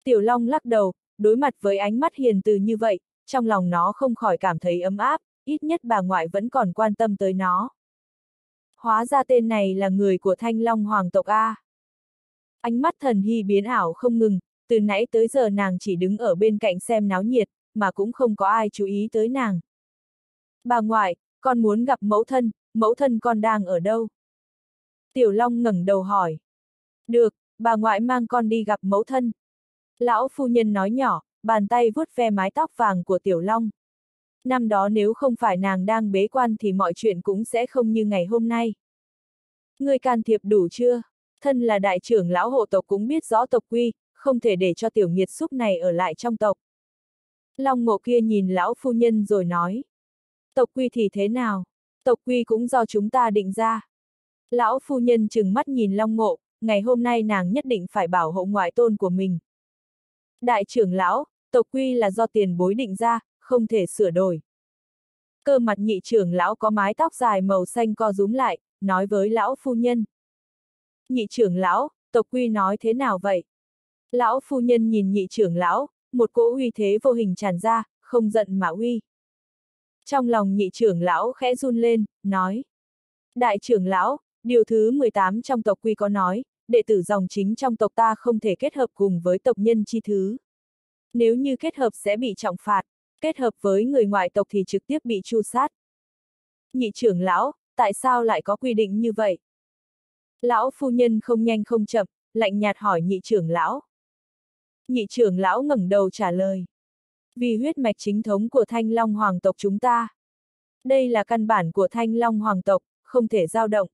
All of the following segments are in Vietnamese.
Tiểu Long lắc đầu, đối mặt với ánh mắt hiền từ như vậy, trong lòng nó không khỏi cảm thấy ấm áp, ít nhất bà ngoại vẫn còn quan tâm tới nó. Hóa ra tên này là người của Thanh Long hoàng tộc A. Ánh mắt Thần Hy biến ảo không ngừng, từ nãy tới giờ nàng chỉ đứng ở bên cạnh xem náo nhiệt, mà cũng không có ai chú ý tới nàng. Bà ngoại, con muốn gặp mẫu thân con đang ở đâu? Tiểu Long ngẩng đầu hỏi. Được, bà ngoại mang con đi gặp mẫu thân. Lão phu nhân nói nhỏ, bàn tay vuốt ve mái tóc vàng của Tiểu Long. Năm đó nếu không phải nàng đang bế quan thì mọi chuyện cũng sẽ không như ngày hôm nay. Ngươi can thiệp đủ chưa? Thân là đại trưởng lão hộ tộc cũng biết rõ tộc quy, không thể để cho tiểu nghiệt xúc này ở lại trong tộc. Long Ngộ kia nhìn lão phu nhân rồi nói. Tộc quy thì thế nào? Tộc quy cũng do chúng ta định ra. Lão phu nhân trừng mắt nhìn Long Ngộ, ngày hôm nay nàng nhất định phải bảo hộ ngoại tôn của mình. Đại trưởng lão, tộc quy là do tiền bối định ra, không thể sửa đổi. Cơ mặt nhị trưởng lão có mái tóc dài màu xanh co rúm lại, nói với lão phu nhân. Nhị trưởng lão, tộc quy nói thế nào vậy? Lão phu nhân nhìn nhị trưởng lão, một cỗ uy thế vô hình tràn ra, không giận mà uy. Trong lòng nhị trưởng lão khẽ run lên, nói. Đại trưởng lão, điều thứ 18 trong tộc quy có nói, đệ tử dòng chính trong tộc ta không thể kết hợp cùng với tộc nhân chi thứ. Nếu như kết hợp sẽ bị trọng phạt, kết hợp với người ngoại tộc thì trực tiếp bị tru sát. Nhị trưởng lão, tại sao lại có quy định như vậy? Lão phu nhân không nhanh không chậm, lạnh nhạt hỏi nhị trưởng lão. Nhị trưởng lão ngẩng đầu trả lời. Vì huyết mạch chính thống của Thanh Long hoàng tộc chúng ta. Đây là căn bản của Thanh Long hoàng tộc, không thể dao động.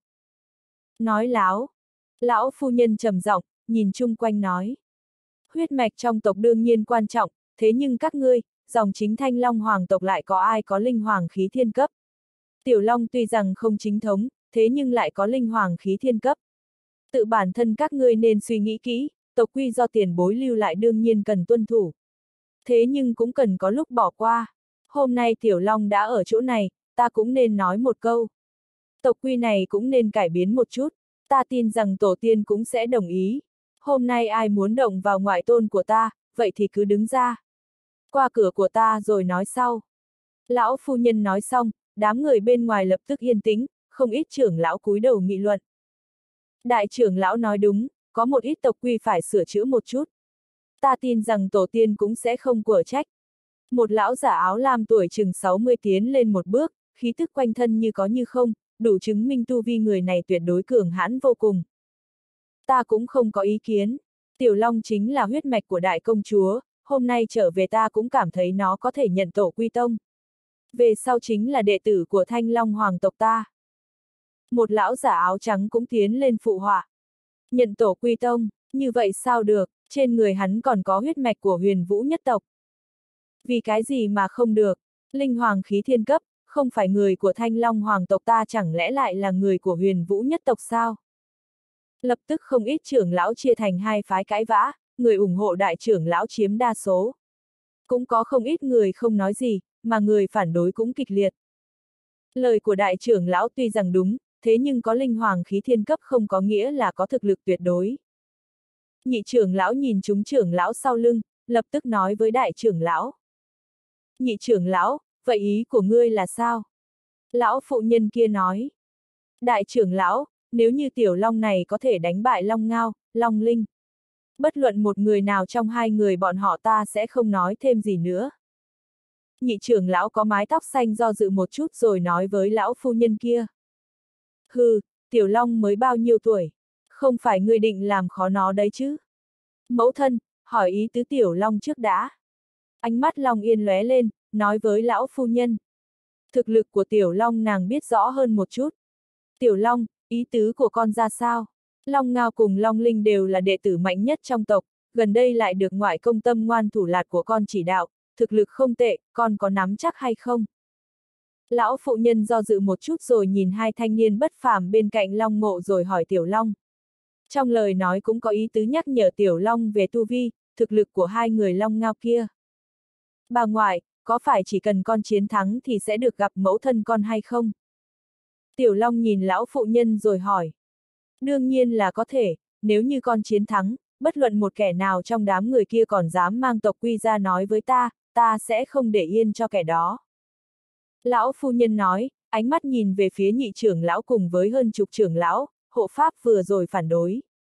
Nói láo. Lão phu nhân trầm giọng, nhìn chung quanh nói. Huyết mạch trong tộc đương nhiên quan trọng, thế nhưng các ngươi, dòng chính Thanh Long hoàng tộc lại có ai có linh hoàng khí thiên cấp? Tiểu Long tuy rằng không chính thống, thế nhưng lại có linh hoàng khí thiên cấp. Tự bản thân các ngươi nên suy nghĩ kỹ, tộc quy do tiền bối lưu lại đương nhiên cần tuân thủ. Thế nhưng cũng cần có lúc bỏ qua. Hôm nay Tiểu Long đã ở chỗ này, ta cũng nên nói một câu. Tộc quy này cũng nên cải biến một chút, ta tin rằng tổ tiên cũng sẽ đồng ý. Hôm nay ai muốn động vào ngoại tôn của ta, vậy thì cứ đứng ra. Qua cửa của ta rồi nói sau. Lão phu nhân nói xong, đám người bên ngoài lập tức yên tĩnh, không ít trưởng lão cúi đầu nghị luận. Đại trưởng lão nói đúng, có một ít tộc quy phải sửa chữa một chút. Ta tin rằng tổ tiên cũng sẽ không quở trách. Một lão giả áo lam tuổi chừng 60 tiến lên một bước, khí tức quanh thân như có như không, đủ chứng minh tu vi người này tuyệt đối cường hãn vô cùng. Ta cũng không có ý kiến. Tiểu Long chính là huyết mạch của đại công chúa, hôm nay trở về ta cũng cảm thấy nó có thể nhận tổ quy tông. Về sau chính là đệ tử của Thanh Long hoàng tộc ta. Một lão giả áo trắng cũng tiến lên phụ họa. Nhận tổ quy tông, như vậy sao được, trên người hắn còn có huyết mạch của Huyền Vũ nhất tộc. Vì cái gì mà không được, linh hoàng khí thiên cấp, không phải người của Thanh Long hoàng tộc ta chẳng lẽ lại là người của Huyền Vũ nhất tộc sao? Lập tức không ít trưởng lão chia thành hai phái cãi vã, người ủng hộ đại trưởng lão chiếm đa số. Cũng có không ít người không nói gì, mà người phản đối cũng kịch liệt. Lời của đại trưởng lão tuy rằng đúng, thế nhưng có linh hoàng khí thiên cấp không có nghĩa là có thực lực tuyệt đối. Nhị trưởng lão nhìn chúng trưởng lão sau lưng, lập tức nói với đại trưởng lão. Nhị trưởng lão, vậy ý của ngươi là sao? Lão phụ nhân kia nói. Đại trưởng lão, nếu như tiểu long này có thể đánh bại Long Ngao, Long Linh. Bất luận một người nào trong hai người bọn họ ta sẽ không nói thêm gì nữa. Nhị trưởng lão có mái tóc xanh do dự một chút rồi nói với lão phu nhân kia. Hừ, tiểu long mới bao nhiêu tuổi? Không phải ngươi định làm khó nó đấy chứ? Mẫu thân, hỏi ý tứ tiểu long trước đã. Ánh mắt Long Yên lóe lên, nói với lão phu nhân. Thực lực của tiểu long nàng biết rõ hơn một chút. Tiểu long, ý tứ của con ra sao? Long Ngao cùng Long Linh đều là đệ tử mạnh nhất trong tộc, gần đây lại được ngoại công tâm ngoan thủ lạt của con chỉ đạo, thực lực không tệ, con có nắm chắc hay không? Lão phụ nhân do dự một chút rồi nhìn hai thanh niên bất phàm bên cạnh Long Ngộ rồi hỏi Tiểu Long. Trong lời nói cũng có ý tứ nhắc nhở Tiểu Long về tu vi, thực lực của hai người Long Ngao kia. Bà ngoại, có phải chỉ cần con chiến thắng thì sẽ được gặp mẫu thân con hay không? Tiểu Long nhìn lão phụ nhân rồi hỏi. Đương nhiên là có thể, nếu như con chiến thắng, bất luận một kẻ nào trong đám người kia còn dám mang tộc quy ra nói với ta sẽ không để yên cho kẻ đó. Lão phu nhân nói, ánh mắt nhìn về phía nhị trưởng lão cùng với hơn chục trưởng lão, hộ pháp vừa rồi phản đối.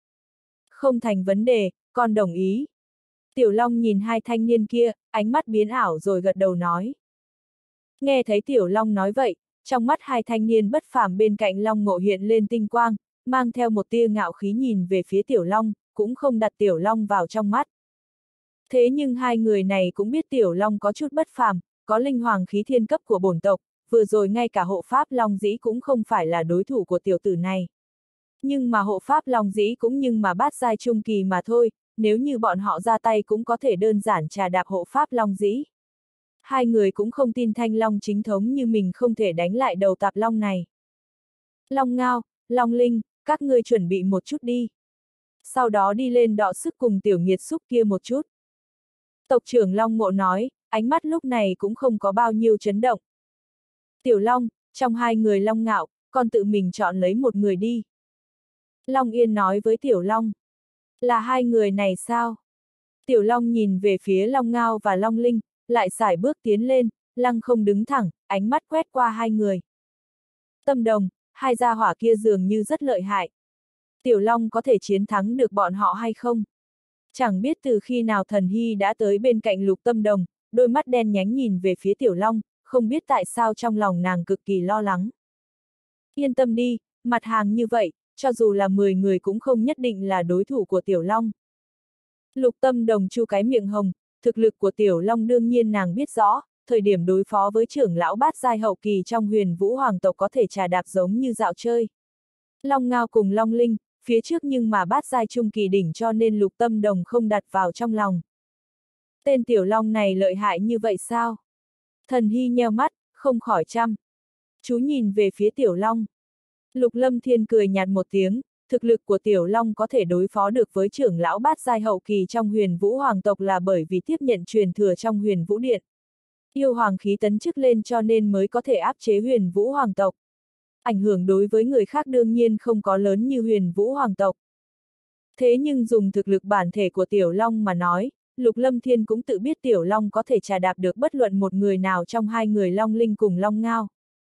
Không thành vấn đề, con đồng ý. Tiểu Long nhìn hai thanh niên kia, ánh mắt biến ảo rồi gật đầu nói. Nghe thấy Tiểu Long nói vậy, trong mắt hai thanh niên bất phàm bên cạnh Long Ngộ hiện lên tinh quang, mang theo một tia ngạo khí nhìn về phía Tiểu Long, cũng không đặt Tiểu Long vào trong mắt. Thế nhưng hai người này cũng biết Tiểu Long có chút bất phàm, có linh hoàng khí thiên cấp của bổn tộc, vừa rồi ngay cả hộ pháp Long Dĩ cũng không phải là đối thủ của tiểu tử này. Nhưng mà hộ pháp Long Dĩ cũng nhưng mà bát giai trung kỳ mà thôi, nếu như bọn họ ra tay cũng có thể đơn giản trà đạp hộ pháp Long Dĩ. Hai người cũng không tin Thanh Long chính thống như mình không thể đánh lại đầu tạp long này. Long Ngao, Long Linh, các ngươi chuẩn bị một chút đi. Sau đó đi lên đọ sức cùng tiểu nghiệt xúc kia một chút. Tộc trưởng Long Ngộ nói, ánh mắt lúc này cũng không có bao nhiêu chấn động. Tiểu Long, trong hai người Long Ngạo, con tự mình chọn lấy một người đi. Long Yên nói với Tiểu Long. Là hai người này sao? Tiểu Long nhìn về phía Long Ngao và Long Linh, lại sải bước tiến lên, lăng không đứng thẳng, ánh mắt quét qua hai người. Tâm Đồng, hai gia hỏa kia dường như rất lợi hại. Tiểu Long có thể chiến thắng được bọn họ hay không? Chẳng biết từ khi nào Thần Hy đã tới bên cạnh Lục Tâm Đồng, đôi mắt đen nhánh nhìn về phía Tiểu Long, không biết tại sao trong lòng nàng cực kỳ lo lắng. Yên tâm đi, mặt hàng như vậy, cho dù là 10 người cũng không nhất định là đối thủ của Tiểu Long. Lục Tâm Đồng chu cái miệng hồng, thực lực của Tiểu Long đương nhiên nàng biết rõ, thời điểm đối phó với trưởng lão bát giai hậu kỳ trong Huyền Vũ Hoàng tộc có thể trà đạp giống như dạo chơi. Long Ngao cùng Long Linh, phía trước nhưng mà bát giai trung kỳ đỉnh cho nên Lục Tâm Đồng không đặt vào trong lòng. Tên Tiểu Long này lợi hại như vậy sao? Thần Hy nheo mắt, không khỏi chăm chú nhìn về phía Tiểu Long. Lục Lâm Thiên cười nhạt một tiếng, thực lực của Tiểu Long có thể đối phó được với trưởng lão bát giai hậu kỳ trong Huyền Vũ Hoàng tộc là bởi vì tiếp nhận truyền thừa trong Huyền Vũ Điện. Yêu hoàng khí tấn chức lên cho nên mới có thể áp chế Huyền Vũ Hoàng tộc. Ảnh hưởng đối với người khác đương nhiên không có lớn như Huyền Vũ Hoàng tộc. Thế nhưng dùng thực lực bản thể của Tiểu Long mà nói, Lục Lâm Thiên cũng tự biết Tiểu Long có thể trà đạp được bất luận một người nào trong hai người Long Linh cùng Long Ngao.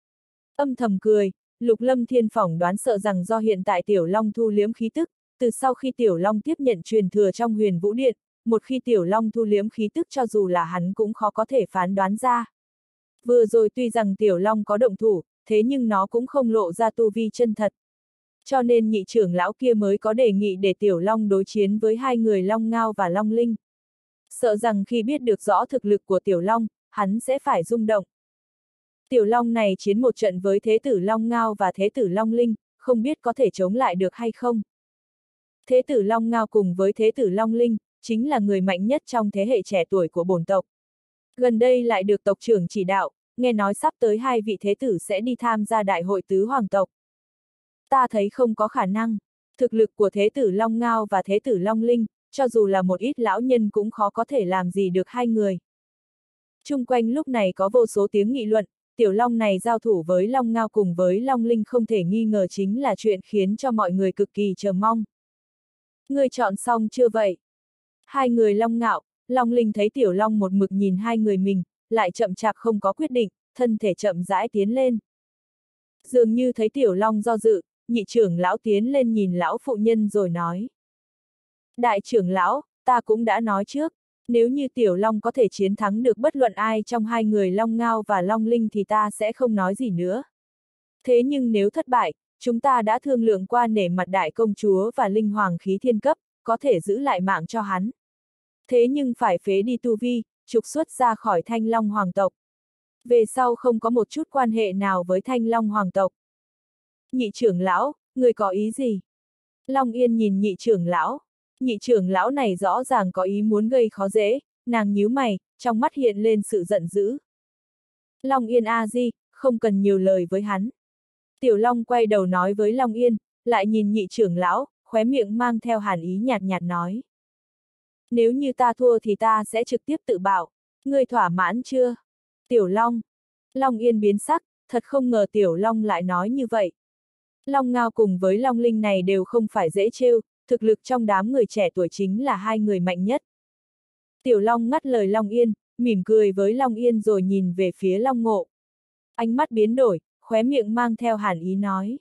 Âm thầm cười, Lục Lâm Thiên phỏng đoán sợ rằng do hiện tại Tiểu Long thu liếm khí tức, từ sau khi Tiểu Long tiếp nhận truyền thừa trong Huyền Vũ Điện, một khi Tiểu Long thu liếm khí tức cho dù là hắn cũng khó có thể phán đoán ra. Vừa rồi tuy rằng Tiểu Long có động thủ, thế nhưng nó cũng không lộ ra tu vi chân thật. Cho nên nhị trưởng lão kia mới có đề nghị để Tiểu Long đối chiến với hai người Long Ngao và Long Linh. Sợ rằng khi biết được rõ thực lực của Tiểu Long, hắn sẽ phải rung động. Tiểu Long này chiến một trận với Thế tử Long Ngao và Thế tử Long Linh, không biết có thể chống lại được hay không. Thế tử Long Ngao cùng với Thế tử Long Linh, chính là người mạnh nhất trong thế hệ trẻ tuổi của bổn tộc. Gần đây lại được tộc trưởng chỉ đạo, nghe nói sắp tới hai vị thế tử sẽ đi tham gia đại hội tứ hoàng tộc. Ta thấy không có khả năng, thực lực của Thế tử Long Ngao và Thế tử Long Linh, cho dù là một ít lão nhân cũng khó có thể làm gì được hai người. Chung quanh lúc này có vô số tiếng nghị luận, Tiểu Long này giao thủ với Long Ngao cùng với Long Linh không thể nghi ngờ chính là chuyện khiến cho mọi người cực kỳ chờ mong. Ngươi chọn xong chưa vậy? Hai người Long Ngạo, Long Linh thấy Tiểu Long một mực nhìn hai người mình, lại chậm chạp không có quyết định, thân thể chậm rãi tiến lên. Dường như thấy Tiểu Long do dự, nhị trưởng lão tiến lên nhìn lão phụ nhân rồi nói. Đại trưởng lão, ta cũng đã nói trước, nếu như Tiểu Long có thể chiến thắng được bất luận ai trong hai người Long Ngao và Long Linh thì ta sẽ không nói gì nữa. Thế nhưng nếu thất bại, chúng ta đã thương lượng qua nể mặt đại công chúa và linh hoàng khí thiên cấp, có thể giữ lại mạng cho hắn. Thế nhưng phải phế đi tu vi, trục xuất ra khỏi Thanh Long hoàng tộc. Về sau không có một chút quan hệ nào với Thanh Long hoàng tộc. Nhị trưởng lão, người có ý gì? Long Yên nhìn nhị trưởng lão. Nhị trưởng lão này rõ ràng có ý muốn gây khó dễ, nàng nhíu mày, trong mắt hiện lên sự giận dữ. Long Yên a di, không cần nhiều lời với hắn. Tiểu Long quay đầu nói với Long Yên, lại nhìn nhị trưởng lão, khóe miệng mang theo hàn ý nhạt nhạt nói. Nếu như ta thua thì ta sẽ trực tiếp tự bạo, ngươi thỏa mãn chưa? Tiểu Long. Long Yên biến sắc, thật không ngờ Tiểu Long lại nói như vậy. Long Ngao cùng với Long Linh này đều không phải dễ trêu, thực lực trong đám người trẻ tuổi chính là hai người mạnh nhất. Tiểu Long ngắt lời Long Yên, mỉm cười với Long Yên rồi nhìn về phía Long Ngộ. Ánh mắt biến đổi, khóe miệng mang theo hàn ý nói.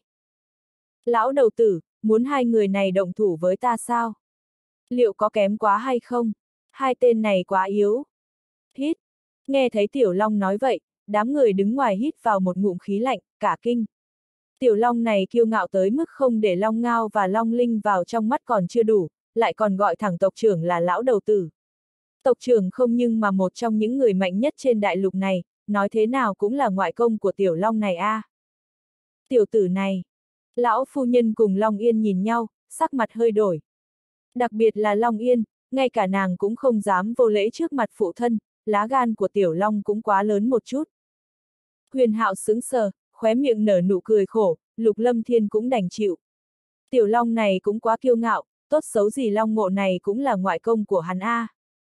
Lão đầu tử, muốn hai người này động thủ với ta sao? Liệu có kém quá hay không? Hai tên này quá yếu. Hít. Nghe thấy Tiểu Long nói vậy, đám người đứng ngoài hít vào một ngụm khí lạnh, cả kinh. Tiểu Long này kiêu ngạo tới mức không để Long Ngao và Long Linh vào trong mắt còn chưa đủ, lại còn gọi thẳng tộc trưởng là lão đầu tử. Tộc trưởng không nhưng mà một trong những người mạnh nhất trên đại lục này, nói thế nào cũng là ngoại công của Tiểu Long này a. Tiểu tử này. Lão phu nhân cùng Long Yên nhìn nhau, sắc mặt hơi đổi. Đặc biệt là Long Yên, ngay cả nàng cũng không dám vô lễ trước mặt phụ thân, lá gan của Tiểu Long cũng quá lớn một chút. Huyền Hạo sững sờ, khóe miệng nở nụ cười khổ, Lục Lâm Thiên cũng đành chịu. Tiểu Long này cũng quá kiêu ngạo, tốt xấu gì Long Ngộ này cũng là ngoại công của hắn a.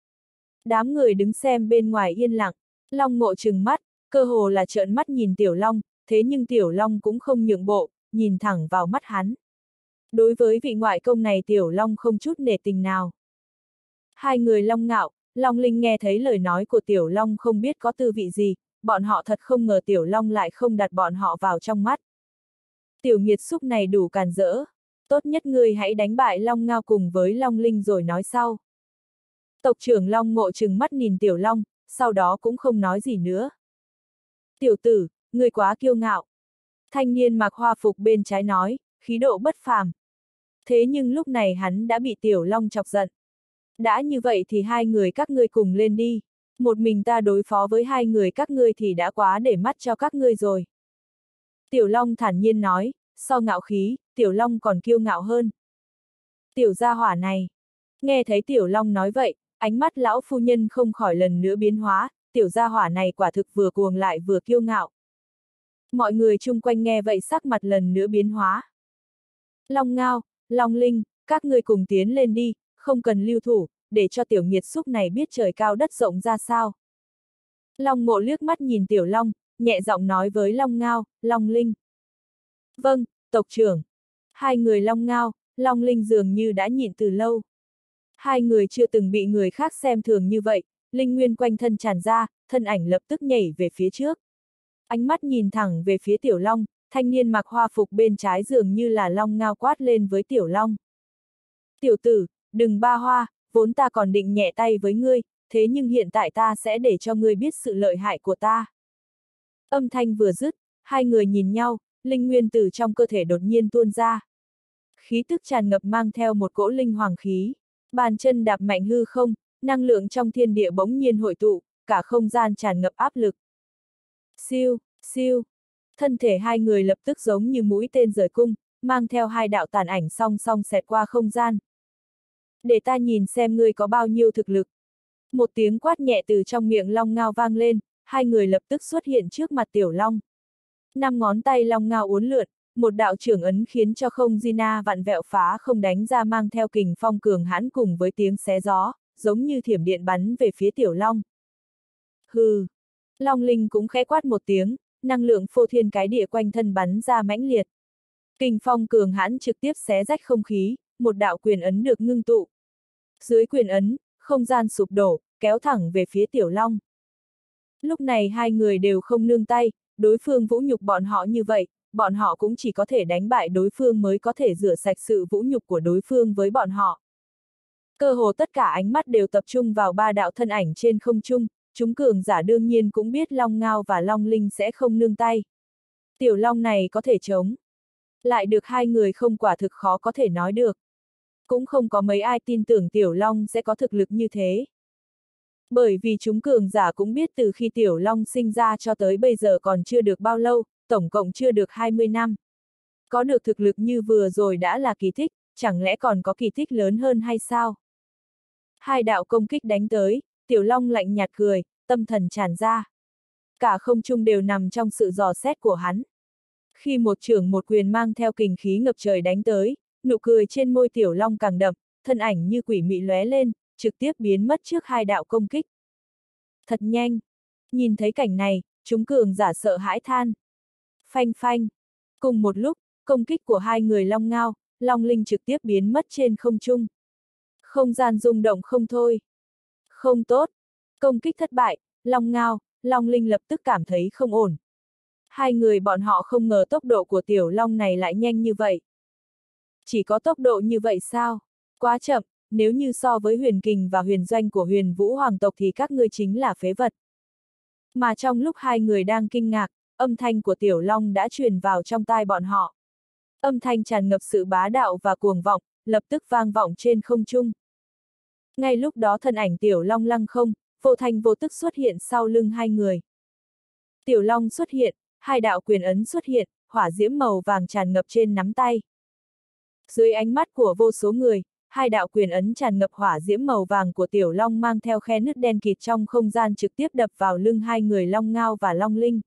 Đám người đứng xem bên ngoài yên lặng, Long Ngộ trừng mắt, cơ hồ là trợn mắt nhìn Tiểu Long, thế nhưng Tiểu Long cũng không nhượng bộ, nhìn thẳng vào mắt hắn. Đối với vị ngoại công này Tiểu Long không chút nể tình nào. Hai người Long Ngạo, Long Linh nghe thấy lời nói của Tiểu Long không biết có tư vị gì, bọn họ thật không ngờ Tiểu Long lại không đặt bọn họ vào trong mắt. Tiểu nghiệt xúc này đủ càn rỡ, tốt nhất ngươi hãy đánh bại Long Ngao cùng với Long Linh rồi nói sau. Tộc trưởng Long Ngộ trừng mắt nhìn Tiểu Long, sau đó cũng không nói gì nữa. Tiểu tử, ngươi quá kiêu ngạo. Thanh niên mặc hoa phục bên trái nói, khí độ bất phàm. Thế nhưng lúc này hắn đã bị Tiểu Long chọc giận. Đã như vậy thì hai người các ngươi cùng lên đi. Một mình ta đối phó với hai người các ngươi thì đã quá để mắt cho các ngươi rồi. Tiểu Long thản nhiên nói, so ngạo khí, Tiểu Long còn kiêu ngạo hơn. Tiểu gia hỏa này. Nghe thấy Tiểu Long nói vậy, ánh mắt lão phu nhân không khỏi lần nữa biến hóa, Tiểu gia hỏa này quả thực vừa cuồng lại vừa kiêu ngạo. Mọi người chung quanh nghe vậy sắc mặt lần nữa biến hóa. Long Ngao, Long Linh, các ngươi cùng tiến lên đi, không cần lưu thủ, để cho tiểu nghiệt xúc này biết trời cao đất rộng ra sao. Long Ngộ liếc mắt nhìn Tiểu Long, nhẹ giọng nói với Long Ngao, Long Linh. Vâng, tộc trưởng. Hai người Long Ngao, Long Linh dường như đã nhịn từ lâu. Hai người chưa từng bị người khác xem thường như vậy, linh nguyên quanh thân tràn ra, thân ảnh lập tức nhảy về phía trước. Ánh mắt nhìn thẳng về phía Tiểu Long, thanh niên mặc hoa phục bên trái dường như là Long Ngao quát lên với Tiểu Long. Tiểu tử, đừng ba hoa, vốn ta còn định nhẹ tay với ngươi, thế nhưng hiện tại ta sẽ để cho ngươi biết sự lợi hại của ta. Âm thanh vừa dứt, hai người nhìn nhau, linh nguyên từ trong cơ thể đột nhiên tuôn ra. Khí tức tràn ngập mang theo một cỗ linh hoàng khí, bàn chân đạp mạnh hư không, năng lượng trong thiên địa bỗng nhiên hội tụ, cả không gian tràn ngập áp lực. Siêu, siêu, thân thể hai người lập tức giống như mũi tên rời cung, mang theo hai đạo tàn ảnh song song xẹt qua không gian. Để ta nhìn xem ngươi có bao nhiêu thực lực. Một tiếng quát nhẹ từ trong miệng Long Ngao vang lên, hai người lập tức xuất hiện trước mặt Tiểu Long. Năm ngón tay Long Ngao uốn lượn, một đạo trưởng ấn khiến cho không Gina vặn vẹo phá không đánh ra mang theo kình phong cường hãn cùng với tiếng xé gió, giống như thiểm điện bắn về phía Tiểu Long. Hừ! Long Linh cũng khẽ quát một tiếng, năng lượng phô thiên cái địa quanh thân bắn ra mãnh liệt. Kình phong cường hãn trực tiếp xé rách không khí, một đạo quyền ấn được ngưng tụ. Dưới quyền ấn, không gian sụp đổ, kéo thẳng về phía Tiểu Long. Lúc này hai người đều không nương tay, đối phương vũ nhục bọn họ như vậy, bọn họ cũng chỉ có thể đánh bại đối phương mới có thể rửa sạch sự vũ nhục của đối phương với bọn họ. Cơ hồ tất cả ánh mắt đều tập trung vào ba đạo thân ảnh trên không trung, chúng cường giả đương nhiên cũng biết Long Ngao và Long Linh sẽ không nương tay. Tiểu Long này có thể chống. Lại được hai người không quả thực khó có thể nói được. Cũng không có mấy ai tin tưởng Tiểu Long sẽ có thực lực như thế. Bởi vì chúng cường giả cũng biết từ khi Tiểu Long sinh ra cho tới bây giờ còn chưa được bao lâu, tổng cộng chưa được 20 năm. Có được thực lực như vừa rồi đã là kỳ tích, chẳng lẽ còn có kỳ tích lớn hơn hay sao? Hai đạo công kích đánh tới, Tiểu Long lạnh nhạt cười, tâm thần tràn ra. Cả không trung đều nằm trong sự dò xét của hắn. Khi một chưởng một quyền mang theo kình khí ngập trời đánh tới, nụ cười trên môi Tiểu Long càng đậm, thân ảnh như quỷ mị lóe lên, trực tiếp biến mất trước hai đạo công kích. Thật nhanh! Nhìn thấy cảnh này, chúng cường giả sợ hãi than. Phanh phanh! Cùng một lúc, công kích của hai người Long Ngao, long linh trực tiếp biến mất trên không trung. Không gian rung động không thôi. Không tốt. Công kích thất bại, long ngao, long linh lập tức cảm thấy không ổn. Hai người bọn họ không ngờ tốc độ của tiểu long này lại nhanh như vậy. Chỉ có tốc độ như vậy sao? Quá chậm, nếu như so với huyền kình và huyền doanh của huyền vũ hoàng tộc thì các ngươi chính là phế vật. Mà trong lúc hai người đang kinh ngạc, âm thanh của tiểu long đã truyền vào trong tai bọn họ. Âm thanh tràn ngập sự bá đạo và cuồng vọng, lập tức vang vọng trên không trung. Ngay lúc đó thân ảnh tiểu long lăng không, vô thanh vô tức xuất hiện sau lưng hai người. Tiểu long xuất hiện, hai đạo quyền ấn xuất hiện, hỏa diễm màu vàng tràn ngập trên nắm tay. Dưới ánh mắt của vô số người, hai đạo quyền ấn tràn ngập hỏa diễm màu vàng của tiểu long mang theo khe nứt đen kịt trong không gian trực tiếp đập vào lưng hai người long ngao và long linh.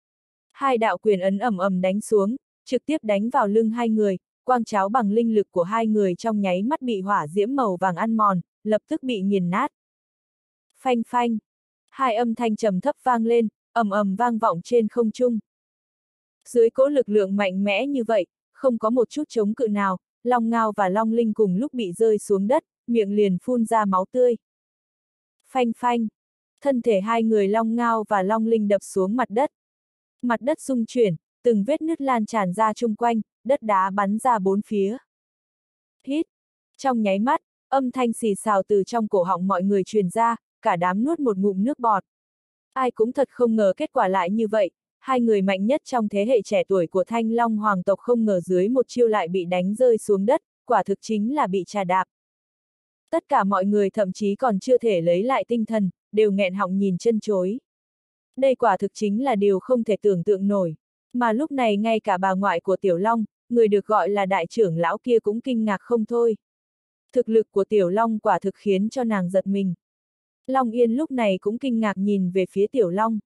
Hai đạo quyền ấn ầm ầm đánh xuống, trực tiếp đánh vào lưng hai người, quang cháo bằng linh lực của hai người trong nháy mắt bị hỏa diễm màu vàng ăn mòn, lập tức bị nghiền nát. Phanh phanh, hai âm thanh trầm thấp vang lên, ầm ầm vang vọng trên không trung. Dưới cỗ lực lượng mạnh mẽ như vậy, không có một chút chống cự nào, long ngao và long linh cùng lúc bị rơi xuống đất, miệng liền phun ra máu tươi. Phanh phanh, thân thể hai người long ngao và long linh đập xuống mặt đất. Mặt đất rung chuyển, từng vết nứt lan tràn ra chung quanh, đất đá bắn ra bốn phía. Hít, trong nháy mắt, âm thanh xì xào từ trong cổ họng mọi người truyền ra, cả đám nuốt một ngụm nước bọt. Ai cũng thật không ngờ kết quả lại như vậy, hai người mạnh nhất trong thế hệ trẻ tuổi của Thanh Long hoàng tộc không ngờ dưới một chiêu lại bị đánh rơi xuống đất, quả thực chính là bị trà đạp. Tất cả mọi người thậm chí còn chưa thể lấy lại tinh thần, đều nghẹn họng nhìn chân chối. Đây quả thực chính là điều không thể tưởng tượng nổi. Mà lúc này ngay cả bà ngoại của Tiểu Long, người được gọi là đại trưởng lão kia cũng kinh ngạc không thôi. Thực lực của Tiểu Long quả thực khiến cho nàng giật mình. Long Yên lúc này cũng kinh ngạc nhìn về phía Tiểu Long.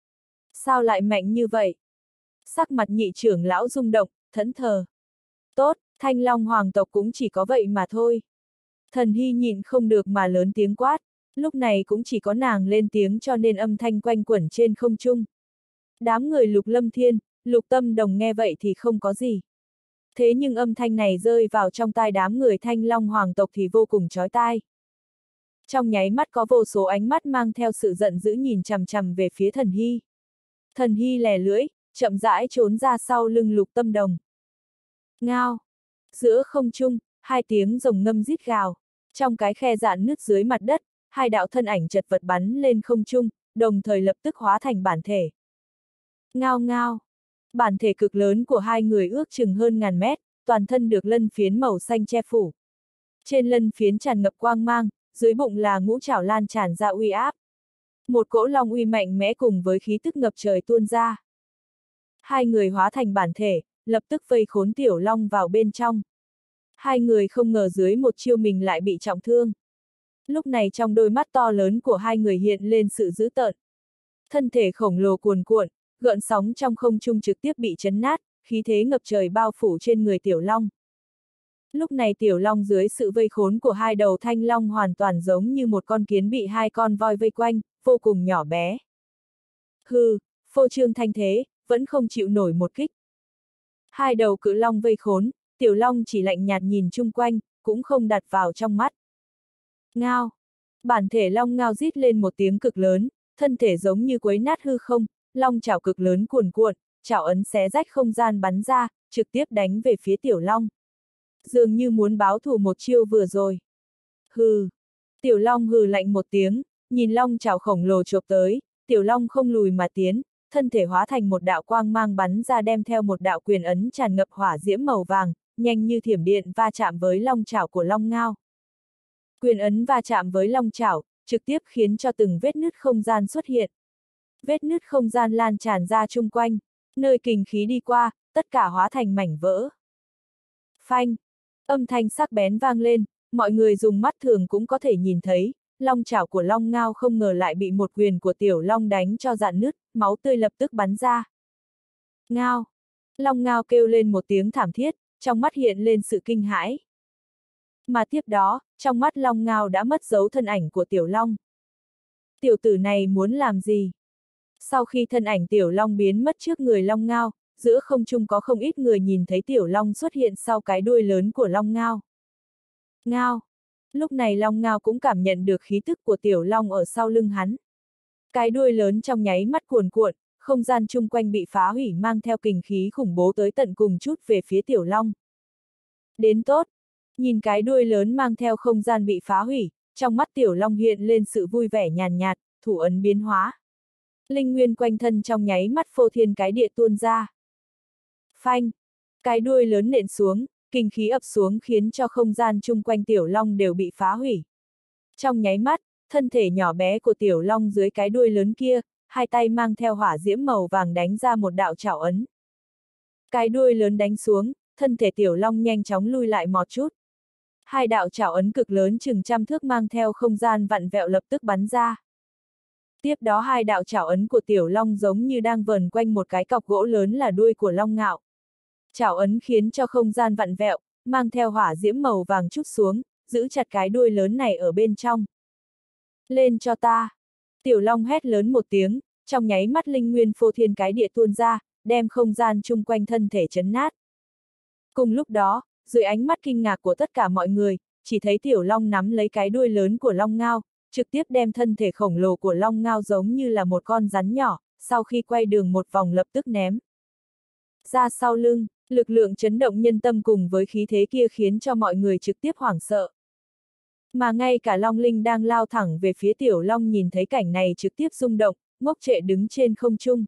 Sao lại mạnh như vậy? Sắc mặt nhị trưởng lão rung động, thẫn thờ. Tốt, Thanh Long hoàng tộc cũng chỉ có vậy mà thôi. Thần Hy nhịn không được mà lớn tiếng quát, lúc này cũng chỉ có nàng lên tiếng cho nên âm thanh quanh quẩn trên không trung. Đám người Lục Lâm Thiên, Lục Tâm Đồng nghe vậy thì không có gì. Thế nhưng âm thanh này rơi vào trong tai đám người Thanh Long hoàng tộc thì vô cùng chói tai. Trong nháy mắt có vô số ánh mắt mang theo sự giận dữ nhìn chằm chằm về phía Thần Hy. Thần Hy lè lưỡi, chậm rãi trốn ra sau lưng Lục Tâm Đồng. Ngao! Giữa không trung, hai tiếng rồng ngâm rít gào. Trong cái khe rạn nứt dưới mặt đất, hai đạo thân ảnh chật vật bắn lên không trung, đồng thời lập tức hóa thành bản thể. Ngao ngao! Bản thể cực lớn của hai người ước chừng hơn ngàn mét, toàn thân được lân phiến màu xanh che phủ. Trên lân phiến tràn ngập quang mang, dưới bụng là ngũ trảo lan tràn ra uy áp. Một cỗ long uy mạnh mẽ cùng với khí tức ngập trời tuôn ra. Hai người hóa thành bản thể, lập tức vây khốn Tiểu Long vào bên trong. Hai người không ngờ dưới một chiêu mình lại bị trọng thương. Lúc này trong đôi mắt to lớn của hai người hiện lên sự dữ tợn. Thân thể khổng lồ cuồn cuộn, gợn sóng trong không trung trực tiếp bị chấn nát, khí thế ngập trời bao phủ trên người Tiểu Long. Lúc này Tiểu Long dưới sự vây khốn của hai đầu thanh long hoàn toàn giống như một con kiến bị hai con voi vây quanh, vô cùng nhỏ bé. Hừ, phô trương thanh thế, vẫn không chịu nổi một kích. Hai đầu cự long vây khốn, Tiểu Long chỉ lạnh nhạt nhìn chung quanh, cũng không đặt vào trong mắt. Ngao! Bản thể long ngao rít lên một tiếng cực lớn, thân thể giống như quấy nát hư không, long chảo cực lớn cuồn cuộn, chảo ấn xé rách không gian bắn ra, trực tiếp đánh về phía Tiểu Long. Dường như muốn báo thù một chiêu vừa rồi. Hừ! Tiểu Long hừ lạnh một tiếng, nhìn long chảo khổng lồ chộp tới, Tiểu Long không lùi mà tiến, thân thể hóa thành một đạo quang mang bắn ra đem theo một đạo quyền ấn tràn ngập hỏa diễm màu vàng, nhanh như thiểm điện va chạm với long chảo của long ngao. Quyền ấn va chạm với long chảo, trực tiếp khiến cho từng vết nứt không gian xuất hiện. Vết nứt không gian lan tràn ra chung quanh, nơi kình khí đi qua, tất cả hóa thành mảnh vỡ. Phanh! Âm thanh sắc bén vang lên, mọi người dùng mắt thường cũng có thể nhìn thấy, long chảo của long ngao không ngờ lại bị một quyền của Tiểu Long đánh cho rạn nứt, máu tươi lập tức bắn ra. Ngao! Long ngao kêu lên một tiếng thảm thiết, trong mắt hiện lên sự kinh hãi. Mà tiếp đó, trong mắt long ngao đã mất dấu thân ảnh của Tiểu Long. Tiểu tử này muốn làm gì? Sau khi thân ảnh Tiểu Long biến mất trước người long ngao, giữa không trung có không ít người nhìn thấy tiểu long xuất hiện sau cái đuôi lớn của long ngao. Ngao! Lúc này long ngao cũng cảm nhận được khí tức của tiểu long ở sau lưng hắn. Cái đuôi lớn trong nháy mắt cuồn cuộn, không gian chung quanh bị phá hủy mang theo kình khí khủng bố tới tận cùng chút về phía tiểu long. Đến tốt! Nhìn cái đuôi lớn mang theo không gian bị phá hủy, trong mắt tiểu long hiện lên sự vui vẻ nhàn nhạt, thủ ấn biến hóa. Linh nguyên quanh thân trong nháy mắt phô thiên cái địa tuôn ra. Phanh! Cái đuôi lớn nện xuống, kinh khí ập xuống khiến cho không gian chung quanh tiểu long đều bị phá hủy. Trong nháy mắt, thân thể nhỏ bé của tiểu long dưới cái đuôi lớn kia, hai tay mang theo hỏa diễm màu vàng đánh ra một đạo trảo ấn. Cái đuôi lớn đánh xuống, thân thể tiểu long nhanh chóng lui lại một chút. Hai đạo trảo ấn cực lớn chừng trăm thước mang theo không gian vặn vẹo lập tức bắn ra. Tiếp đó hai đạo trảo ấn của tiểu long giống như đang vờn quanh một cái cọc gỗ lớn là đuôi của long ngạo. Trảo ấn khiến cho không gian vặn vẹo, mang theo hỏa diễm màu vàng trút xuống, giữ chặt cái đuôi lớn này ở bên trong. Lên cho ta! Tiểu long hét lớn một tiếng, trong nháy mắt linh nguyên phô thiên cái địa tuôn ra, đem không gian chung quanh thân thể chấn nát. Cùng lúc đó, dưới ánh mắt kinh ngạc của tất cả mọi người, chỉ thấy tiểu long nắm lấy cái đuôi lớn của long ngao, trực tiếp đem thân thể khổng lồ của long ngao giống như là một con rắn nhỏ, sau khi quay đường một vòng lập tức ném ra sau lưng. Lực lượng chấn động nhân tâm cùng với khí thế kia khiến cho mọi người trực tiếp hoảng sợ. Mà ngay cả Long Linh đang lao thẳng về phía Tiểu Long nhìn thấy cảnh này trực tiếp rung động, ngốc trệ đứng trên không trung.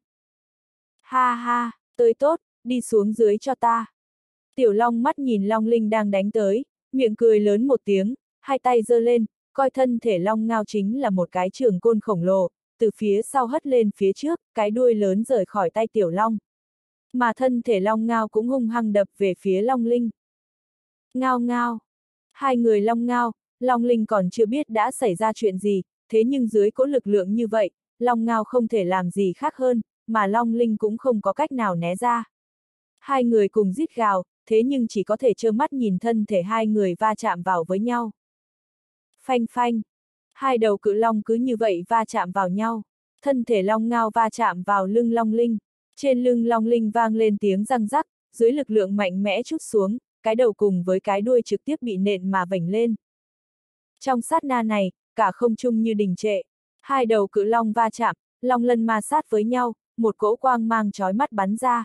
Ha ha, tới tốt, đi xuống dưới cho ta. Tiểu Long mắt nhìn Long Linh đang đánh tới, miệng cười lớn một tiếng, hai tay giơ lên, coi thân thể Long Ngao chính là một cái trường côn khổng lồ, từ phía sau hất lên phía trước, cái đuôi lớn rời khỏi tay Tiểu Long. Mà thân thể long ngao cũng hung hăng đập về phía Long Linh. Ngao ngao! Hai người long ngao, Long Linh còn chưa biết đã xảy ra chuyện gì, thế nhưng dưới cỗ lực lượng như vậy, long ngao không thể làm gì khác hơn, mà Long Linh cũng không có cách nào né ra. Hai người cùng rít gào, thế nhưng chỉ có thể trơ mắt nhìn thân thể hai người va chạm vào với nhau. Phanh phanh! Hai đầu cự long cứ như vậy va chạm vào nhau, thân thể long ngao va chạm vào lưng Long Linh. Trên lưng Long Linh vang lên tiếng răng rắc, dưới lực lượng mạnh mẽ trút xuống, cái đầu cùng với cái đuôi trực tiếp bị nện mà vểnh lên. Trong sát na này, cả không trung như đình trệ, hai đầu cự long va chạm, long lân ma sát với nhau, một cỗ quang mang chói mắt bắn ra.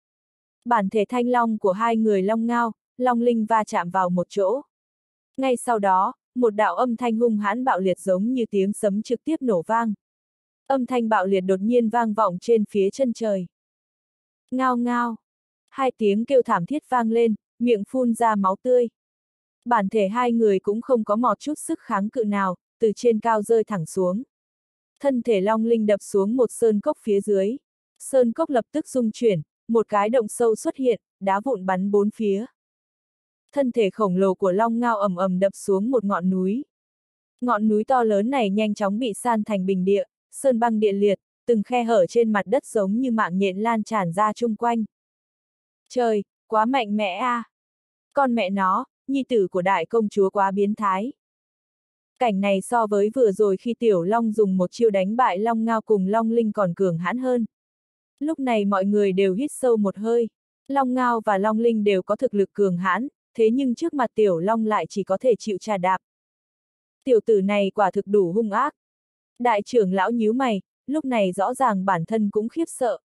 Bản thể thanh long của hai người long ngao, Long Linh va chạm vào một chỗ. Ngay sau đó, một đạo âm thanh hung hãn bạo liệt giống như tiếng sấm trực tiếp nổ vang. Âm thanh bạo liệt đột nhiên vang vọng trên phía chân trời. Ngao ngao! Hai tiếng kêu thảm thiết vang lên, miệng phun ra máu tươi. Bản thể hai người cũng không có một chút sức kháng cự nào, từ trên cao rơi thẳng xuống. Thân thể Long Linh đập xuống một sơn cốc phía dưới. Sơn cốc lập tức rung chuyển, một cái động sâu xuất hiện, đá vụn bắn bốn phía. Thân thể khổng lồ của Long Ngao ầm ầm đập xuống một ngọn núi. Ngọn núi to lớn này nhanh chóng bị san thành bình địa, sơn băng địa liệt, từng khe hở trên mặt đất giống như mạng nhện lan tràn ra chung quanh. Trời, quá mạnh mẽ a! Con mẹ nó, nhi tử của đại công chúa quá biến thái. Cảnh này so với vừa rồi khi Tiểu Long dùng một chiêu đánh bại Long Ngao cùng Long Linh còn cường hãn hơn. Lúc này mọi người đều hít sâu một hơi. Long Ngao và Long Linh đều có thực lực cường hãn, thế nhưng trước mặt Tiểu Long lại chỉ có thể chịu trà đạp. Tiểu tử này quả thực đủ hung ác. Đại trưởng lão nhíu mày, lúc này rõ ràng bản thân cũng khiếp sợ.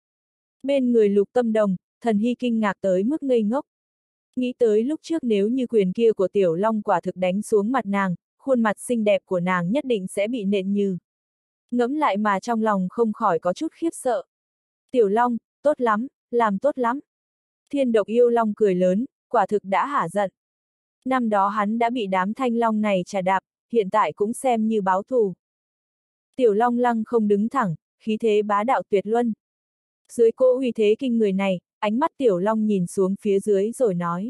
Bên người Lục Tâm Đồng, Thần Hy kinh ngạc tới mức ngây ngốc. Nghĩ tới lúc trước nếu như quyền kia của Tiểu Long quả thực đánh xuống mặt nàng, khuôn mặt xinh đẹp của nàng nhất định sẽ bị nện như. Ngẫm lại mà trong lòng không khỏi có chút khiếp sợ. Tiểu Long, tốt lắm, làm tốt lắm. Thiên Độc Yêu Long cười lớn, quả thực đã hả giận. Năm đó hắn đã bị đám thanh long này trà đạp, hiện tại cũng xem như báo thù. Tiểu Long lăng không đứng thẳng, khí thế bá đạo tuyệt luân. Dưới cỗ uy thế kinh người này, ánh mắt Tiểu Long nhìn xuống phía dưới rồi nói.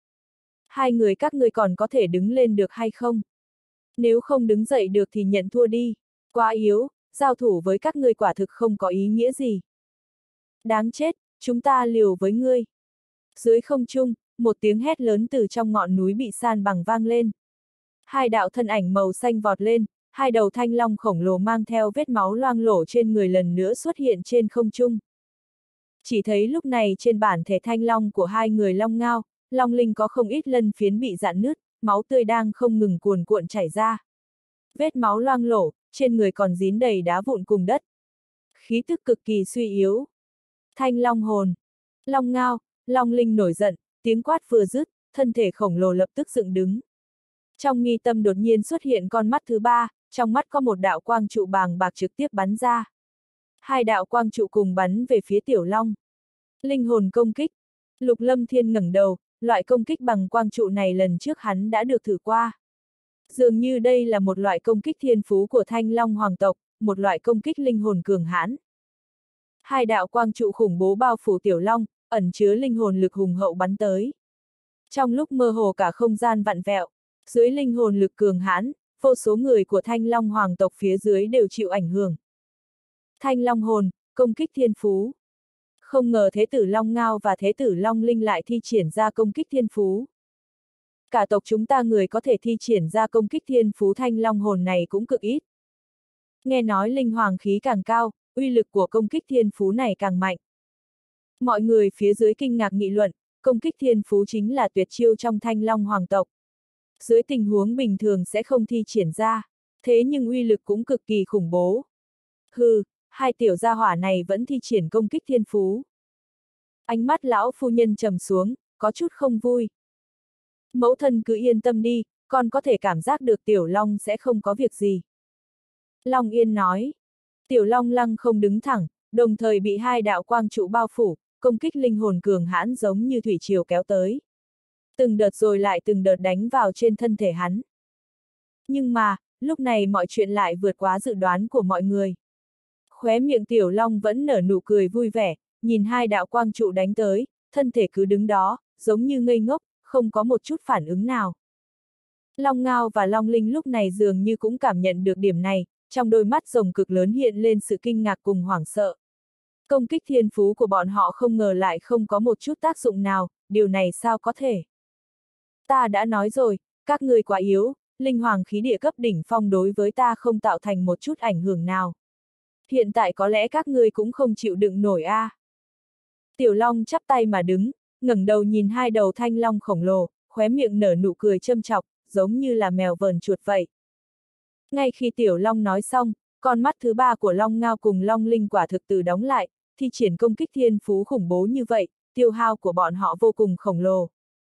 Hai người các ngươi còn có thể đứng lên được hay không? Nếu không đứng dậy được thì nhận thua đi. Quá yếu, giao thủ với các ngươi quả thực không có ý nghĩa gì. Đáng chết, chúng ta liều với ngươi. Dưới không trung, một tiếng hét lớn từ trong ngọn núi bị san bằng vang lên. Hai đạo thân ảnh màu xanh vọt lên, hai đầu thanh long khổng lồ mang theo vết máu loang lổ trên người lần nữa xuất hiện trên không trung. Chỉ thấy lúc này trên bản thể thanh long của hai người Long Ngao, Long Linh có không ít lân phiến bị rạn nứt, máu tươi đang không ngừng cuồn cuộn chảy ra. Vết máu loang lổ, trên người còn dính đầy đá vụn cùng đất. Khí tức cực kỳ suy yếu. Thanh long hồn. Long Ngao, Long Linh nổi giận, tiếng quát vừa dứt, thân thể khổng lồ lập tức dựng đứng. Trong mi tâm đột nhiên xuất hiện con mắt thứ ba, trong mắt có một đạo quang trụ bàng bạc trực tiếp bắn ra. Hai đạo quang trụ cùng bắn về phía Tiểu Long. Linh hồn công kích. Lục Lâm Thiên ngẩng đầu, loại công kích bằng quang trụ này lần trước hắn đã được thử qua. Dường như đây là một loại công kích thiên phú của Thanh Long hoàng tộc, một loại công kích linh hồn cường hãn. Hai đạo quang trụ khủng bố bao phủ Tiểu Long, ẩn chứa linh hồn lực hùng hậu bắn tới. Trong lúc mơ hồ cả không gian vặn vẹo, dưới linh hồn lực cường hãn, vô số người của Thanh Long hoàng tộc phía dưới đều chịu ảnh hưởng. Thanh Long hồn, công kích thiên phú. Không ngờ Thế tử Long Ngao và Thế tử Long Linh lại thi triển ra công kích thiên phú. Cả tộc chúng ta người có thể thi triển ra công kích thiên phú Thanh Long hồn này cũng cực ít. Nghe nói linh hoàng khí càng cao, uy lực của công kích thiên phú này càng mạnh. Mọi người phía dưới kinh ngạc nghị luận, công kích thiên phú chính là tuyệt chiêu trong Thanh Long hoàng tộc. Dưới tình huống bình thường sẽ không thi triển ra, thế nhưng uy lực cũng cực kỳ khủng bố. Hừ, hai tiểu gia hỏa này vẫn thi triển công kích thiên phú. Ánh mắt lão phu nhân trầm xuống, có chút không vui. Mẫu thân cứ yên tâm đi, con có thể cảm giác được Tiểu Long sẽ không có việc gì. Long Yên nói. Tiểu Long lăng không đứng thẳng, đồng thời bị hai đạo quang trụ bao phủ, công kích linh hồn cường hãn giống như thủy triều kéo tới. Từng đợt rồi lại từng đợt đánh vào trên thân thể hắn. Nhưng mà, lúc này mọi chuyện lại vượt quá dự đoán của mọi người. Khóe miệng Tiểu Long vẫn nở nụ cười vui vẻ, nhìn hai đạo quang trụ đánh tới, thân thể cứ đứng đó, giống như ngây ngốc, không có một chút phản ứng nào. Long Ngao và Long Linh lúc này dường như cũng cảm nhận được điểm này, trong đôi mắt rồng cực lớn hiện lên sự kinh ngạc cùng hoảng sợ. Công kích thiên phú của bọn họ không ngờ lại không có một chút tác dụng nào, điều này sao có thể? Ta đã nói rồi, các ngươi quá yếu, linh hoàng khí địa cấp đỉnh phong đối với ta không tạo thành một chút ảnh hưởng nào. Hiện tại có lẽ các ngươi cũng không chịu đựng nổi a. Tiểu Long chắp tay mà đứng, ngẩng đầu nhìn hai đầu thanh long khổng lồ, khóe miệng nở nụ cười châm chọc, giống như là mèo vờn chuột vậy. Ngay khi Tiểu Long nói xong, con mắt thứ ba của Long Ngao cùng Long Linh quả thực từ đóng lại, thi triển công kích thiên phú khủng bố như vậy, tiêu hao của bọn họ vô cùng khổng lồ.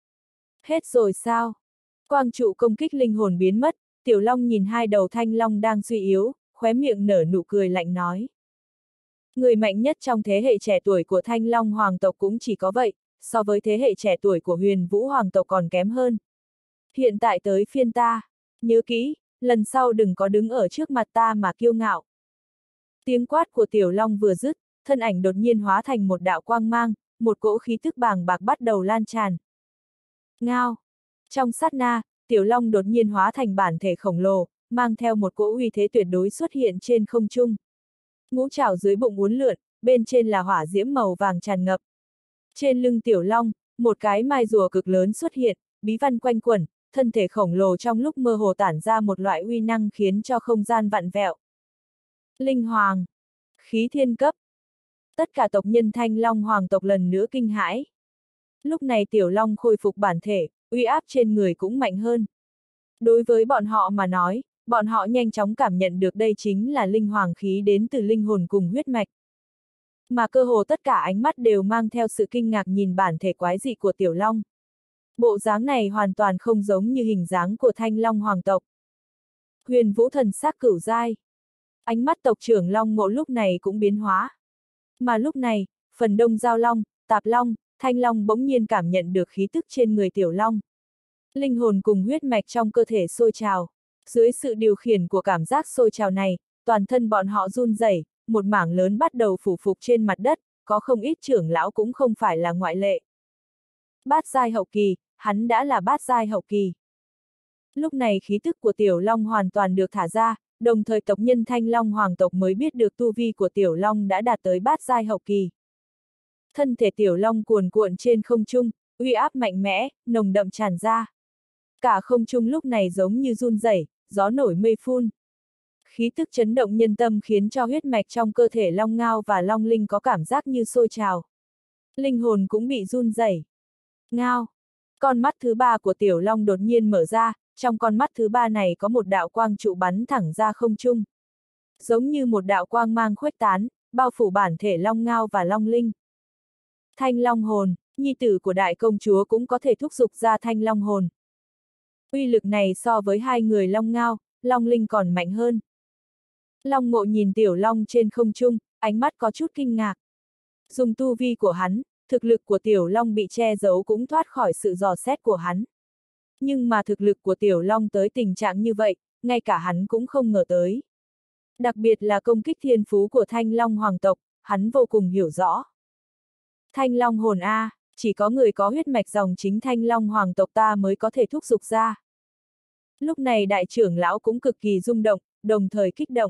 Hết rồi sao? Quang trụ công kích linh hồn biến mất, Tiểu Long nhìn hai đầu thanh long đang suy yếu, khóe miệng nở nụ cười lạnh nói. Người mạnh nhất trong thế hệ trẻ tuổi của Thanh Long hoàng tộc cũng chỉ có vậy, so với thế hệ trẻ tuổi của Huyền Vũ hoàng tộc còn kém hơn. Hiện tại tới phiên ta, nhớ kỹ, lần sau đừng có đứng ở trước mặt ta mà kiêu ngạo. Tiếng quát của Tiểu Long vừa dứt, thân ảnh đột nhiên hóa thành một đạo quang mang, một cỗ khí tức bàng bạc bắt đầu lan tràn. Ngao! Trong sát na, Tiểu Long đột nhiên hóa thành bản thể khổng lồ, mang theo một cỗ uy thế tuyệt đối xuất hiện trên không trung. Ngũ trảo dưới bụng uốn lượn, bên trên là hỏa diễm màu vàng tràn ngập. Trên lưng Tiểu Long, một cái mai rùa cực lớn xuất hiện, bí văn quanh quẩn, thân thể khổng lồ trong lúc mơ hồ tản ra một loại uy năng khiến cho không gian vặn vẹo. Linh Hoàng! Khí thiên cấp! Tất cả tộc nhân Thanh Long hoàng tộc lần nữa kinh hãi. Lúc này Tiểu Long khôi phục bản thể, uy áp trên người cũng mạnh hơn. Đối với bọn họ mà nói, bọn họ nhanh chóng cảm nhận được đây chính là linh hoàng khí đến từ linh hồn cùng huyết mạch. Mà cơ hồ tất cả ánh mắt đều mang theo sự kinh ngạc nhìn bản thể quái dị của Tiểu Long. Bộ dáng này hoàn toàn không giống như hình dáng của Thanh Long hoàng tộc. Huyền Vũ thần sắc cửu giai. Ánh mắt tộc trưởng Long Ngộ lúc này cũng biến hóa. Mà lúc này, phần đông Giao Long, Tạp Long, Thanh Long bỗng nhiên cảm nhận được khí tức trên người Tiểu Long. Linh hồn cùng huyết mạch trong cơ thể sôi trào. Dưới sự điều khiển của cảm giác sôi trào này, toàn thân bọn họ run rẩy, một mảng lớn bắt đầu phủ phục trên mặt đất, có không ít trưởng lão cũng không phải là ngoại lệ. Bát giai hậu kỳ, hắn đã là bát giai hậu kỳ. Lúc này khí tức của Tiểu Long hoàn toàn được thả ra, đồng thời tộc nhân Thanh Long hoàng tộc mới biết được tu vi của Tiểu Long đã đạt tới bát giai hậu kỳ. Thân thể Tiểu Long cuồn cuộn trên không trung, uy áp mạnh mẽ, nồng đậm tràn ra. Cả không trung lúc này giống như run rẩy, gió nổi mây phun. Khí tức chấn động nhân tâm khiến cho huyết mạch trong cơ thể Long Ngao và Long Linh có cảm giác như sôi trào. Linh hồn cũng bị run rẩy. Ngao! Con mắt thứ ba của Tiểu Long đột nhiên mở ra, trong con mắt thứ ba này có một đạo quang trụ bắn thẳng ra không trung. Giống như một đạo quang mang khuếch tán, bao phủ bản thể Long Ngao và Long Linh. Thanh Long hồn, nhi tử của đại công chúa cũng có thể thúc giục ra Thanh Long hồn. Uy lực này so với hai người Long Ngao, Long Linh còn mạnh hơn. Long Ngộ nhìn Tiểu Long trên không trung, ánh mắt có chút kinh ngạc. Dùng tu vi của hắn, thực lực của Tiểu Long bị che giấu cũng thoát khỏi sự dò xét của hắn. Nhưng mà thực lực của Tiểu Long tới tình trạng như vậy, ngay cả hắn cũng không ngờ tới. Đặc biệt là công kích thiên phú của Thanh Long hoàng tộc, hắn vô cùng hiểu rõ. Thanh Long hồn A, chỉ có người có huyết mạch dòng chính Thanh Long hoàng tộc ta mới có thể thúc giục ra. Lúc này đại trưởng lão cũng cực kỳ rung động, đồng thời kích động.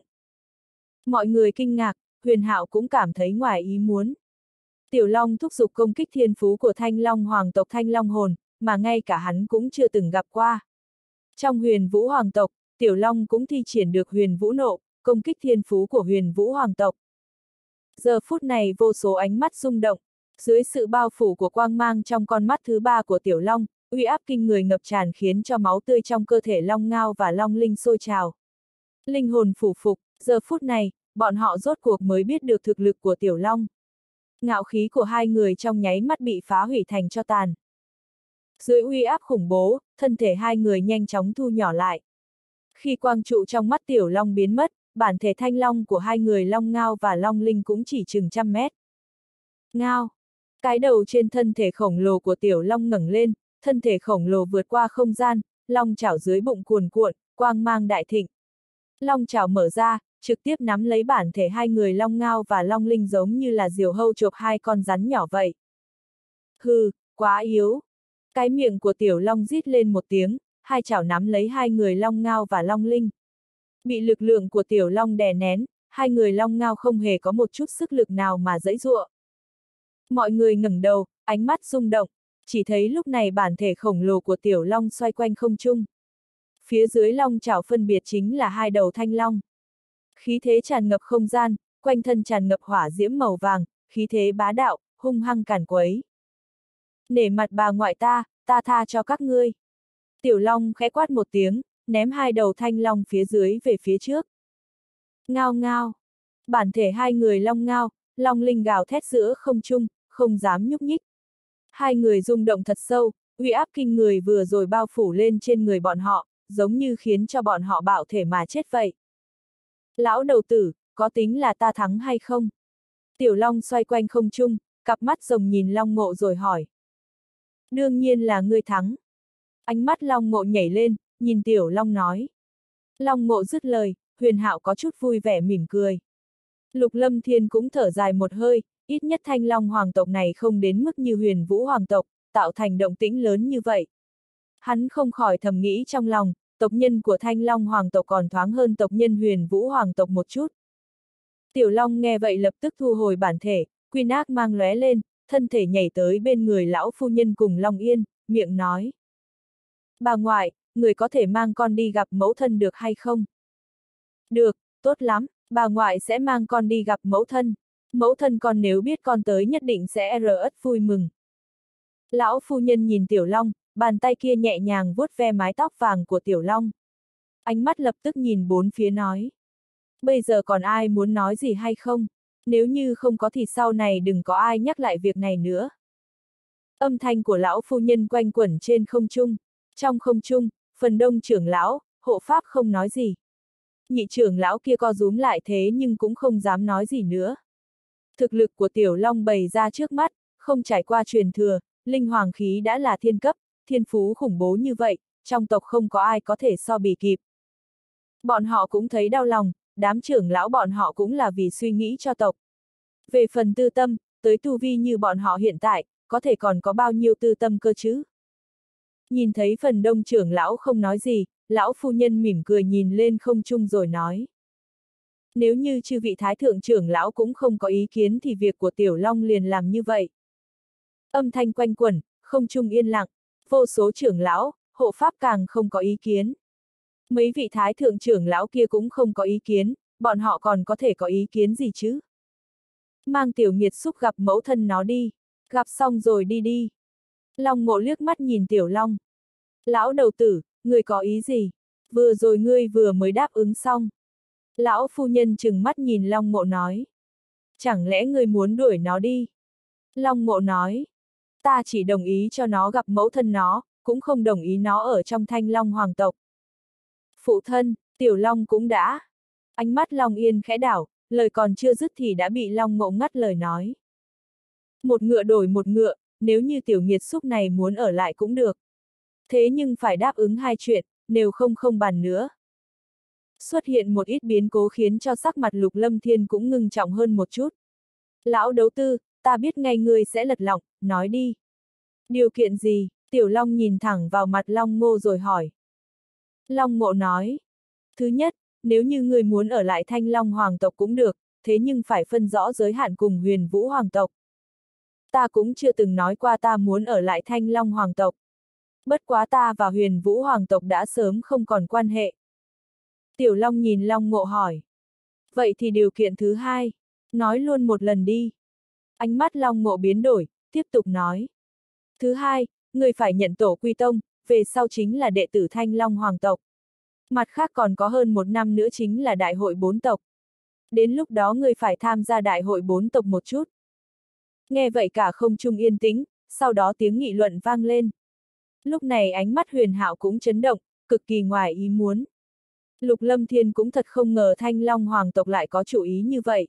Mọi người kinh ngạc, Huyền Hạo cũng cảm thấy ngoài ý muốn. Tiểu Long thúc giục công kích thiên phú của Thanh Long hoàng tộc Thanh Long hồn, mà ngay cả hắn cũng chưa từng gặp qua. Trong Huyền Vũ hoàng tộc, Tiểu Long cũng thi triển được Huyền Vũ nộ, công kích thiên phú của Huyền Vũ hoàng tộc. Giờ phút này vô số ánh mắt rung động, dưới sự bao phủ của quang mang trong con mắt thứ ba của Tiểu Long, uy áp kinh người ngập tràn khiến cho máu tươi trong cơ thể Long Ngao và Long Linh sôi trào. Linh hồn phủ phục, giờ phút này, bọn họ rốt cuộc mới biết được thực lực của Tiểu Long. Ngạo khí của hai người trong nháy mắt bị phá hủy thành tro tàn. Dưới uy áp khủng bố, thân thể hai người nhanh chóng thu nhỏ lại. Khi quang trụ trong mắt Tiểu Long biến mất, bản thể Thanh Long của hai người Long Ngao và Long Linh cũng chỉ chừng 100 mét. Ngao! Cái đầu trên thân thể khổng lồ của Tiểu Long ngẩng lên, thân thể khổng lồ vượt qua không gian, long chảo dưới bụng cuồn cuộn, quang mang đại thịnh. Long chảo mở ra, trực tiếp nắm lấy bản thể hai người Long Ngao và Long Linh giống như là diều hâu chộp hai con rắn nhỏ vậy. Hừ, quá yếu! Cái miệng của Tiểu Long rít lên một tiếng, hai chảo nắm lấy hai người Long Ngao và Long Linh. Bị lực lượng của Tiểu Long đè nén, hai người Long Ngao không hề có một chút sức lực nào mà giãy giụa. Mọi người ngẩng đầu, ánh mắt rung động, chỉ thấy lúc này bản thể khổng lồ của Tiểu Long xoay quanh không trung. Phía dưới long chảo phân biệt chính là hai đầu thanh long. Khí thế tràn ngập không gian, quanh thân tràn ngập hỏa diễm màu vàng, khí thế bá đạo, hung hăng càn quấy. Nể mặt bà ngoại ta tha cho các ngươi. Tiểu Long khẽ quát một tiếng, ném hai đầu thanh long phía dưới về phía trước. Ngao ngao! Bản thể hai người Long Ngao, Long Linh gào thét giữa không trung, không dám nhúc nhích. Hai người rung động thật sâu, uy áp kinh người vừa rồi bao phủ lên trên người bọn họ, giống như khiến cho bọn họ bạo thể mà chết vậy. Lão đầu tử, có tính là ta thắng hay không? Tiểu Long xoay quanh không trung, cặp mắt rồng nhìn Long Ngộ rồi hỏi. Đương nhiên là ngươi thắng. Ánh mắt Long Ngộ nhảy lên, nhìn Tiểu Long nói. Long Ngộ dứt lời, Huyền Hạo có chút vui vẻ mỉm cười. Lục Lâm Thiên cũng thở dài một hơi, ít nhất Thanh Long hoàng tộc này không đến mức như Huyền Vũ hoàng tộc, tạo thành động tĩnh lớn như vậy. Hắn không khỏi thầm nghĩ trong lòng, tộc nhân của Thanh Long hoàng tộc còn thoáng hơn tộc nhân Huyền Vũ hoàng tộc một chút. Tiểu Long nghe vậy lập tức thu hồi bản thể, quy ác mang lóe lên, thân thể nhảy tới bên người lão phu nhân cùng Long Yên, miệng nói. Bà ngoại, người có thể mang con đi gặp mẫu thân được hay không? Được, tốt lắm, bà ngoại sẽ mang con đi gặp mẫu thân. Mẫu thân con nếu biết con tới nhất định sẽ rất vui mừng. Lão phu nhân nhìn Tiểu Long, bàn tay kia nhẹ nhàng vuốt ve mái tóc vàng của Tiểu Long. Ánh mắt lập tức nhìn bốn phía nói. Bây giờ còn ai muốn nói gì hay không? Nếu như không có thì sau này đừng có ai nhắc lại việc này nữa. Âm thanh của lão phu nhân quanh quẩn trên không trung. Trong không trung, phần đông trưởng lão, hộ pháp không nói gì. Nhị trưởng lão kia co rúm lại thế nhưng cũng không dám nói gì nữa. Thực lực của Tiểu Long bày ra trước mắt, không trải qua truyền thừa, linh hoàng khí đã là thiên cấp, thiên phú khủng bố như vậy, trong tộc không có ai có thể so bì kịp. Bọn họ cũng thấy đau lòng, đám trưởng lão bọn họ cũng là vì suy nghĩ cho tộc. Về phần tư tâm, tới tu vi như bọn họ hiện tại, có thể còn có bao nhiêu tư tâm cơ chứ? Nhìn thấy phần đông trưởng lão không nói gì, lão phu nhân mỉm cười nhìn lên không trung rồi nói. Nếu như chư vị thái thượng trưởng lão cũng không có ý kiến thì việc của Tiểu Long liền làm như vậy. Âm thanh quanh quẩn, không trung yên lặng, vô số trưởng lão, hộ pháp càng không có ý kiến. Mấy vị thái thượng trưởng lão kia cũng không có ý kiến, bọn họ còn có thể có ý kiến gì chứ? Mang Tiểu Nghiệt Xúc gặp mẫu thân nó đi. Gặp xong rồi đi đi. Long Ngộ liếc mắt nhìn Tiểu Long. Lão đầu tử, ngươi có ý gì? Vừa rồi ngươi vừa mới đáp ứng xong. Lão phu nhân trừng mắt nhìn Long Ngộ nói. Chẳng lẽ ngươi muốn đuổi nó đi? Long Ngộ nói. Ta chỉ đồng ý cho nó gặp mẫu thân nó, cũng không đồng ý nó ở trong Thanh Long hoàng tộc. Phụ thân, Tiểu Long cũng đã. Ánh mắt Long Yên khẽ đảo, lời còn chưa dứt thì đã bị Long Ngộ ngắt lời nói. Một ngựa đổi một ngựa, nếu như tiểu nghiệt xúc này muốn ở lại cũng được. Thế nhưng phải đáp ứng hai chuyện, nếu không không bàn nữa. Xuất hiện một ít biến cố khiến cho sắc mặt Lục Lâm Thiên cũng ngưng trọng hơn một chút. Lão đấu tư, ta biết ngay ngươi sẽ lật lọng, nói đi. Điều kiện gì? Tiểu Long nhìn thẳng vào mặt Long Ngô rồi hỏi. Long Ngộ nói. Thứ nhất, nếu như ngươi muốn ở lại Thanh Long hoàng tộc cũng được, thế nhưng phải phân rõ giới hạn cùng Huyền Vũ hoàng tộc. Ta cũng chưa từng nói qua ta muốn ở lại Thanh Long hoàng tộc. Bất quá ta và Huyền Vũ hoàng tộc đã sớm không còn quan hệ. Tiểu Long nhìn Long Ngộ hỏi. Vậy thì điều kiện thứ hai, nói luôn một lần đi. Ánh mắt Long Ngộ biến đổi, tiếp tục nói. Thứ hai, người phải nhận tổ quy tông, về sau chính là đệ tử Thanh Long hoàng tộc. Mặt khác còn có hơn một năm nữa chính là đại hội 4 tộc. Đến lúc đó người phải tham gia đại hội 4 tộc một chút. Nghe vậy cả không trung yên tĩnh, sau đó tiếng nghị luận vang lên. Lúc này ánh mắt Huyền Hạo cũng chấn động, cực kỳ ngoài ý muốn. Lục Lâm Thiên cũng thật không ngờ Thanh Long hoàng tộc lại có chủ ý như vậy.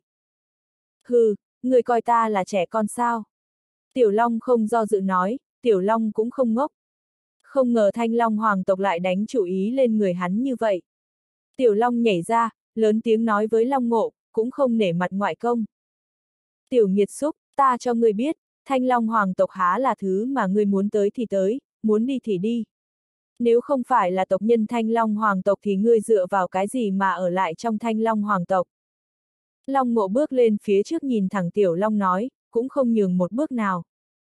Hừ, người coi ta là trẻ con sao? Tiểu Long không do dự nói, Tiểu Long cũng không ngốc. Không ngờ Thanh Long hoàng tộc lại đánh chủ ý lên người hắn như vậy. Tiểu Long nhảy ra, lớn tiếng nói với Long Ngộ, cũng không nể mặt ngoại công. Tiểu nghiệt xúc, ta cho ngươi biết, Thanh Long hoàng tộc há là thứ mà ngươi muốn tới thì tới, muốn đi thì đi. Nếu không phải là tộc nhân Thanh Long hoàng tộc thì ngươi dựa vào cái gì mà ở lại trong Thanh Long hoàng tộc? Long Ngộ bước lên phía trước nhìn thẳng Tiểu Long nói, cũng không nhường một bước nào.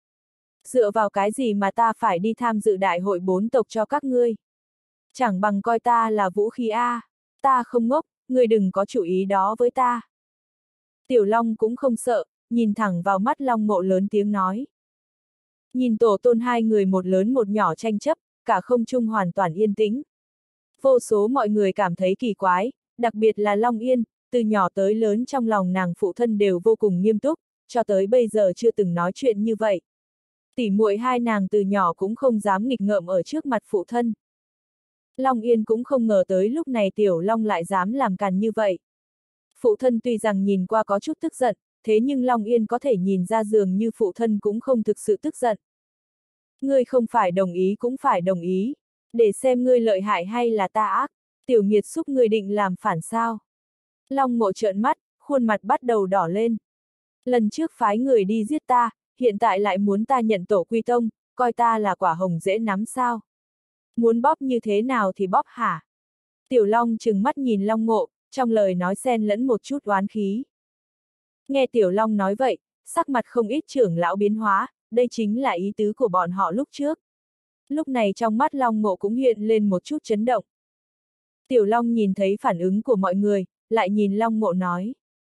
Dựa vào cái gì mà ta phải đi tham dự đại hội 4 tộc cho các ngươi? Chẳng bằng coi ta là vũ khí a. Ta không ngốc, ngươi đừng có chủ ý đó với ta. Tiểu Long cũng không sợ, nhìn thẳng vào mắt Long Ngộ lớn tiếng nói. Nhìn tổ tôn hai người một lớn một nhỏ tranh chấp, cả không trung hoàn toàn yên tĩnh. Vô số mọi người cảm thấy kỳ quái, đặc biệt là Long Yên, từ nhỏ tới lớn trong lòng nàng phụ thân đều vô cùng nghiêm túc, cho tới bây giờ chưa từng nói chuyện như vậy. Tỉ muội hai nàng từ nhỏ cũng không dám nghịch ngợm ở trước mặt phụ thân. Long Yên cũng không ngờ tới lúc này Tiểu Long lại dám làm càn như vậy. Phụ thân tuy rằng nhìn qua có chút tức giận, thế nhưng Long Yên có thể nhìn ra dường như phụ thân cũng không thực sự tức giận. Ngươi không phải đồng ý cũng phải đồng ý, để xem ngươi lợi hại hay là ta ác, tiểu nghiệt xúc ngươi định làm phản sao. Long Ngộ trợn mắt, khuôn mặt bắt đầu đỏ lên. Lần trước phái người đi giết ta, hiện tại lại muốn ta nhận tổ quy tông, coi ta là quả hồng dễ nắm sao. Muốn bóp như thế nào thì bóp hả? Tiểu Long trừng mắt nhìn Long Ngộ, trong lời nói xen lẫn một chút oán khí. Nghe Tiểu Long nói vậy, sắc mặt không ít trưởng lão biến hóa, đây chính là ý tứ của bọn họ lúc trước. Lúc này trong mắt Long Ngộ cũng hiện lên một chút chấn động. Tiểu Long nhìn thấy phản ứng của mọi người, lại nhìn Long Ngộ nói.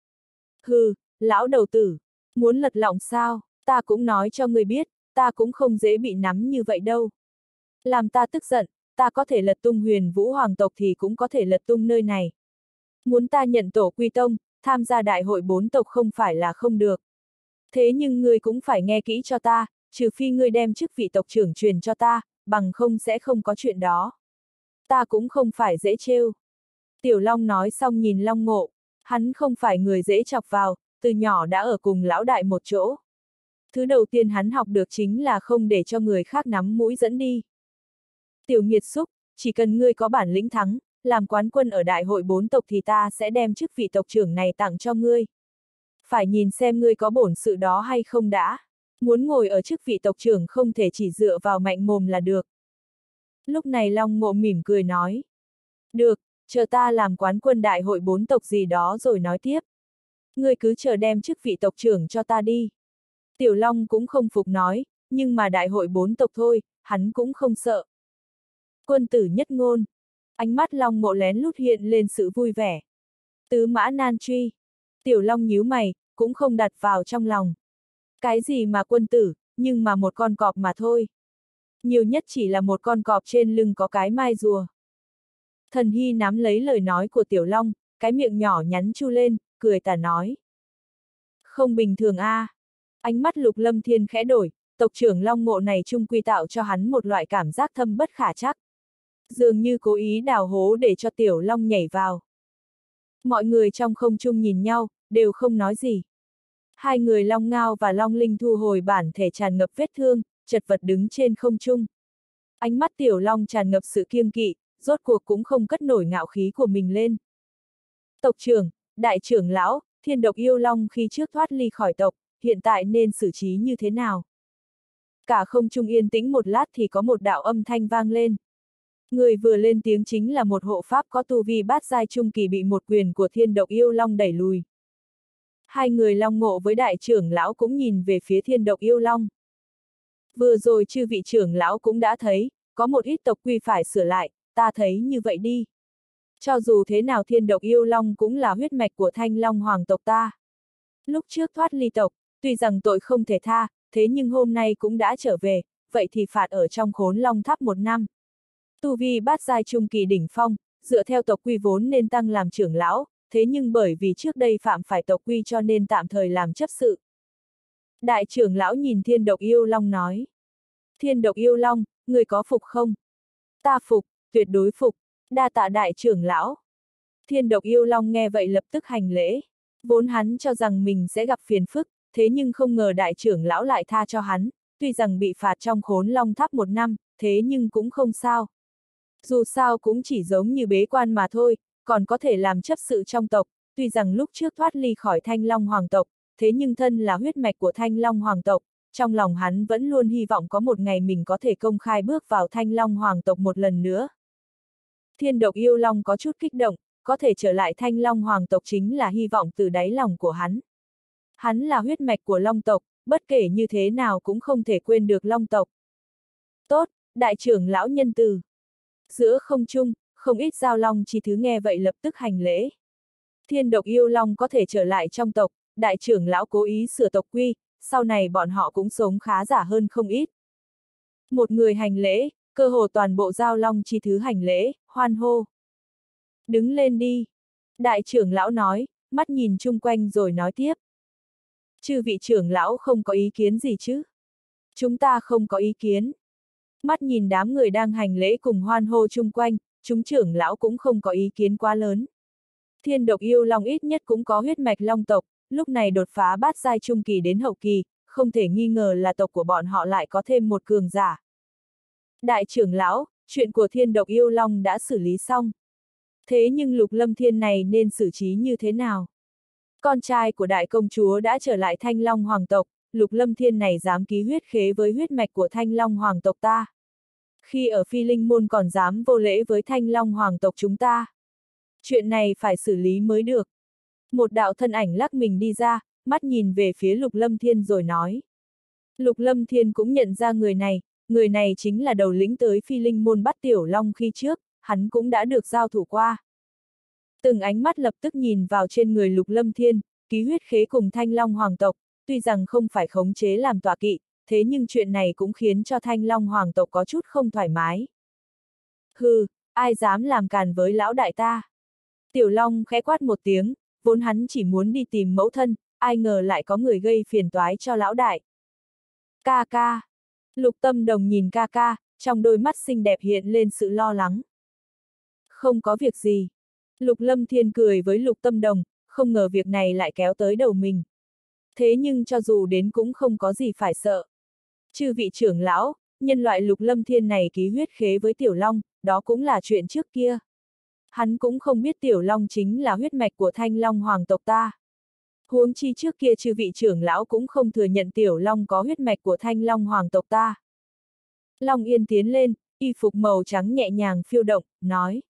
Hừ, lão đầu tử, muốn lật lọng sao, ta cũng nói cho ngươi biết, ta cũng không dễ bị nắm như vậy đâu. Làm ta tức giận, ta có thể lật tung Huyền Vũ hoàng tộc thì cũng có thể lật tung nơi này. Muốn ta nhận tổ quy tông, tham gia đại hội 4 tộc không phải là không được. Thế nhưng ngươi cũng phải nghe kỹ cho ta, trừ phi ngươi đem chức vị tộc trưởng truyền cho ta, bằng không sẽ không có chuyện đó. Ta cũng không phải dễ trêu. Tiểu Long nói xong nhìn Long Ngộ, hắn không phải người dễ chọc vào, từ nhỏ đã ở cùng lão đại một chỗ. Thứ đầu tiên hắn học được chính là không để cho người khác nắm mũi dẫn đi. Tiểu nghiệt xúc, chỉ cần ngươi có bản lĩnh thắng, làm quán quân ở đại hội 4 tộc thì ta sẽ đem chức vị tộc trưởng này tặng cho ngươi. Phải nhìn xem ngươi có bổn sự đó hay không đã. Muốn ngồi ở chức vị tộc trưởng không thể chỉ dựa vào mạnh mồm là được. Lúc này Long Ngộ mỉm cười nói. Được, chờ ta làm quán quân đại hội 4 tộc gì đó rồi nói tiếp. Ngươi cứ chờ đem chức vị tộc trưởng cho ta đi. Tiểu Long cũng không phục nói, nhưng mà đại hội 4 tộc thôi, hắn cũng không sợ. Quân tử nhất ngôn. Ánh mắt Long Ngộ lén lút hiện lên sự vui vẻ. Tứ mã nan truy. Tiểu Long nhíu mày, cũng không đặt vào trong lòng. Cái gì mà quân tử, nhưng mà một con cọp mà thôi. Nhiều nhất chỉ là một con cọp trên lưng có cái mai rùa. Thần Hy nắm lấy lời nói của Tiểu Long, cái miệng nhỏ nhắn chu lên, cười tà nói. Không bình thường a. Ánh mắt Lục Lâm Thiên khẽ đổi, tộc trưởng Long Ngộ này chung quy tạo cho hắn một loại cảm giác thâm bất khả trắc. Dường như cố ý đào hố để cho Tiểu Long nhảy vào. Mọi người trong không trung nhìn nhau, đều không nói gì. Hai người Long Ngao và Long Linh thu hồi bản thể tràn ngập vết thương, chật vật đứng trên không trung. Ánh mắt Tiểu Long tràn ngập sự kiêng kỵ, rốt cuộc cũng không cất nổi ngạo khí của mình lên. Tộc trưởng, đại trưởng lão, Thiên Độc Yêu Long khi trước thoát ly khỏi tộc, hiện tại nên xử trí như thế nào? Cả không trung yên tĩnh một lát thì có một đạo âm thanh vang lên. Người vừa lên tiếng chính là một hộ pháp có tu vi bát giai trung kỳ bị một quyền của Thiên Độc Yêu Long đẩy lùi. Hai người Long Ngộ với đại trưởng lão cũng nhìn về phía Thiên Độc Yêu Long. Vừa rồi chư vị trưởng lão cũng đã thấy, có một ít tộc quy phải sửa lại, ta thấy như vậy đi. Cho dù thế nào Thiên Độc Yêu Long cũng là huyết mạch của Thanh Long Hoàng tộc ta. Lúc trước thoát ly tộc, tuy rằng tội không thể tha, thế nhưng hôm nay cũng đã trở về, vậy thì phạt ở trong Khốn Long Tháp 1 năm. Tu vi bát giai trung kỳ đỉnh phong, dựa theo tộc quy vốn nên tăng làm trưởng lão, thế nhưng bởi vì trước đây phạm phải tộc quy cho nên tạm thời làm chấp sự. Đại trưởng lão nhìn Thiên Độc Yêu Long nói. Thiên Độc Yêu Long, người có phục không? Ta phục, tuyệt đối phục, đa tạ đại trưởng lão. Thiên Độc Yêu Long nghe vậy lập tức hành lễ. Vốn hắn cho rằng mình sẽ gặp phiền phức, thế nhưng không ngờ đại trưởng lão lại tha cho hắn, tuy rằng bị phạt trong Khốn Long Tháp 1 năm, thế nhưng cũng không sao. Dù sao cũng chỉ giống như bế quan mà thôi, còn có thể làm chấp sự trong tộc, tuy rằng lúc trước thoát ly khỏi Thanh Long Hoàng tộc, thế nhưng thân là huyết mạch của Thanh Long Hoàng tộc, trong lòng hắn vẫn luôn hy vọng có một ngày mình có thể công khai bước vào Thanh Long Hoàng tộc một lần nữa. Thiên Độc Yêu Long có chút kích động, có thể trở lại Thanh Long Hoàng tộc chính là hy vọng từ đáy lòng của hắn. Hắn là huyết mạch của Long tộc, bất kể như thế nào cũng không thể quên được Long tộc. Tốt, đại trưởng lão nhân từ. Giữa không trung, không ít giao long chi thứ nghe vậy lập tức hành lễ. Thiên Độc Yêu Long có thể trở lại trong tộc, đại trưởng lão cố ý sửa tộc quy, sau này bọn họ cũng sống khá giả hơn không ít. Một người hành lễ, cơ hồ toàn bộ giao long chi thứ hành lễ, hoan hô. Đứng lên đi. Đại trưởng lão nói, mắt nhìn chung quanh rồi nói tiếp. Chư vị trưởng lão không có ý kiến gì chứ? Chúng ta không có ý kiến. Mắt nhìn đám người đang hành lễ cùng hoan hô chung quanh, chúng trưởng lão cũng không có ý kiến quá lớn. Thiên Độc Yêu Long ít nhất cũng có huyết mạch long tộc, lúc này đột phá bát giai trung kỳ đến hậu kỳ, không thể nghi ngờ là tộc của bọn họ lại có thêm một cường giả. Đại trưởng lão, chuyện của Thiên Độc Yêu Long đã xử lý xong. Thế nhưng Lục Lâm Thiên này nên xử trí như thế nào? Con trai của đại công chúa đã trở lại Thanh Long Hoàng tộc, Lục Lâm Thiên này dám ký huyết khế với huyết mạch của Thanh Long Hoàng tộc ta. Khi ở Phi Linh Môn còn dám vô lễ với Thanh Long Hoàng tộc chúng ta. Chuyện này phải xử lý mới được. Một đạo thân ảnh lắc mình đi ra, mắt nhìn về phía Lục Lâm Thiên rồi nói. Lục Lâm Thiên cũng nhận ra người này chính là đầu lĩnh tới Phi Linh Môn bắt Tiểu Long khi trước, hắn cũng đã được giao thủ qua. Từng ánh mắt lập tức nhìn vào trên người Lục Lâm Thiên, ký huyết khế cùng Thanh Long Hoàng tộc, tuy rằng không phải khống chế làm tọa kỵ, thế nhưng chuyện này cũng khiến cho Thanh Long Hoàng tộc có chút không thoải mái. Hừ, ai dám làm càn với lão đại ta? Tiểu Long khẽ quát một tiếng, vốn hắn chỉ muốn đi tìm mẫu thân, ai ngờ lại có người gây phiền toái cho lão đại. Ca ca. Lục Tâm Đồng nhìn ca ca, trong đôi mắt xinh đẹp hiện lên sự lo lắng. Không có việc gì. Lục Lâm Thiên cười với Lục Tâm Đồng, không ngờ việc này lại kéo tới đầu mình. Thế nhưng cho dù đến cũng không có gì phải sợ. Chư vị trưởng lão, nhân loại Lục Lâm Thiên này ký huyết khế với Tiểu Long, đó cũng là chuyện trước kia. Hắn cũng không biết Tiểu Long chính là huyết mạch của Thanh Long Hoàng tộc ta. Huống chi trước kia chư vị trưởng lão cũng không thừa nhận Tiểu Long có huyết mạch của Thanh Long Hoàng tộc ta. Long Yên tiến lên, y phục màu trắng nhẹ nhàng phiêu động, nói.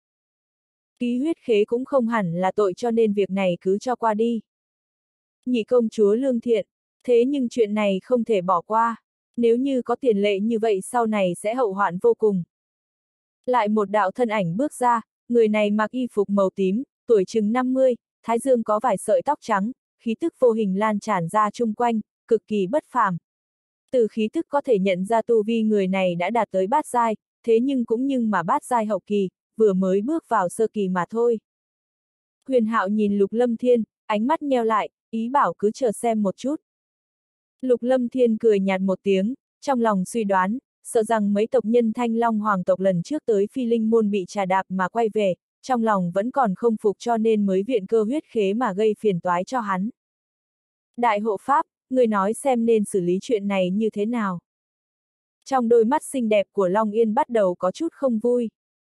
Ký huyết khế cũng không hẳn là tội cho nên việc này cứ cho qua đi. Nhị công chúa lương thiện, thế nhưng chuyện này không thể bỏ qua. Nếu như có tiền lệ như vậy sau này sẽ hậu hoạn vô cùng. Lại một đạo thân ảnh bước ra, người này mặc y phục màu tím, tuổi chừng 50, thái dương có vài sợi tóc trắng, khí tức vô hình lan tràn ra chung quanh, cực kỳ bất phàm. Từ khí tức có thể nhận ra tu vi người này đã đạt tới bát giai, thế nhưng mà bát giai hậu kỳ, vừa mới bước vào sơ kỳ mà thôi. Huyền Hạo nhìn Lục Lâm Thiên, ánh mắt nheo lại, ý bảo cứ chờ xem một chút. Lục Lâm Thiên cười nhạt một tiếng, trong lòng suy đoán, sợ rằng mấy tộc nhân Thanh Long Hoàng tộc lần trước tới Phi Linh Môn bị trà đạp mà quay về, trong lòng vẫn còn không phục cho nên mới viện cơ huyết khế mà gây phiền toái cho hắn. Đại hộ pháp, người nói xem nên xử lý chuyện này như thế nào. Trong đôi mắt xinh đẹp của Long Yên bắt đầu có chút không vui.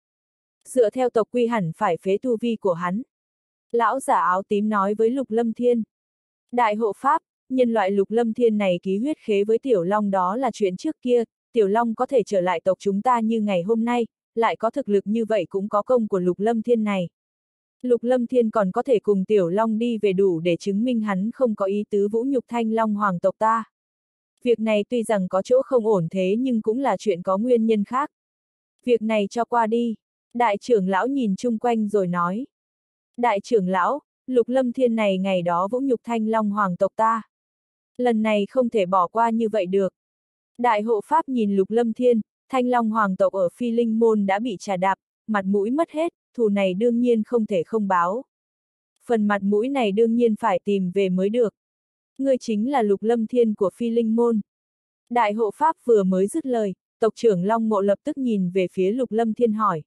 Dựa theo tộc quy hẳn phải phế tu vi của hắn. Lão giả áo tím nói với Lục Lâm Thiên. Đại hộ pháp, nhân loại Lục Lâm Thiên này ký huyết khế với Tiểu Long đó là chuyện trước kia, Tiểu Long có thể trở lại tộc chúng ta như ngày hôm nay, lại có thực lực như vậy cũng có công của Lục Lâm Thiên này. Lục Lâm Thiên còn có thể cùng Tiểu Long đi về đủ để chứng minh hắn không có ý tứ vũ nhục Thanh Long Hoàng tộc ta. Việc này tuy rằng có chỗ không ổn thế nhưng cũng là chuyện có nguyên nhân khác. Việc này cho qua đi. Đại trưởng lão nhìn chung quanh rồi nói. Đại trưởng lão, Lục Lâm Thiên này ngày đó vũ nhục Thanh Long Hoàng tộc ta. Lần này không thể bỏ qua như vậy được. Đại hộ pháp nhìn Lục Lâm Thiên, Thanh Long Hoàng tộc ở Phi Linh Môn đã bị trà đạp, mặt mũi mất hết, thù này đương nhiên không thể không báo. Phần mặt mũi này đương nhiên phải tìm về mới được. Ngươi chính là Lục Lâm Thiên của Phi Linh Môn. Đại hộ pháp vừa mới dứt lời, tộc trưởng Long Ngộ lập tức nhìn về phía Lục Lâm Thiên hỏi.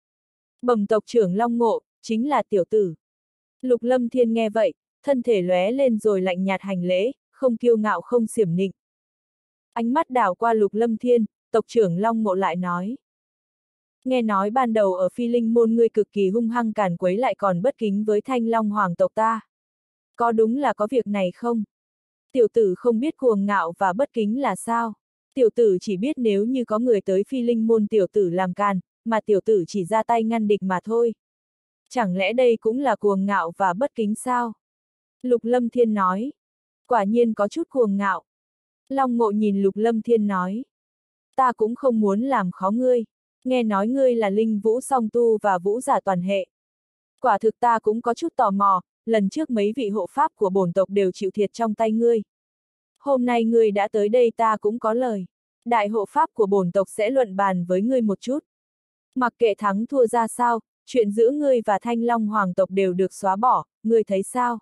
Bẩm tộc trưởng Long Ngộ, chính là tiểu tử. Lục Lâm Thiên nghe vậy, thân thể lóe lên rồi lạnh nhạt hành lễ, không kiêu ngạo không xiểm nịnh. Ánh mắt đảo qua Lục Lâm Thiên, tộc trưởng Long Ngộ lại nói. Nghe nói ban đầu ở Phi Linh Môn ngươi cực kỳ hung hăng càn quấy lại còn bất kính với Thanh Long Hoàng tộc ta. Có đúng là có việc này không? Tiểu tử không biết cuồng ngạo và bất kính là sao? Tiểu tử chỉ biết nếu như có người tới Phi Linh Môn tiểu tử làm càn, mà tiểu tử chỉ ra tay ngăn địch mà thôi. Chẳng lẽ đây cũng là cuồng ngạo và bất kính sao? Lục Lâm Thiên nói. Quả nhiên có chút cuồng ngạo. Long Ngộ nhìn Lục Lâm Thiên nói. Ta cũng không muốn làm khó ngươi. Nghe nói ngươi là linh vũ song tu và vũ giả toàn hệ. Quả thực ta cũng có chút tò mò, lần trước mấy vị hộ pháp của bổn tộc đều chịu thiệt trong tay ngươi. Hôm nay ngươi đã tới đây ta cũng có lời. Đại hộ pháp của bổn tộc sẽ luận bàn với ngươi một chút. Mặc kệ thắng thua ra sao, chuyện giữa ngươi và Thanh Long Hoàng tộc đều được xóa bỏ, ngươi thấy sao?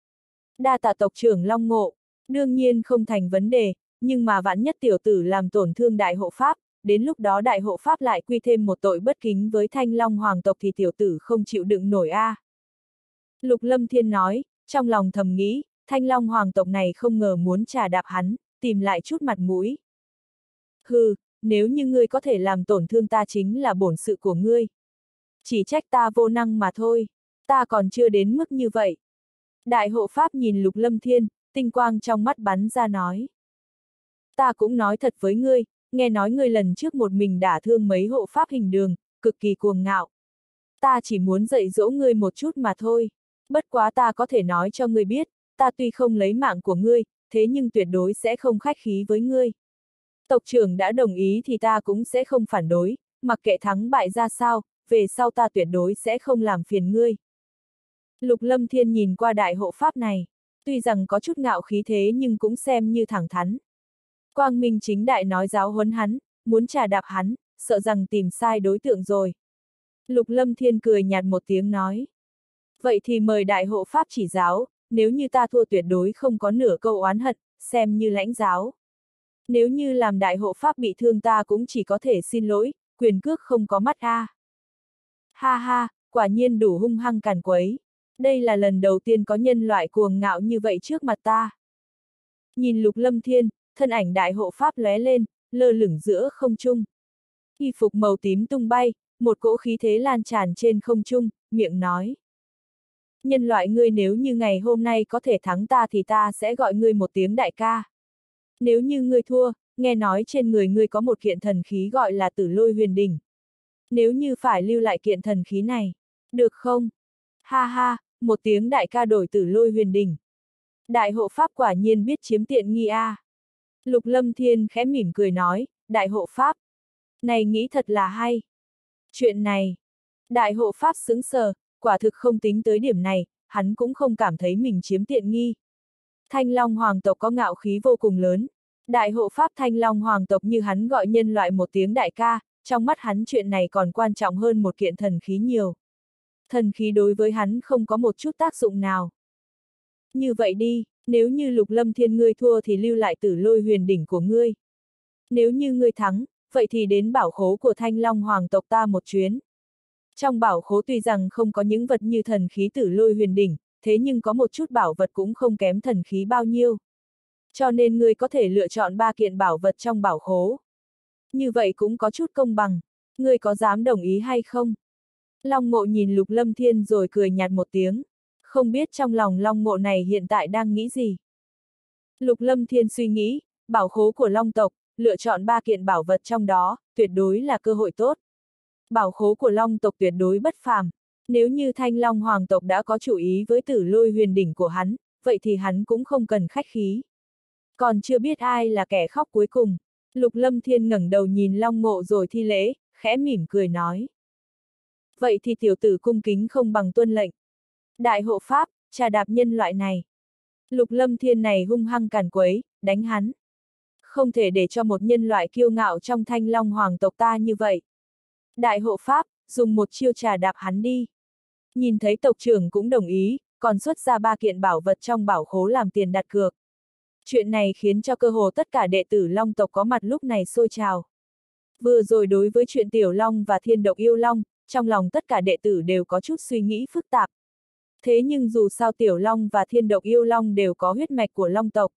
Đa tạ tộc trưởng Long Ngộ, đương nhiên không thành vấn đề, nhưng mà vạn nhất tiểu tử làm tổn thương đại hộ pháp, đến lúc đó đại hộ pháp lại quy thêm một tội bất kính với Thanh Long Hoàng tộc thì tiểu tử không chịu đựng nổi a. Lục Lâm Thiên nói, trong lòng thầm nghĩ, Thanh Long Hoàng tộc này không ngờ muốn trà đạp hắn, tìm lại chút mặt mũi. Hừ, nếu như ngươi có thể làm tổn thương ta chính là bổn sự của ngươi. Chỉ trách ta vô năng mà thôi, ta còn chưa đến mức như vậy. Đại hộ pháp nhìn Lục Lâm Thiên, tinh quang trong mắt bắn ra nói. Ta cũng nói thật với ngươi, nghe nói ngươi lần trước một mình đả thương mấy hộ pháp hình đường, cực kỳ cuồng ngạo. Ta chỉ muốn dạy dỗ ngươi một chút mà thôi. Bất quá ta có thể nói cho ngươi biết, ta tuy không lấy mạng của ngươi, thế nhưng tuyệt đối sẽ không khách khí với ngươi. Tộc trưởng đã đồng ý thì ta cũng sẽ không phản đối, mặc kệ thắng bại ra sao, về sau ta tuyệt đối sẽ không làm phiền ngươi. Lục Lâm Thiên nhìn qua đại hộ pháp này, tuy rằng có chút ngạo khí thế nhưng cũng xem như thẳng thắn. Quang Minh chính đại nói giáo huấn hắn, muốn trà đạp hắn, sợ rằng tìm sai đối tượng rồi. Lục Lâm Thiên cười nhạt một tiếng nói. Vậy thì mời đại hộ pháp chỉ giáo, nếu như ta thua tuyệt đối không có nửa câu oán hận, xem như lãnh giáo. Nếu như làm đại hộ pháp bị thương ta cũng chỉ có thể xin lỗi, quyền cước không có mắt a. Ha ha, quả nhiên đủ hung hăng càn quấy. Đây là lần đầu tiên có nhân loại cuồng ngạo như vậy trước mặt ta. Nhìn Lục Lâm Thiên, thân ảnh đại hộ pháp lóe lên, lơ lửng giữa không trung. Y phục màu tím tung bay, một cỗ khí thế lan tràn trên không trung, miệng nói. Nhân loại ngươi nếu như ngày hôm nay có thể thắng ta thì ta sẽ gọi ngươi một tiếng đại ca. Nếu như ngươi thua, nghe nói trên người ngươi có một kiện thần khí gọi là Tử Lôi Huyền Đỉnh. Nếu như phải lưu lại kiện thần khí này, được không? Ha ha, một tiếng đại ca đổi Tử Lôi Huyền Đỉnh. Đại hộ pháp quả nhiên biết chiếm tiện nghi a. Lục Lâm Thiên khẽ mỉm cười nói, đại hộ pháp. Này nghĩ thật là hay. Chuyện này, đại hộ pháp sững sờ, quả thực không tính tới điểm này, hắn cũng không cảm thấy mình chiếm tiện nghi. Thanh Long Hoàng tộc có ngạo khí vô cùng lớn. Đại hộ pháp Thanh Long Hoàng tộc như hắn gọi nhân loại một tiếng đại ca, trong mắt hắn chuyện này còn quan trọng hơn một kiện thần khí nhiều. Thần khí đối với hắn không có một chút tác dụng nào. Như vậy đi, nếu như Lục Lâm Thiên ngươi thua thì lưu lại Tử Lôi huyền đỉnh của ngươi. Nếu như ngươi thắng, vậy thì đến bảo khố của Thanh Long Hoàng tộc ta một chuyến. Trong bảo khố tuy rằng không có những vật như thần khí Tử Lôi huyền đỉnh, thế nhưng có một chút bảo vật cũng không kém thần khí bao nhiêu. Cho nên ngươi có thể lựa chọn 3 kiện bảo vật trong bảo khố. Như vậy cũng có chút công bằng. Ngươi có dám đồng ý hay không? Long Ngộ nhìn Lục Lâm Thiên rồi cười nhạt một tiếng. Không biết trong lòng Long Ngộ này hiện tại đang nghĩ gì? Lục Lâm Thiên suy nghĩ, bảo khố của Long tộc, lựa chọn 3 kiện bảo vật trong đó, tuyệt đối là cơ hội tốt. Bảo khố của Long tộc tuyệt đối bất phàm. Nếu như Thanh Long Hoàng tộc đã có chủ ý với Tử Lôi huyền đỉnh của hắn, vậy thì hắn cũng không cần khách khí. Còn chưa biết ai là kẻ khóc cuối cùng. Lục Lâm Thiên ngẩng đầu nhìn Long Ngộ rồi thi lễ, khẽ mỉm cười nói. Vậy thì tiểu tử cung kính không bằng tuân lệnh. Đại hộ pháp, trà đạp nhân loại này. Lục Lâm Thiên này hung hăng càn quấy, đánh hắn. Không thể để cho một nhân loại kiêu ngạo trong Thanh Long Hoàng tộc ta như vậy. Đại hộ pháp, dùng một chiêu trà đạp hắn đi. Nhìn thấy tộc trưởng cũng đồng ý, còn xuất ra 3 kiện bảo vật trong bảo khố làm tiền đặt cược. Chuyện này khiến cho cơ hồ tất cả đệ tử Long tộc có mặt lúc này sôi trào. Vừa rồi đối với chuyện Tiểu Long và Thiên Độc Yêu Long, trong lòng tất cả đệ tử đều có chút suy nghĩ phức tạp. Thế nhưng dù sao Tiểu Long và Thiên Độc Yêu Long đều có huyết mạch của Long tộc.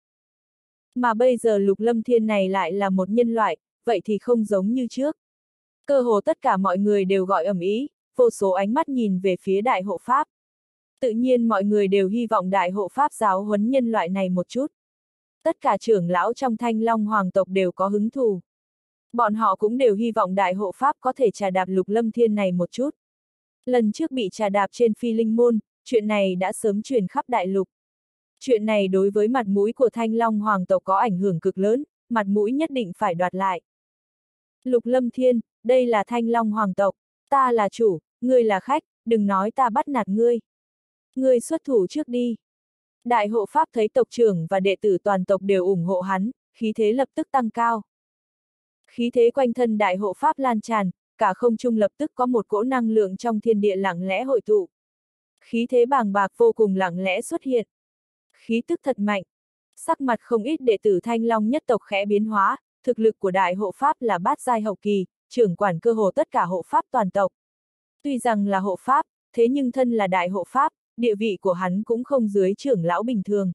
Mà bây giờ Lục Lâm Thiên này lại là một nhân loại, vậy thì không giống như trước. Cơ hồ tất cả mọi người đều gọi ầm ĩ, vô số ánh mắt nhìn về phía Đại hộ pháp. Tự nhiên mọi người đều hy vọng Đại hộ pháp giáo huấn nhân loại này một chút. Tất cả trưởng lão trong Thanh Long Hoàng tộc đều có hứng thú. Bọn họ cũng đều hy vọng Đại hộ pháp có thể trà đạp Lục Lâm Thiên này một chút. Lần trước bị trà đạp trên Phi Linh Môn, chuyện này đã sớm truyền khắp đại lục. Chuyện này đối với mặt mũi của Thanh Long Hoàng tộc có ảnh hưởng cực lớn, mặt mũi nhất định phải đoạt lại. Lục Lâm Thiên, đây là Thanh Long Hoàng tộc, ta là chủ, ngươi là khách, đừng nói ta bắt nạt ngươi. Ngươi xuất thủ trước đi. Đại hộ pháp thấy tộc trưởng và đệ tử toàn tộc đều ủng hộ hắn, khí thế lập tức tăng cao. Khí thế quanh thân đại hộ pháp lan tràn, cả không trung lập tức có một cỗ năng lượng trong thiên địa lặng lẽ hội tụ. Khí thế bàng bạc vô cùng lặng lẽ xuất hiện. Khí tức thật mạnh. Sắc mặt không ít đệ tử Thanh Long nhất tộc khẽ biến hóa, thực lực của đại hộ pháp là bát giai hậu kỳ, trưởng quản cơ hồ tất cả hộ pháp toàn tộc. Tuy rằng là hộ pháp, thế nhưng thân là đại hộ pháp, địa vị của hắn cũng không dưới trưởng lão bình thường.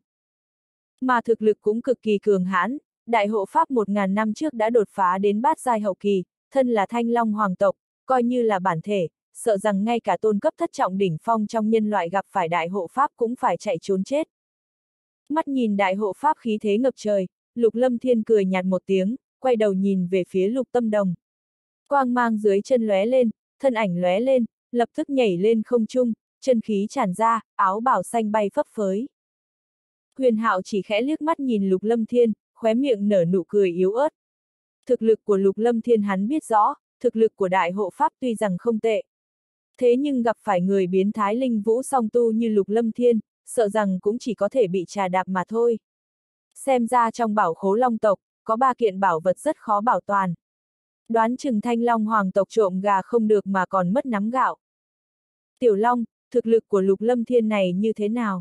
Mà thực lực cũng cực kỳ cường hãn, đại hộ pháp 1000 năm trước đã đột phá đến bát giai hậu kỳ, thân là Thanh Long Hoàng tộc, coi như là bản thể, sợ rằng ngay cả tôn cấp thất trọng đỉnh phong trong nhân loại gặp phải đại hộ pháp cũng phải chạy trốn chết. Mắt nhìn đại hộ pháp khí thế ngập trời, Lục Lâm Thiên cười nhạt một tiếng, quay đầu nhìn về phía Lục Tâm Đồng. Quang mang dưới chân lóe lên, thân ảnh lóe lên, lập tức nhảy lên không trung, chân khí tràn ra, áo bào xanh bay phấp phới. Huyền Hạo chỉ khẽ liếc mắt nhìn Lục Lâm Thiên, khóe miệng nở nụ cười yếu ớt. Thực lực của Lục Lâm Thiên hắn biết rõ, thực lực của đại hộ pháp tuy rằng không tệ. Thế nhưng gặp phải người biến thái linh vũ song tu như Lục Lâm Thiên, sợ rằng cũng chỉ có thể bị trà đạp mà thôi. Xem ra trong bảo khố Long tộc, có 3 kiện bảo vật rất khó bảo toàn. Đoán chừng Thanh Long Hoàng tộc trộm gà không được mà còn mất nắm gạo. Tiểu Long, thực lực của Lục Lâm Thiên này như thế nào?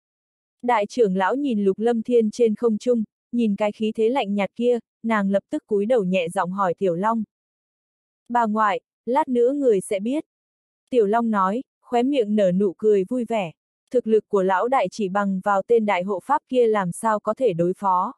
Đại trưởng lão nhìn Lục Lâm Thiên trên không trung, nhìn cái khí thế lạnh nhạt kia, nàng lập tức cúi đầu nhẹ giọng hỏi Tiểu Long. Bà ngoại, lát nữa người sẽ biết. Tiểu Long nói, khóe miệng nở nụ cười vui vẻ. Thực lực của lão đại chỉ bằng vào tên đại hộ pháp kia làm sao có thể đối phó.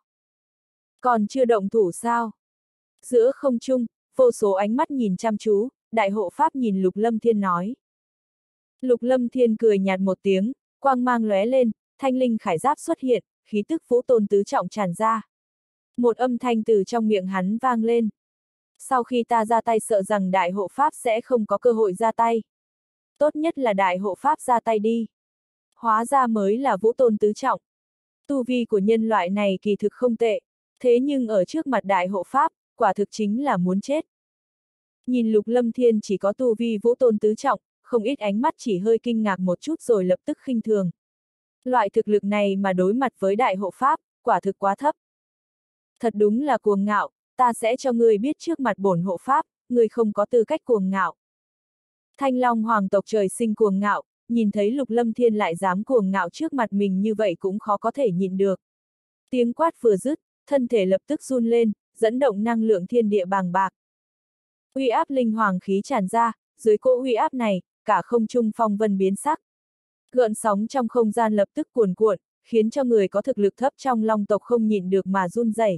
Còn chưa động thủ sao? Giữa không trung, vô số ánh mắt nhìn chăm chú, đại hộ pháp nhìn Lục Lâm Thiên nói. Lục Lâm Thiên cười nhạt một tiếng, quang mang lóe lên, thanh linh khải giáp xuất hiện, khí tức vũ tôn tứ trọng tràn ra. Một âm thanh từ trong miệng hắn vang lên. Sau khi ta ra tay sợ rằng đại hộ pháp sẽ không có cơ hội ra tay. Tốt nhất là đại hộ pháp ra tay đi. Hóa ra mới là vũ tôn tứ trọng. Tu vi của nhân loại này kỳ thực không tệ, thế nhưng ở trước mặt đại hộ pháp, quả thực chính là muốn chết. Nhìn Lục Lâm Thiên chỉ có tu vi vũ tôn tứ trọng, không ít ánh mắt chỉ hơi kinh ngạc một chút rồi lập tức khinh thường. Loại thực lực này mà đối mặt với đại hộ pháp, quả thực quá thấp. Thật đúng là cuồng ngạo, ta sẽ cho ngươi biết trước mặt bổn hộ pháp, ngươi không có tư cách cuồng ngạo. Thanh Long hoàng tộc trời sinh cuồng ngạo, nhìn thấy Lục Lâm Thiên lại dám cuồng ngạo trước mặt mình như vậy cũng khó có thể nhịn được. Tiếng quát vừa dứt, thân thể lập tức run lên, dẫn động năng lượng thiên địa bàng bạc. Uy áp linh hoàng khí tràn ra, dưới cỗ uy áp này, cả không trung phong vân biến sắc. Gợn sóng trong không gian lập tức cuồn cuộn, khiến cho người có thực lực thấp trong Long tộc không nhịn được mà run rẩy.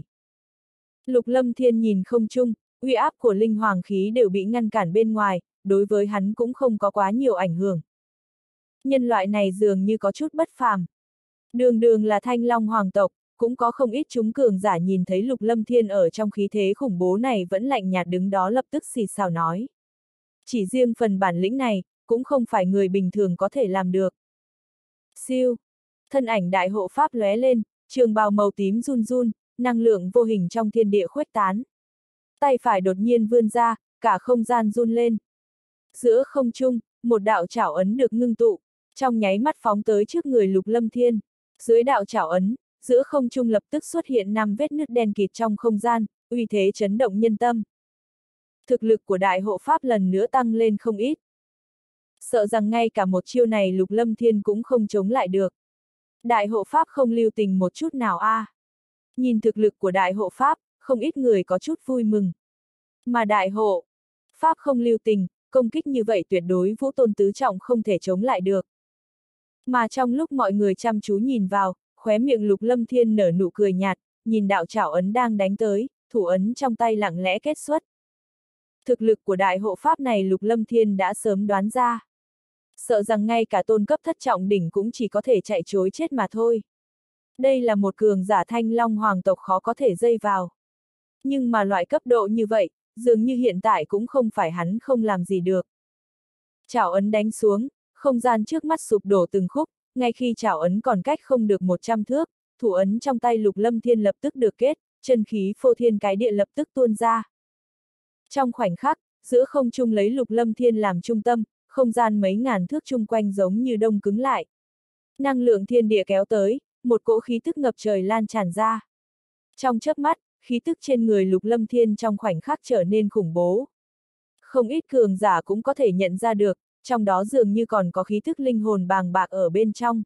Lục Lâm Thiên nhìn không trung, uy áp của linh hoàng khí đều bị ngăn cản bên ngoài, đối với hắn cũng không có quá nhiều ảnh hưởng. Nhân loại này dường như có chút bất phàm. Đường đường là Thanh Long hoàng tộc, cũng có không ít chúng cường giả nhìn thấy Lục Lâm Thiên ở trong khí thế khủng bố này vẫn lạnh nhạt đứng đó lập tức xì xào nói. Chỉ riêng phần bản lĩnh này, cũng không phải người bình thường có thể làm được. Siêu! Thân ảnh đại hộ pháp lóe lên, trường bào màu tím run run, năng lượng vô hình trong thiên địa khuếch tán. Tay phải đột nhiên vươn ra, cả không gian run lên. Giữa không trung, một đạo chảo ấn được ngưng tụ, trong nháy mắt phóng tới trước người Lục Lâm Thiên. Dưới đạo chảo ấn, giữa không trung lập tức xuất hiện 5 vết nứt đen kịt trong không gian, uy thế chấn động nhân tâm. Thực lực của đại hộ pháp lần nữa tăng lên không ít. Sợ rằng ngay cả một chiêu này Lục Lâm Thiên cũng không chống lại được. Đại hộ pháp không lưu tình một chút nào a. Nhìn thực lực của đại hộ pháp, không ít người có chút vui mừng. Mà đại hộ pháp không lưu tình, công kích như vậy tuyệt đối vũ tôn tứ trọng không thể chống lại được. Mà trong lúc mọi người chăm chú nhìn vào, khóe miệng Lục Lâm Thiên nở nụ cười nhạt, nhìn đạo chảo ấn đang đánh tới, thủ ấn trong tay lặng lẽ kết xuất. Thực lực của đại hộ pháp này Lục Lâm Thiên đã sớm đoán ra. Sợ rằng ngay cả tôn cấp thất trọng đỉnh cũng chỉ có thể chạy trối chết mà thôi. Đây là một cường giả Thanh Long hoàng tộc khó có thể dây vào. Nhưng mà loại cấp độ như vậy, dường như hiện tại cũng không phải hắn không làm gì được. Chảo ấn đánh xuống, không gian trước mắt sụp đổ từng khúc, ngay khi chảo ấn còn cách không được 100 thước, thủ ấn trong tay Lục Lâm Thiên lập tức được kết, chân khí phô thiên cái địa lập tức tuôn ra. Trong khoảnh khắc, giữa không trung lấy Lục Lâm Thiên làm trung tâm, không gian mấy ngàn thước chung quanh giống như đông cứng lại. Năng lượng thiên địa kéo tới, một cỗ khí tức ngập trời lan tràn ra. Trong chớp mắt, khí tức trên người Lục Lâm Thiên trong khoảnh khắc trở nên khủng bố. Không ít cường giả cũng có thể nhận ra được, trong đó dường như còn có khí tức linh hồn bàng bạc ở bên trong.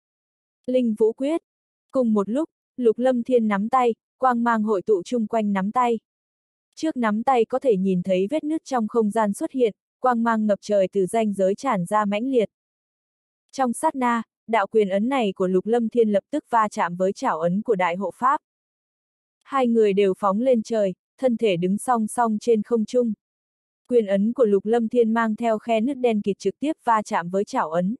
Linh Vũ Quyết. Cùng một lúc, Lục Lâm Thiên nắm tay, quang mang hội tụ chung quanh nắm tay. Trước nắm tay có thể nhìn thấy vết nứt trong không gian xuất hiện, quang mang ngập trời từ ranh giới tràn ra mãnh liệt. Trong sát na, đạo quyền ấn này của Lục Lâm Thiên lập tức va chạm với chảo ấn của đại hộ pháp. Hai người đều phóng lên trời, thân thể đứng song song trên không trung. Quyền ấn của Lục Lâm Thiên mang theo khe nứt đen kịt trực tiếp va chạm với chảo ấn.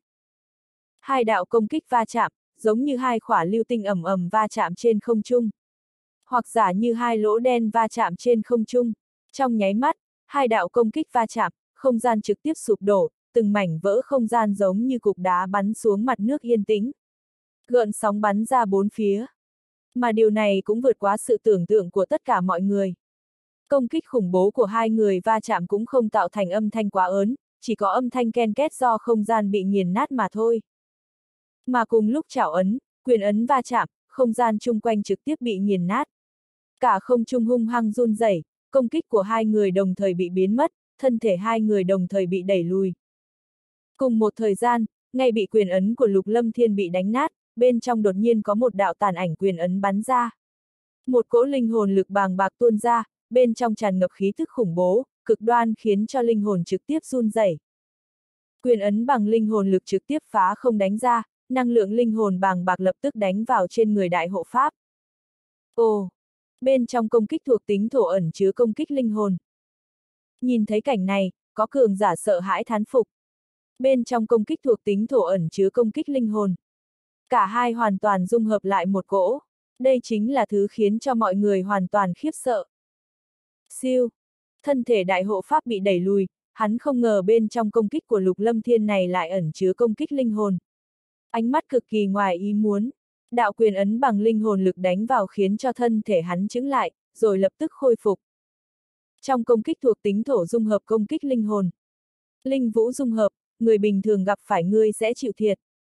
Hai đạo công kích va chạm, giống như hai khỏa lưu tinh ầm ầm va chạm trên không trung. Hoặc giả như hai lỗ đen va chạm trên không trung. Trong nháy mắt, hai đạo công kích va chạm, không gian trực tiếp sụp đổ, từng mảnh vỡ không gian giống như cục đá bắn xuống mặt nước yên tĩnh. Gợn sóng bắn ra bốn phía. Mà điều này cũng vượt quá sự tưởng tượng của tất cả mọi người. Công kích khủng bố của hai người va chạm cũng không tạo thành âm thanh quá ớn, chỉ có âm thanh ken két do không gian bị nghiền nát mà thôi. Mà cùng lúc chảo ấn, quyền ấn va chạm, không gian chung quanh trực tiếp bị nghiền nát. Cả không trung hung hăng run rẩy, công kích của hai người đồng thời bị biến mất, thân thể hai người đồng thời bị đẩy lùi. Cùng một thời gian, ngay bị quyền ấn của Lục Lâm Thiên bị đánh nát, bên trong đột nhiên có một đạo tàn ảnh quyền ấn bắn ra. Một cỗ linh hồn lực bàng bạc tuôn ra, bên trong tràn ngập khí tức khủng bố, cực đoan khiến cho linh hồn trực tiếp run rẩy. Quyền ấn bằng linh hồn lực trực tiếp phá không đánh ra, năng lượng linh hồn bàng bạc lập tức đánh vào trên người đại hộ pháp. Ồ! Bên trong công kích thuộc tính thổ ẩn chứa công kích linh hồn. Nhìn thấy cảnh này, có cường giả sợ hãi thán phục. Bên trong công kích thuộc tính thổ ẩn chứa công kích linh hồn. Cả hai hoàn toàn dung hợp lại một cỗ. Đây chính là thứ khiến cho mọi người hoàn toàn khiếp sợ. Siêu! Thân thể đại hộ pháp bị đẩy lùi, hắn không ngờ bên trong công kích của Lục Lâm Thiên này lại ẩn chứa công kích linh hồn. Ánh mắt cực kỳ ngoài ý muốn. Đạo quyền ấn bằng linh hồn lực đánh vào khiến cho thân thể hắn chững lại, rồi lập tức khôi phục. Trong công kích thuộc tính thổ dung hợp công kích linh hồn. Linh vũ dung hợp, người bình thường gặp phải ngươi sẽ chịu thiệt.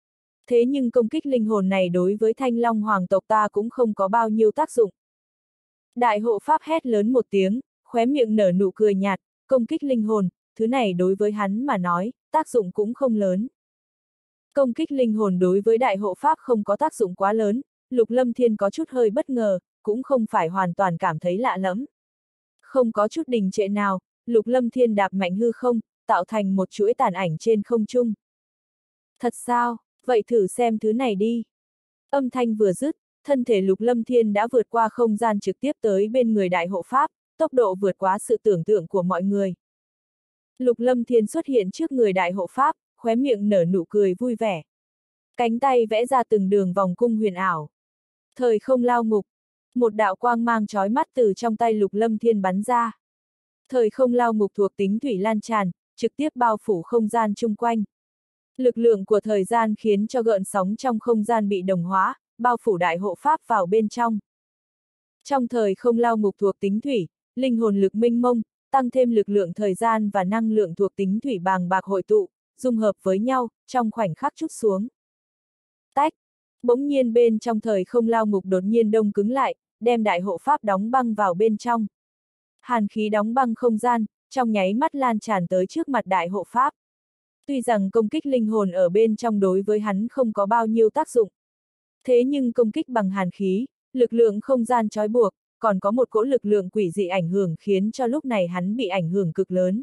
Thế nhưng công kích linh hồn này đối với Thanh Long Hoàng tộc ta cũng không có bao nhiêu tác dụng. Đại hộ pháp hét lớn một tiếng, khóe miệng nở nụ cười nhạt, công kích linh hồn, thứ này đối với hắn mà nói, tác dụng cũng không lớn. Công kích linh hồn đối với đại hộ pháp không có tác dụng quá lớn, Lục Lâm Thiên có chút hơi bất ngờ, cũng không phải hoàn toàn cảm thấy lạ lẫm. Không có chút đình trệ nào, Lục Lâm Thiên đạp mạnh hư không, tạo thành một chuỗi tàn ảnh trên không trung. Thật sao, vậy thử xem thứ này đi. Âm thanh vừa dứt, thân thể Lục Lâm Thiên đã vượt qua không gian trực tiếp tới bên người đại hộ pháp, tốc độ vượt quá sự tưởng tượng của mọi người. Lục Lâm Thiên xuất hiện trước người đại hộ pháp, khóe miệng nở nụ cười vui vẻ. Cánh tay vẽ ra từng đường vòng cung huyền ảo. Thời không lao ngục, một đạo quang mang chói mắt từ trong tay Lục Lâm Thiên bắn ra. Thời không lao ngục thuộc tính thủy lan tràn, trực tiếp bao phủ không gian chung quanh. Lực lượng của thời gian khiến cho gợn sóng trong không gian bị đồng hóa, bao phủ đại hộ pháp vào bên trong. Trong thời không lao ngục thuộc tính thủy, linh hồn lực minh mông, tăng thêm lực lượng thời gian và năng lượng thuộc tính thủy bàng bạc hội tụ, dung hợp với nhau, trong khoảnh khắc trút xuống. Tách! Bỗng nhiên bên trong thời không lao ngục đột nhiên đông cứng lại, đem đại hộ pháp đóng băng vào bên trong. Hàn khí đóng băng không gian, trong nháy mắt lan tràn tới trước mặt đại hộ pháp. Tuy rằng công kích linh hồn ở bên trong đối với hắn không có bao nhiêu tác dụng. Thế nhưng công kích bằng hàn khí, lực lượng không gian trói buộc, còn có một cỗ lực lượng quỷ dị ảnh hưởng khiến cho lúc này hắn bị ảnh hưởng cực lớn.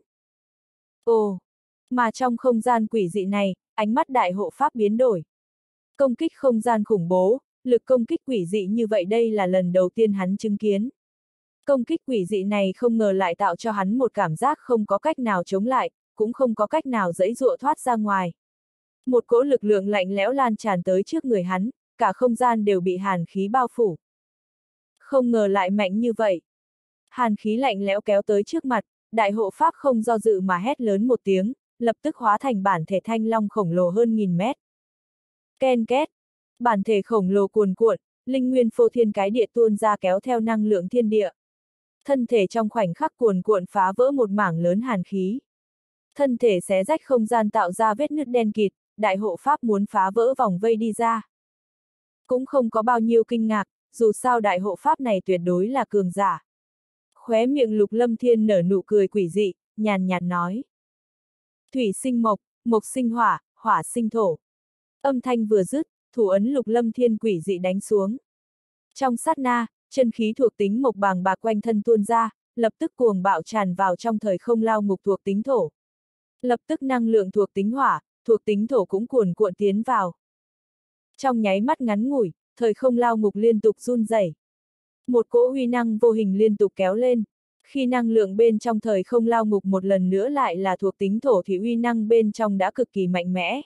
Ồ! Mà trong không gian quỷ dị này, ánh mắt đại hộ pháp biến đổi. Công kích không gian khủng bố, lực công kích quỷ dị như vậy đây là lần đầu tiên hắn chứng kiến. Công kích quỷ dị này không ngờ lại tạo cho hắn một cảm giác không có cách nào chống lại, cũng không có cách nào giãy giụa thoát ra ngoài. Một cỗ lực lượng lạnh lẽo lan tràn tới trước người hắn, cả không gian đều bị hàn khí bao phủ. Không ngờ lại mạnh như vậy. Hàn khí lạnh lẽo kéo tới trước mặt, đại hộ pháp không do dự mà hét lớn một tiếng, lập tức hóa thành bản thể thanh long khổng lồ hơn 1000 mét. Ken két, bản thể khổng lồ cuồn cuộn, linh nguyên phô thiên cái địa tuôn ra kéo theo năng lượng thiên địa. Thân thể trong khoảnh khắc cuồn cuộn phá vỡ một mảng lớn hàn khí. Thân thể xé rách không gian tạo ra vết nứt đen kịt, đại hộ pháp muốn phá vỡ vòng vây đi ra. Cũng không có bao nhiêu kinh ngạc, dù sao đại hộ pháp này tuyệt đối là cường giả. Khóe miệng Lục Lâm Thiên nở nụ cười quỷ dị, nhàn nhạt nói. Thủy sinh mộc, mộc sinh hỏa, hỏa sinh thổ. Âm thanh vừa dứt, thủ ấn Lục Lâm Thiên quỷ dị đánh xuống. Trong sát na, chân khí thuộc tính mộc bàng bạc quanh thân tuôn ra, lập tức cuồng bạo tràn vào trong thời không lao ngục thuộc tính thổ. Lập tức năng lượng thuộc tính hỏa, thuộc tính thổ cũng cuồn cuộn tiến vào. Trong nháy mắt ngắn ngủi, thời không lao ngục liên tục run rẩy. Một cỗ uy năng vô hình liên tục kéo lên. Khi năng lượng bên trong thời không lao ngục một lần nữa lại là thuộc tính thổ thì uy năng bên trong đã cực kỳ mạnh mẽ.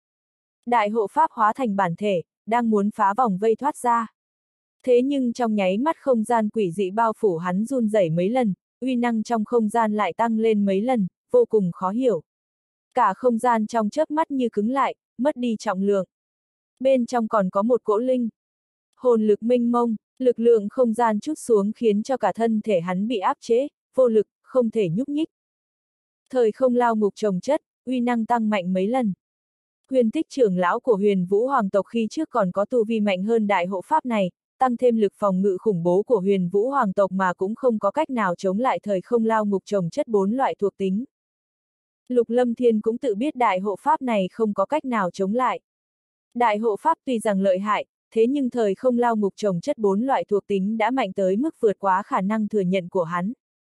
Đại hộ pháp hóa thành bản thể, đang muốn phá vòng vây thoát ra. Thế nhưng trong nháy mắt không gian quỷ dị bao phủ hắn run rẩy mấy lần, uy năng trong không gian lại tăng lên mấy lần, vô cùng khó hiểu. Cả không gian trong chớp mắt như cứng lại, mất đi trọng lượng. Bên trong còn có một cỗ linh hồn lực minh mông, lực lượng không gian trút xuống khiến cho cả thân thể hắn bị áp chế, vô lực, không thể nhúc nhích. Thời không lao ngục chồng chất, uy năng tăng mạnh mấy lần. Huyền Tích trưởng lão của Huyền Vũ Hoàng tộc khi trước còn có tu vi mạnh hơn đại hộ pháp này, tăng thêm lực phòng ngự khủng bố của Huyền Vũ Hoàng tộc mà cũng không có cách nào chống lại thời không lao ngục chồng chất 4 loại thuộc tính. Lục Lâm Thiên cũng tự biết đại hộ pháp này không có cách nào chống lại. Đại hộ pháp tuy rằng lợi hại, thế nhưng thời không lao ngục chồng chất 4 loại thuộc tính đã mạnh tới mức vượt quá khả năng thừa nhận của hắn.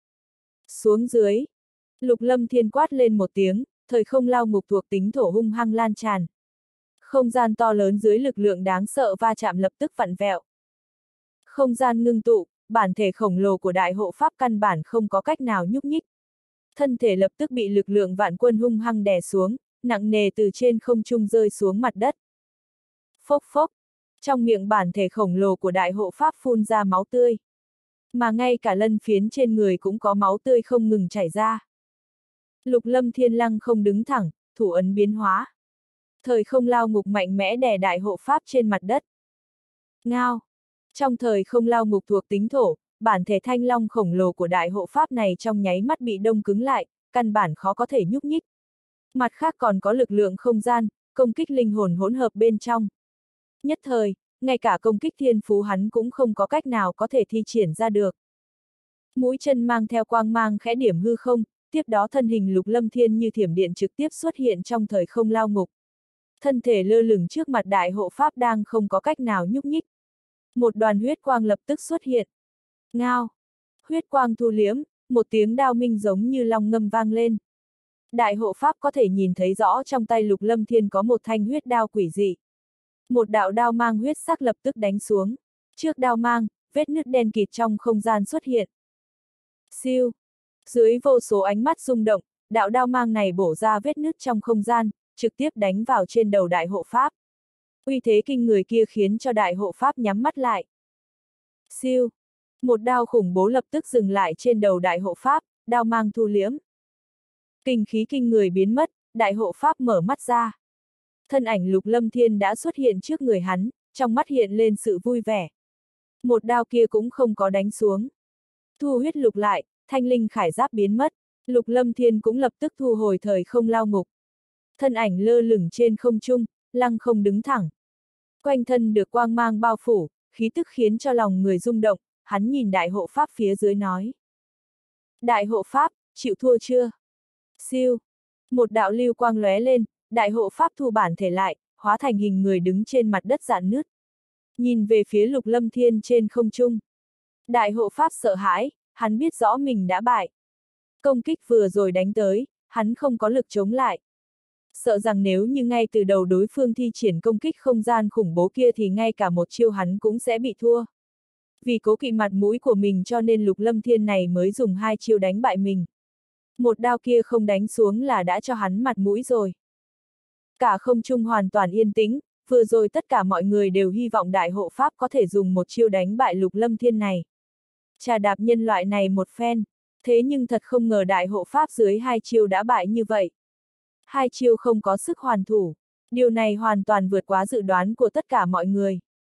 Xuống dưới, Lục Lâm Thiên quát lên một tiếng, thời không lao ngục thuộc tính thổ hung hăng lan tràn. Không gian to lớn dưới lực lượng đáng sợ va chạm lập tức vặn vẹo. Không gian ngưng tụ, bản thể khổng lồ của đại hộ pháp căn bản không có cách nào nhúc nhích. Thân thể lập tức bị lực lượng vạn quân hung hăng đè xuống, nặng nề từ trên không trung rơi xuống mặt đất. Phốc phốc, trong miệng bản thể khổng lồ của đại hộ pháp phun ra máu tươi. Mà ngay cả lân phiến trên người cũng có máu tươi không ngừng chảy ra. Lục Lâm Thiên lăng không đứng thẳng, thủ ấn biến hóa. Thời không lao ngục mạnh mẽ đè đại hộ pháp trên mặt đất. Ngao! Trong thời không lao ngục thuộc tính thổ, bản thể thanh long khổng lồ của đại hộ pháp này trong nháy mắt bị đông cứng lại, căn bản khó có thể nhúc nhích. Mặt khác còn có lực lượng không gian, công kích linh hồn hỗn hợp bên trong. Nhất thời, ngay cả công kích thiên phú hắn cũng không có cách nào có thể thi triển ra được. Mũi chân mang theo quang mang khẽ điểm hư không, tiếp đó thân hình Lục Lâm Thiên như thiểm điện trực tiếp xuất hiện trong thời không lao ngục. Thân thể lơ lửng trước mặt đại hộ pháp đang không có cách nào nhúc nhích. Một đoàn huyết quang lập tức xuất hiện. Ngao! Huyết quang thu liếm, một tiếng đao minh giống như long ngâm vang lên. Đại hộ pháp có thể nhìn thấy rõ trong tay Lục Lâm Thiên có một thanh huyết đao quỷ dị. Một đạo đao mang huyết sắc lập tức đánh xuống. Trước đao mang, vết nứt đen kịt trong không gian xuất hiện. Siêu! Dưới vô số ánh mắt rung động, đạo đao mang này bổ ra vết nứt trong không gian, trực tiếp đánh vào trên đầu đại hộ pháp. Uy thế kinh người kia khiến cho đại hộ pháp nhắm mắt lại. Siêu! Một đao khủng bố lập tức dừng lại trên đầu đại hộ pháp, đao mang thu liếm. Kinh khí kinh người biến mất, đại hộ pháp mở mắt ra. Thân ảnh Lục Lâm Thiên đã xuất hiện trước người hắn, trong mắt hiện lên sự vui vẻ. Một đao kia cũng không có đánh xuống. Thu huyết lục lại, thanh linh khải giáp biến mất, Lục Lâm Thiên cũng lập tức thu hồi thời không lao ngục. Thân ảnh lơ lửng trên không trung, lăng không đứng thẳng. Quanh thân được quang mang bao phủ, khí tức khiến cho lòng người rung động, hắn nhìn đại hộ pháp phía dưới nói. Đại hộ pháp, chịu thua chưa? Siêu! Một đạo lưu quang lóe lên, đại hộ pháp thu bản thể lại, hóa thành hình người đứng trên mặt đất rạn nứt. Nhìn về phía Lục Lâm Thiên trên không trung. Đại hộ pháp sợ hãi, hắn biết rõ mình đã bại. Công kích vừa rồi đánh tới, hắn không có lực chống lại. Sợ rằng nếu như ngay từ đầu đối phương thi triển công kích không gian khủng bố kia thì ngay cả một chiêu hắn cũng sẽ bị thua. Vì cố kỵ mặt mũi của mình cho nên Lục Lâm Thiên này mới dùng 2 chiêu đánh bại mình. Một đao kia không đánh xuống là đã cho hắn mặt mũi rồi. Cả không trung hoàn toàn yên tĩnh, vừa rồi tất cả mọi người đều hy vọng đại hộ pháp có thể dùng một chiêu đánh bại Lục Lâm Thiên này. Trà đạp nhân loại này một phen, thế nhưng thật không ngờ đại hộ pháp dưới 2 chiêu đã bại như vậy. 2 chiêu không có sức hoàn thủ, điều này hoàn toàn vượt quá dự đoán của tất cả mọi người.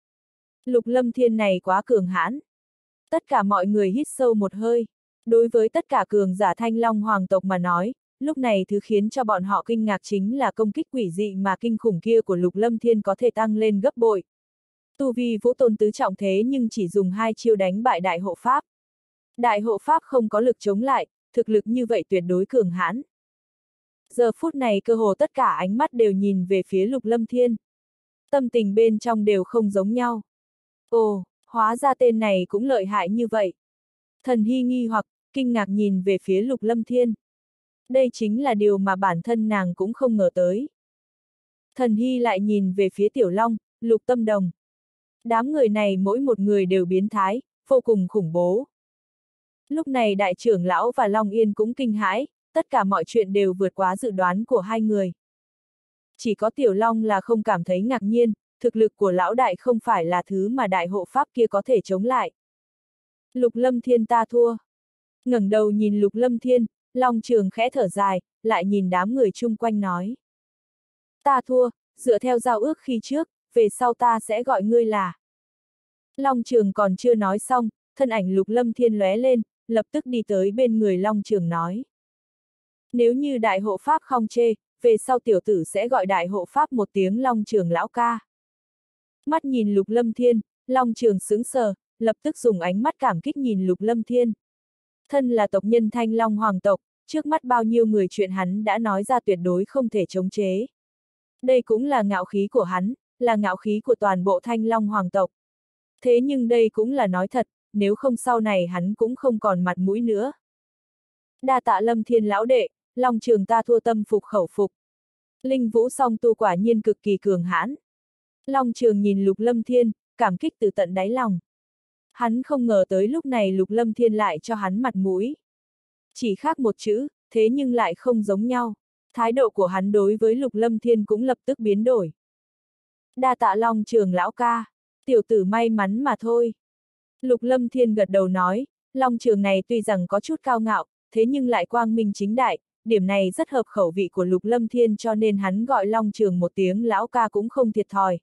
Lục Lâm Thiên này quá cường hãn. Tất cả mọi người hít sâu một hơi. Đối với tất cả cường giả Thanh Long hoàng tộc mà nói, lúc này thứ khiến cho bọn họ kinh ngạc chính là công kích quỷ dị mà kinh khủng kia của Lục Lâm Thiên có thể tăng lên gấp bội. Tu vi vũ tôn tứ trọng thế nhưng chỉ dùng 2 chiêu đánh bại đại hộ pháp. Đại hộ pháp không có lực chống lại, thực lực như vậy tuyệt đối cường hãn. Giờ phút này cơ hồ tất cả ánh mắt đều nhìn về phía Lục Lâm Thiên. Tâm tình bên trong đều không giống nhau. Ồ, hóa ra tên này cũng lợi hại như vậy. Thần Hy nghi hoặc, kinh ngạc nhìn về phía Lục Lâm Thiên. Đây chính là điều mà bản thân nàng cũng không ngờ tới. Thần Hy lại nhìn về phía Tiểu Long, Lục Tâm Đồng. Đám người này mỗi một người đều biến thái, vô cùng khủng bố. Lúc này đại trưởng lão và Long Yên cũng kinh hãi, tất cả mọi chuyện đều vượt quá dự đoán của hai người. Chỉ có Tiểu Long là không cảm thấy ngạc nhiên, thực lực của lão đại không phải là thứ mà đại hộ pháp kia có thể chống lại. Lục Lâm Thiên ta thua. Ngẩng đầu nhìn Lục Lâm Thiên, Long Trường khẽ thở dài, lại nhìn đám người chung quanh nói. Ta thua, dựa theo giao ước khi trước, về sau ta sẽ gọi ngươi là. Long Trường còn chưa nói xong, thân ảnh Lục Lâm Thiên lóe lên, lập tức đi tới bên người Long Trường nói. Nếu như đại hộ pháp không chê, về sau tiểu tử sẽ gọi đại hộ pháp một tiếng Long Trường lão ca. Mắt nhìn Lục Lâm Thiên, Long Trường sững sờ, lập tức dùng ánh mắt cảm kích nhìn Lục Lâm Thiên. Thân là tộc nhân Thanh Long hoàng tộc, trước mắt bao nhiêu người chuyện hắn đã nói ra tuyệt đối không thể chống chế. Đây cũng là ngạo khí của hắn, là ngạo khí của toàn bộ Thanh Long hoàng tộc. Thế nhưng đây cũng là nói thật, nếu không sau này hắn cũng không còn mặt mũi nữa. Đa tạ Lâm Thiên lão đệ, Long Trường ta thua tâm phục khẩu phục. Linh Vũ song tu quả nhiên cực kỳ cường hãn. Long Trường nhìn Lục Lâm Thiên, cảm kích từ tận đáy lòng. Hắn không ngờ tới lúc này Lục Lâm Thiên lại cho hắn mặt mũi. Chỉ khác một chữ, thế nhưng lại không giống nhau. Thái độ của hắn đối với Lục Lâm Thiên cũng lập tức biến đổi. Đa tạ Long Trường lão ca, tiểu tử may mắn mà thôi. Lục Lâm Thiên gật đầu nói, Long Trường này tuy rằng có chút cao ngạo, thế nhưng lại quang minh chính đại, điểm này rất hợp khẩu vị của Lục Lâm Thiên cho nên hắn gọi Long Trường một tiếng lão ca cũng không thiệt thòi.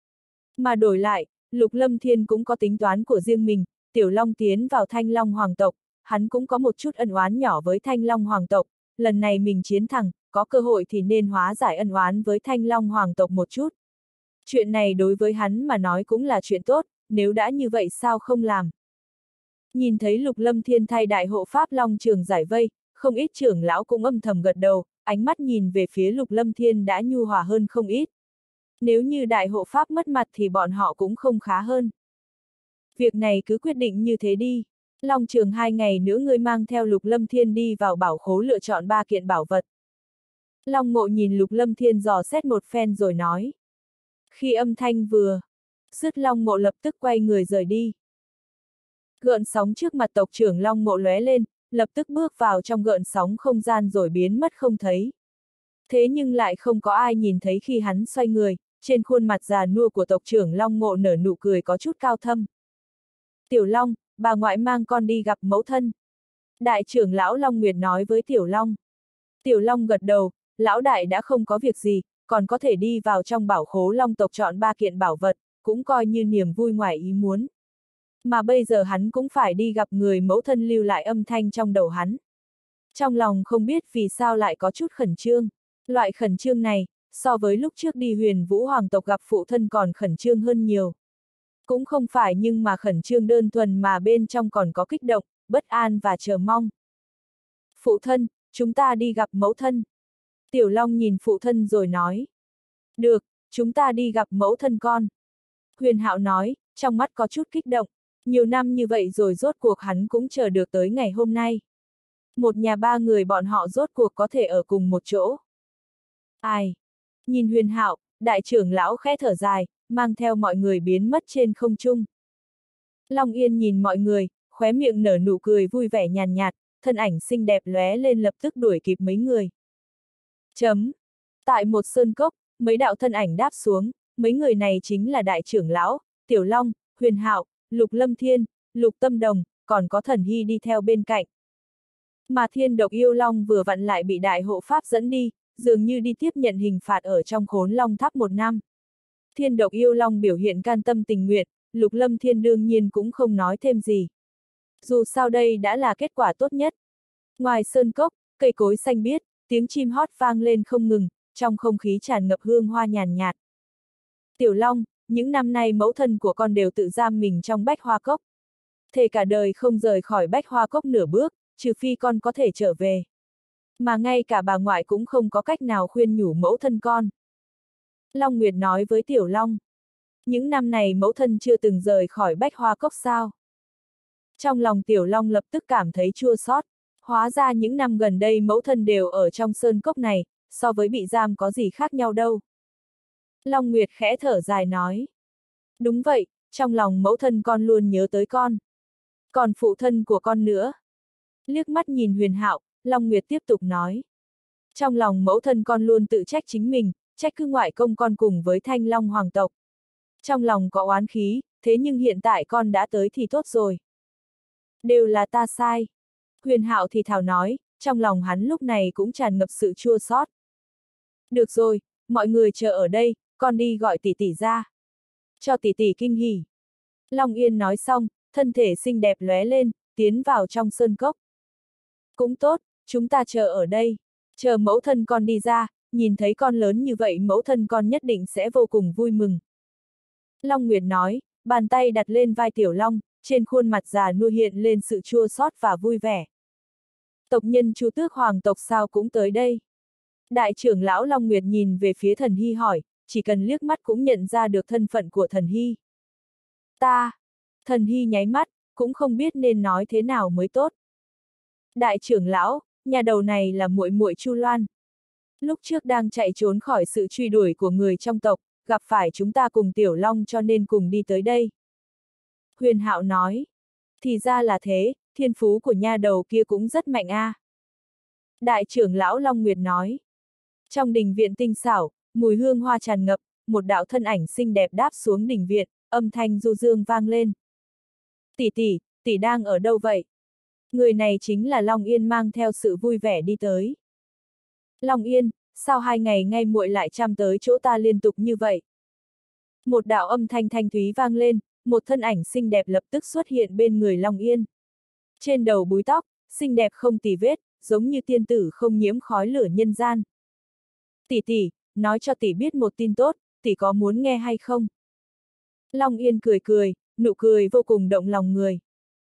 Mà đổi lại, Lục Lâm Thiên cũng có tính toán của riêng mình, Tiểu Long tiến vào Thanh Long hoàng tộc, hắn cũng có một chút ân oán nhỏ với Thanh Long hoàng tộc, lần này mình chiến thắng, có cơ hội thì nên hóa giải ân oán với Thanh Long hoàng tộc một chút. Chuyện này đối với hắn mà nói cũng là chuyện tốt, nếu đã như vậy sao không làm. Nhìn thấy Lục Lâm Thiên thay đại hộ pháp Long Trường giải vây, không ít trưởng lão cũng âm thầm gật đầu, ánh mắt nhìn về phía Lục Lâm Thiên đã nhu hòa hơn không ít. Nếu như đại hộ pháp mất mặt thì bọn họ cũng không khá hơn. Việc này cứ quyết định như thế đi. Long Trường 2 ngày nữa ngươi mang theo Lục Lâm Thiên đi vào bảo khố lựa chọn 3 kiện bảo vật. Long Ngộ nhìn Lục Lâm Thiên dò xét một phen rồi nói. Khi âm thanh vừa dứt, Long Ngộ lập tức quay người rời đi. Gợn sóng trước mặt tộc trưởng Long Ngộ lóe lên, lập tức bước vào trong gợn sóng không gian rồi biến mất không thấy. Thế nhưng lại không có ai nhìn thấy khi hắn xoay người, trên khuôn mặt già nua của tộc trưởng Long Ngộ nở nụ cười có chút cao thâm. Tiểu Long, bà ngoại mang con đi gặp mẫu thân. Đại trưởng lão Long Nguyệt nói với Tiểu Long. Tiểu Long gật đầu, lão đại đã không có việc gì, còn có thể đi vào trong bảo khố Long tộc chọn 3 kiện bảo vật, cũng coi như niềm vui ngoài ý muốn. Mà bây giờ hắn cũng phải đi gặp người mẫu thân lưu lại âm thanh trong đầu hắn. Trong lòng không biết vì sao lại có chút khẩn trương. Loại khẩn trương này, so với lúc trước đi Huyền Vũ hoàng tộc gặp phụ thân còn khẩn trương hơn nhiều. Cũng không phải nhưng mà khẩn trương đơn thuần mà bên trong còn có kích động, bất an và chờ mong. Phụ thân, chúng ta đi gặp mẫu thân. Tiểu Long nhìn phụ thân rồi nói. Được, chúng ta đi gặp mẫu thân con. Huyền Hạo nói, trong mắt có chút kích động. Nhiều năm như vậy rồi rốt cuộc hắn cũng chờ được tới ngày hôm nay. Một nhà 3 người bọn họ rốt cuộc có thể ở cùng một chỗ. Ai? Nhìn Huyền Hạo, đại trưởng lão khẽ thở dài, mang theo mọi người biến mất trên không trung. Long Yên nhìn mọi người, khóe miệng nở nụ cười vui vẻ nhàn nhạt, thân ảnh xinh đẹp lóe lên lập tức đuổi kịp mấy người. Chấm. Tại một sơn cốc, mấy đạo thân ảnh đáp xuống, mấy người này chính là đại trưởng lão, Tiểu Long, Huyền Hạo, Lục Lâm Thiên, Lục Tâm Đồng, còn có Thần Hy đi theo bên cạnh. Mà Thiên Độc Yêu Long vừa vặn lại bị đại hộ pháp dẫn đi, dường như đi tiếp nhận hình phạt ở trong Khốn Long Tháp 1 năm. Thiên Độc Yêu Long biểu hiện can tâm tình nguyện, Lục Lâm Thiên đương nhiên cũng không nói thêm gì. Dù sao đây đã là kết quả tốt nhất. Ngoài sơn cốc, cây cối xanh biếc, tiếng chim hót vang lên không ngừng, trong không khí tràn ngập hương hoa nhàn nhạt. Tiểu Long, những năm nay mẫu thân của con đều tự giam mình trong Bách Hoa Cốc. Thề cả đời không rời khỏi Bách Hoa Cốc nửa bước, trừ phi con có thể trở về. Mà ngay cả bà ngoại cũng không có cách nào khuyên nhủ mẫu thân con. Long Nguyệt nói với Tiểu Long. Những năm này mẫu thân chưa từng rời khỏi Bách Hoa Cốc sao? Trong lòng Tiểu Long lập tức cảm thấy chua xót. Hóa ra những năm gần đây mẫu thân đều ở trong sơn cốc này, so với bị giam có gì khác nhau đâu. Long Nguyệt khẽ thở dài nói. Đúng vậy, trong lòng mẫu thân con luôn nhớ tới con. Còn phụ thân của con nữa. Liếc mắt nhìn Huyền Hạo, Long Nguyệt tiếp tục nói. Trong lòng mẫu thân con luôn tự trách chính mình, trách cứ ngoại công con cùng với Thanh Long hoàng tộc. Trong lòng có oán khí, thế nhưng hiện tại con đã tới thì tốt rồi. Đều là ta sai. Huyền Hạo thì thào nói, trong lòng hắn lúc này cũng tràn ngập sự chua xót. Được rồi, mọi người chờ ở đây, con đi gọi tỷ tỷ ra. Cho tỷ tỷ kinh hỉ. Long Yên nói xong, thân thể xinh đẹp lóe lên, tiến vào trong sơn cốc. Cũng tốt, chúng ta chờ ở đây. Chờ mẫu thân con đi ra, nhìn thấy con lớn như vậy mẫu thân con nhất định sẽ vô cùng vui mừng. Long Nguyệt nói, bàn tay đặt lên vai Tiểu Long, trên khuôn mặt già nua hiện lên sự chua xót và vui vẻ. Tộc nhân Chu Tước hoàng tộc sao cũng tới đây. Đại trưởng lão Long Nguyệt nhìn về phía Thần Hy hỏi, chỉ cần liếc mắt cũng nhận ra được thân phận của Thần Hy. Ta. Thần Hy nháy mắt, cũng không biết nên nói thế nào mới tốt. Đại trưởng lão, nhà đầu này là muội muội Chu Loan. Lúc trước đang chạy trốn khỏi sự truy đuổi của người trong tộc, gặp phải chúng ta cùng Tiểu Long cho nên cùng đi tới đây. Huyền Hạo nói. Thì ra là thế, thiên phú của nha đầu kia cũng rất mạnh a. Đại trưởng lão Long Nguyệt nói. Trong đình viện tinh xảo, mùi hương hoa tràn ngập, một đạo thân ảnh xinh đẹp đáp xuống đình viện, âm thanh du dương vang lên. Tỷ tỷ, tỷ đang ở đâu vậy? Người này chính là Long Yên mang theo sự vui vẻ đi tới. Long Yên, sao 2 ngày ngay muội lại chăm tới chỗ ta liên tục như vậy? Một đạo âm thanh thanh thúy vang lên, một thân ảnh xinh đẹp lập tức xuất hiện bên người Long Yên. Trên đầu búi tóc, xinh đẹp không tì vết, giống như tiên tử không nhiễm khói lửa nhân gian. Tỷ tỷ, nói cho tỷ biết một tin tốt, tỷ có muốn nghe hay không? Long Yên cười cười, nụ cười vô cùng động lòng người.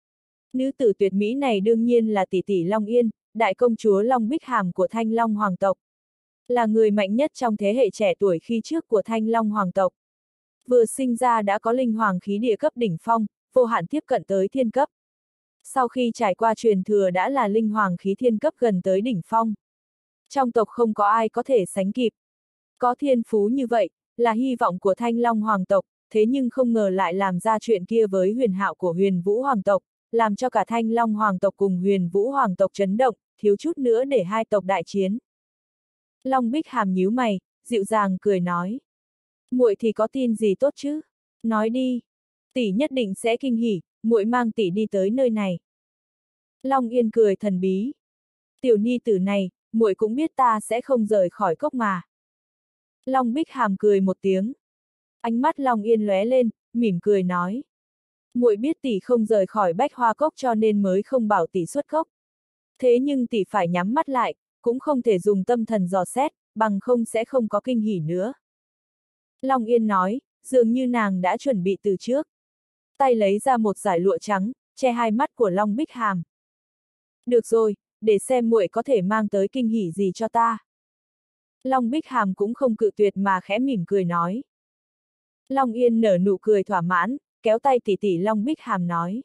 Nữ tử tuyệt mỹ này đương nhiên là tỷ tỷ Long Yên, đại công chúa Long Bích Hàm của Thanh Long Hoàng tộc. Là người mạnh nhất trong thế hệ trẻ tuổi khi trước của Thanh Long Hoàng tộc. Vừa sinh ra đã có linh hoàng khí địa cấp đỉnh phong, vô hạn tiếp cận tới thiên cấp. Sau khi trải qua truyền thừa đã là linh hoàng khí thiên cấp gần tới đỉnh phong. Trong tộc không có ai có thể sánh kịp. Có thiên phú như vậy, là hy vọng của Thanh Long Hoàng tộc, thế nhưng không ngờ lại làm ra chuyện kia với Huyền Hạo của Huyền Vũ Hoàng tộc, làm cho cả Thanh Long Hoàng tộc cùng Huyền Vũ Hoàng tộc chấn động, thiếu chút nữa để hai tộc đại chiến. Long Bích Hàm nhíu mày, dịu dàng cười nói. Muội thì có tin gì tốt chứ? Nói đi. Tỷ nhất định sẽ kinh hỉ, muội mang tỷ đi tới nơi này. Long Yên cười thần bí. Tiểu ni tử này, muội cũng biết ta sẽ không rời khỏi cốc mà. Long Bích Hàm cười một tiếng. Ánh mắt Long Yên lóe lên, mỉm cười nói. Muội biết tỷ không rời khỏi Bách Hoa Cốc cho nên mới không bảo tỷ xuất cốc. Thế nhưng tỷ phải nhắm mắt lại, cũng không thể dùng tâm thần dò xét, bằng không sẽ không có kinh hỉ nữa. Long Yên nói, dường như nàng đã chuẩn bị từ trước. Tay lấy ra một dải lụa trắng, che hai mắt của Long Bích Hàm. Được rồi, để xem muội có thể mang tới kinh hỉ gì cho ta. Long Bích Hàm cũng không cự tuyệt mà khẽ mỉm cười nói. Long Yên nở nụ cười thỏa mãn, kéo tay tỷ tỷ Long Bích Hàm nói.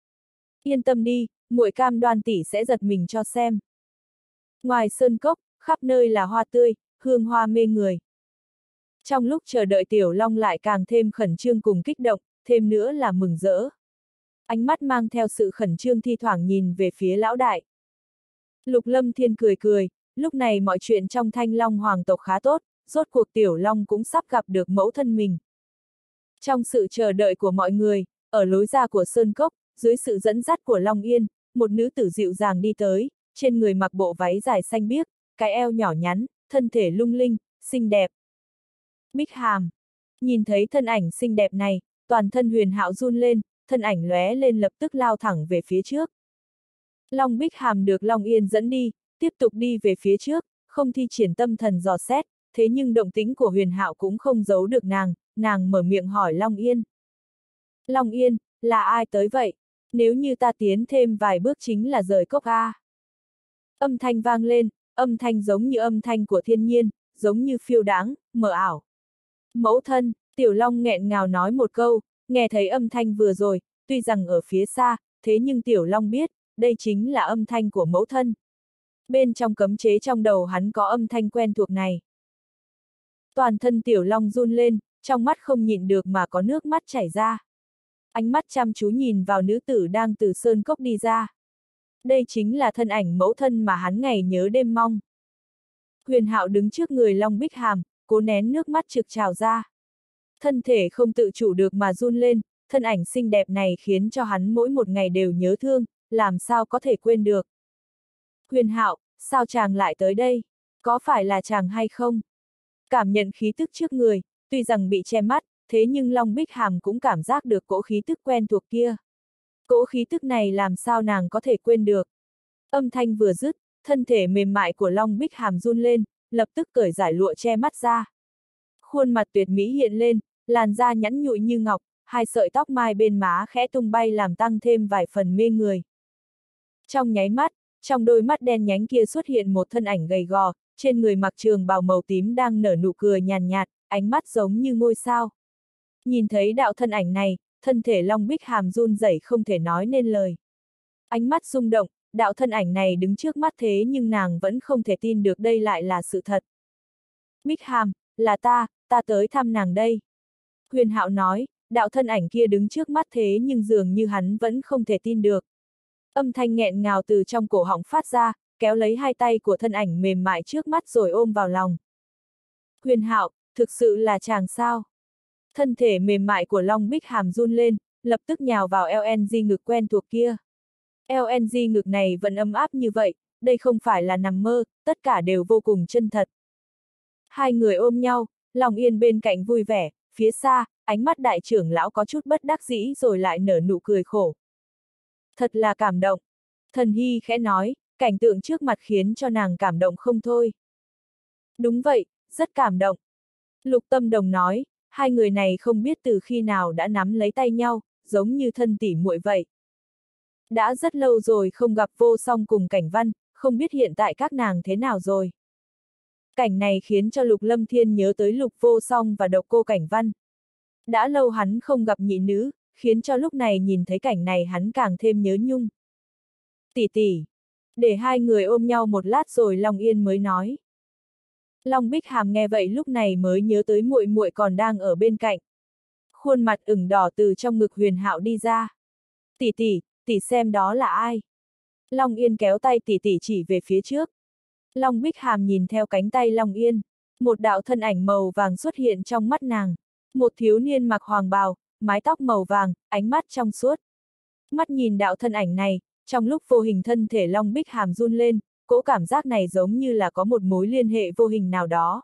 Yên tâm đi, muội cam đoan tỷ sẽ giật mình cho xem. Ngoài sơn cốc, khắp nơi là hoa tươi, hương hoa mê người. Trong lúc chờ đợi Tiểu Long lại càng thêm khẩn trương cùng kích động, thêm nữa là mừng rỡ. Ánh mắt mang theo sự khẩn trương thi thoảng nhìn về phía lão đại. Lục Lâm Thiên cười cười, lúc này mọi chuyện trong Thanh Long Hoàng tộc khá tốt, rốt cuộc Tiểu Long cũng sắp gặp được mẫu thân mình. Trong sự chờ đợi của mọi người, ở lối ra của Sơn Cốc, dưới sự dẫn dắt của Long Yên, một nữ tử dịu dàng đi tới, trên người mặc bộ váy dài xanh biếc, cái eo nhỏ nhắn, thân thể lung linh, xinh đẹp. Bích Hàm. Nhìn thấy thân ảnh xinh đẹp này, toàn thân Huyền Hạo run lên, thân ảnh lóe lên lập tức lao thẳng về phía trước. Long Bích Hàm được Long Yên dẫn đi, tiếp tục đi về phía trước, không thi triển tâm thần dò xét, thế nhưng động tĩnh của Huyền Hạo cũng không giấu được nàng mở miệng hỏi Long Yên. Long Yên, là ai tới vậy? Nếu như ta tiến thêm vài bước chính là rời cốc A. Âm thanh vang lên, âm thanh giống như âm thanh của thiên nhiên, giống như phiêu đáng, mờ ảo. Mẫu thân, Tiểu Long nghẹn ngào nói một câu, nghe thấy âm thanh vừa rồi, tuy rằng ở phía xa, thế nhưng Tiểu Long biết, đây chính là âm thanh của mẫu thân. Bên trong cấm chế trong đầu hắn có âm thanh quen thuộc này. Toàn thân Tiểu Long run lên, trong mắt không nhịn được mà có nước mắt chảy ra. Ánh mắt chăm chú nhìn vào nữ tử đang từ sơn cốc đi ra. Đây chính là thân ảnh mẫu thân mà hắn ngày nhớ đêm mong. Huyền Hạo đứng trước người Long Bích Hàm, cố nén nước mắt trực trào ra. Thân thể không tự chủ được mà run lên, thân ảnh xinh đẹp này khiến cho hắn mỗi một ngày đều nhớ thương, làm sao có thể quên được. Huyền Hạo, sao chàng lại tới đây? Có phải là chàng hay không? Cảm nhận khí tức trước người, tuy rằng bị che mắt, thế nhưng Long Bích Hàm cũng cảm giác được cỗ khí tức quen thuộc kia. Cỗ khí tức này làm sao nàng có thể quên được? Âm thanh vừa dứt, thân thể mềm mại của Long Bích Hàm run lên, lập tức cởi giải lụa che mắt ra. Khuôn mặt tuyệt mỹ hiện lên, làn da nhẵn nhụi như ngọc, hai sợi tóc mai bên má khẽ tung bay làm tăng thêm vài phần mê người. Trong nháy mắt, trong đôi mắt đen nhánh kia xuất hiện một thân ảnh gầy gò, trên người mặc trường bào màu tím đang nở nụ cười nhàn nhạt, ánh mắt giống như ngôi sao. Nhìn thấy đạo thân ảnh này, thân thể Long Bích Hàm run rẩy không thể nói nên lời. Ánh mắt rung động, đạo thân ảnh này đứng trước mắt thế nhưng nàng vẫn không thể tin được đây lại là sự thật. Bích Hàm, là ta tới thăm nàng đây. Huyền Hạo nói, đạo thân ảnh kia đứng trước mắt thế nhưng dường như hắn vẫn không thể tin được. Âm thanh nghẹn ngào từ trong cổ họng phát ra, kéo lấy hai tay của thân ảnh mềm mại trước mắt rồi ôm vào lòng. Huyền Hạo, thực sự là chàng sao? Thân thể mềm mại của Long Bích Hàm run lên, lập tức nhào vào LNG ngực quen thuộc kia. LNG ngực này vẫn ấm áp như vậy, đây không phải là nằm mơ, tất cả đều vô cùng chân thật. Hai người ôm nhau, Long Yên bên cạnh vui vẻ, phía xa, ánh mắt đại trưởng lão có chút bất đắc dĩ rồi lại nở nụ cười khổ. Thật là cảm động. Thần Hy khẽ nói, cảnh tượng trước mặt khiến cho nàng cảm động không thôi. Đúng vậy, rất cảm động. Lục Tâm Đồng nói, hai người này không biết từ khi nào đã nắm lấy tay nhau, giống như thân tỉ muội vậy. Đã rất lâu rồi không gặp Vô Song cùng Cảnh Văn, không biết hiện tại các nàng thế nào rồi. Cảnh này khiến cho Lục Lâm Thiên nhớ tới Lục Vô Song và Độc Cô Cảnh Văn. Đã lâu hắn không gặp nhị nữ, khiến cho lúc này nhìn thấy cảnh này hắn càng thêm nhớ nhung. Tỷ tỷ. Để hai người ôm nhau một lát rồi Long Yên mới nói. Long Bích Hàm nghe vậy lúc này mới nhớ tới muội muội còn đang ở bên cạnh. Khuôn mặt ửng đỏ từ trong ngực Huyền Hạo đi ra. Tỷ tỷ, tỷ xem đó là ai? Long Yên kéo tay tỷ tỷ chỉ về phía trước. Long Bích Hàm nhìn theo cánh tay Long Yên. Một đạo thân ảnh màu vàng xuất hiện trong mắt nàng. Một thiếu niên mặc hoàng bào, mái tóc màu vàng, ánh mắt trong suốt. Mắt nhìn đạo thân ảnh này, trong lúc vô hình thân thể Long Bích Hàm run lên, cỗ cảm giác này giống như là có một mối liên hệ vô hình nào đó.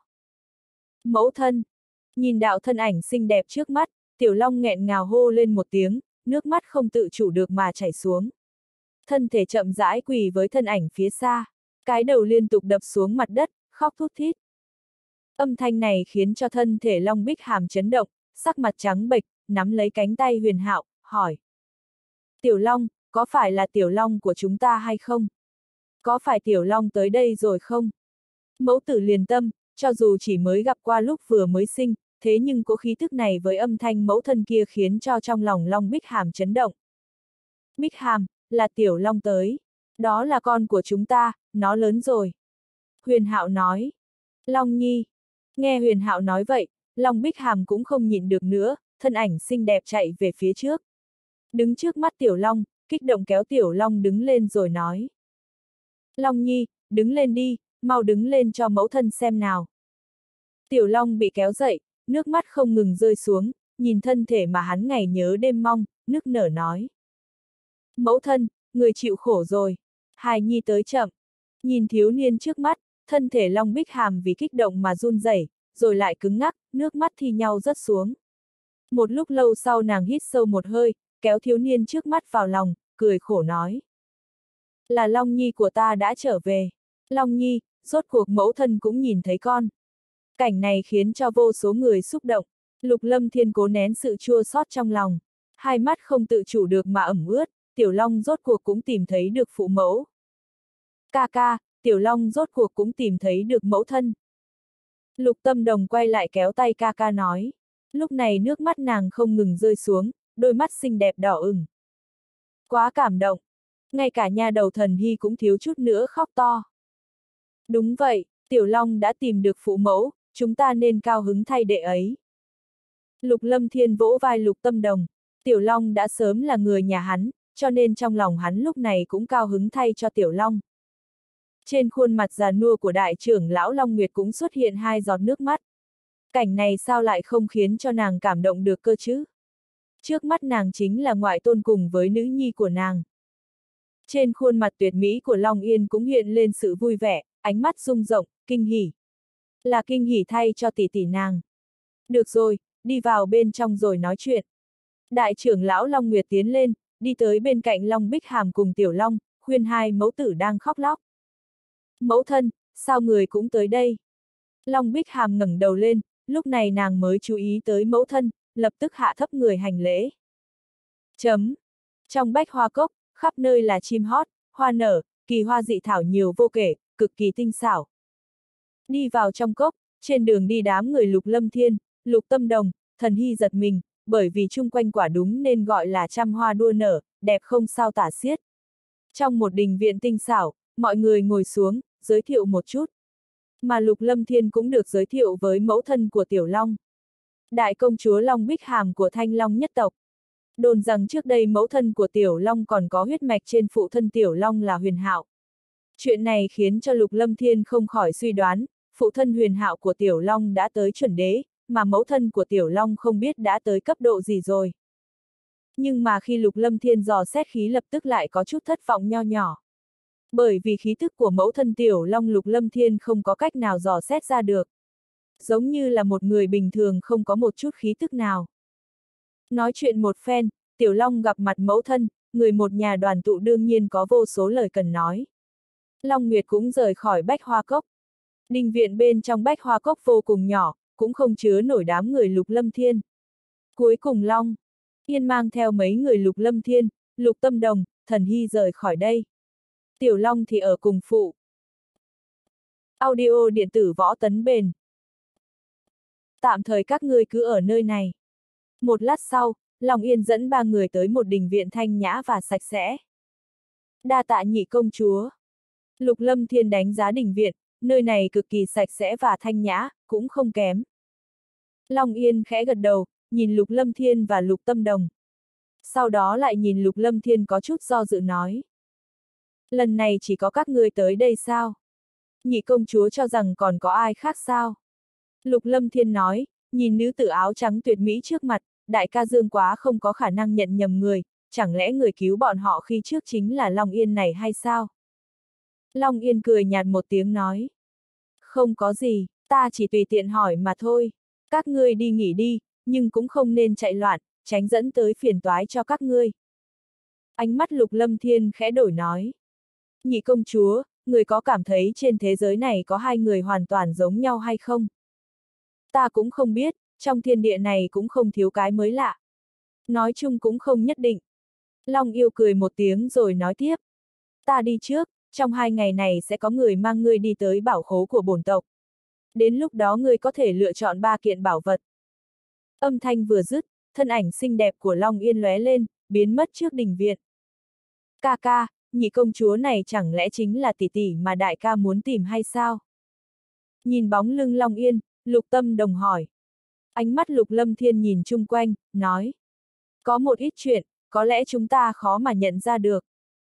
Mẫu thân. Nhìn đạo thân ảnh xinh đẹp trước mắt, Tiểu Long nghẹn ngào hô lên một tiếng, nước mắt không tự chủ được mà chảy xuống. Thân thể chậm rãi quỳ với thân ảnh phía xa, cái đầu liên tục đập xuống mặt đất, khóc thút thít. Âm thanh này khiến cho thân thể Long Bích Hàm chấn động, sắc mặt trắng bệch, nắm lấy cánh tay Huyền Hạo, hỏi. Tiểu Long, có phải là Tiểu Long của chúng ta hay không? Có phải Tiểu Long tới đây rồi không? Mẫu tử liền tâm, cho dù chỉ mới gặp qua lúc vừa mới sinh, thế nhưng cỗ khí thức này với âm thanh mẫu thân kia khiến cho trong lòng Long Bích Hàm chấn động. Bích Hàm, là Tiểu Long tới. Đó là con của chúng ta, nó lớn rồi. Huyền Hạo nói. Long Nhi. Nghe Huyền Hạo nói vậy, Long Bích Hàm cũng không nhịn được nữa, thân ảnh xinh đẹp chạy về phía trước. Đứng trước mắt Tiểu Long, kích động kéo Tiểu Long đứng lên rồi nói. Long Nhi, đứng lên đi, mau đứng lên cho mẫu thân xem nào. Tiểu Long bị kéo dậy, nước mắt không ngừng rơi xuống, nhìn thân thể mà hắn ngày nhớ đêm mong, nức nở nói. Mẫu thân, người chịu khổ rồi. Hài Nhi tới chậm. Nhìn thiếu niên trước mắt, thân thể Long Bích Hàm vì kích động mà run rẩy, rồi lại cứng ngắc, nước mắt thi nhau rớt xuống. Một lúc lâu sau nàng hít sâu một hơi, kéo thiếu niên trước mắt vào lòng, cười khổ nói. Là Long Nhi của ta đã trở về. Long Nhi, rốt cuộc mẫu thân cũng nhìn thấy con. Cảnh này khiến cho vô số người xúc động. Lục Lâm Thiên cố nén sự chua xót trong lòng. Hai mắt không tự chủ được mà ẩm ướt, Tiểu Long rốt cuộc cũng tìm thấy được phụ mẫu. Ca ca, Tiểu Long rốt cuộc cũng tìm thấy được mẫu thân. Lục Tâm Đồng quay lại kéo tay ca ca nói. Lúc này nước mắt nàng không ngừng rơi xuống, đôi mắt xinh đẹp đỏ ửng. Quá cảm động. Ngay cả nha đầu Thần Hy cũng thiếu chút nữa khóc to. Đúng vậy, Tiểu Long đã tìm được phụ mẫu, chúng ta nên cao hứng thay đệ ấy. Lục Lâm Thiên vỗ vai Lục Tâm Đồng. Tiểu Long đã sớm là người nhà hắn, cho nên trong lòng hắn lúc này cũng cao hứng thay cho Tiểu Long. Trên khuôn mặt già nua của đại trưởng lão Long Nguyệt cũng xuất hiện hai giọt nước mắt. Cảnh này sao lại không khiến cho nàng cảm động được cơ chứ? Trước mắt nàng chính là ngoại tôn cùng với nữ nhi của nàng. Trên khuôn mặt tuyệt mỹ của Long Yên cũng hiện lên sự vui vẻ, ánh mắt rung rộng, kinh hỉ. Là kinh hỉ thay cho tỷ tỷ nàng. Được rồi, đi vào bên trong rồi nói chuyện. Đại trưởng lão Long Nguyệt tiến lên, đi tới bên cạnh Long Bích Hàm cùng Tiểu Long, khuyên hai mẫu tử đang khóc lóc. Mẫu thân, sao người cũng tới đây? Long Bích Hàm ngẩng đầu lên, lúc này nàng mới chú ý tới mẫu thân, lập tức hạ thấp người hành lễ. Chấm. Trong bách hoa cốc, khắp nơi là chim hót, hoa nở, kỳ hoa dị thảo nhiều vô kể, cực kỳ tinh xảo. Đi vào trong cốc, trên đường đi đám người Lục Lâm Thiên, Lục Tâm Đồng, Thần Hy giật mình, bởi vì chung quanh quả đúng nên gọi là trăm hoa đua nở, đẹp không sao tả xiết. Trong một đình viện tinh xảo, mọi người ngồi xuống, giới thiệu một chút. Mà Lục Lâm Thiên cũng được giới thiệu với mẫu thân của Tiểu Long. Đại công chúa Long Bích Hàm của Thanh Long nhất tộc. Đồn rằng trước đây mẫu thân của Tiểu Long còn có huyết mạch trên phụ thân Tiểu Long là Huyền Hạo. Chuyện này khiến cho Lục Lâm Thiên không khỏi suy đoán, phụ thân Huyền Hạo của Tiểu Long đã tới chuẩn đế, mà mẫu thân của Tiểu Long không biết đã tới cấp độ gì rồi. Nhưng mà khi Lục Lâm Thiên dò xét khí lập tức lại có chút thất vọng nho nhỏ. Bởi vì khí thức của mẫu thân Tiểu Long Lục Lâm Thiên không có cách nào dò xét ra được. Giống như là một người bình thường không có một chút khí thức nào. Nói chuyện một phen, Tiểu Long gặp mặt mẫu thân, người một nhà đoàn tụ đương nhiên có vô số lời cần nói. Long Nguyệt cũng rời khỏi bách hoa cốc. Đình viện bên trong bách hoa cốc vô cùng nhỏ, cũng không chứa nổi đám người Lục Lâm Thiên. Cuối cùng Long Yên mang theo mấy người Lục Lâm Thiên, Lục Tâm Đồng, Thần Hy rời khỏi đây. Tiểu Long thì ở cùng phụ. Audio điện tử Võ Tấn Bền. Tạm thời các ngươi cứ ở nơi này. Một lát sau, Long Yên dẫn ba người tới một đình viện thanh nhã và sạch sẽ. Đa tạ nhị công chúa. Lục Lâm Thiên đánh giá đình viện, nơi này cực kỳ sạch sẽ và thanh nhã, cũng không kém. Long Yên khẽ gật đầu, nhìn Lục Lâm Thiên và Lục Tâm Đồng. Sau đó lại nhìn Lục Lâm Thiên có chút do dự nói. Lần này chỉ có các ngươi tới đây sao? Nhị công chúa cho rằng còn có ai khác sao? Lục Lâm Thiên nói, nhìn nữ tử áo trắng tuyệt mỹ trước mặt, đại ca Dương Quá không có khả năng nhận nhầm người, chẳng lẽ người cứu bọn họ khi trước chính là Long Yên này hay sao? Long Yên cười nhạt một tiếng nói. Không có gì, ta chỉ tùy tiện hỏi mà thôi. Các ngươi đi nghỉ đi, nhưng cũng không nên chạy loạn, tránh dẫn tới phiền toái cho các ngươi. Ánh mắt Lục Lâm Thiên khẽ đổi nói. Nhị công chúa, người có cảm thấy trên thế giới này có hai người hoàn toàn giống nhau hay không? Ta cũng không biết, trong thiên địa này cũng không thiếu cái mới lạ. Nói chung cũng không nhất định. Long Yêu cười một tiếng rồi nói tiếp. Ta đi trước, trong 2 ngày này sẽ có người mang ngươi đi tới bảo khố của bổn tộc. Đến lúc đó ngươi có thể lựa chọn 3 kiện bảo vật. Âm thanh vừa dứt, thân ảnh xinh đẹp của Long Yên lóe lên, biến mất trước đình viện. Ca ca, nhị công chúa này chẳng lẽ chính là tỷ tỷ mà đại ca muốn tìm hay sao? Nhìn bóng lưng Long Yên, Lục Tâm Đồng hỏi. Ánh mắt Lục Lâm Thiên nhìn chung quanh, nói. Có một ít chuyện, có lẽ chúng ta khó mà nhận ra được.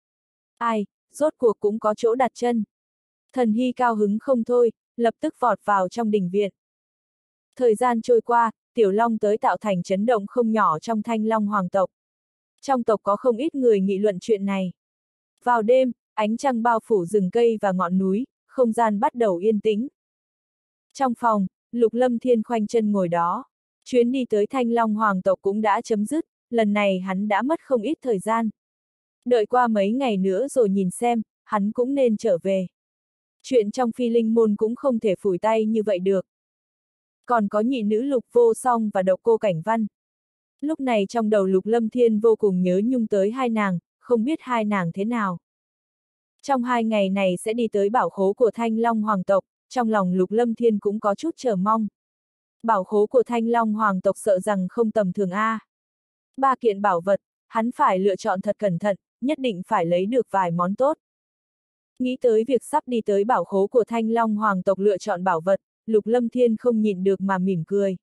Ai, rốt cuộc cũng có chỗ đặt chân. Thần Hy cao hứng không thôi, lập tức vọt vào trong đình viện. Thời gian trôi qua, Tiểu Long tới tạo thành chấn động không nhỏ trong Thanh Long hoàng tộc. Trong tộc có không ít người nghị luận chuyện này. Vào đêm, ánh trăng bao phủ rừng cây và ngọn núi, không gian bắt đầu yên tĩnh. Trong phòng, Lục Lâm Thiên khoanh chân ngồi đó. Chuyến đi tới Thanh Long hoàng tộc cũng đã chấm dứt, lần này hắn đã mất không ít thời gian. Đợi qua mấy ngày nữa rồi nhìn xem, hắn cũng nên trở về. Chuyện trong Phi Linh môn cũng không thể phủi tay như vậy được. Còn có nhị nữ Lục Vô Song và Độc Cô Cảnh Văn. Lúc này trong đầu Lục Lâm Thiên vô cùng nhớ nhung tới hai nàng, không biết hai nàng thế nào. Trong 2 ngày này sẽ đi tới bảo khố của Thanh Long hoàng tộc, trong lòng Lục Lâm Thiên cũng có chút chờ mong. Bảo khố của Thanh Long hoàng tộc sợ rằng không tầm thường a. 3 kiện bảo vật, hắn phải lựa chọn thật cẩn thận, nhất định phải lấy được vài món tốt. Nghĩ tới việc sắp đi tới bảo khố của Thanh Long hoàng tộc lựa chọn bảo vật, Lục Lâm Thiên không nhịn được mà mỉm cười.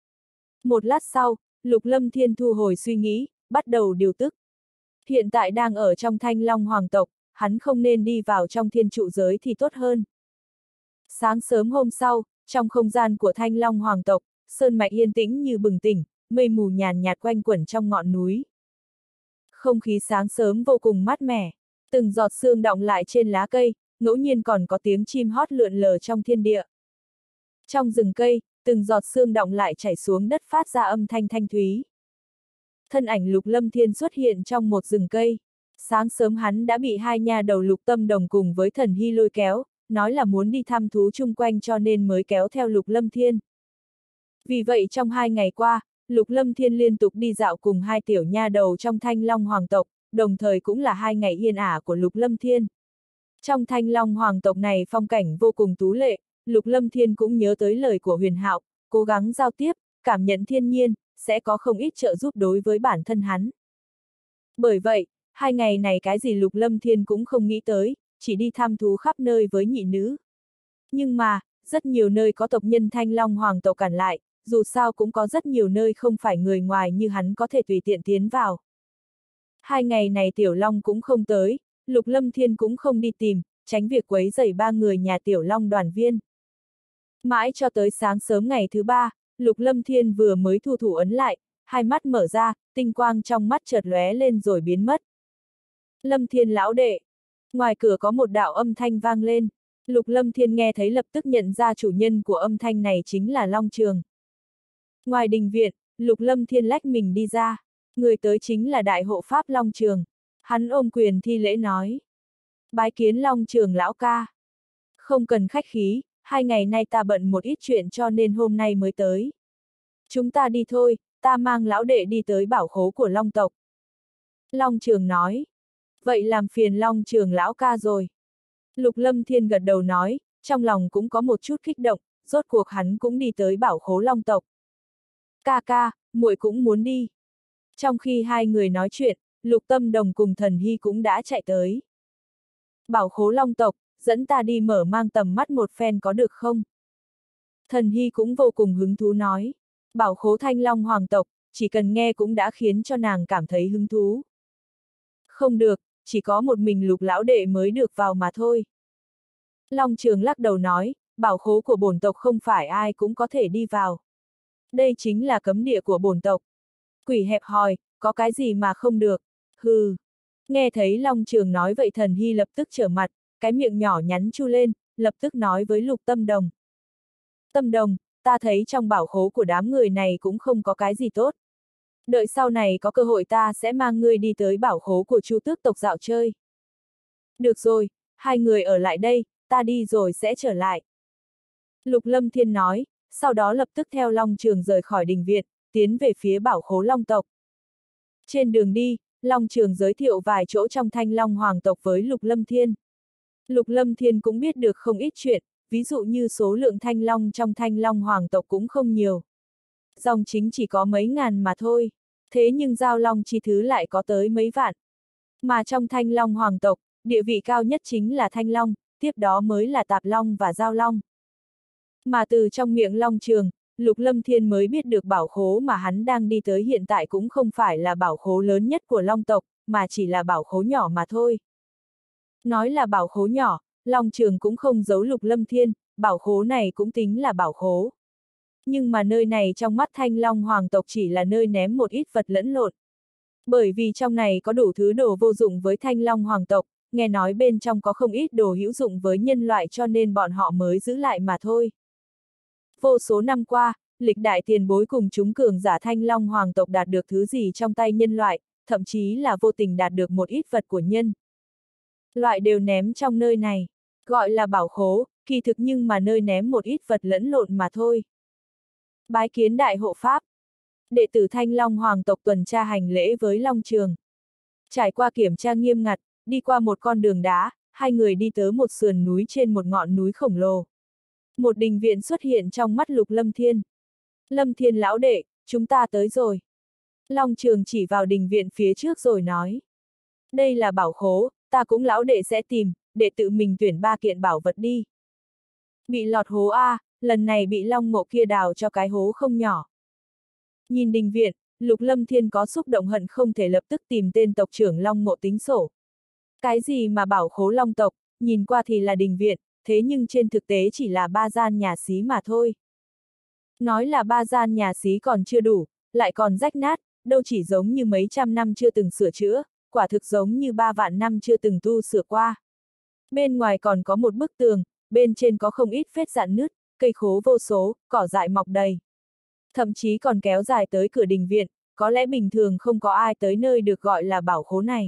Một lát sau, Lục Lâm Thiên thu hồi suy nghĩ, bắt đầu điều tức. Hiện tại đang ở trong Thanh Long hoàng tộc, hắn không nên đi vào trong thiên trụ giới thì tốt hơn. Sáng sớm hôm sau, trong không gian của Thanh Long hoàng tộc, sơn mạch yên tĩnh như bừng tỉnh, mây mù nhàn nhạt quanh quẩn trong ngọn núi. Không khí sáng sớm vô cùng mát mẻ, từng giọt sương đọng lại trên lá cây, ngẫu nhiên còn có tiếng chim hót lượn lờ trong thiên địa. Trong rừng cây, từng giọt sương đọng lại chảy xuống đất phát ra âm thanh thanh thúy. Thân ảnh Lục Lâm Thiên xuất hiện trong một rừng cây. Sáng sớm hắn đã bị hai nha đầu Lục Tâm Đồng cùng với Thần Hy lôi kéo, nói là muốn đi thăm thú chung quanh cho nên mới kéo theo Lục Lâm Thiên. Vì vậy trong 2 ngày qua, Lục Lâm Thiên liên tục đi dạo cùng hai tiểu nha đầu trong Thanh Long hoàng tộc, đồng thời cũng là 2 ngày yên ả của Lục Lâm Thiên. Trong Thanh Long hoàng tộc này phong cảnh vô cùng tú lệ, Lục Lâm Thiên cũng nhớ tới lời của Huyền Hạo, cố gắng giao tiếp, cảm nhận thiên nhiên, sẽ có không ít trợ giúp đối với bản thân hắn. Bởi vậy, 2 ngày này cái gì Lục Lâm Thiên cũng không nghĩ tới, chỉ đi thăm thú khắp nơi với nhị nữ. Nhưng mà, rất nhiều nơi có tộc nhân Thanh Long hoàng tộc cản lại, dù sao cũng có rất nhiều nơi không phải người ngoài như hắn có thể tùy tiện tiến vào. 2 ngày này Tiểu Long cũng không tới, Lục Lâm Thiên cũng không đi tìm, tránh việc quấy rầy 3 người nhà Tiểu Long đoàn viên. Mãi cho tới sáng sớm ngày thứ 3, Lục Lâm Thiên vừa mới thu thủ ấn lại, hai mắt mở ra, tinh quang trong mắt chợt lóe lên rồi biến mất. Lâm Thiên lão đệ. Ngoài cửa có một đạo âm thanh vang lên. Lục Lâm Thiên nghe thấy lập tức nhận ra chủ nhân của âm thanh này chính là Long Trường. Ngoài đình viện, Lục Lâm Thiên lách mình đi ra. Người tới chính là đại hộ pháp Long Trường. Hắn ôm quyền thi lễ nói. Bái kiến Long Trường lão ca. Không cần khách khí, 2 ngày nay ta bận một ít chuyện cho nên hôm nay mới tới. Chúng ta đi thôi, ta mang lão đệ đi tới bảo khố của Long tộc. Long Trường nói. Vậy làm phiền Long Trường lão ca rồi. Lục Lâm Thiên gật đầu nói, trong lòng cũng có một chút kích động, rốt cuộc hắn cũng đi tới bảo khố Long tộc. Ca ca, muội cũng muốn đi. Trong khi hai người nói chuyện, Lục Tâm Đồng cùng Thần Hy cũng đã chạy tới. Bảo khố Long tộc, dẫn ta đi mở mang tầm mắt một phen có được không? Thần Hy cũng vô cùng hứng thú nói. Bảo khố Thanh Long Hoàng tộc, chỉ cần nghe cũng đã khiến cho nàng cảm thấy hứng thú. Không được, chỉ có một mình Lục lão đệ mới được vào mà thôi. Long Trường lắc đầu nói, bảo khố của bổn tộc không phải ai cũng có thể đi vào. Đây chính là cấm địa của bổn tộc. Quỷ hẹp hòi, có cái gì mà không được, hừ. Nghe thấy Long Trường nói vậy Thần Hy lập tức trở mặt, cái miệng nhỏ nhắn chu lên, lập tức nói với Lục Tâm Đồng. Tâm Đồng, ta thấy trong bảo khố của đám người này cũng không có cái gì tốt. Đợi sau này có cơ hội ta sẽ mang ngươi đi tới bảo khố của Chu Tước tộc dạo chơi. Được rồi, hai người ở lại đây, ta đi rồi sẽ trở lại. Lục Lâm Thiên nói, sau đó lập tức theo Long Trường rời khỏi đình viện, tiến về phía bảo khố Long tộc. Trên đường đi, Long Trường giới thiệu vài chỗ trong Thanh Long Hoàng tộc với Lục Lâm Thiên. Lục Lâm Thiên cũng biết được không ít chuyện, ví dụ như số lượng Thanh Long trong Thanh Long Hoàng tộc cũng không nhiều. Dòng chính chỉ có mấy ngàn mà thôi, thế nhưng giao long chi thứ lại có tới mấy vạn. Mà trong Thanh Long Hoàng tộc, địa vị cao nhất chính là Thanh Long, tiếp đó mới là Tạp Long và Giao Long. Mà từ trong miệng Long Trường, Lục Lâm Thiên mới biết được bảo khố mà hắn đang đi tới hiện tại cũng không phải là bảo khố lớn nhất của Long tộc, mà chỉ là bảo khố nhỏ mà thôi. Nói là bảo khố nhỏ, Long Trường cũng không giấu Lục Lâm Thiên, bảo khố này cũng tính là bảo khố. Nhưng mà nơi này trong mắt Thanh Long Hoàng tộc chỉ là nơi ném một ít vật lẫn lộn. Bởi vì trong này có đủ thứ đồ vô dụng với Thanh Long Hoàng tộc, nghe nói bên trong có không ít đồ hữu dụng với nhân loại cho nên bọn họ mới giữ lại mà thôi. Vô số năm qua, lịch đại tiền bối cùng chúng cường giả Thanh Long Hoàng tộc đạt được thứ gì trong tay nhân loại, thậm chí là vô tình đạt được một ít vật của nhân loại đều ném trong nơi này, gọi là bảo khố, kỳ thực nhưng mà nơi ném một ít vật lẫn lộn mà thôi. Bái kiến đại hộ pháp. Đệ tử Thanh Long Hoàng tộc tuần tra hành lễ với Long Trường. Trải qua kiểm tra nghiêm ngặt, đi qua một con đường đá, hai người đi tới một sườn núi trên một ngọn núi khổng lồ. Một đình viện xuất hiện trong mắt Lục Lâm Thiên. Lâm Thiên lão đệ, chúng ta tới rồi. Long Trường chỉ vào đình viện phía trước rồi nói. Đây là bảo khố, ta cũng lão đệ sẽ tìm, để tự mình tuyển 3 kiện bảo vật đi. Bị lọt hố A, lần này bị Long Mộ kia đào cho cái hố không nhỏ. Nhìn đình viện, Lục Lâm Thiên có xúc động hận không thể lập tức tìm tên tộc trưởng Long Mộ tính sổ. Cái gì mà bảo khố Long tộc, nhìn qua thì là đình viện, thế nhưng trên thực tế chỉ là 3 gian nhà xí mà thôi. Nói là 3 gian nhà xí còn chưa đủ, lại còn rách nát, đâu chỉ giống như mấy trăm năm chưa từng sửa chữa, quả thực giống như 3 vạn năm chưa từng tu sửa qua. Bên ngoài còn có một bức tường, bên trên có không ít vết rạn nứt, cây khố vô số, cỏ dại mọc đầy. Thậm chí còn kéo dài tới cửa đình viện, có lẽ bình thường không có ai tới nơi được gọi là bảo khố này.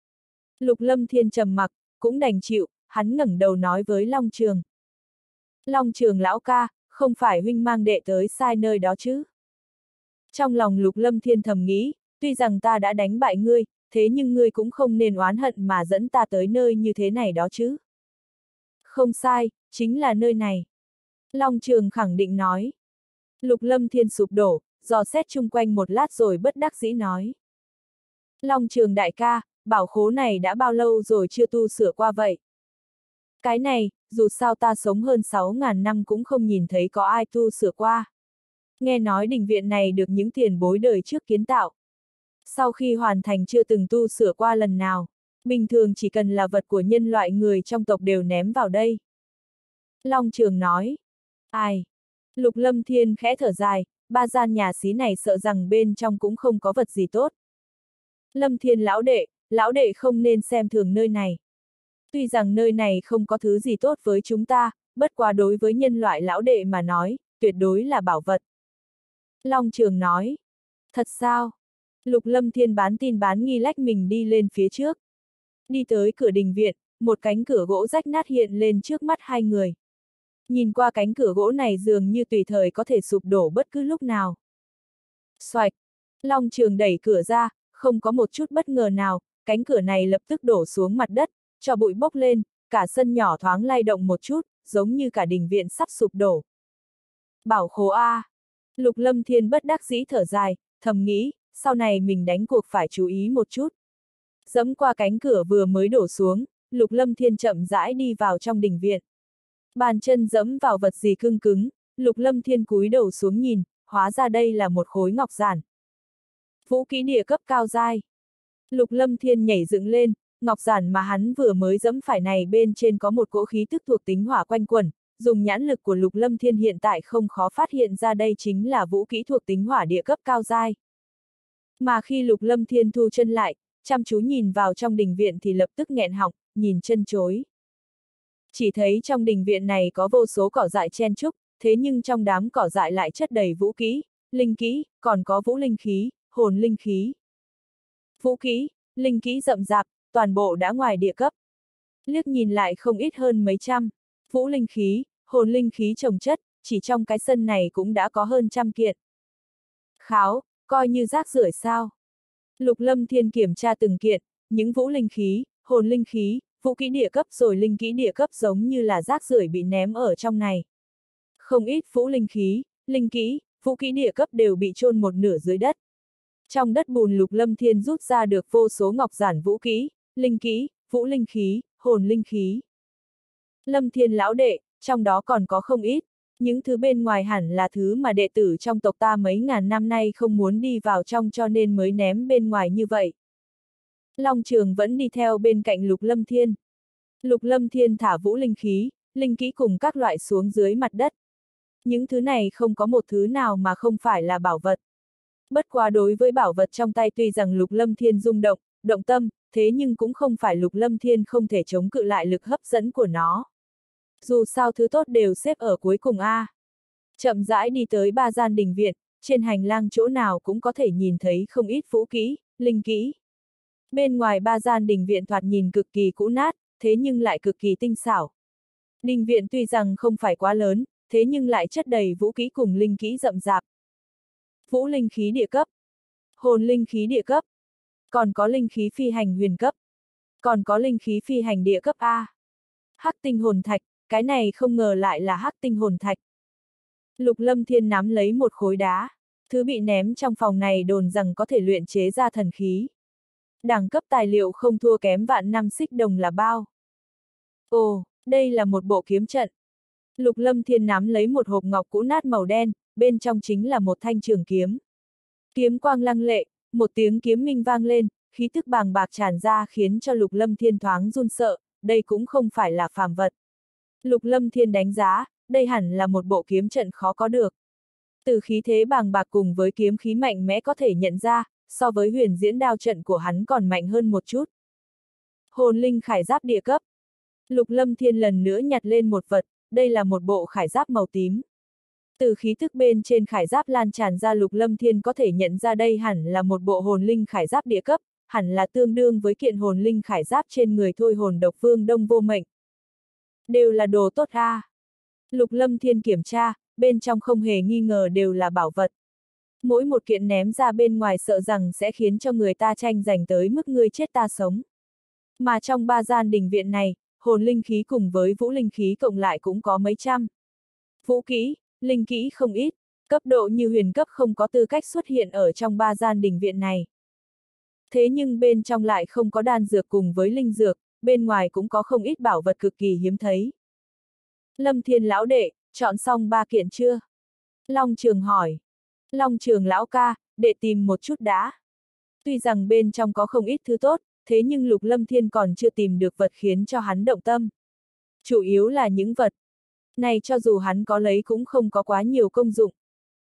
Lục Lâm Thiên trầm mặc, cũng đành chịu, hắn ngẩng đầu nói với Long Trường. Long Trường lão ca, không phải huynh mang đệ tới sai nơi đó chứ? Trong lòng Lục Lâm Thiên thầm nghĩ, tuy rằng ta đã đánh bại ngươi, thế nhưng ngươi cũng không nên oán hận mà dẫn ta tới nơi như thế này đó chứ. Không sai, chính là nơi này. Long Trường khẳng định nói. Lục Lâm Thiên sụp đổ, dò xét chung quanh một lát rồi bất đắc dĩ nói. Long Trường đại ca, bảo khố này đã bao lâu rồi chưa tu sửa qua vậy? Cái này, dù sao ta sống hơn 6.000 năm cũng không nhìn thấy có ai tu sửa qua. Nghe nói đình viện này được những tiền bối đời trước kiến tạo. Sau khi hoàn thành chưa từng tu sửa qua lần nào, bình thường chỉ cần là vật của nhân loại người trong tộc đều ném vào đây. Long Trường nói. Ai? Lục Lâm Thiên khẽ thở dài, 3 gian nhà xí này sợ rằng bên trong cũng không có vật gì tốt. Lâm Thiên lão đệ không nên xem thường nơi này. Tuy rằng nơi này không có thứ gì tốt với chúng ta, bất quá đối với nhân loại lão đệ mà nói, tuyệt đối là bảo vật. Long Trường nói. Thật sao? Lục Lâm Thiên bán tin bán nghi lách mình đi lên phía trước. Đi tới cửa đình viện, một cánh cửa gỗ rách nát hiện lên trước mắt hai người. Nhìn qua cánh cửa gỗ này dường như tùy thời có thể sụp đổ bất cứ lúc nào. Xoạch, Long Trường đẩy cửa ra, không có một chút bất ngờ nào, cánh cửa này lập tức đổ xuống mặt đất, cho bụi bốc lên, cả sân nhỏ thoáng lay động một chút, giống như cả đình viện sắp sụp đổ. Bảo khố A. Lục Lâm Thiên bất đắc dĩ thở dài, thầm nghĩ, sau này mình đánh cuộc phải chú ý một chút. Dẫm qua cánh cửa vừa mới đổ xuống, Lục Lâm Thiên chậm rãi đi vào trong đình viện. Bàn chân dẫm vào vật gì cứng cứng, Lục Lâm Thiên cúi đầu xuống nhìn, hóa ra đây là một khối ngọc giản. Vũ kỹ địa cấp cao giai. Lục Lâm Thiên nhảy dựng lên, ngọc giản mà hắn vừa mới dẫm phải này bên trên có một cỗ khí tức thuộc tính hỏa quanh quẩn, dùng nhãn lực của Lục Lâm Thiên hiện tại không khó phát hiện ra đây chính là vũ kỹ thuộc tính hỏa địa cấp cao giai. Mà khi Lục Lâm Thiên thu chân lại, chăm chú nhìn vào trong đình viện thì lập tức nghẹn họng, nhìn chân chối. Chỉ thấy trong đình viện này có vô số cỏ dại chen chúc, thế nhưng trong đám cỏ dại lại chất đầy vũ kỹ, linh kỹ, còn có vũ linh khí, hồn linh khí. Vũ kỹ, linh kỹ rậm rạp, toàn bộ đã ngoài địa cấp. Liếc nhìn lại không ít hơn mấy trăm. Vũ linh khí, hồn linh khí chồng chất, chỉ trong cái sân này cũng đã có hơn 100 kiện. Kháo, coi như rác rưởi sao? Lục Lâm Thiên kiểm tra từng kiện, những vũ linh khí, hồn linh khí, vũ kỹ địa cấp rồi linh kỹ địa cấp giống như là rác rưởi bị ném ở trong này. Không ít vũ linh khí, linh kỹ, vũ kỹ địa cấp đều bị chôn một nửa dưới đất. Trong đất bùn Lục Lâm Thiên rút ra được vô số ngọc giản vũ kỹ, linh kỹ, vũ linh khí, hồn linh khí. Lâm Thiên lão đệ, trong đó còn có không ít, những thứ bên ngoài hẳn là thứ mà đệ tử trong tộc ta mấy ngàn năm nay không muốn đi vào trong cho nên mới ném bên ngoài như vậy. Long Trường vẫn đi theo bên cạnh Lục Lâm Thiên. Lục Lâm Thiên thả vũ linh khí, linh kỹ cùng các loại xuống dưới mặt đất. Những thứ này không có một thứ nào mà không phải là bảo vật. Bất quá đối với bảo vật trong tay tuy rằng Lục Lâm Thiên rung động, động tâm, thế nhưng cũng không phải Lục Lâm Thiên không thể chống cự lại lực hấp dẫn của nó. Dù sao thứ tốt đều xếp ở cuối cùng a. Chậm rãi đi tới ba gian đình viện, trên hành lang chỗ nào cũng có thể nhìn thấy không ít vũ kỹ, linh kỹ. Bên ngoài ba gian đình viện thoạt nhìn cực kỳ cũ nát, thế nhưng lại cực kỳ tinh xảo. Đình viện tuy rằng không phải quá lớn, thế nhưng lại chất đầy vũ kỹ cùng linh kỹ rậm rạp. Vũ linh khí địa cấp, hồn linh khí địa cấp, còn có linh khí phi hành huyền cấp, còn có linh khí phi hành địa cấp A. Hắc tinh hồn thạch, cái này không ngờ lại là hắc tinh hồn thạch. Lục Lâm Thiên nắm lấy một khối đá, thứ bị ném trong phòng này đồn rằng có thể luyện chế ra thần khí. Đẳng cấp tài liệu không thua kém vạn năm xích đồng là bao. Ồ, đây là một bộ kiếm trận. Lục Lâm Thiên nắm lấy một hộp ngọc cũ nát màu đen, bên trong chính là một thanh trường kiếm. Kiếm quang lăng lệ, một tiếng kiếm minh vang lên, khí tức bàng bạc tràn ra khiến cho Lục Lâm Thiên thoáng run sợ, đây cũng không phải là phàm vật. Lục Lâm Thiên đánh giá, đây hẳn là một bộ kiếm trận khó có được. Từ khí thế bàng bạc cùng với kiếm khí mạnh mẽ có thể nhận ra, so với huyền diễn đao trận của hắn còn mạnh hơn một chút. Hồn linh khải giáp địa cấp. Lục Lâm Thiên lần nữa nhặt lên một vật, đây là một bộ khải giáp màu tím. Từ khí thức bên trên khải giáp lan tràn ra Lục Lâm Thiên có thể nhận ra đây hẳn là một bộ hồn linh khải giáp địa cấp, hẳn là tương đương với kiện hồn linh khải giáp trên người thôi hồn độc vương Đông Vô Mệnh. Đều là đồ tốt a. Lục Lâm Thiên kiểm tra, bên trong không hề nghi ngờ đều là bảo vật. Mỗi một kiện ném ra bên ngoài sợ rằng sẽ khiến cho người ta tranh giành tới mức ngươi chết ta sống. Mà trong ba gian đình viện này, hồn linh khí cùng với vũ linh khí cộng lại cũng có mấy trăm. Vũ kỹ, linh kỹ không ít, cấp độ như huyền cấp không có tư cách xuất hiện ở trong ba gian đình viện này. Thế nhưng bên trong lại không có đan dược cùng với linh dược, bên ngoài cũng có không ít bảo vật cực kỳ hiếm thấy. Lâm Thiên lão đệ, chọn xong ba kiện chưa? Long Trường hỏi. Long Trường lão ca, để tìm một chút đã. Tuy rằng bên trong có không ít thứ tốt, thế nhưng Lục Lâm Thiên còn chưa tìm được vật khiến cho hắn động tâm. Chủ yếu là những vật này cho dù hắn có lấy cũng không có quá nhiều công dụng.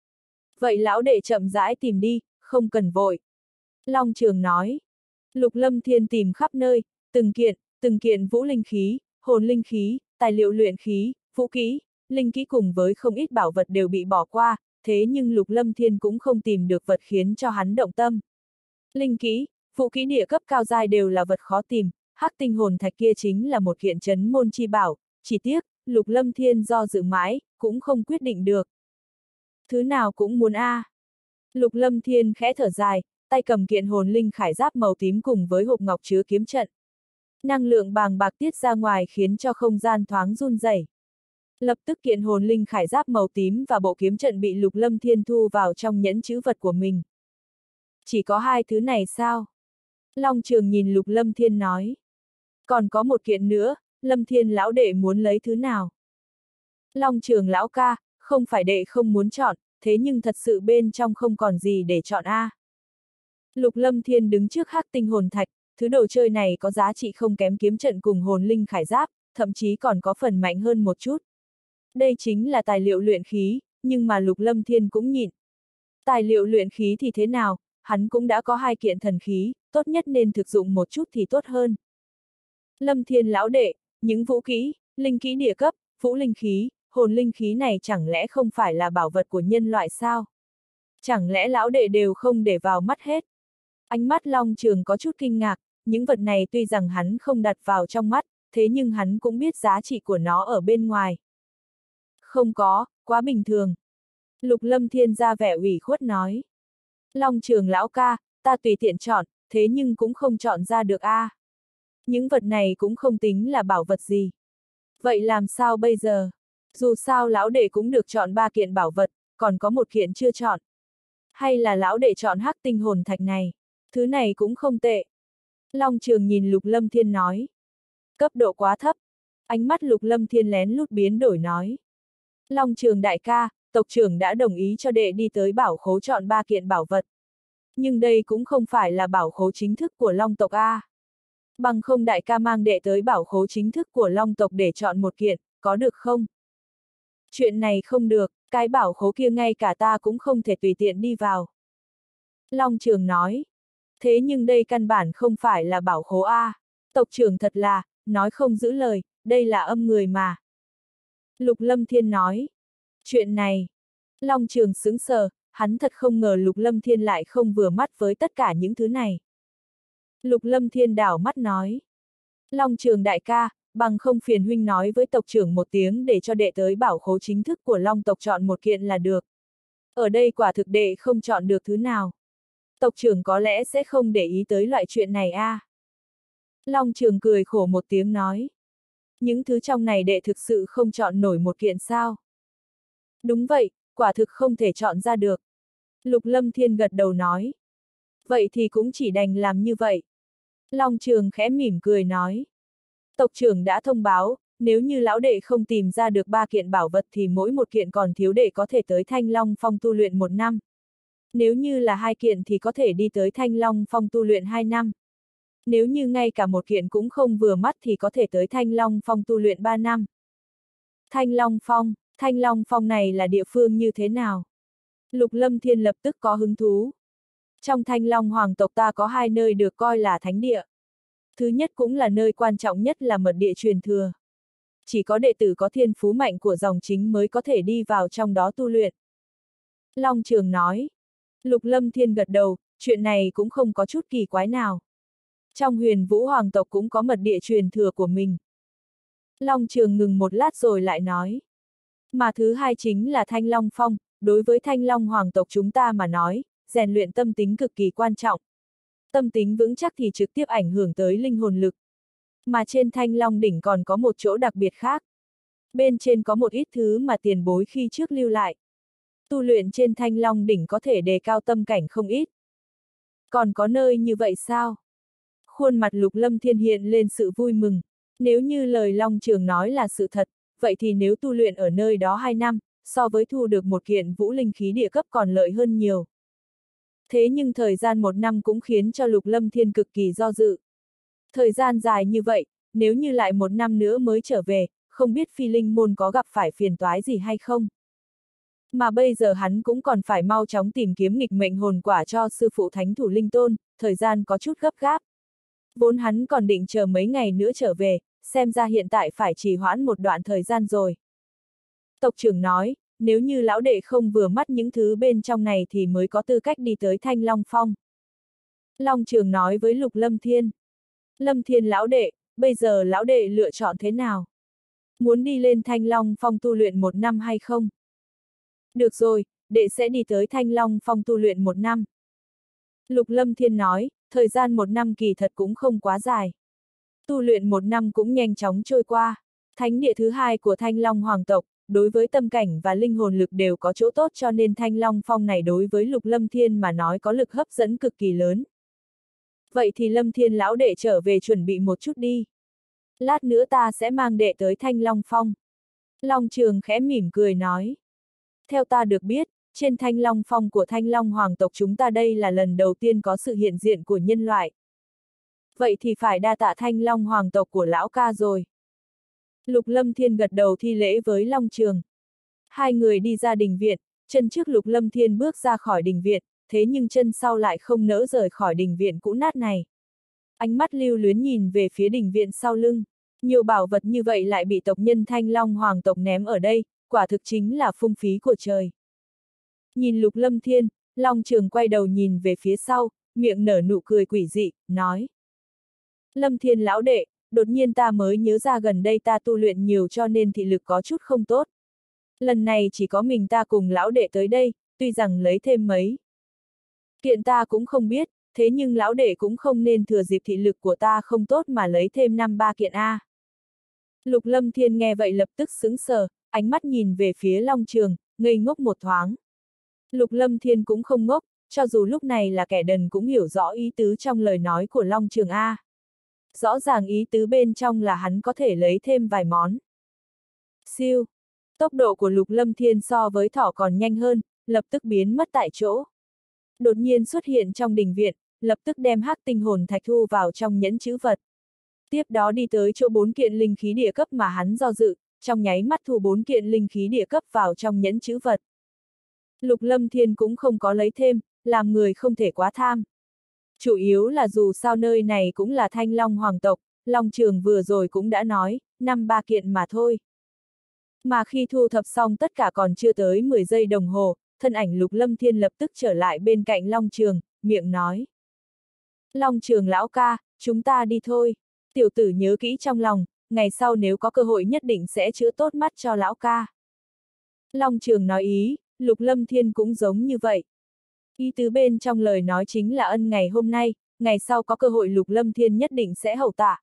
Vậy lão đệ chậm rãi tìm đi, không cần vội. Long Trường nói. Lục Lâm Thiên tìm khắp nơi, từng kiện vũ linh khí, hồn linh khí, tài liệu luyện khí, vũ kỹ, linh kỹ cùng với không ít bảo vật đều bị bỏ qua, thế nhưng Lục Lâm Thiên cũng không tìm được vật khiến cho hắn động tâm. Linh kỹ, vũ kỹ địa cấp cao giai đều là vật khó tìm, hắc tinh hồn thạch kia chính là một kiện chấn môn chi bảo, chỉ tiếc, Lục Lâm Thiên do dự mãi, cũng không quyết định được. Thứ nào cũng muốn a. Lục Lâm Thiên khẽ thở dài, tay cầm kiện hồn linh khải giáp màu tím cùng với hộp ngọc chứa kiếm trận. Năng lượng bàng bạc tiết ra ngoài khiến cho không gian thoáng run rẩy. Lập tức kiện hồn linh khải giáp màu tím và bộ kiếm trận bị Lục Lâm Thiên thu vào trong nhẫn trữ vật của mình. Chỉ có hai thứ này sao? Long Trường nhìn Lục Lâm Thiên nói. Còn có một kiện nữa, Lâm Thiên lão đệ muốn lấy thứ nào? Long Trường lão ca, không phải đệ không muốn chọn, thế nhưng thật sự bên trong không còn gì để chọn a. Lục Lâm Thiên đứng trước Hắc Tinh hồn thạch, thứ đồ chơi này có giá trị không kém kiếm trận cùng hồn linh khải giáp, thậm chí còn có phần mạnh hơn một chút. Đây chính là tài liệu luyện khí, nhưng mà Lục Lâm Thiên cũng nhịn. Tài liệu luyện khí thì thế nào, hắn cũng đã có hai kiện thần khí, tốt nhất nên thực dụng một chút thì tốt hơn. Lâm Thiên lão đệ, những vũ kỹ, linh kỹ địa cấp, vũ linh khí, hồn linh khí này chẳng lẽ không phải là bảo vật của nhân loại sao? Chẳng lẽ lão đệ đều không để vào mắt hết? Ánh mắt Long Trường có chút kinh ngạc, những vật này tuy rằng hắn không đặt vào trong mắt, thế nhưng hắn cũng biết giá trị của nó ở bên ngoài. Không có, quá bình thường. Lục Lâm Thiên ra vẻ ủy khuất nói. Long Trường lão ca, ta tùy tiện chọn, thế nhưng cũng không chọn ra được a. Những vật này cũng không tính là bảo vật gì. Vậy làm sao bây giờ? Dù sao lão đệ cũng được chọn 3 kiện bảo vật, còn có một kiện chưa chọn. Hay là lão đệ chọn Hắc Tinh hồn thạch này? Thứ này cũng không tệ. Long Trường nhìn Lục Lâm Thiên nói. Cấp độ quá thấp. Ánh mắt Lục Lâm Thiên lén lút biến đổi nói. Long Trường đại ca, tộc trưởng đã đồng ý cho đệ đi tới bảo khố chọn 3 kiện bảo vật. Nhưng đây cũng không phải là bảo khố chính thức của Long tộc a. Bằng không đại ca mang đệ tới bảo khố chính thức của Long tộc để chọn một kiện, có được không? Chuyện này không được, cái bảo khố kia ngay cả ta cũng không thể tùy tiện đi vào. Long Trường nói. Thế nhưng đây căn bản không phải là bảo khố a. Tộc trưởng thật là, nói không giữ lời, đây là âm người mà. Lục Lâm Thiên nói. Chuyện này. Long Trường sững sờ, hắn thật không ngờ Lục Lâm Thiên lại không vừa mắt với tất cả những thứ này. Lục Lâm Thiên đảo mắt nói. Long Trường đại ca, bằng không phiền huynh nói với tộc trưởng một tiếng để cho đệ tới bảo khố chính thức của Long tộc chọn một kiện là được. Ở đây quả thực đệ không chọn được thứ nào. Tộc trưởng có lẽ sẽ không để ý tới loại chuyện này a. Long Trường cười khổ một tiếng nói. Những thứ trong này đệ thực sự không chọn nổi một kiện sao? Đúng vậy, quả thực không thể chọn ra được. Lục Lâm Thiên gật đầu nói. Vậy thì cũng chỉ đành làm như vậy. Long Trường khẽ mỉm cười nói. Tộc trưởng đã thông báo, nếu như lão đệ không tìm ra được 3 kiện bảo vật thì mỗi một kiện còn thiếu đệ có thể tới Thanh Long Phong tu luyện 1 năm. Nếu như là 2 kiện thì có thể đi tới Thanh Long Phong tu luyện 2 năm. Nếu như ngay cả một kiện cũng không vừa mắt thì có thể tới Thanh Long Phong tu luyện 3 năm. Thanh Long Phong này là địa phương như thế nào? Lục Lâm Thiên lập tức có hứng thú. Trong Thanh Long Hoàng tộc ta có 2 nơi được coi là thánh địa. Thứ nhất cũng là nơi quan trọng nhất là mật địa truyền thừa. Chỉ có đệ tử có thiên phú mạnh của dòng chính mới có thể đi vào trong đó tu luyện. Long Trường nói. Lục Lâm Thiên gật đầu, chuyện này cũng không có chút kỳ quái nào. Trong Huyền Vũ Hoàng tộc cũng có mật địa truyền thừa của mình. Long Trường ngừng một lát rồi lại nói. Mà thứ hai chính là Thanh Long Phong, đối với Thanh Long Hoàng tộc chúng ta mà nói, rèn luyện tâm tính cực kỳ quan trọng. Tâm tính vững chắc thì trực tiếp ảnh hưởng tới linh hồn lực. Mà trên Thanh Long đỉnh còn có một chỗ đặc biệt khác. Bên trên có một ít thứ mà tiền bối khi trước lưu lại. Tu luyện trên Thanh Long đỉnh có thể đề cao tâm cảnh không ít. Còn có nơi như vậy sao? Khuôn mặt Lục Lâm Thiên hiện lên sự vui mừng. Nếu như lời Long Trường nói là sự thật, vậy thì nếu tu luyện ở nơi đó 2 năm, so với thu được một kiện vũ linh khí địa cấp còn lợi hơn nhiều. Thế nhưng thời gian 1 năm cũng khiến cho Lục Lâm Thiên cực kỳ do dự. Thời gian dài như vậy, nếu như lại 1 năm nữa mới trở về, không biết Phi Linh môn có gặp phải phiền toái gì hay không. Mà bây giờ hắn cũng còn phải mau chóng tìm kiếm nghịch mệnh hồn quả cho sư phụ Thánh Thủ Linh Tôn, thời gian có chút gấp gáp. Vốn hắn còn định chờ mấy ngày nữa trở về, xem ra hiện tại phải trì hoãn một đoạn thời gian rồi. Tộc trưởng nói, nếu như lão đệ không vừa mắt những thứ bên trong này thì mới có tư cách đi tới Thanh Long Phong. Long Trường nói với Lục Lâm Thiên. Lâm Thiên lão đệ, bây giờ lão đệ lựa chọn thế nào? Muốn đi lên Thanh Long Phong tu luyện 1 năm hay không? Được rồi, đệ sẽ đi tới Thanh Long Phong tu luyện 1 năm. Lục Lâm Thiên nói, thời gian 1 năm kỳ thật cũng không quá dài. Tu luyện 1 năm cũng nhanh chóng trôi qua. Thánh địa thứ hai của Thanh Long Hoàng tộc, đối với tâm cảnh và linh hồn lực đều có chỗ tốt, cho nên Thanh Long Phong này đối với Lục Lâm Thiên mà nói có lực hấp dẫn cực kỳ lớn. Vậy thì Lâm Thiên lão đệ trở về chuẩn bị một chút đi. Lát nữa ta sẽ mang đệ tới Thanh Long Phong. Long Trường khẽ mỉm cười nói. Theo ta được biết, trên Thanh Long Phong của Thanh Long Hoàng tộc chúng ta đây là lần đầu tiên có sự hiện diện của nhân loại. Vậy thì phải đa tạ Thanh Long Hoàng tộc của lão ca rồi. Lục Lâm Thiên gật đầu thi lễ với Long Trường. Hai người đi ra đình viện, chân trước Lục Lâm Thiên bước ra khỏi đình viện, thế nhưng chân sau lại không nỡ rời khỏi đình viện cũ nát này. Ánh mắt lưu luyến nhìn về phía đình viện sau lưng. Nhiều bảo vật như vậy lại bị tộc nhân Thanh Long Hoàng tộc ném ở đây, quả thực chính là phung phí của trời. Nhìn Lục Lâm Thiên, Long Trường quay đầu nhìn về phía sau, miệng nở nụ cười quỷ dị, nói. Lâm Thiên lão đệ, đột nhiên ta mới nhớ ra gần đây ta tu luyện nhiều cho nên thị lực có chút không tốt. Lần này chỉ có mình ta cùng lão đệ tới đây, tuy rằng lấy thêm mấy kiện ta cũng không biết, thế nhưng lão đệ cũng không nên thừa dịp thị lực của ta không tốt mà lấy thêm 5-3 kiện A. Lục Lâm Thiên nghe vậy lập tức sững sờ, ánh mắt nhìn về phía Long Trường, ngây ngốc một thoáng. Lục Lâm Thiên cũng không ngốc, cho dù lúc này là kẻ đần cũng hiểu rõ ý tứ trong lời nói của Long Trường A. Rõ ràng ý tứ bên trong là hắn có thể lấy thêm vài món. Siêu! Tốc độ của Lục Lâm Thiên so với thỏ còn nhanh hơn, lập tức biến mất tại chỗ. Đột nhiên xuất hiện trong đình viện, lập tức đem hắc tinh hồn thạch thu vào trong nhẫn chữ vật. Tiếp đó đi tới chỗ 4 kiện linh khí địa cấp mà hắn do dự, trong nháy mắt thu 4 kiện linh khí địa cấp vào trong nhẫn chữ vật. Lục Lâm Thiên cũng không có lấy thêm, làm người không thể quá tham. Chủ yếu là dù sao nơi này cũng là Thanh Long Hoàng tộc, Long Trường vừa rồi cũng đã nói, 5-3 kiện mà thôi. Mà khi thu thập xong tất cả còn chưa tới 10 giây đồng hồ, thân ảnh Lục Lâm Thiên lập tức trở lại bên cạnh Long Trường, miệng nói. Long Trường lão ca, chúng ta đi thôi. Tiểu tử nhớ kỹ trong lòng, ngày sau nếu có cơ hội nhất định sẽ chữa tốt mắt cho lão ca. Long Trường nói ý, Lục Lâm Thiên cũng giống như vậy. Ý tứ bên trong lời nói chính là ân ngày hôm nay, ngày sau có cơ hội Lục Lâm Thiên nhất định sẽ hậu tạ.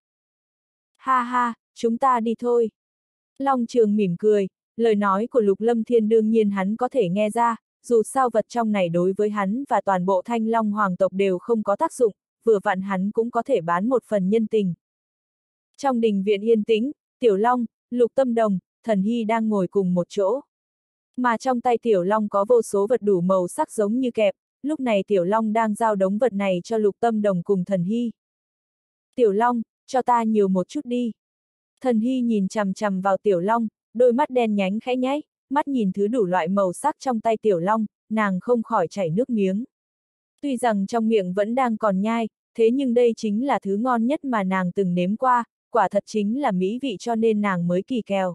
Ha ha, chúng ta đi thôi. Long Trường mỉm cười, lời nói của Lục Lâm Thiên đương nhiên hắn có thể nghe ra, dù sao vật trong này đối với hắn và toàn bộ Thanh Long Hoàng tộc đều không có tác dụng, vừa vặn hắn cũng có thể bán một phần nhân tình. Trong đình viện yên tĩnh, Tiểu Long, Lục Tâm Đồng, Thần Hy đang ngồi cùng một chỗ. Mà trong tay Tiểu Long có vô số vật đủ màu sắc giống như kẹp, lúc này Tiểu Long đang giao đống vật này cho Lục Tâm Đồng cùng Thần Hy. Tiểu Long, cho ta nhiều một chút đi. Thần Hy nhìn chằm chằm vào Tiểu Long, đôi mắt đen nhánh khẽ nháy, mắt nhìn thứ đủ loại màu sắc trong tay Tiểu Long, nàng không khỏi chảy nước miếng. Tuy rằng trong miệng vẫn đang còn nhai, thế nhưng đây chính là thứ ngon nhất mà nàng từng nếm qua, quả thật chính là mỹ vị cho nên nàng mới kỳ kèo.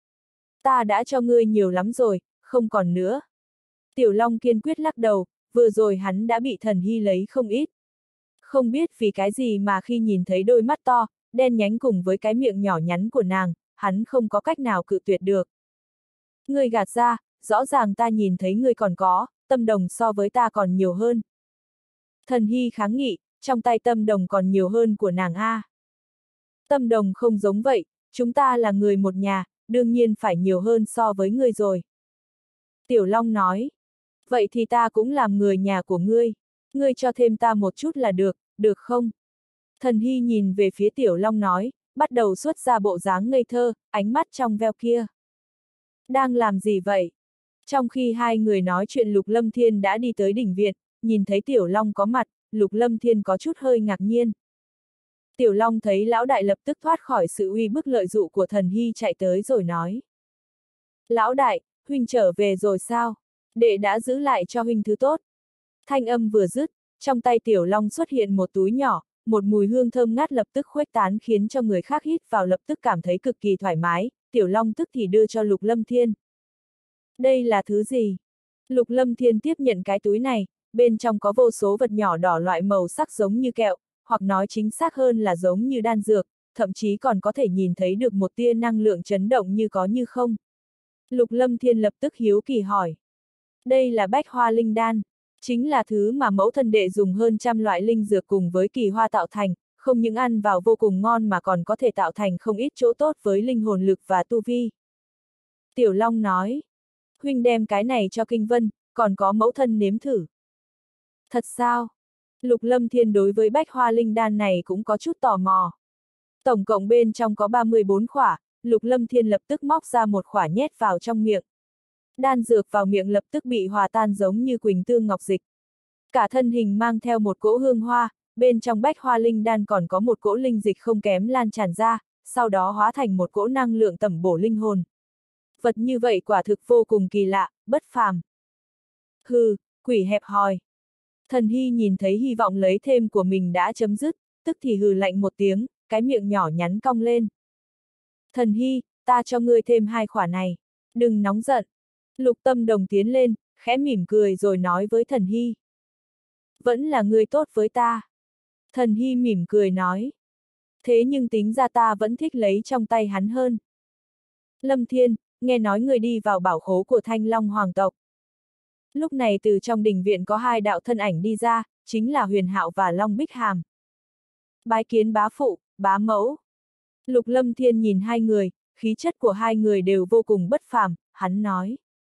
Ta đã cho ngươi nhiều lắm rồi, không còn nữa. Tiểu Long kiên quyết lắc đầu, vừa rồi hắn đã bị Thần Hy lấy không ít. Không biết vì cái gì mà khi nhìn thấy đôi mắt to, đen nhánh cùng với cái miệng nhỏ nhắn của nàng, hắn không có cách nào cự tuyệt được. Ngươi gạt ra, rõ ràng ta nhìn thấy ngươi còn có, Tâm Đồng so với ta còn nhiều hơn. Thần Hy kháng nghị, trong tay Tâm Đồng còn nhiều hơn của nàng a. Tâm Đồng không giống vậy, chúng ta là người một nhà, đương nhiên phải nhiều hơn so với ngươi rồi. Tiểu Long nói, vậy thì ta cũng làm người nhà của ngươi, ngươi cho thêm ta một chút là được, được không? Thần Hy nhìn về phía Tiểu Long nói, bắt đầu xuất ra bộ dáng ngây thơ, ánh mắt trong veo kia. Đang làm gì vậy? Trong khi hai người nói chuyện Lục Lâm Thiên đã đi tới đỉnh viện, nhìn thấy Tiểu Long có mặt, Lục Lâm Thiên có chút hơi ngạc nhiên. Tiểu Long thấy lão đại lập tức thoát khỏi sự uy bức lợi dụ của Thần Hy chạy tới rồi nói. Lão đại, huynh trở về rồi sao? Đệ đã giữ lại cho huynh thứ tốt. Thanh âm vừa dứt, trong tay Tiểu Long xuất hiện một túi nhỏ, một mùi hương thơm ngát lập tức khuếch tán khiến cho người khác hít vào lập tức cảm thấy cực kỳ thoải mái, Tiểu Long tức thì đưa cho Lục Lâm Thiên. Đây là thứ gì? Lục Lâm Thiên tiếp nhận cái túi này, bên trong có vô số vật nhỏ đỏ loại màu sắc giống như kẹo, hoặc nói chính xác hơn là giống như đan dược, thậm chí còn có thể nhìn thấy được một tia năng lượng chấn động như có như không. Lục Lâm Thiên lập tức hiếu kỳ hỏi. Đây là bách hoa linh đan, chính là thứ mà mẫu thân đệ dùng hơn trăm loại linh dược cùng với kỳ hoa tạo thành, không những ăn vào vô cùng ngon mà còn có thể tạo thành không ít chỗ tốt với linh hồn lực và tu vi. Tiểu Long nói, huynh đem cái này cho Kinh Vân, còn có mẫu thân nếm thử. Thật sao? Lục Lâm Thiên đối với bách hoa linh đan này cũng có chút tò mò. Tổng cộng bên trong có 34 khỏa, Lục Lâm Thiên lập tức móc ra một khỏa nhét vào trong miệng. Đan dược vào miệng lập tức bị hòa tan giống như quỳnh tương ngọc dịch. Cả thân hình mang theo một cỗ hương hoa, bên trong bách hoa linh đan còn có một cỗ linh dịch không kém lan tràn ra, sau đó hóa thành một cỗ năng lượng tẩm bổ linh hồn. Vật như vậy quả thực vô cùng kỳ lạ, bất phàm. Hừ, quỷ hẹp hòi. Thần Hy nhìn thấy hy vọng lấy thêm của mình đã chấm dứt, tức thì hừ lạnh một tiếng, cái miệng nhỏ nhắn cong lên. Thần Hy, ta cho ngươi thêm 2 khỏa này. Đừng nóng giận. Lục Tâm Đồng tiến lên, khẽ mỉm cười rồi nói với Thần Hy. Vẫn là ngươi tốt với ta. Thần Hy mỉm cười nói. Thế nhưng tính ra ta vẫn thích lấy trong tay hắn hơn. Lâm Thiên, nghe nói ngươi đi vào bảo khố của Thanh Long Hoàng tộc. Lúc này từ trong đình viện có 2 đạo thân ảnh đi ra, chính là Huyền Hạo và Long Bích Hàm. Bái kiến bá phụ, bá mẫu. Lục Lâm Thiên nhìn 2 người, khí chất của 2 người đều vô cùng bất phàm, hắn nói.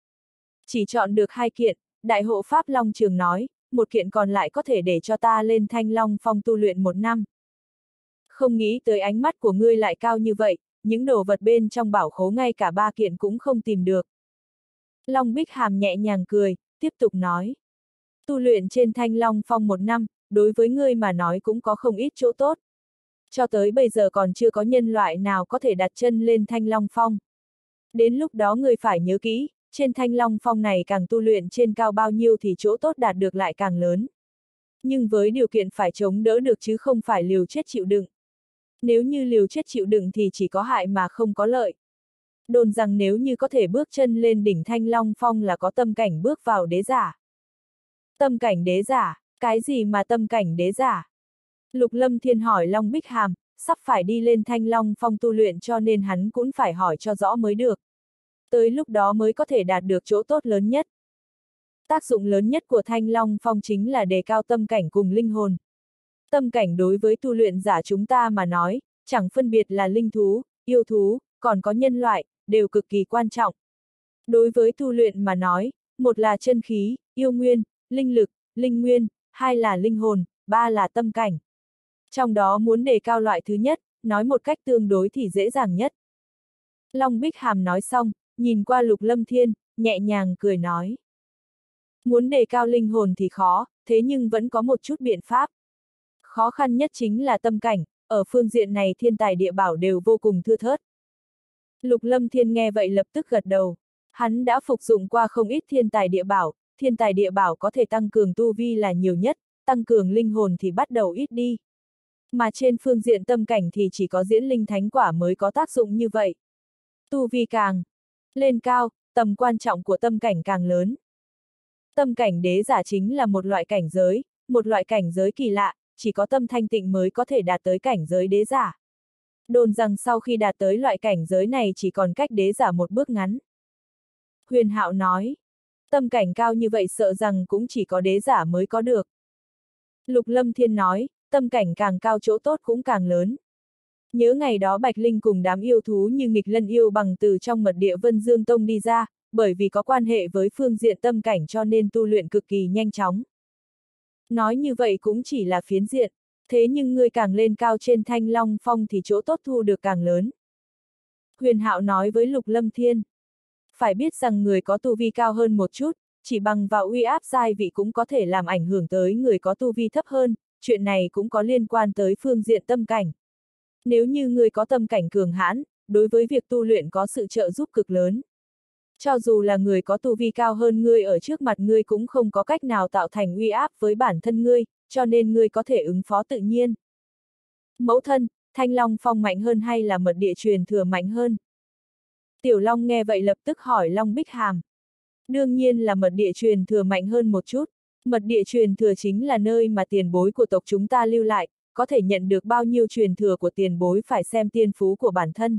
Chỉ chọn được 2 kiện, Đại hộ Pháp Long Trường nói, 1 kiện còn lại có thể để cho ta lên Thanh Long Phong tu luyện 1 năm. Không nghĩ tới ánh mắt của ngươi lại cao như vậy, những đồ vật bên trong bảo khố ngay cả 3 kiện cũng không tìm được. Long Bích Hàm nhẹ nhàng cười, tiếp tục nói. Tu luyện trên Thanh Long Phong 1 năm, đối với ngươi mà nói cũng có không ít chỗ tốt. Cho tới bây giờ còn chưa có nhân loại nào có thể đặt chân lên Thanh Long Phong. Đến lúc đó ngươi phải nhớ kỹ, trên Thanh Long Phong này càng tu luyện trên cao bao nhiêu thì chỗ tốt đạt được lại càng lớn. Nhưng với điều kiện phải chống đỡ được chứ không phải liều chết chịu đựng. Nếu như liều chết chịu đựng thì chỉ có hại mà không có lợi. Đồn rằng nếu như có thể bước chân lên đỉnh Thanh Long Phong là có tâm cảnh bước vào đế giả. Tâm cảnh đế giả, cái gì mà tâm cảnh đế giả? Lục Lâm Thiên hỏi Long Bích Hàm, sắp phải đi lên Thanh Long Phong tu luyện cho nên hắn cũng phải hỏi cho rõ mới được. Tới lúc đó mới có thể đạt được chỗ tốt lớn nhất. Tác dụng lớn nhất của Thanh Long Phong chính là đề cao tâm cảnh cùng linh hồn. Tâm cảnh đối với tu luyện giả chúng ta mà nói, chẳng phân biệt là linh thú, yêu thú, còn có nhân loại, đều cực kỳ quan trọng. Đối với tu luyện mà nói, 1 là chân khí, yêu nguyên, linh lực, linh nguyên, 2 là linh hồn, 3 là tâm cảnh. Trong đó muốn đề cao loại thứ nhất, nói một cách tương đối thì dễ dàng nhất. Long Bích Hàm nói xong, nhìn qua Lục Lâm Thiên, nhẹ nhàng cười nói. Muốn đề cao linh hồn thì khó, thế nhưng vẫn có một chút biện pháp. Khó khăn nhất chính là tâm cảnh, ở phương diện này thiên tài địa bảo đều vô cùng thưa thớt. Lục Lâm Thiên nghe vậy lập tức gật đầu. Hắn đã phục dụng qua không ít thiên tài địa bảo có thể tăng cường tu vi là nhiều nhất, tăng cường linh hồn thì bắt đầu ít đi. Mà trên phương diện tâm cảnh thì chỉ có diễn linh thánh quả mới có tác dụng như vậy. Tu vi càng lên cao, tầm quan trọng của tâm cảnh càng lớn. Tâm cảnh đế giả chính là một loại cảnh giới kỳ lạ, chỉ có tâm thanh tịnh mới có thể đạt tới cảnh giới đế giả. Đồn rằng sau khi đạt tới loại cảnh giới này chỉ còn cách đế giả một bước ngắn. Huyền Hạo nói, tâm cảnh cao như vậy sợ rằng cũng chỉ có đế giả mới có được. Lục Lâm Thiên nói, tâm cảnh càng cao chỗ tốt cũng càng lớn. Nhớ ngày đó Bạch Linh cùng đám yêu thú như nghịch lân yêu bằng từ trong mật địa Vân Dương Tông đi ra, bởi vì có quan hệ với phương diện tâm cảnh cho nên tu luyện cực kỳ nhanh chóng. Nói như vậy cũng chỉ là phiến diện, thế nhưng ngươi càng lên cao trên Thanh Long Phong thì chỗ tốt thu được càng lớn. Huyền Hạo nói với Lục Lâm Thiên. Phải biết rằng người có tu vi cao hơn một chút, chỉ bằng vào uy áp giai vị cũng có thể làm ảnh hưởng tới người có tu vi thấp hơn, chuyện này cũng có liên quan tới phương diện tâm cảnh. Nếu như người có tâm cảnh cường hãn, đối với việc tu luyện có sự trợ giúp cực lớn. Cho dù là người có tu vi cao hơn ngươi ở trước mặt ngươi cũng không có cách nào tạo thành uy áp với bản thân ngươi, cho nên ngươi có thể ứng phó tự nhiên. Mẫu thân, Thanh Long Phong mạnh hơn hay là mật địa truyền thừa mạnh hơn? Tiểu Long nghe vậy lập tức hỏi Long Bích Hàm. Đương nhiên là mật địa truyền thừa mạnh hơn một chút. Mật địa truyền thừa chính là nơi mà tiền bối của tộc chúng ta lưu lại, có thể nhận được bao nhiêu truyền thừa của tiền bối phải xem tiên phú của bản thân.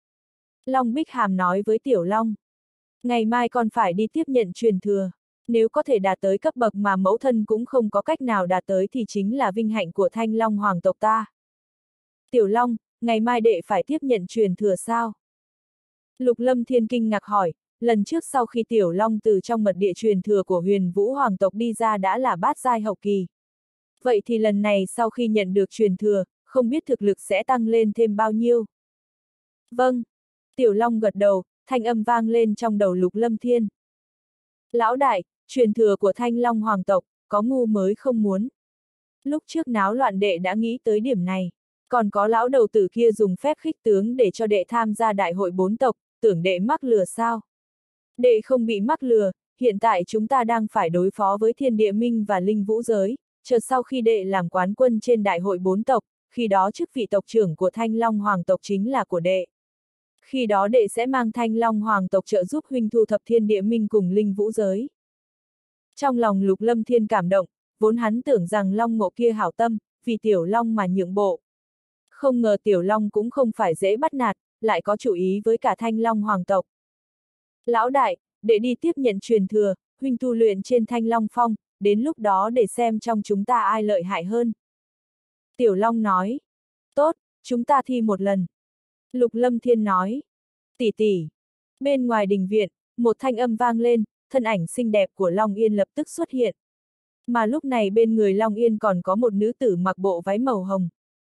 Long Bích Hàm nói với Tiểu Long. Ngày mai con phải đi tiếp nhận truyền thừa. Nếu có thể đạt tới cấp bậc mà mẫu thân cũng không có cách nào đạt tới thì chính là vinh hạnh của Thanh Long hoàng tộc ta. Tiểu Long, ngày mai đệ phải tiếp nhận truyền thừa sao? Lục Lâm Thiên kinh ngạc hỏi, lần trước sau khi Tiểu Long từ trong mật địa truyền thừa của Huyền Vũ hoàng tộc đi ra đã là bát giai hậu kỳ. Vậy thì lần này sau khi nhận được truyền thừa, không biết thực lực sẽ tăng lên thêm bao nhiêu? Vâng. Tiểu Long gật đầu, thanh âm vang lên trong đầu Lục Lâm Thiên. Lão đại, truyền thừa của Thanh Long hoàng tộc, có ngu mới không muốn. Lúc trước náo loạn đệ đã nghĩ tới điểm này. Còn có lão đầu tử kia dùng phép khích tướng để cho đệ tham gia đại hội 4 tộc, tưởng đệ mắc lừa sao? Đệ không bị mắc lừa, hiện tại chúng ta đang phải đối phó với Thiên Địa Minh và Linh Vũ giới, chợt sau khi đệ làm quán quân trên đại hội 4 tộc, khi đó chức vị tộc trưởng của Thanh Long hoàng tộc chính là của đệ. Khi đó đệ sẽ mang Thanh Long hoàng tộc trợ giúp huynh thu thập Thiên Địa Minh cùng Linh Vũ giới. Trong lòng Lục Lâm Thiên cảm động, vốn hắn tưởng rằng Long Ngộ kia hảo tâm, vì Tiểu Long mà nhượng bộ. Không ngờ Tiểu Long cũng không phải dễ bắt nạt, lại có chủ ý với cả Thanh Long hoàng tộc. Lão đại, để đi tiếp nhận truyền thừa, huynh tu luyện trên Thanh Long Phong, đến lúc đó để xem trong chúng ta ai lợi hại hơn. Tiểu Long nói. Tốt, chúng ta thi một lần. Lục Lâm Thiên nói. Tỷ tỷ. Bên ngoài đình viện, một thanh âm vang lên, thân ảnh xinh đẹp của Long Yên lập tức xuất hiện. Mà lúc này bên người Long Yên còn có một nữ tử mặc bộ váy màu hồng.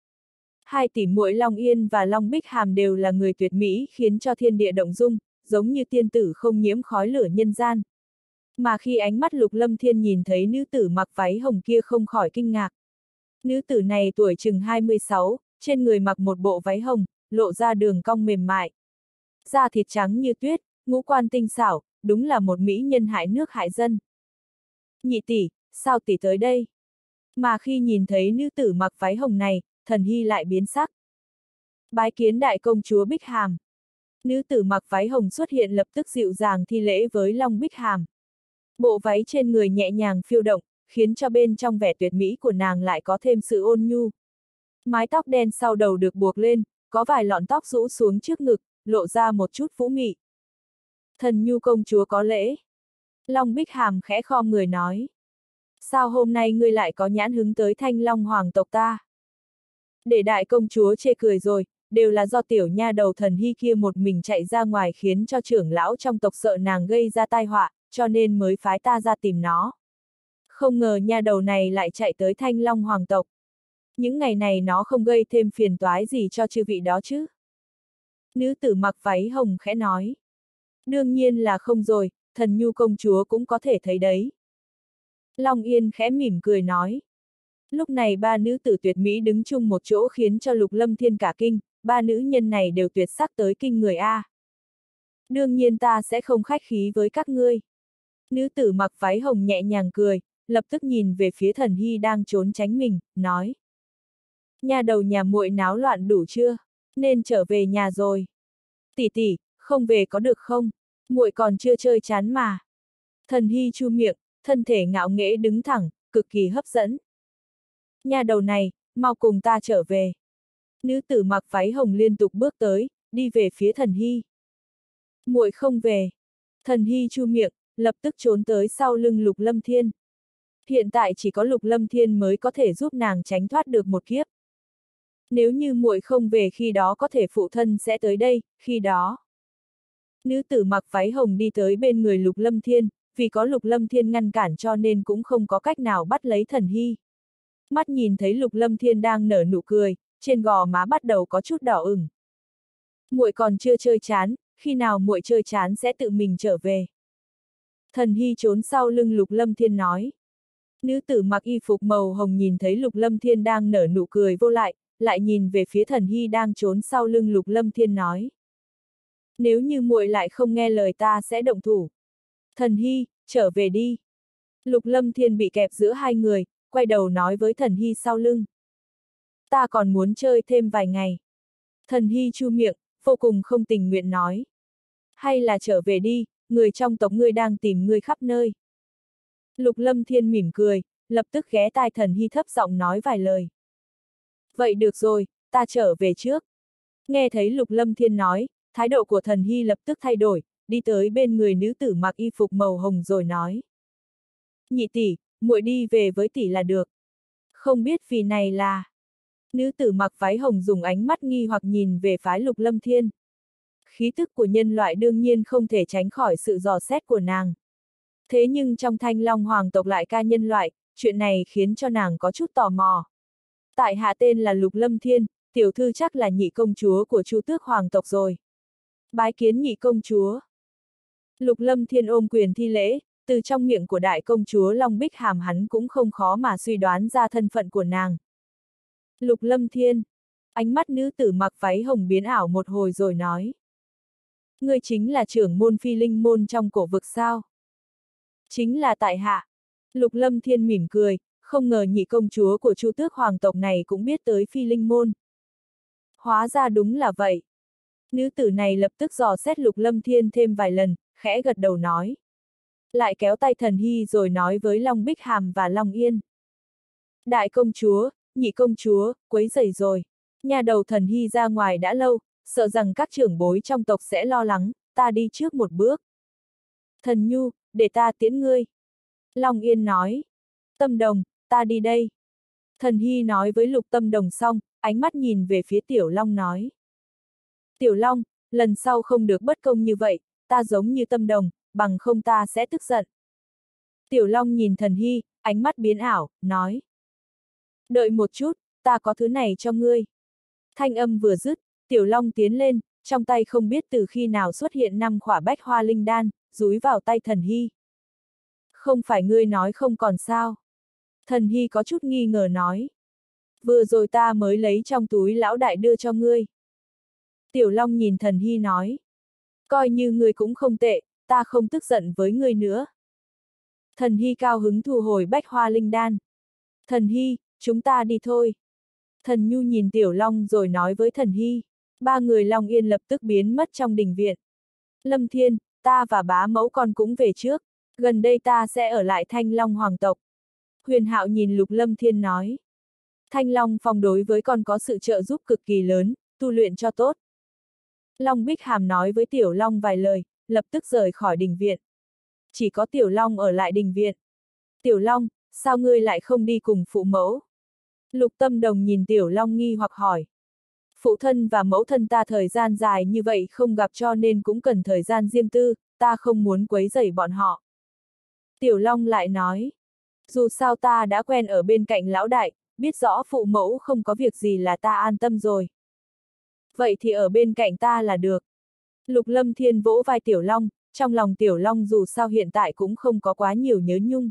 Hai tỷ muội Long Yên và Long Bích Hàm đều là người tuyệt mỹ khiến cho thiên địa động dung, giống như tiên tử không nhiễm khói lửa nhân gian. Mà khi ánh mắt Lục Lâm Thiên nhìn thấy nữ tử mặc váy hồng kia không khỏi kinh ngạc. Nữ tử này tuổi chừng 26, trên người mặc một bộ váy hồng, lộ ra đường cong mềm mại. Da thịt trắng như tuyết, ngũ quan tinh xảo, đúng là một mỹ nhân hại nước hại dân. Nhị tỷ, sao tỷ tới đây? Mà khi nhìn thấy nữ tử mặc váy hồng này, Thần Hy lại biến sắc. Bái kiến đại công chúa Bích Hàm. Nữ tử mặc váy hồng xuất hiện lập tức dịu dàng thi lễ với Long Bích Hàm. Bộ váy trên người nhẹ nhàng phiêu động, khiến cho bên trong vẻ tuyệt mỹ của nàng lại có thêm sự ôn nhu. Mái tóc đen sau đầu được buộc lên, có vài lọn tóc rũ xuống trước ngực, lộ ra một chút vũ mị. Thần Nhu công chúa có lễ. Long Bích Hàm khẽ khom người nói. Sao hôm nay ngươi lại có nhãn hứng tới Thanh Long hoàng tộc ta? Để đại công chúa chê cười rồi, đều là do tiểu nha đầu Thần Hy kia một mình chạy ra ngoài khiến cho trưởng lão trong tộc sợ nàng gây ra tai họa, cho nên mới phái ta ra tìm nó. Không ngờ nha đầu này lại chạy tới Thanh Long hoàng tộc. Những ngày này nó không gây thêm phiền toái gì cho chư vị đó chứ? Nữ tử mặc váy hồng khẽ nói. Đương nhiên là không rồi, Thần Nhu công chúa cũng có thể thấy đấy. Long Yên khẽ mỉm cười nói. Lúc này ba nữ tử tuyệt mỹ đứng chung một chỗ khiến cho Lục Lâm Thiên cả kinh, ba nữ nhân này đều tuyệt sắc tới kinh người a. Đương nhiên ta sẽ không khách khí với các ngươi. Nữ tử mặc váy hồng nhẹ nhàng cười, lập tức nhìn về phía Thần Hy đang trốn tránh mình, nói. Nhà đầu nhà muội náo loạn đủ chưa? Nên trở về nhà rồi. Tỷ tỷ, không về có được không? Muội còn chưa chơi chán mà. Thần Hy chu miệng, thân thể ngạo nghễ đứng thẳng, cực kỳ hấp dẫn. Nhà đầu này, mau cùng ta trở về. Nữ tử mặc váy hồng liên tục bước tới, đi về phía Thần Hy. Muội không về. Thần Hy chu miệng, lập tức trốn tới sau lưng Lục Lâm Thiên. Hiện tại chỉ có Lục Lâm Thiên mới có thể giúp nàng tránh thoát được một kiếp. Nếu như muội không về khi đó có thể phụ thân sẽ tới đây, khi đó. Nữ tử mặc váy hồng đi tới bên người Lục Lâm Thiên, vì có Lục Lâm Thiên ngăn cản cho nên cũng không có cách nào bắt lấy Thần Hy. Mắt nhìn thấy Lục Lâm Thiên đang nở nụ cười, trên gò má bắt đầu có chút đỏ ửng. Muội còn chưa chơi chán, khi nào muội chơi chán sẽ tự mình trở về. Thần Hy trốn sau lưng Lục Lâm Thiên nói. Nữ tử mặc y phục màu hồng nhìn thấy Lục Lâm Thiên đang nở nụ cười vô lại nhìn về phía Thần Hy đang trốn sau lưng Lục Lâm Thiên nói. Nếu như muội lại không nghe lời ta sẽ động thủ. Thần Hy, trở về đi. Lục Lâm Thiên bị kẹp giữa hai người, quay đầu nói với Thần Hy sau lưng. Ta còn muốn chơi thêm vài ngày. Thần Hy chu miệng, vô cùng không tình nguyện nói. Hay là trở về đi, người trong tộc ngươi đang tìm ngươi khắp nơi. Lục Lâm Thiên mỉm cười, lập tức ghé tai Thần Hy thấp giọng nói vài lời. Vậy được rồi, ta trở về trước. Nghe thấy Lục Lâm Thiên nói, thái độ của Thần Hy lập tức thay đổi, đi tới bên người nữ tử mặc y phục màu hồng rồi nói. Nhị tỷ, muội đi về với tỷ là được. Không biết vì này là... Nữ tử mặc váy hồng dùng ánh mắt nghi hoặc nhìn về phái Lục Lâm Thiên. Khí tức của nhân loại đương nhiên không thể tránh khỏi sự dò xét của nàng. Thế nhưng trong Thanh Long hoàng tộc lại ca nhân loại, chuyện này khiến cho nàng có chút tò mò. Tại hạ tên là Lục Lâm Thiên, tiểu thư chắc là nhị công chúa của Chu Tước hoàng tộc rồi. Bái kiến nhị công chúa. Lục Lâm Thiên ôm quyền thi lễ, từ trong miệng của đại công chúa Long Bích Hàm hắn cũng không khó mà suy đoán ra thân phận của nàng. Lục Lâm Thiên, ánh mắt nữ tử mặc váy hồng biến ảo một hồi rồi nói. Ngươi chính là trưởng môn Phi Linh môn trong cổ vực sao? Chính là tại hạ. Lục Lâm Thiên mỉm cười, không ngờ nhị công chúa của Chu Tước hoàng tộc này cũng biết tới Phi Linh môn. Hóa ra đúng là vậy. Nữ tử này lập tức dò xét Lục Lâm Thiên thêm vài lần, khẽ gật đầu nói. Lại kéo tay Thần Hy rồi nói với Long Bích Hàm và Long Yên. Đại công chúa, nhị công chúa, quấy rầy rồi. Nhà đầu Thần Hy ra ngoài đã lâu, sợ rằng các trưởng bối trong tộc sẽ lo lắng, ta đi trước một bước. Thần Nhu, để ta tiễn ngươi. Long Yên nói. Tâm Đồng, ta đi đây. Thần Hy nói với Lục Tâm Đồng xong, ánh mắt nhìn về phía Tiểu Long nói. Tiểu Long, lần sau không được bất công như vậy, ta giống như Tâm Đồng, bằng không ta sẽ tức giận. Tiểu Long nhìn Thần Hy, ánh mắt biến ảo, nói. Đợi một chút, ta có thứ này cho ngươi. Thanh âm vừa dứt, Tiểu Long tiến lên, trong tay không biết từ khi nào xuất hiện 5 khỏa bách hoa linh đan, dúi vào tay Thần Hy. Không phải ngươi nói không còn sao? Thần Hy có chút nghi ngờ nói. Vừa rồi ta mới lấy trong túi lão đại đưa cho ngươi. Tiểu Long nhìn Thần Hy nói. Coi như ngươi cũng không tệ, ta không tức giận với ngươi nữa. Thần Hy cao hứng thu hồi bách hoa linh đan. Thần Hy, chúng ta đi thôi. Thần Nhu nhìn Tiểu Long rồi nói với Thần Hy. Ba người Long Yên lập tức biến mất trong đình viện. Lâm Thiên, ta và bá mẫu con cũng về trước. Gần đây ta sẽ ở lại Thanh Long hoàng tộc. Huyền Hạo nhìn Lục Lâm Thiên nói. Thanh Long Phong đối với con có sự trợ giúp cực kỳ lớn, tu luyện cho tốt. Long Bích Hàm nói với Tiểu Long vài lời, lập tức rời khỏi đình viện. Chỉ có Tiểu Long ở lại đình viện. Tiểu Long, sao ngươi lại không đi cùng phụ mẫu? Lục Tâm Đồng nhìn Tiểu Long nghi hoặc hỏi. Phụ thân và mẫu thân ta thời gian dài như vậy không gặp cho nên cũng cần thời gian riêng tư, ta không muốn quấy rầy bọn họ. Tiểu Long lại nói. Dù sao ta đã quen ở bên cạnh lão đại, biết rõ phụ mẫu không có việc gì là ta an tâm rồi. Vậy thì ở bên cạnh ta là được. Lục Lâm Thiên vỗ vai Tiểu Long, trong lòng Tiểu Long dù sao hiện tại cũng không có quá nhiều nhớ nhung.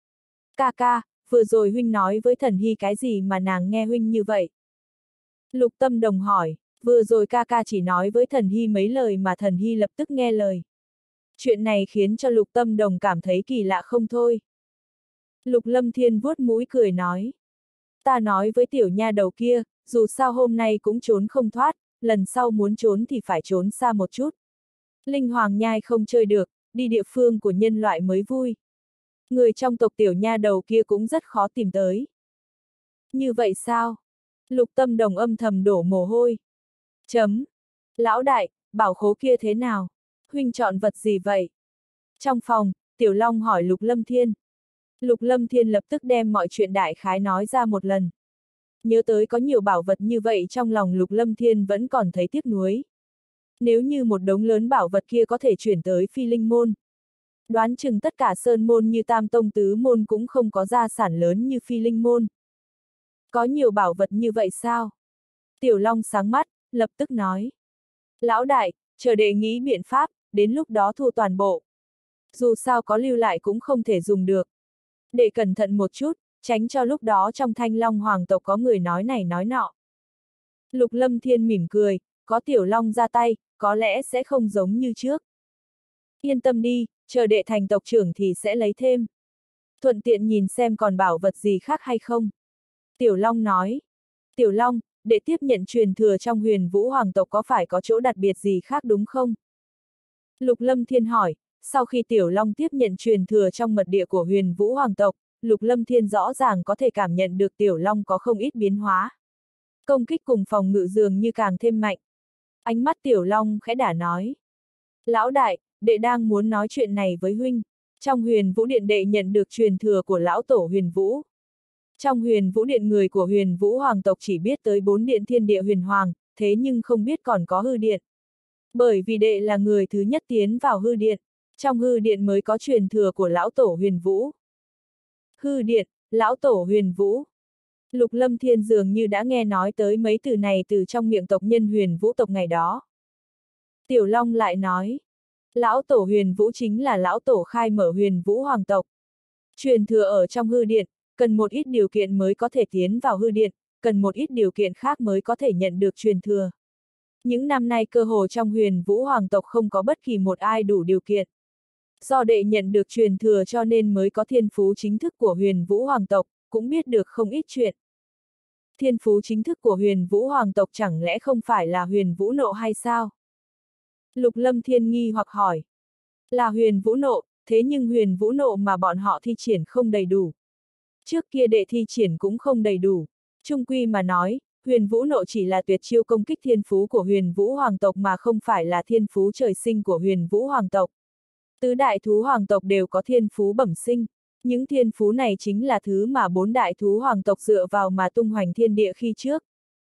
Ca ca, vừa rồi huynh nói với Thần Hy cái gì mà nàng nghe huynh như vậy? Lục Tâm Đồng hỏi, vừa rồi ca ca chỉ nói với Thần Hy mấy lời mà Thần Hy lập tức nghe lời. Chuyện này khiến cho Lục Tâm Đồng cảm thấy kỳ lạ không thôi. Lục Lâm Thiên vuốt mũi cười nói. Ta nói với tiểu nha đầu kia, dù sao hôm nay cũng trốn không thoát, lần sau muốn trốn thì phải trốn xa một chút. Linh Hoàng Nhai không chơi được, đi địa phương của nhân loại mới vui. Người trong tộc tiểu nha đầu kia cũng rất khó tìm tới. Như vậy sao? Lục Tâm Đồng âm thầm đổ mồ hôi. Chấm. Lão đại, bảo khố kia thế nào? Huynh chọn vật gì vậy? Trong phòng, Tiểu Long hỏi Lục Lâm Thiên. Lục Lâm Thiên lập tức đem mọi chuyện đại khái nói ra một lần. Nhớ tới có nhiều bảo vật như vậy trong lòng Lục Lâm Thiên vẫn còn thấy tiếc nuối. Nếu như một đống lớn bảo vật kia có thể chuyển tới Phi Linh môn. Đoán chừng tất cả sơn môn như Tam Tông Tứ môn cũng không có gia sản lớn như Phi Linh môn. Có nhiều bảo vật như vậy sao? Tiểu Long sáng mắt, lập tức nói. Lão đại, chờ đệ nghĩ biện pháp, đến lúc đó thu toàn bộ. Dù sao có lưu lại cũng không thể dùng được. Để cẩn thận một chút, tránh cho lúc đó trong Thanh Long hoàng tộc có người nói này nói nọ. Lục Lâm Thiên mỉm cười, có Tiểu Long ra tay, có lẽ sẽ không giống như trước. Yên tâm đi, chờ đệ thành tộc trưởng thì sẽ lấy thêm. Thuận tiện nhìn xem còn bảo vật gì khác hay không. Tiểu Long nói. Tiểu Long, đệ tiếp nhận truyền thừa trong Huyền Vũ hoàng tộc có phải có chỗ đặc biệt gì khác đúng không? Lục Lâm Thiên hỏi, sau khi Tiểu Long tiếp nhận truyền thừa trong mật địa của Huyền Vũ hoàng tộc, Lục Lâm Thiên rõ ràng có thể cảm nhận được Tiểu Long có không ít biến hóa. công kích cùng phòng ngự dường như càng thêm mạnh. Ánh mắt Tiểu Long khẽ đả nói. Lão đại, đệ đang muốn nói chuyện này với huynh. Trong Huyền Vũ Điện đệ nhận được truyền thừa của lão tổ Huyền Vũ. Trong Huyền Vũ Điện người của Huyền Vũ Hoàng tộc chỉ biết tới 4 điện Thiên Địa Huyền Hoàng, thế nhưng không biết còn có hư điện. Bởi vì đệ là người thứ nhất tiến vào hư điện, trong hư điện mới có truyền thừa của lão tổ Huyền Vũ. Hư điện, lão tổ Huyền Vũ. Lục Lâm Thiên dường như đã nghe nói tới mấy từ này từ trong miệng tộc nhân Huyền Vũ tộc ngày đó. Tiểu Long lại nói, lão tổ Huyền Vũ chính là lão tổ khai mở Huyền Vũ Hoàng tộc. Truyền thừa ở trong hư điện, cần một ít điều kiện mới có thể tiến vào hư điện, cần một ít điều kiện khác mới có thể nhận được truyền thừa. Những năm nay cơ hồ trong Huyền Vũ Hoàng tộc không có bất kỳ một ai đủ điều kiện. Do đệ nhận được truyền thừa cho nên mới có thiên phú chính thức của Huyền Vũ Hoàng tộc, cũng biết được không ít chuyện. Thiên phú chính thức của Huyền Vũ Hoàng tộc chẳng lẽ không phải là Huyền Vũ Nộ hay sao? Lục Lâm Thiên nghi hoặc hỏi. Là Huyền Vũ Nộ, thế nhưng Huyền Vũ Nộ mà bọn họ thi triển không đầy đủ. Trước kia đệ thi triển cũng không đầy đủ. Chung quy mà nói, Huyền Vũ Nộ chỉ là tuyệt chiêu công kích thiên phú của Huyền Vũ Hoàng tộc mà không phải là thiên phú trời sinh của Huyền Vũ Hoàng tộc. Tứ đại thú hoàng tộc đều có thiên phú bẩm sinh. Những thiên phú này chính là thứ mà 4 đại thú hoàng tộc dựa vào mà tung hoành thiên địa khi trước.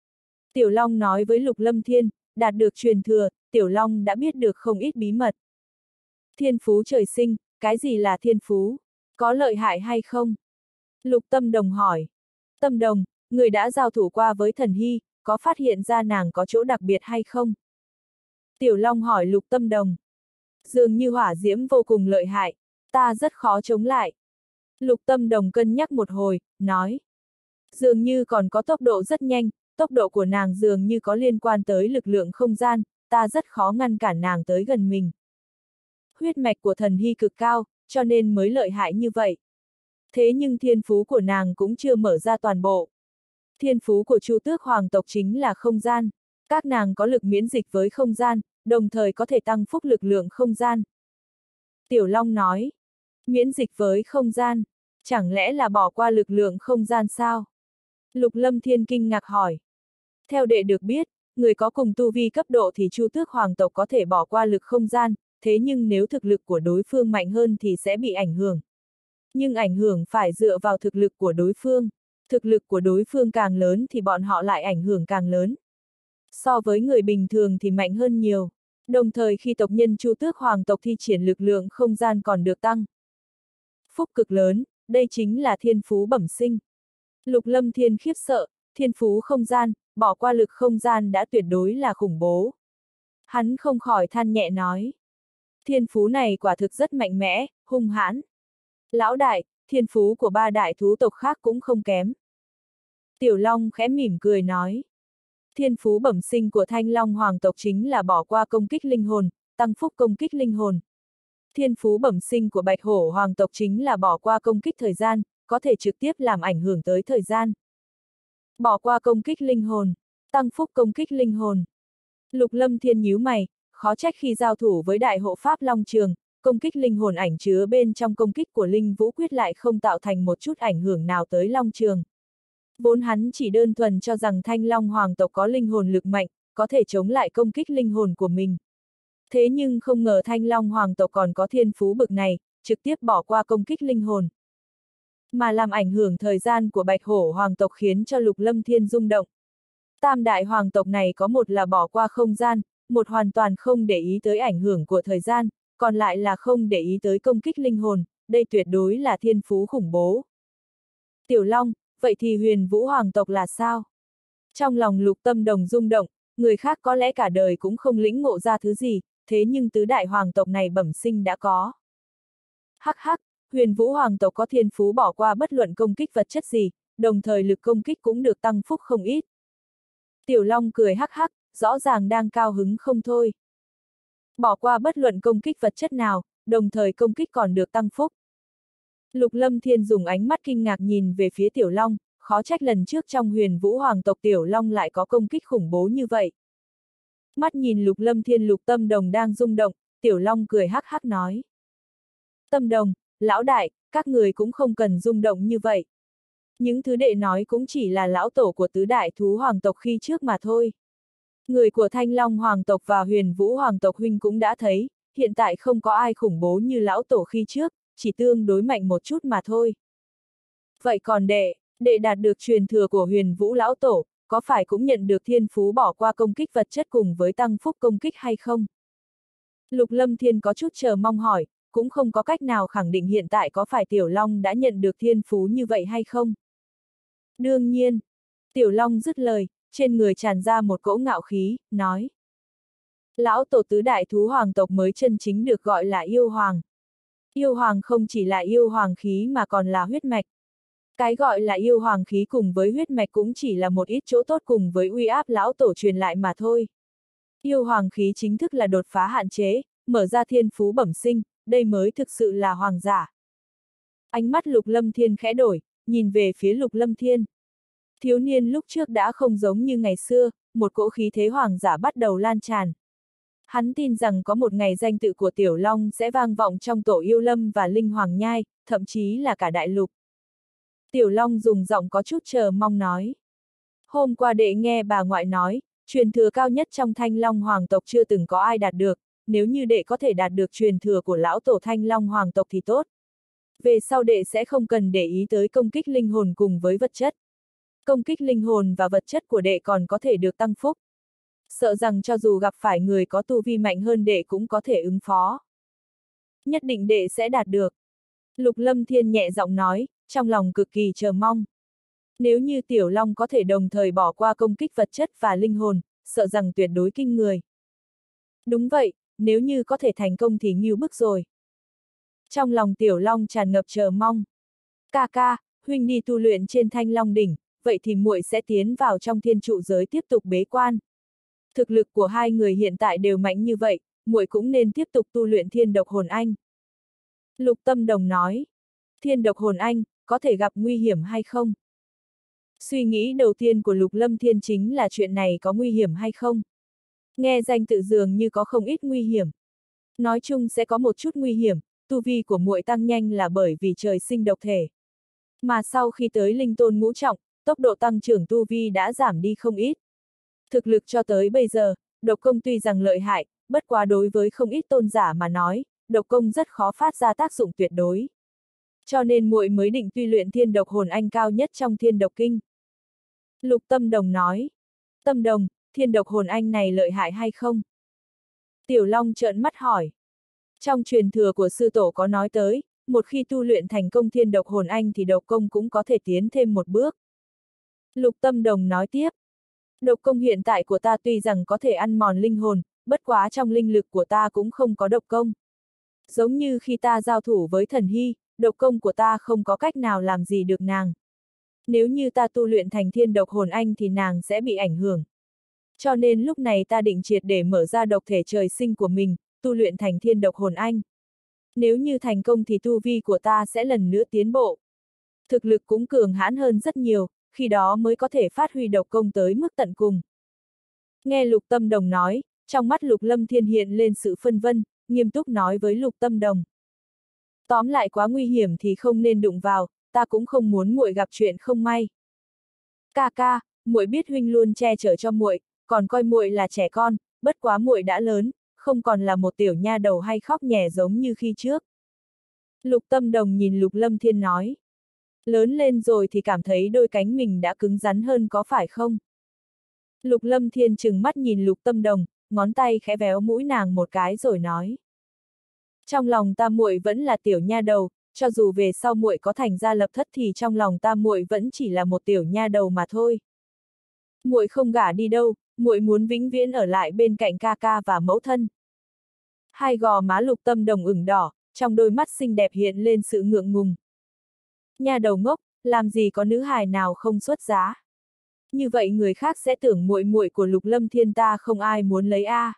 Tiểu Long nói với Lục Lâm Thiên, đạt được truyền thừa, Tiểu Long đã biết được không ít bí mật. Thiên phú trời sinh, cái gì là thiên phú? Có lợi hại hay không? Lục Tâm Đồng hỏi. Tâm Đồng, người đã giao thủ qua với Thần Hy, có phát hiện ra nàng có chỗ đặc biệt hay không? Tiểu Long hỏi Lục Tâm Đồng. Dường như hỏa diễm vô cùng lợi hại, ta rất khó chống lại. Lục Tâm Đồng cân nhắc một hồi, nói. Dường như còn có tốc độ rất nhanh, tốc độ của nàng dường như có liên quan tới lực lượng không gian, ta rất khó ngăn cản nàng tới gần mình. Huyết mạch của Thần Hy cực cao, cho nên mới lợi hại như vậy. Thế nhưng thiên phú của nàng cũng chưa mở ra toàn bộ. Thiên phú của Chu Tước Hoàng tộc chính là không gian. Các nàng có lực miễn dịch với không gian, đồng thời có thể tăng phúc lực lượng không gian. Tiểu Long nói, miễn dịch với không gian, chẳng lẽ là bỏ qua lực lượng không gian sao? Lục Lâm Thiên kinh ngạc hỏi. Theo đệ được biết, người có cùng tu vi cấp độ thì Chu Tước Hoàng tộc có thể bỏ qua lực không gian, thế nhưng nếu thực lực của đối phương mạnh hơn thì sẽ bị ảnh hưởng. Nhưng ảnh hưởng phải dựa vào thực lực của đối phương. Thực lực của đối phương càng lớn thì bọn họ lại ảnh hưởng càng lớn. So với người bình thường thì mạnh hơn nhiều. Đồng thời khi tộc nhân Chu Tước Hoàng tộc thi triển lực lượng không gian còn được tăng. Phúc cực lớn, đây chính là thiên phú bẩm sinh. Lục Lâm Thiên khiếp sợ, thiên phú không gian, bỏ qua lực không gian đã tuyệt đối là khủng bố. Hắn không khỏi than nhẹ nói. Thiên phú này quả thực rất mạnh mẽ, hung hãn. Lão đại, thiên phú của 3 đại thú tộc khác cũng không kém. Tiểu Long khẽ mỉm cười nói. Thiên phú bẩm sinh của Thanh Long Hoàng tộc chính là bỏ qua công kích linh hồn, tăng phúc công kích linh hồn. Thiên phú bẩm sinh của Bạch Hổ Hoàng tộc chính là bỏ qua công kích thời gian, có thể trực tiếp làm ảnh hưởng tới thời gian. Bỏ qua công kích linh hồn, tăng phúc công kích linh hồn. Lục Lâm Thiên nhíu mày, khó trách khi giao thủ với Đại Hộ Pháp Long Trường, công kích linh hồn ảnh chứa bên trong công kích của Linh Vũ Quyết lại không tạo thành một chút ảnh hưởng nào tới Long Trường. Vốn hắn chỉ đơn thuần cho rằng Thanh Long Hoàng tộc có linh hồn lực mạnh, có thể chống lại công kích linh hồn của mình. Thế nhưng không ngờ Thanh Long Hoàng tộc còn có thiên phú bực này, trực tiếp bỏ qua công kích linh hồn. Mà làm ảnh hưởng thời gian của Bạch Hổ Hoàng tộc khiến cho Lục Lâm Thiên rung động. Tam đại hoàng tộc này có một là bỏ qua không gian, một hoàn toàn không để ý tới ảnh hưởng của thời gian, còn lại là không để ý tới công kích linh hồn, đây tuyệt đối là thiên phú khủng bố. Tiểu Long, vậy thì Huyền Vũ Hoàng tộc là sao? Trong lòng Lục Tâm Đồng rung động, người khác có lẽ cả đời cũng không lĩnh ngộ ra thứ gì, thế nhưng tứ đại hoàng tộc này bẩm sinh đã có. Hắc hắc, Huyền Vũ Hoàng tộc có thiên phú bỏ qua bất luận công kích vật chất gì, đồng thời lực công kích cũng được tăng phúc không ít. Tiểu Long cười hắc hắc, rõ ràng đang cao hứng không thôi. Bỏ qua bất luận công kích vật chất nào, đồng thời công kích còn được tăng phúc. Lục Lâm Thiên dùng ánh mắt kinh ngạc nhìn về phía Tiểu Long, khó trách lần trước trong Huyền Vũ Hoàng tộc Tiểu Long lại có công kích khủng bố như vậy. Mắt nhìn Lục Lâm Thiên, Lục Tâm Đồng đang rung động, Tiểu Long cười hắc hắc nói. Tâm Đồng, lão đại, các người cũng không cần rung động như vậy. Những thứ đệ nói cũng chỉ là lão tổ của tứ đại thú hoàng tộc khi trước mà thôi. Người của Thanh Long hoàng tộc và Huyền Vũ hoàng tộc huynh cũng đã thấy, hiện tại không có ai khủng bố như lão tổ khi trước, chỉ tương đối mạnh một chút mà thôi. Vậy còn đệ đạt được truyền thừa của Huyền Vũ lão tổ, có phải cũng nhận được thiên phú bỏ qua công kích vật chất cùng với tăng phúc công kích hay không? Lục Lâm Thiên có chút chờ mong hỏi, cũng không có cách nào khẳng định hiện tại có phải Tiểu Long đã nhận được thiên phú như vậy hay không? Đương nhiên, Tiểu Long dứt lời, trên người tràn ra một cỗ ngạo khí, nói. Lão tổ tứ đại thú hoàng tộc mới chân chính được gọi là yêu hoàng. Yêu hoàng không chỉ là yêu hoàng khí mà còn là huyết mạch. Cái gọi là yêu hoàng khí cùng với huyết mạch cũng chỉ là một ít chỗ tốt cùng với uy áp lão tổ truyền lại mà thôi. Yêu hoàng khí chính thức là đột phá hạn chế, mở ra thiên phú bẩm sinh, đây mới thực sự là hoàng giả. Ánh mắt Lục Lâm Thiên khẽ đổi, nhìn về phía Lục Lâm Thiên. Thiếu niên lúc trước đã không giống như ngày xưa, một cỗ khí thế hoàng giả bắt đầu lan tràn. Hắn tin rằng có một ngày danh tự của Tiểu Long sẽ vang vọng trong tổ yêu lâm và linh hoàng nhai, thậm chí là cả đại lục. Tiểu Long dùng giọng có chút chờ mong nói. Hôm qua đệ nghe bà ngoại nói, truyền thừa cao nhất trong Thanh Long hoàng tộc chưa từng có ai đạt được, nếu như đệ có thể đạt được truyền thừa của lão tổ Thanh Long hoàng tộc thì tốt. Về sau đệ sẽ không cần để ý tới công kích linh hồn cùng với vật chất. Công kích linh hồn và vật chất của đệ còn có thể được tăng phúc. Sợ rằng cho dù gặp phải người có tu vi mạnh hơn đệ cũng có thể ứng phó. Nhất định đệ sẽ đạt được. Lục Lâm Thiên nhẹ giọng nói, trong lòng cực kỳ chờ mong. Nếu như Tiểu Long có thể đồng thời bỏ qua công kích vật chất và linh hồn, sợ rằng tuyệt đối kinh người. Đúng vậy, nếu như có thể thành công thì ngưu bức rồi. Trong lòng Tiểu Long tràn ngập chờ mong. Ca ca, huynh đi tu luyện trên Thanh Long đỉnh, vậy thì muội sẽ tiến vào trong thiên trụ giới tiếp tục bế quan. Thực lực của hai người hiện tại đều mạnh như vậy, muội cũng nên tiếp tục tu luyện thiên độc hồn anh. Lục Tâm Đồng nói, thiên độc hồn anh, có thể gặp nguy hiểm hay không? Suy nghĩ đầu tiên của Lục Lâm Thiên chính là chuyện này có nguy hiểm hay không? Nghe danh tự dường như có không ít nguy hiểm. Nói chung sẽ có một chút nguy hiểm, tu vi của muội tăng nhanh là bởi vì trời sinh độc thể. Mà sau khi tới linh tôn ngũ trọng, tốc độ tăng trưởng tu vi đã giảm đi không ít. Thực lực cho tới bây giờ, độc công tuy rằng lợi hại, bất quá đối với không ít tôn giả mà nói, độc công rất khó phát ra tác dụng tuyệt đối. Cho nên muội mới định tu luyện thiên độc hồn anh cao nhất trong thiên độc kinh. Lục Tâm Đồng nói. Tâm Đồng, thiên độc hồn anh này lợi hại hay không? Tiểu Long trợn mắt hỏi. Trong truyền thừa của sư tổ có nói tới, một khi tu luyện thành công thiên độc hồn anh thì độc công cũng có thể tiến thêm một bước. Lục Tâm Đồng nói tiếp. Độc công hiện tại của ta tuy rằng có thể ăn mòn linh hồn, bất quá trong linh lực của ta cũng không có độc công. Giống như khi ta giao thủ với thần hy, độc công của ta không có cách nào làm gì được nàng. Nếu như ta tu luyện thành thiên độc hồn anh thì nàng sẽ bị ảnh hưởng. Cho nên lúc này ta định triệt để mở ra độc thể trời sinh của mình, tu luyện thành thiên độc hồn anh. Nếu như thành công thì tu vi của ta sẽ lần nữa tiến bộ. Thực lực cũng cường hãn hơn rất nhiều, khi đó mới có thể phát huy độc công tới mức tận cùng. Nghe Lục Tâm Đồng nói, trong mắt Lục Lâm Thiên hiện lên sự phân vân, nghiêm túc nói với Lục Tâm Đồng. Tóm lại quá nguy hiểm thì không nên đụng vào, ta cũng không muốn muội gặp chuyện không may. Ca ca, muội biết huynh luôn che chở cho muội, còn coi muội là trẻ con, bất quá muội đã lớn, không còn là một tiểu nha đầu hay khóc nhè giống như khi trước. Lục Tâm Đồng nhìn Lục Lâm Thiên nói. Lớn lên rồi thì cảm thấy đôi cánh mình đã cứng rắn hơn có phải không? Lục Lâm Thiên trừng mắt nhìn Lục Tâm Đồng, ngón tay khẽ véo mũi nàng một cái rồi nói. Trong lòng ta muội vẫn là tiểu nha đầu, cho dù về sau muội có thành gia lập thất thì trong lòng ta muội vẫn chỉ là một tiểu nha đầu mà thôi. Muội không gả đi đâu, muội muốn vĩnh viễn ở lại bên cạnh ca ca và mẫu thân. Hai gò má Lục Tâm Đồng ửng đỏ, trong đôi mắt xinh đẹp hiện lên sự ngượng ngùng. Nha đầu ngốc, làm gì có nữ hài nào không xuất giá. Như vậy người khác sẽ tưởng muội muội của Lục Lâm Thiên ta không ai muốn lấy a.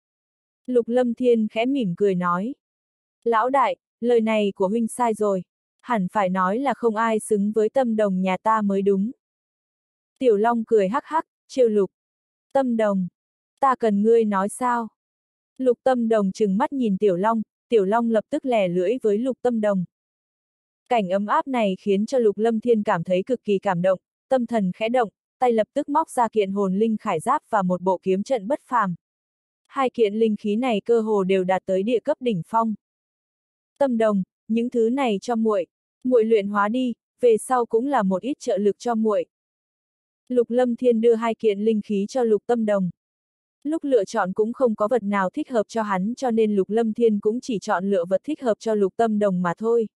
Lục Lâm Thiên khẽ mỉm cười nói. Lão đại, lời này của huynh sai rồi. Hẳn phải nói là không ai xứng với Tâm Đồng nhà ta mới đúng. Tiểu Long cười hắc hắc, trêu Lục. Tâm Đồng, ta cần ngươi nói sao? Lục Tâm Đồng trừng mắt nhìn Tiểu Long lập tức lè lưỡi với Lục Tâm Đồng. Cảnh ấm áp này khiến cho Lục Lâm Thiên cảm thấy cực kỳ cảm động, tâm thần khẽ động, tay lập tức móc ra kiện hồn linh khải giáp và một bộ kiếm trận bất phàm. Hai kiện linh khí này cơ hồ đều đạt tới địa cấp đỉnh phong. Tâm đồng, những thứ này cho muội, muội luyện hóa đi, về sau cũng là một ít trợ lực cho muội. Lục Lâm Thiên đưa hai kiện linh khí cho Lục Tâm Đồng. Lúc lựa chọn cũng không có vật nào thích hợp cho hắn cho nên Lục Lâm Thiên cũng chỉ chọn lựa vật thích hợp cho Lục Tâm Đồng mà thôi.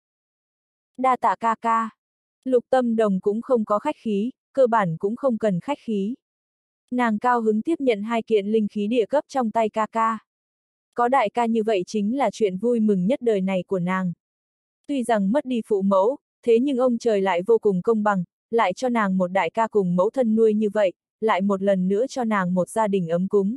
Đa tạ ca ca. Lục Tâm Đồng cũng không có khách khí, cơ bản cũng không cần khách khí. Nàng cao hứng tiếp nhận hai kiện linh khí địa cấp trong tay ca ca. Có đại ca như vậy chính là chuyện vui mừng nhất đời này của nàng. Tuy rằng mất đi phụ mẫu, thế nhưng ông trời lại vô cùng công bằng, lại cho nàng một đại ca cùng mẫu thân nuôi như vậy, lại một lần nữa cho nàng một gia đình ấm cúng.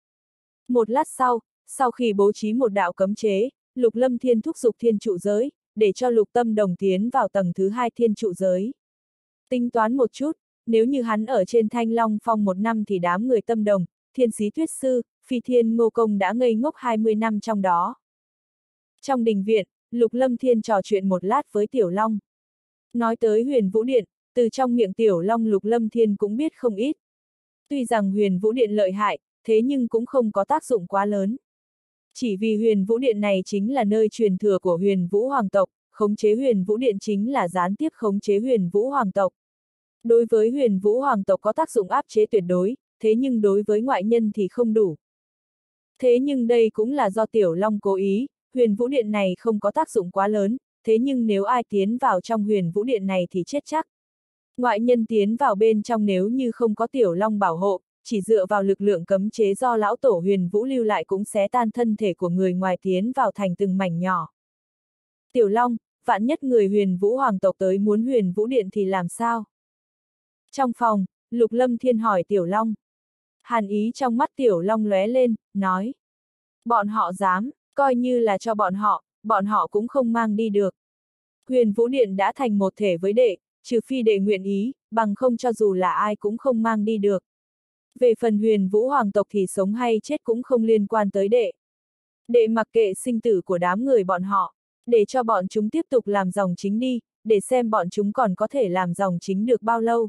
Một lát sau khi bố trí một đạo cấm chế, Lục Lâm Thiên thúc giục thiên trụ giới, để cho Lục Tâm Đồng tiến vào tầng thứ hai thiên trụ giới. Tính toán một chút, nếu như hắn ở trên Thanh Long Phong một năm thì đám người Tâm Đồng, Thiên Sĩ Tuyết Sư, Phi Thiên Ngô Công đã ngây ngốc 20 năm trong đó. Trong đình viện, Lục Lâm Thiên trò chuyện một lát với Tiểu Long. Nói tới Huyền Vũ Điện, từ trong miệng Tiểu Long Lục Lâm Thiên cũng biết không ít. Tuy rằng Huyền Vũ Điện lợi hại, thế nhưng cũng không có tác dụng quá lớn. Chỉ vì Huyền Vũ Điện này chính là nơi truyền thừa của Huyền Vũ Hoàng tộc, khống chế Huyền Vũ Điện chính là gián tiếp khống chế Huyền Vũ Hoàng tộc. Đối với Huyền Vũ Hoàng tộc có tác dụng áp chế tuyệt đối, thế nhưng đối với ngoại nhân thì không đủ. Thế nhưng đây cũng là do Tiểu Long cố ý, Huyền Vũ Điện này không có tác dụng quá lớn, thế nhưng nếu ai tiến vào trong Huyền Vũ Điện này thì chết chắc. Ngoại nhân tiến vào bên trong nếu như không có Tiểu Long bảo hộ, chỉ dựa vào lực lượng cấm chế do lão tổ Huyền Vũ lưu lại cũng xé tan thân thể của người ngoài tiến vào thành từng mảnh nhỏ. Tiểu Long, vạn nhất người Huyền Vũ Hoàng tộc tới muốn Huyền Vũ Điện thì làm sao? Trong phòng, Lục Lâm Thiên hỏi Tiểu Long. Hàn ý trong mắt Tiểu Long lóe lên, nói. Bọn họ dám, coi như là cho bọn họ cũng không mang đi được. Huyền Vũ Điện đã thành một thể với đệ, trừ phi đệ nguyện ý, bằng không cho dù là ai cũng không mang đi được. Về phần Huyền Vũ Hoàng tộc thì sống hay chết cũng không liên quan tới đệ. Đệ mặc kệ sinh tử của đám người bọn họ, để cho bọn chúng tiếp tục làm dòng chính đi, để xem bọn chúng còn có thể làm dòng chính được bao lâu.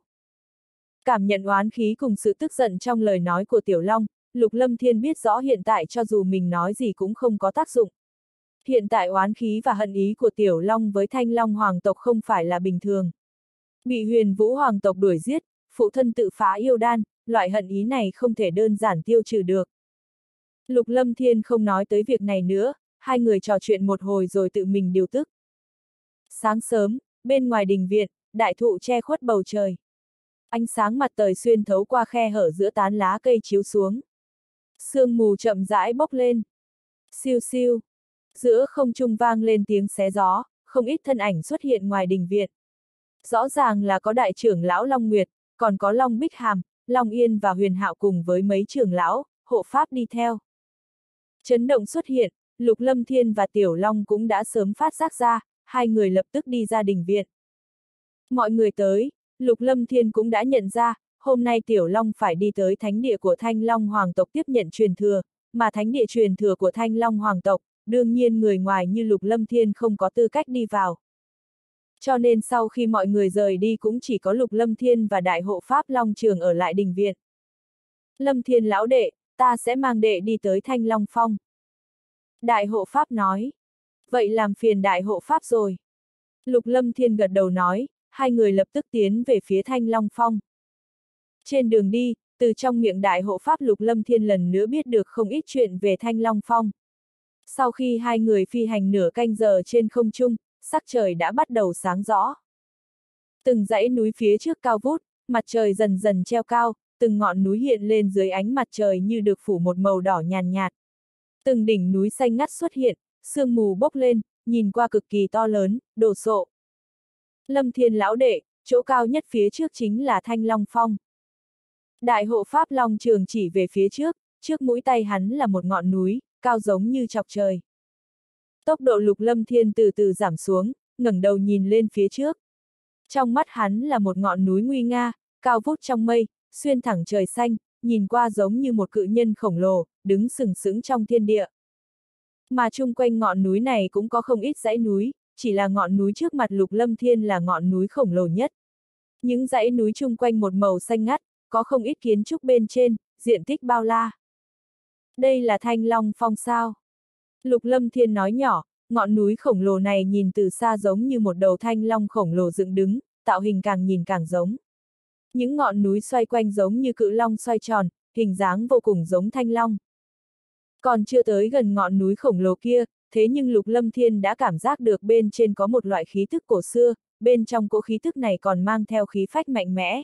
Cảm nhận oán khí cùng sự tức giận trong lời nói của Tiểu Long, Lục Lâm Thiên biết rõ hiện tại cho dù mình nói gì cũng không có tác dụng. Hiện tại oán khí và hận ý của Tiểu Long với Thanh Long Hoàng tộc không phải là bình thường. Bị Huyền Vũ Hoàng tộc đuổi giết, phụ thân tự phá yêu đan, loại hận ý này không thể đơn giản tiêu trừ được. Lục Lâm Thiên không nói tới việc này nữa, hai người trò chuyện một hồi rồi tự mình điều tức. Sáng sớm, bên ngoài đình viện, đại thụ che khuất bầu trời. Ánh sáng mặt trời xuyên thấu qua khe hở giữa tán lá cây chiếu xuống. Sương mù chậm rãi bốc lên. Siêu siêu. Giữa không trung vang lên tiếng xé gió, không ít thân ảnh xuất hiện ngoài đình viện. Rõ ràng là có đại trưởng lão Long Nguyệt, còn có Long Bích Hàm, Long Yên và Huyền Hạo cùng với mấy trưởng lão, hộ pháp đi theo. Chấn động xuất hiện, Lục Lâm Thiên và Tiểu Long cũng đã sớm phát giác ra, hai người lập tức đi ra đình viện. Mọi người tới, Lục Lâm Thiên cũng đã nhận ra, hôm nay Tiểu Long phải đi tới thánh địa của Thanh Long Hoàng tộc tiếp nhận truyền thừa, mà thánh địa truyền thừa của Thanh Long Hoàng tộc, đương nhiên người ngoài như Lục Lâm Thiên không có tư cách đi vào. Cho nên sau khi mọi người rời đi cũng chỉ có Lục Lâm Thiên và Đại hộ pháp Long Trường ở lại đình viện. Lâm Thiên lão đệ, ta sẽ mang đệ đi tới Thanh Long Phong. Đại hộ pháp nói. Vậy làm phiền đại hộ pháp rồi. Lục Lâm Thiên gật đầu nói, hai người lập tức tiến về phía Thanh Long Phong. Trên đường đi, từ trong miệng đại hộ pháp Lục Lâm Thiên lần nữa biết được không ít chuyện về Thanh Long Phong. Sau khi hai người phi hành nửa canh giờ trên không trung, sắc trời đã bắt đầu sáng rõ. Từng dãy núi phía trước cao vút, mặt trời dần dần treo cao, từng ngọn núi hiện lên dưới ánh mặt trời như được phủ một màu đỏ nhàn nhạt. Từng đỉnh núi xanh ngắt xuất hiện, sương mù bốc lên, nhìn qua cực kỳ to lớn, đồ sộ. Lâm Thiên lão đệ, chỗ cao nhất phía trước chính là Thanh Long Phong. Đại hộ pháp Long Trường chỉ về phía trước mũi tay hắn là một ngọn núi, cao giống như chọc trời. Tốc độ Lục Lâm Thiên từ từ giảm xuống, ngẩng đầu nhìn lên phía trước. Trong mắt hắn là một ngọn núi nguy nga, cao vút trong mây, xuyên thẳng trời xanh, nhìn qua giống như một cự nhân khổng lồ, đứng sừng sững trong thiên địa. Mà chung quanh ngọn núi này cũng có không ít dãy núi, chỉ là ngọn núi trước mặt Lục Lâm Thiên là ngọn núi khổng lồ nhất. Những dãy núi chung quanh một màu xanh ngắt, có không ít kiến trúc bên trên, diện tích bao la. Đây là Thanh Long Phong sao? Lục Lâm Thiên nói nhỏ, ngọn núi khổng lồ này nhìn từ xa giống như một đầu thanh long khổng lồ dựng đứng, tạo hình càng nhìn càng giống. Những ngọn núi xoay quanh giống như cự long xoay tròn, hình dáng vô cùng giống thanh long. Còn chưa tới gần ngọn núi khổng lồ kia, thế nhưng Lục Lâm Thiên đã cảm giác được bên trên có một loại khí tức cổ xưa, bên trong cỗ khí tức này còn mang theo khí phách mạnh mẽ.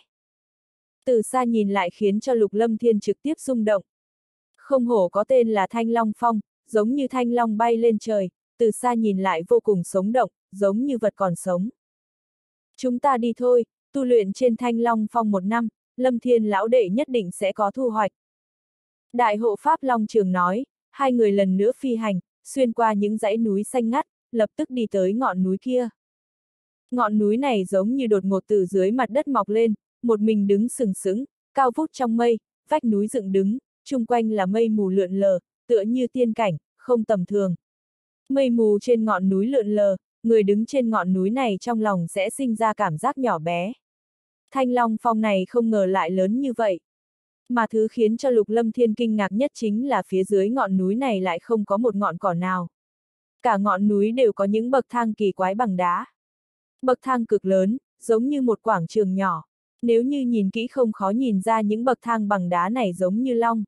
Từ xa nhìn lại khiến cho Lục Lâm Thiên trực tiếp rung động. Không hổ có tên là Thanh Long Phong, giống như thanh long bay lên trời, từ xa nhìn lại vô cùng sống động, giống như vật còn sống. Chúng ta đi thôi, tu luyện trên Thanh Long Phong 1 năm, Lâm Thiên lão đệ nhất định sẽ có thu hoạch. Đại hộ Pháp Long Trường nói, hai người lần nữa phi hành, xuyên qua những dãy núi xanh ngắt, lập tức đi tới ngọn núi kia. Ngọn núi này giống như đột ngột từ dưới mặt đất mọc lên, một mình đứng sừng sững, cao vút trong mây, vách núi dựng đứng, chung quanh là mây mù lượn lờ, tựa như tiên cảnh, không tầm thường. Mây mù trên ngọn núi lượn lờ, người đứng trên ngọn núi này trong lòng sẽ sinh ra cảm giác nhỏ bé. Thanh Long Phong này không ngờ lại lớn như vậy. Mà thứ khiến cho Lục Lâm Thiên kinh ngạc nhất chính là phía dưới ngọn núi này lại không có một ngọn cỏ nào. Cả ngọn núi đều có những bậc thang kỳ quái bằng đá. Bậc thang cực lớn, giống như một quảng trường nhỏ. Nếu như nhìn kỹ không khó nhìn ra những bậc thang bằng đá này giống như long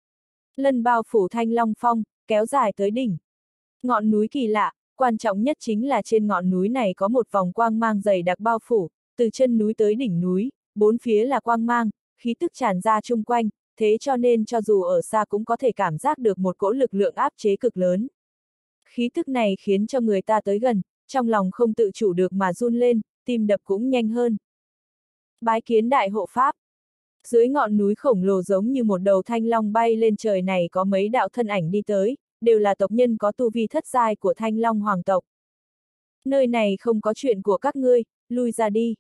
lân bao phủ Thanh Long Phong, kéo dài tới đỉnh. Ngọn núi kỳ lạ, quan trọng nhất chính là trên ngọn núi này có một vòng quang mang dày đặc bao phủ, từ chân núi tới đỉnh núi, bốn phía là quang mang, khí tức tràn ra chung quanh, thế cho nên cho dù ở xa cũng có thể cảm giác được một cỗ lực lượng áp chế cực lớn. Khí tức này khiến cho người ta tới gần, trong lòng không tự chủ được mà run lên, tim đập cũng nhanh hơn. Bái kiến đại hộ pháp. Dưới ngọn núi khổng lồ giống như một đầu thanh long bay lên trời này có mấy đạo thân ảnh đi tới, đều là tộc nhân có tu vi thất giai của Thanh Long hoàng tộc. Nơi này không có chuyện của các ngươi, lui ra đi.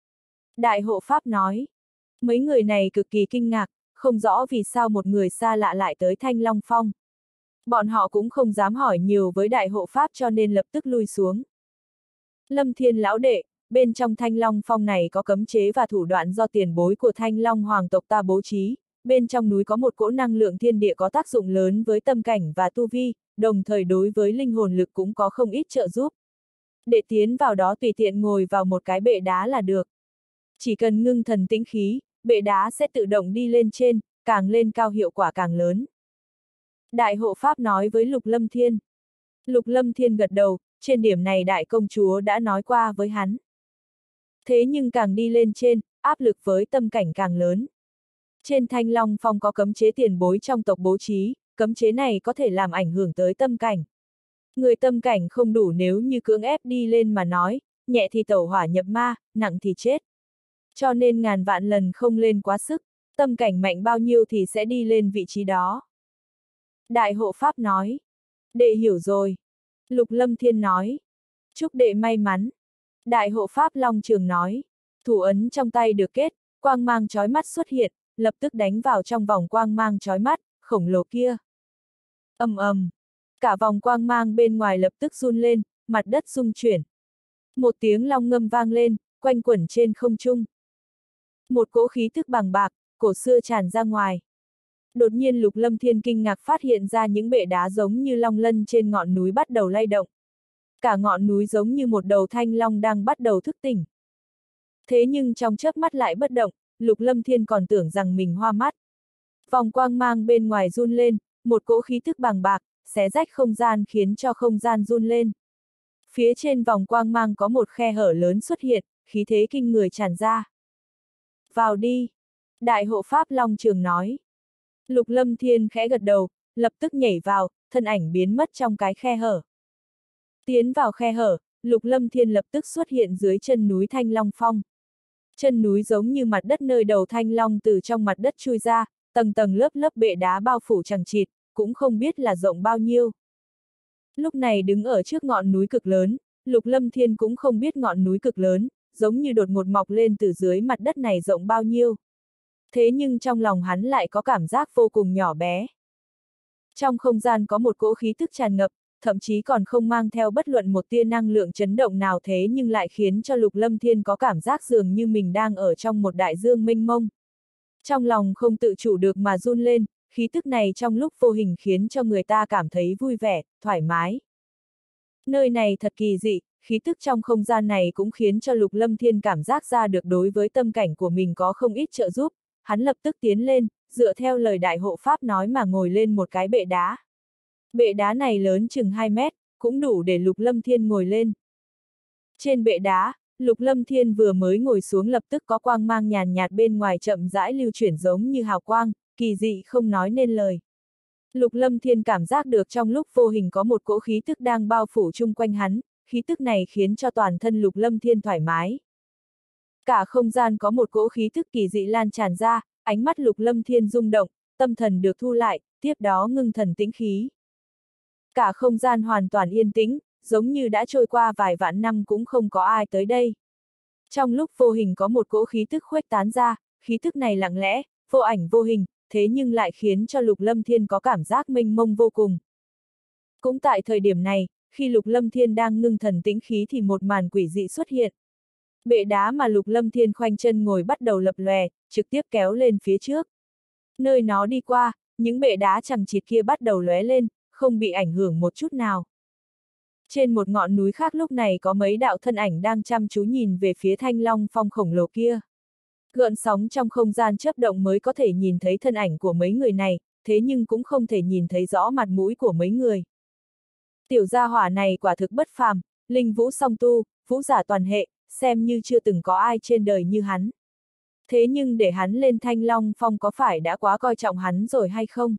Đại hộ pháp nói. Mấy người này cực kỳ kinh ngạc, không rõ vì sao một người xa lạ lại tới Thanh Long Phong. Bọn họ cũng không dám hỏi nhiều với đại hộ pháp cho nên lập tức lui xuống. Lâm Thiên lão đệ, bên trong Thanh Long Phong này có cấm chế và thủ đoạn do tiền bối của Thanh Long hoàng tộc ta bố trí, bên trong núi có một cỗ năng lượng thiên địa có tác dụng lớn với tâm cảnh và tu vi, đồng thời đối với linh hồn lực cũng có không ít trợ giúp. Để tiến vào đó tùy tiện ngồi vào một cái bệ đá là được. Chỉ cần ngưng thần tĩnh khí, bệ đá sẽ tự động đi lên trên, càng lên cao hiệu quả càng lớn. Đại hộ pháp nói với Lục Lâm Thiên. Lục Lâm Thiên gật đầu, trên điểm này đại công chúa đã nói qua với hắn. Thế nhưng càng đi lên trên, áp lực với tâm cảnh càng lớn. Trên Thanh Long Phong có cấm chế tiền bối trong tộc bố trí, cấm chế này có thể làm ảnh hưởng tới tâm cảnh. Người tâm cảnh không đủ nếu như cưỡng ép đi lên mà nói, nhẹ thì tẩu hỏa nhập ma, nặng thì chết. Cho nên ngàn vạn lần không lên quá sức, tâm cảnh mạnh bao nhiêu thì sẽ đi lên vị trí đó. Đại hộ pháp nói. Đệ hiểu rồi. Lục Lâm Thiên nói. Chúc đệ may mắn. Đại hộ pháp Long Trường nói. Thủ ấn trong tay được kết, quang mang chói mắt xuất hiện, lập tức đánh vào trong vòng quang mang chói mắt, khổng lồ kia. Ầm ầm. Cả vòng quang mang bên ngoài lập tức run lên, mặt đất rung chuyển. Một tiếng long ngâm vang lên, quanh quẩn trên không trung. Một cỗ khí tức bằng bạc, cổ xưa tràn ra ngoài. Đột nhiên Lục Lâm Thiên kinh ngạc phát hiện ra những bệ đá giống như long lân trên ngọn núi bắt đầu lay động. Cả ngọn núi giống như một đầu thanh long đang bắt đầu thức tỉnh. Thế nhưng trong chớp mắt lại bất động, Lục Lâm Thiên còn tưởng rằng mình hoa mắt. Vòng quang mang bên ngoài run lên, một cỗ khí tức bằng bạc, xé rách không gian khiến cho không gian run lên. Phía trên vòng quang mang có một khe hở lớn xuất hiện, khí thế kinh người tràn ra. Vào đi. Đại hộ pháp Long Trường nói. Lục Lâm Thiên khẽ gật đầu, lập tức nhảy vào, thân ảnh biến mất trong cái khe hở. Tiến vào khe hở, Lục Lâm Thiên lập tức xuất hiện dưới chân núi Thanh Long Phong. Chân núi giống như mặt đất nơi đầu thanh long từ trong mặt đất chui ra, tầng tầng lớp lớp bệ đá bao phủ chằng chịt, cũng không biết là rộng bao nhiêu. Lúc này đứng ở trước ngọn núi cực lớn, Lục Lâm Thiên cũng không biết ngọn núi cực lớn, giống như đột ngột mọc lên từ dưới mặt đất này rộng bao nhiêu. Thế nhưng trong lòng hắn lại có cảm giác vô cùng nhỏ bé. Trong không gian có một cỗ khí tức tràn ngập, thậm chí còn không mang theo bất luận một tia năng lượng chấn động nào, thế nhưng lại khiến cho Lục Lâm Thiên có cảm giác dường như mình đang ở trong một đại dương mênh mông. Trong lòng không tự chủ được mà run lên, khí tức này trong lúc vô hình khiến cho người ta cảm thấy vui vẻ, thoải mái. Nơi này thật kỳ dị, khí tức trong không gian này cũng khiến cho Lục Lâm Thiên cảm giác ra được đối với tâm cảnh của mình có không ít trợ giúp, hắn lập tức tiến lên, dựa theo lời đại hộ pháp nói mà ngồi lên một cái bệ đá. Bệ đá này lớn chừng 2 mét, cũng đủ để Lục Lâm Thiên ngồi lên. Trên bệ đá, Lục Lâm Thiên vừa mới ngồi xuống lập tức có quang mang nhàn nhạt bên ngoài chậm rãi lưu chuyển giống như hào quang, kỳ dị không nói nên lời. Lục Lâm Thiên cảm giác được trong lúc vô hình có một cỗ khí tức đang bao phủ chung quanh hắn, khí tức này khiến cho toàn thân Lục Lâm Thiên thoải mái. Cả không gian có một cỗ khí tức kỳ dị lan tràn ra, ánh mắt Lục Lâm Thiên rung động, tâm thần được thu lại, tiếp đó ngưng thần tĩnh khí. Cả không gian hoàn toàn yên tĩnh, giống như đã trôi qua vài vạn năm cũng không có ai tới đây. Trong lúc vô hình có một cỗ khí tức khuếch tán ra, khí tức này lặng lẽ, vô ảnh vô hình, thế nhưng lại khiến cho Lục Lâm Thiên có cảm giác mênh mông vô cùng. Cũng tại thời điểm này, khi Lục Lâm Thiên đang ngưng thần tĩnh khí thì một màn quỷ dị xuất hiện. Bệ đá mà Lục Lâm Thiên khoanh chân ngồi bắt đầu lập lòe, trực tiếp kéo lên phía trước. Nơi nó đi qua, những bệ đá chằng chịt kia bắt đầu lóe lên, không bị ảnh hưởng một chút nào. Trên một ngọn núi khác lúc này có mấy đạo thân ảnh đang chăm chú nhìn về phía Thanh Long Phong khổng lồ kia. Gợn sóng trong không gian chớp động mới có thể nhìn thấy thân ảnh của mấy người này, thế nhưng cũng không thể nhìn thấy rõ mặt mũi của mấy người. Tiểu gia hỏa này quả thực bất phàm, linh vũ song tu, vũ giả toàn hệ, xem như chưa từng có ai trên đời như hắn. Thế nhưng để hắn lên Thanh Long Phong có phải đã quá coi trọng hắn rồi hay không?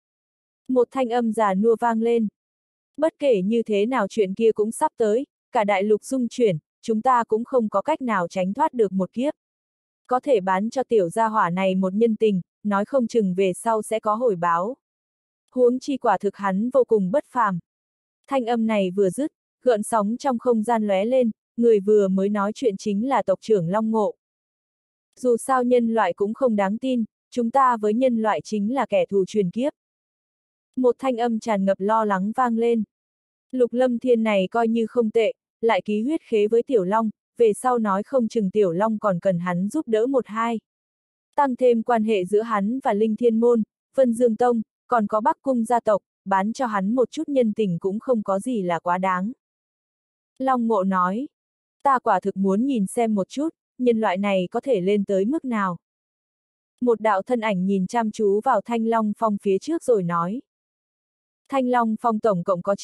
Một thanh âm già nua vang lên. Bất kể như thế nào chuyện kia cũng sắp tới, cả đại lục dung chuyển, chúng ta cũng không có cách nào tránh thoát được một kiếp. Có thể bán cho tiểu gia hỏa này một nhân tình, nói không chừng về sau sẽ có hồi báo. Huống chi quả thực hắn vô cùng bất phàm. Thanh âm này vừa dứt, gợn sóng trong không gian lóe lên, người vừa mới nói chuyện chính là tộc trưởng Long Ngộ. Dù sao nhân loại cũng không đáng tin, chúng ta với nhân loại chính là kẻ thù truyền kiếp. Một thanh âm tràn ngập lo lắng vang lên. Lục Lâm Thiên này coi như không tệ, lại ký huyết khế với Tiểu Long, về sau nói không chừng Tiểu Long còn cần hắn giúp đỡ một hai. Tăng thêm quan hệ giữa hắn và Linh Thiên Môn, Vân Dương Tông, còn có Bắc Cung gia tộc, bán cho hắn một chút nhân tình cũng không có gì là quá đáng. Long Ngộ nói, ta quả thực muốn nhìn xem một chút, nhân loại này có thể lên tới mức nào. Một đạo thân ảnh nhìn chăm chú vào Thanh Long Phong phía trước rồi nói. Thanh Long Phong tổng cộng có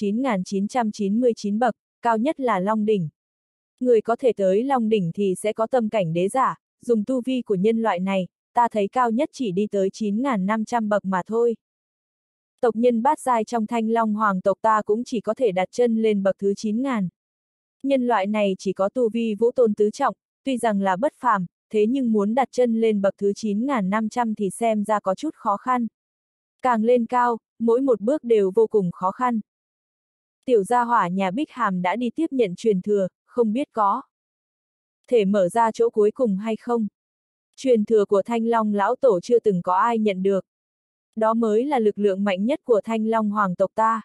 9.999 bậc, cao nhất là Long Đỉnh. Người có thể tới Long Đỉnh thì sẽ có tâm cảnh đế giả, dùng tu vi của nhân loại này, ta thấy cao nhất chỉ đi tới 9.500 bậc mà thôi. Tộc nhân bát giai trong Thanh Long Hoàng tộc ta cũng chỉ có thể đặt chân lên bậc thứ 9.000. Nhân loại này chỉ có tu vi vũ tôn tứ trọng, tuy rằng là bất phàm, thế nhưng muốn đặt chân lên bậc thứ 9.500 thì xem ra có chút khó khăn. Càng lên cao, mỗi một bước đều vô cùng khó khăn. Tiểu gia hỏa nhà Bích Hàm đã đi tiếp nhận truyền thừa, không biết có thể mở ra chỗ cuối cùng hay không. Truyền thừa của Thanh Long lão tổ chưa từng có ai nhận được. Đó mới là lực lượng mạnh nhất của Thanh Long hoàng tộc ta.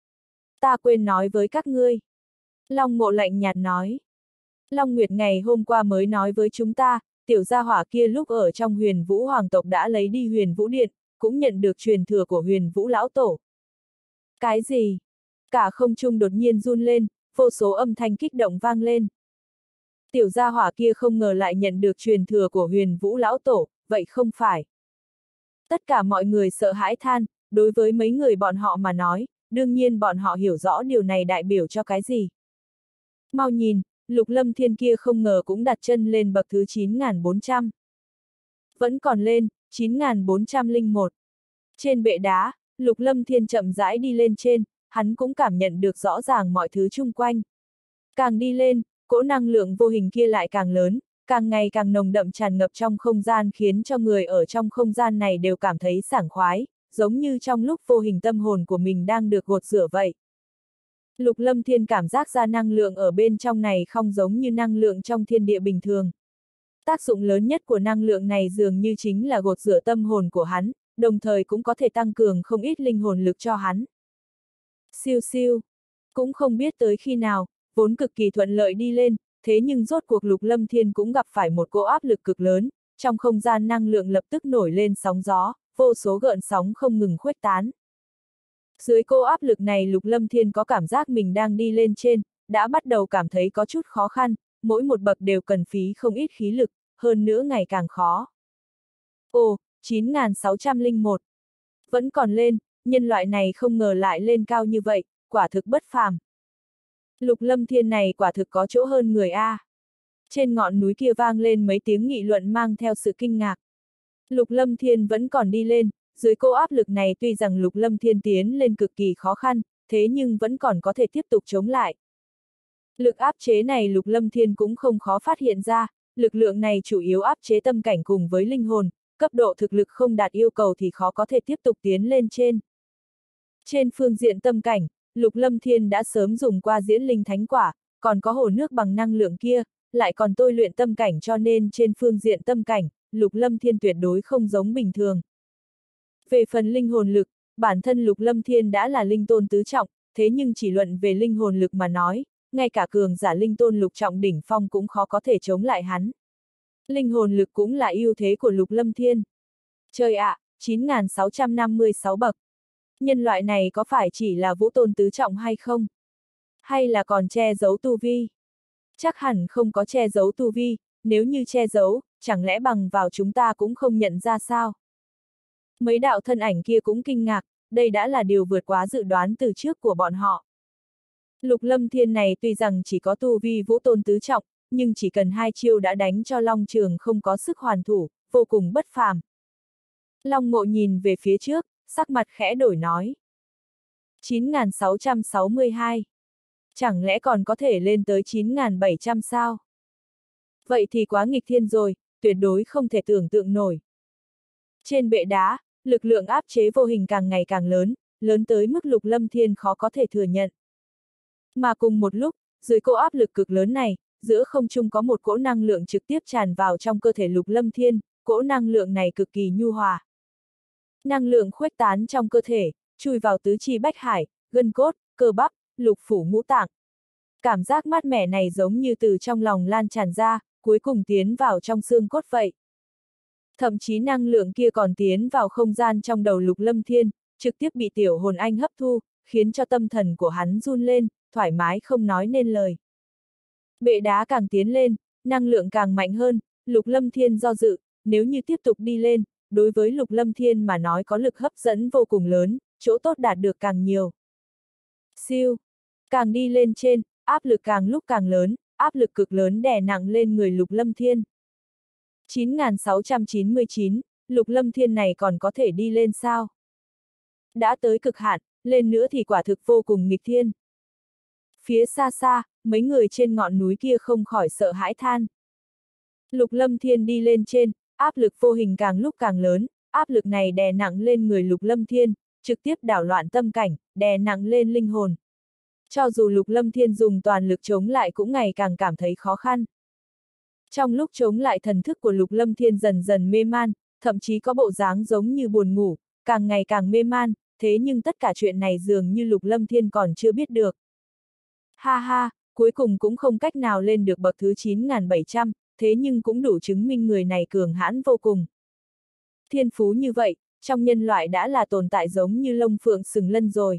Ta quên nói với các ngươi. Long Ngộ lạnh nhạt nói. Long Nguyệt ngày hôm qua mới nói với chúng ta, tiểu gia hỏa kia lúc ở trong Huyền Vũ hoàng tộc đã lấy đi Huyền Vũ Điện, cũng nhận được truyền thừa của Huyền Vũ lão tổ. Cái gì? Cả không trung đột nhiên run lên, vô số âm thanh kích động vang lên. Tiểu gia hỏa kia không ngờ lại nhận được truyền thừa của Huyền Vũ lão tổ, vậy không phải. Tất cả mọi người sợ hãi than, đối với mấy người bọn họ mà nói, đương nhiên bọn họ hiểu rõ điều này đại biểu cho cái gì. Mau nhìn, Lục Lâm Thiên kia không ngờ cũng đặt chân lên bậc thứ 9.400. Vẫn còn lên, 9.401. Trên bệ đá, Lục Lâm Thiên chậm rãi đi lên trên, hắn cũng cảm nhận được rõ ràng mọi thứ chung quanh. Càng đi lên, cỗ năng lượng vô hình kia lại càng lớn, càng ngày càng nồng đậm tràn ngập trong không gian khiến cho người ở trong không gian này đều cảm thấy sảng khoái, giống như trong lúc vô hình tâm hồn của mình đang được gột rửa vậy. Lục Lâm Thiên cảm giác ra năng lượng ở bên trong này không giống như năng lượng trong thiên địa bình thường. Tác dụng lớn nhất của năng lượng này dường như chính là gột rửa tâm hồn của hắn, đồng thời cũng có thể tăng cường không ít linh hồn lực cho hắn. Siêu siêu, Cũng không biết tới khi nào, vốn cực kỳ thuận lợi đi lên, thế nhưng rốt cuộc Lục Lâm Thiên cũng gặp phải một cỗ áp lực cực lớn, trong không gian năng lượng lập tức nổi lên sóng gió, vô số gợn sóng không ngừng khuếch tán. Dưới cỗ áp lực này Lục Lâm Thiên có cảm giác mình đang đi lên trên, đã bắt đầu cảm thấy có chút khó khăn, mỗi một bậc đều cần phí không ít khí lực, hơn nữa ngày càng khó. Ồ, 9601. Vẫn còn lên, nhân loại này không ngờ lại lên cao như vậy, quả thực bất phàm. Lục Lâm Thiên này quả thực có chỗ hơn người A. Trên ngọn núi kia vang lên mấy tiếng nghị luận mang theo sự kinh ngạc. Lục Lâm Thiên vẫn còn đi lên, dưới cỗ áp lực này tuy rằng Lục Lâm Thiên tiến lên cực kỳ khó khăn, thế nhưng vẫn còn có thể tiếp tục chống lại. Lực áp chế này Lục Lâm Thiên cũng không khó phát hiện ra, lực lượng này chủ yếu áp chế tâm cảnh cùng với linh hồn, cấp độ thực lực không đạt yêu cầu thì khó có thể tiếp tục tiến lên trên. Trên phương diện tâm cảnh, Lục Lâm Thiên đã sớm dùng qua diễn linh thánh quả, còn có hồ nước bằng năng lượng kia, lại còn tôi luyện tâm cảnh cho nên trên phương diện tâm cảnh, Lục Lâm Thiên tuyệt đối không giống bình thường. Về phần linh hồn lực, bản thân Lục Lâm Thiên đã là linh tôn tứ trọng, thế nhưng chỉ luận về linh hồn lực mà nói, ngay cả cường giả linh tôn lục trọng đỉnh phong cũng khó có thể chống lại hắn. Linh hồn lực cũng là ưu thế của Lục Lâm Thiên. Trời ạ, 9656 bậc. Nhân loại này có phải chỉ là vũ tôn tứ trọng hay không? Hay là còn che giấu tu vi? Chắc hẳn không có che giấu tu vi, nếu như che giấu, chẳng lẽ bằng vào chúng ta cũng không nhận ra sao? Mấy đạo thân ảnh kia cũng kinh ngạc, đây đã là điều vượt quá dự đoán từ trước của bọn họ. Lục Lâm Thiên này tuy rằng chỉ có tu vi vũ tôn tứ trọng, nhưng chỉ cần 2 chiêu đã đánh cho Long Trường không có sức hoàn thủ, vô cùng bất phàm. Long Ngộ nhìn về phía trước, sắc mặt khẽ đổi nói. 9662. Chẳng lẽ còn có thể lên tới 9700 sao? Vậy thì quá nghịch thiên rồi, tuyệt đối không thể tưởng tượng nổi. Trên bệ đá, lực lượng áp chế vô hình càng ngày càng lớn, lớn tới mức Lục Lâm Thiên khó có thể thừa nhận. Mà cùng một lúc, dưới cỗ áp lực cực lớn này, giữa không trung có một cỗ năng lượng trực tiếp tràn vào trong cơ thể Lục Lâm Thiên, cỗ năng lượng này cực kỳ nhu hòa. Năng lượng khuếch tán trong cơ thể, chui vào tứ chi bách hải, gân cốt, cơ bắp, lục phủ ngũ tạng. Cảm giác mát mẻ này giống như từ trong lòng lan tràn ra, cuối cùng tiến vào trong xương cốt vậy. Thậm chí năng lượng kia còn tiến vào không gian trong đầu Lục Lâm Thiên, trực tiếp bị tiểu hồn anh hấp thu, khiến cho tâm thần của hắn run lên, thoải mái không nói nên lời. Bệ đá càng tiến lên, năng lượng càng mạnh hơn, Lục Lâm Thiên do dự, nếu như tiếp tục đi lên, đối với Lục Lâm Thiên mà nói có lực hấp dẫn vô cùng lớn, chỗ tốt đạt được càng nhiều. Siêu, càng đi lên trên, áp lực càng lúc càng lớn, áp lực cực lớn đè nặng lên người Lục Lâm Thiên. 9699, Lục Lâm Thiên này còn có thể đi lên sao? Đã tới cực hạn, lên nữa thì quả thực vô cùng nghịch thiên. Phía xa xa, mấy người trên ngọn núi kia không khỏi sợ hãi than. Lục Lâm Thiên đi lên trên, áp lực vô hình càng lúc càng lớn, áp lực này đè nặng lên người Lục Lâm Thiên, trực tiếp đảo loạn tâm cảnh, đè nặng lên linh hồn. Cho dù Lục Lâm Thiên dùng toàn lực chống lại cũng ngày càng cảm thấy khó khăn. Trong lúc chống lại thần thức của Lục Lâm Thiên dần dần mê man, thậm chí có bộ dáng giống như buồn ngủ, càng ngày càng mê man, thế nhưng tất cả chuyện này dường như Lục Lâm Thiên còn chưa biết được. Ha ha, cuối cùng cũng không cách nào lên được bậc thứ 9700, thế nhưng cũng đủ chứng minh người này cường hãn vô cùng. Thiên phú như vậy, trong nhân loại đã là tồn tại giống như lông phượng sừng lân rồi.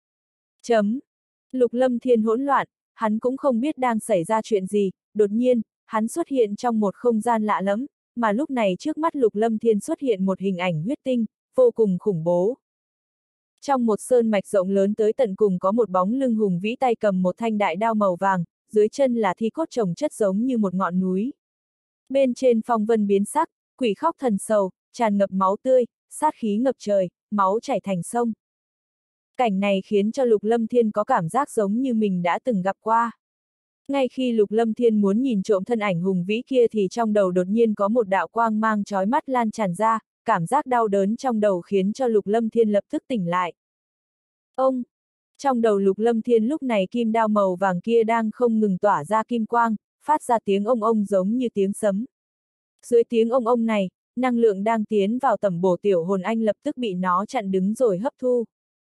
Lục Lâm Thiên hỗn loạn, hắn cũng không biết đang xảy ra chuyện gì, đột nhiên, hắn xuất hiện trong một không gian lạ lẫm, mà lúc này trước mắt Lục Lâm Thiên xuất hiện một hình ảnh huyết tinh, vô cùng khủng bố. Trong một sơn mạch rộng lớn tới tận cùng có một bóng lưng hùng vĩ tay cầm một thanh đại đao màu vàng, dưới chân là thi cốt chồng chất giống như một ngọn núi. Bên trên phong vân biến sắc, quỷ khóc thần sầu, tràn ngập máu tươi, sát khí ngập trời, máu chảy thành sông. Cảnh này khiến cho Lục Lâm Thiên có cảm giác giống như mình đã từng gặp qua. Ngay khi Lục Lâm Thiên muốn nhìn trộm thân ảnh hùng vĩ kia thì trong đầu đột nhiên có một đạo quang mang chói mắt lan tràn ra, cảm giác đau đớn trong đầu khiến cho Lục Lâm Thiên lập tức tỉnh lại. Ông! Trong đầu Lục Lâm Thiên lúc này kim đao màu vàng kia đang không ngừng tỏa ra kim quang, phát ra tiếng ông giống như tiếng sấm. Dưới tiếng ông này, năng lượng đang tiến vào tẩm bổ tiểu hồn anh lập tức bị nó chặn đứng rồi hấp thu.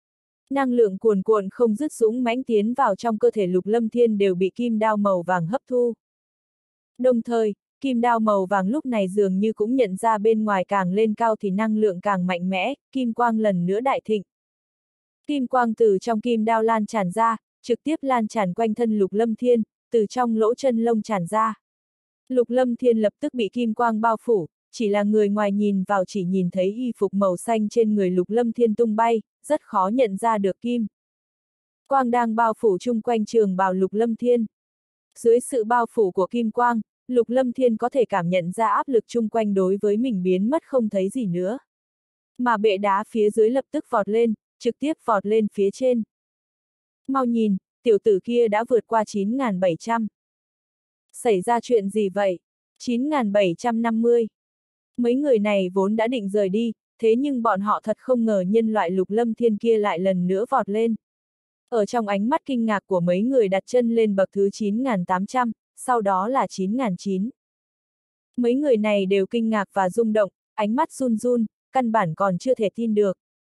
Năng lượng cuồn cuộn không dứt dũng mãnh tiến vào trong cơ thể Lục Lâm Thiên đều bị kim đao màu vàng hấp thu. Đồng thời, kim đao màu vàng lúc này dường như cũng nhận ra bên ngoài càng lên cao thì năng lượng càng mạnh mẽ, kim quang lần nữa đại thịnh. Kim quang từ trong kim đao lan tràn ra, trực tiếp lan tràn quanh thân Lục Lâm Thiên, từ trong lỗ chân lông tràn ra. Lục Lâm Thiên lập tức bị kim quang bao phủ, chỉ là người ngoài nhìn vào chỉ nhìn thấy y phục màu xanh trên người Lục Lâm Thiên tung bay, rất khó nhận ra được kim quang đang bao phủ chung quanh trường bào Lục Lâm Thiên. Dưới sự bao phủ của kim quang, Lục Lâm Thiên có thể cảm nhận ra áp lực chung quanh đối với mình biến mất không thấy gì nữa. Mà bệ đá phía dưới lập tức vọt lên, trực tiếp vọt lên phía trên. Mau nhìn, tiểu tử kia đã vượt qua 9.700. Xảy ra chuyện gì vậy? 9.750. Mấy người này vốn đã định rời đi, thế nhưng bọn họ thật không ngờ nhân loại Lục Lâm Thiên kia lại lần nữa vọt lên. Ở trong ánh mắt kinh ngạc của mấy người đặt chân lên bậc thứ 9.800, sau đó là 9.900. Mấy người này đều kinh ngạc và rung động, ánh mắt run run, căn bản còn chưa thể tin được.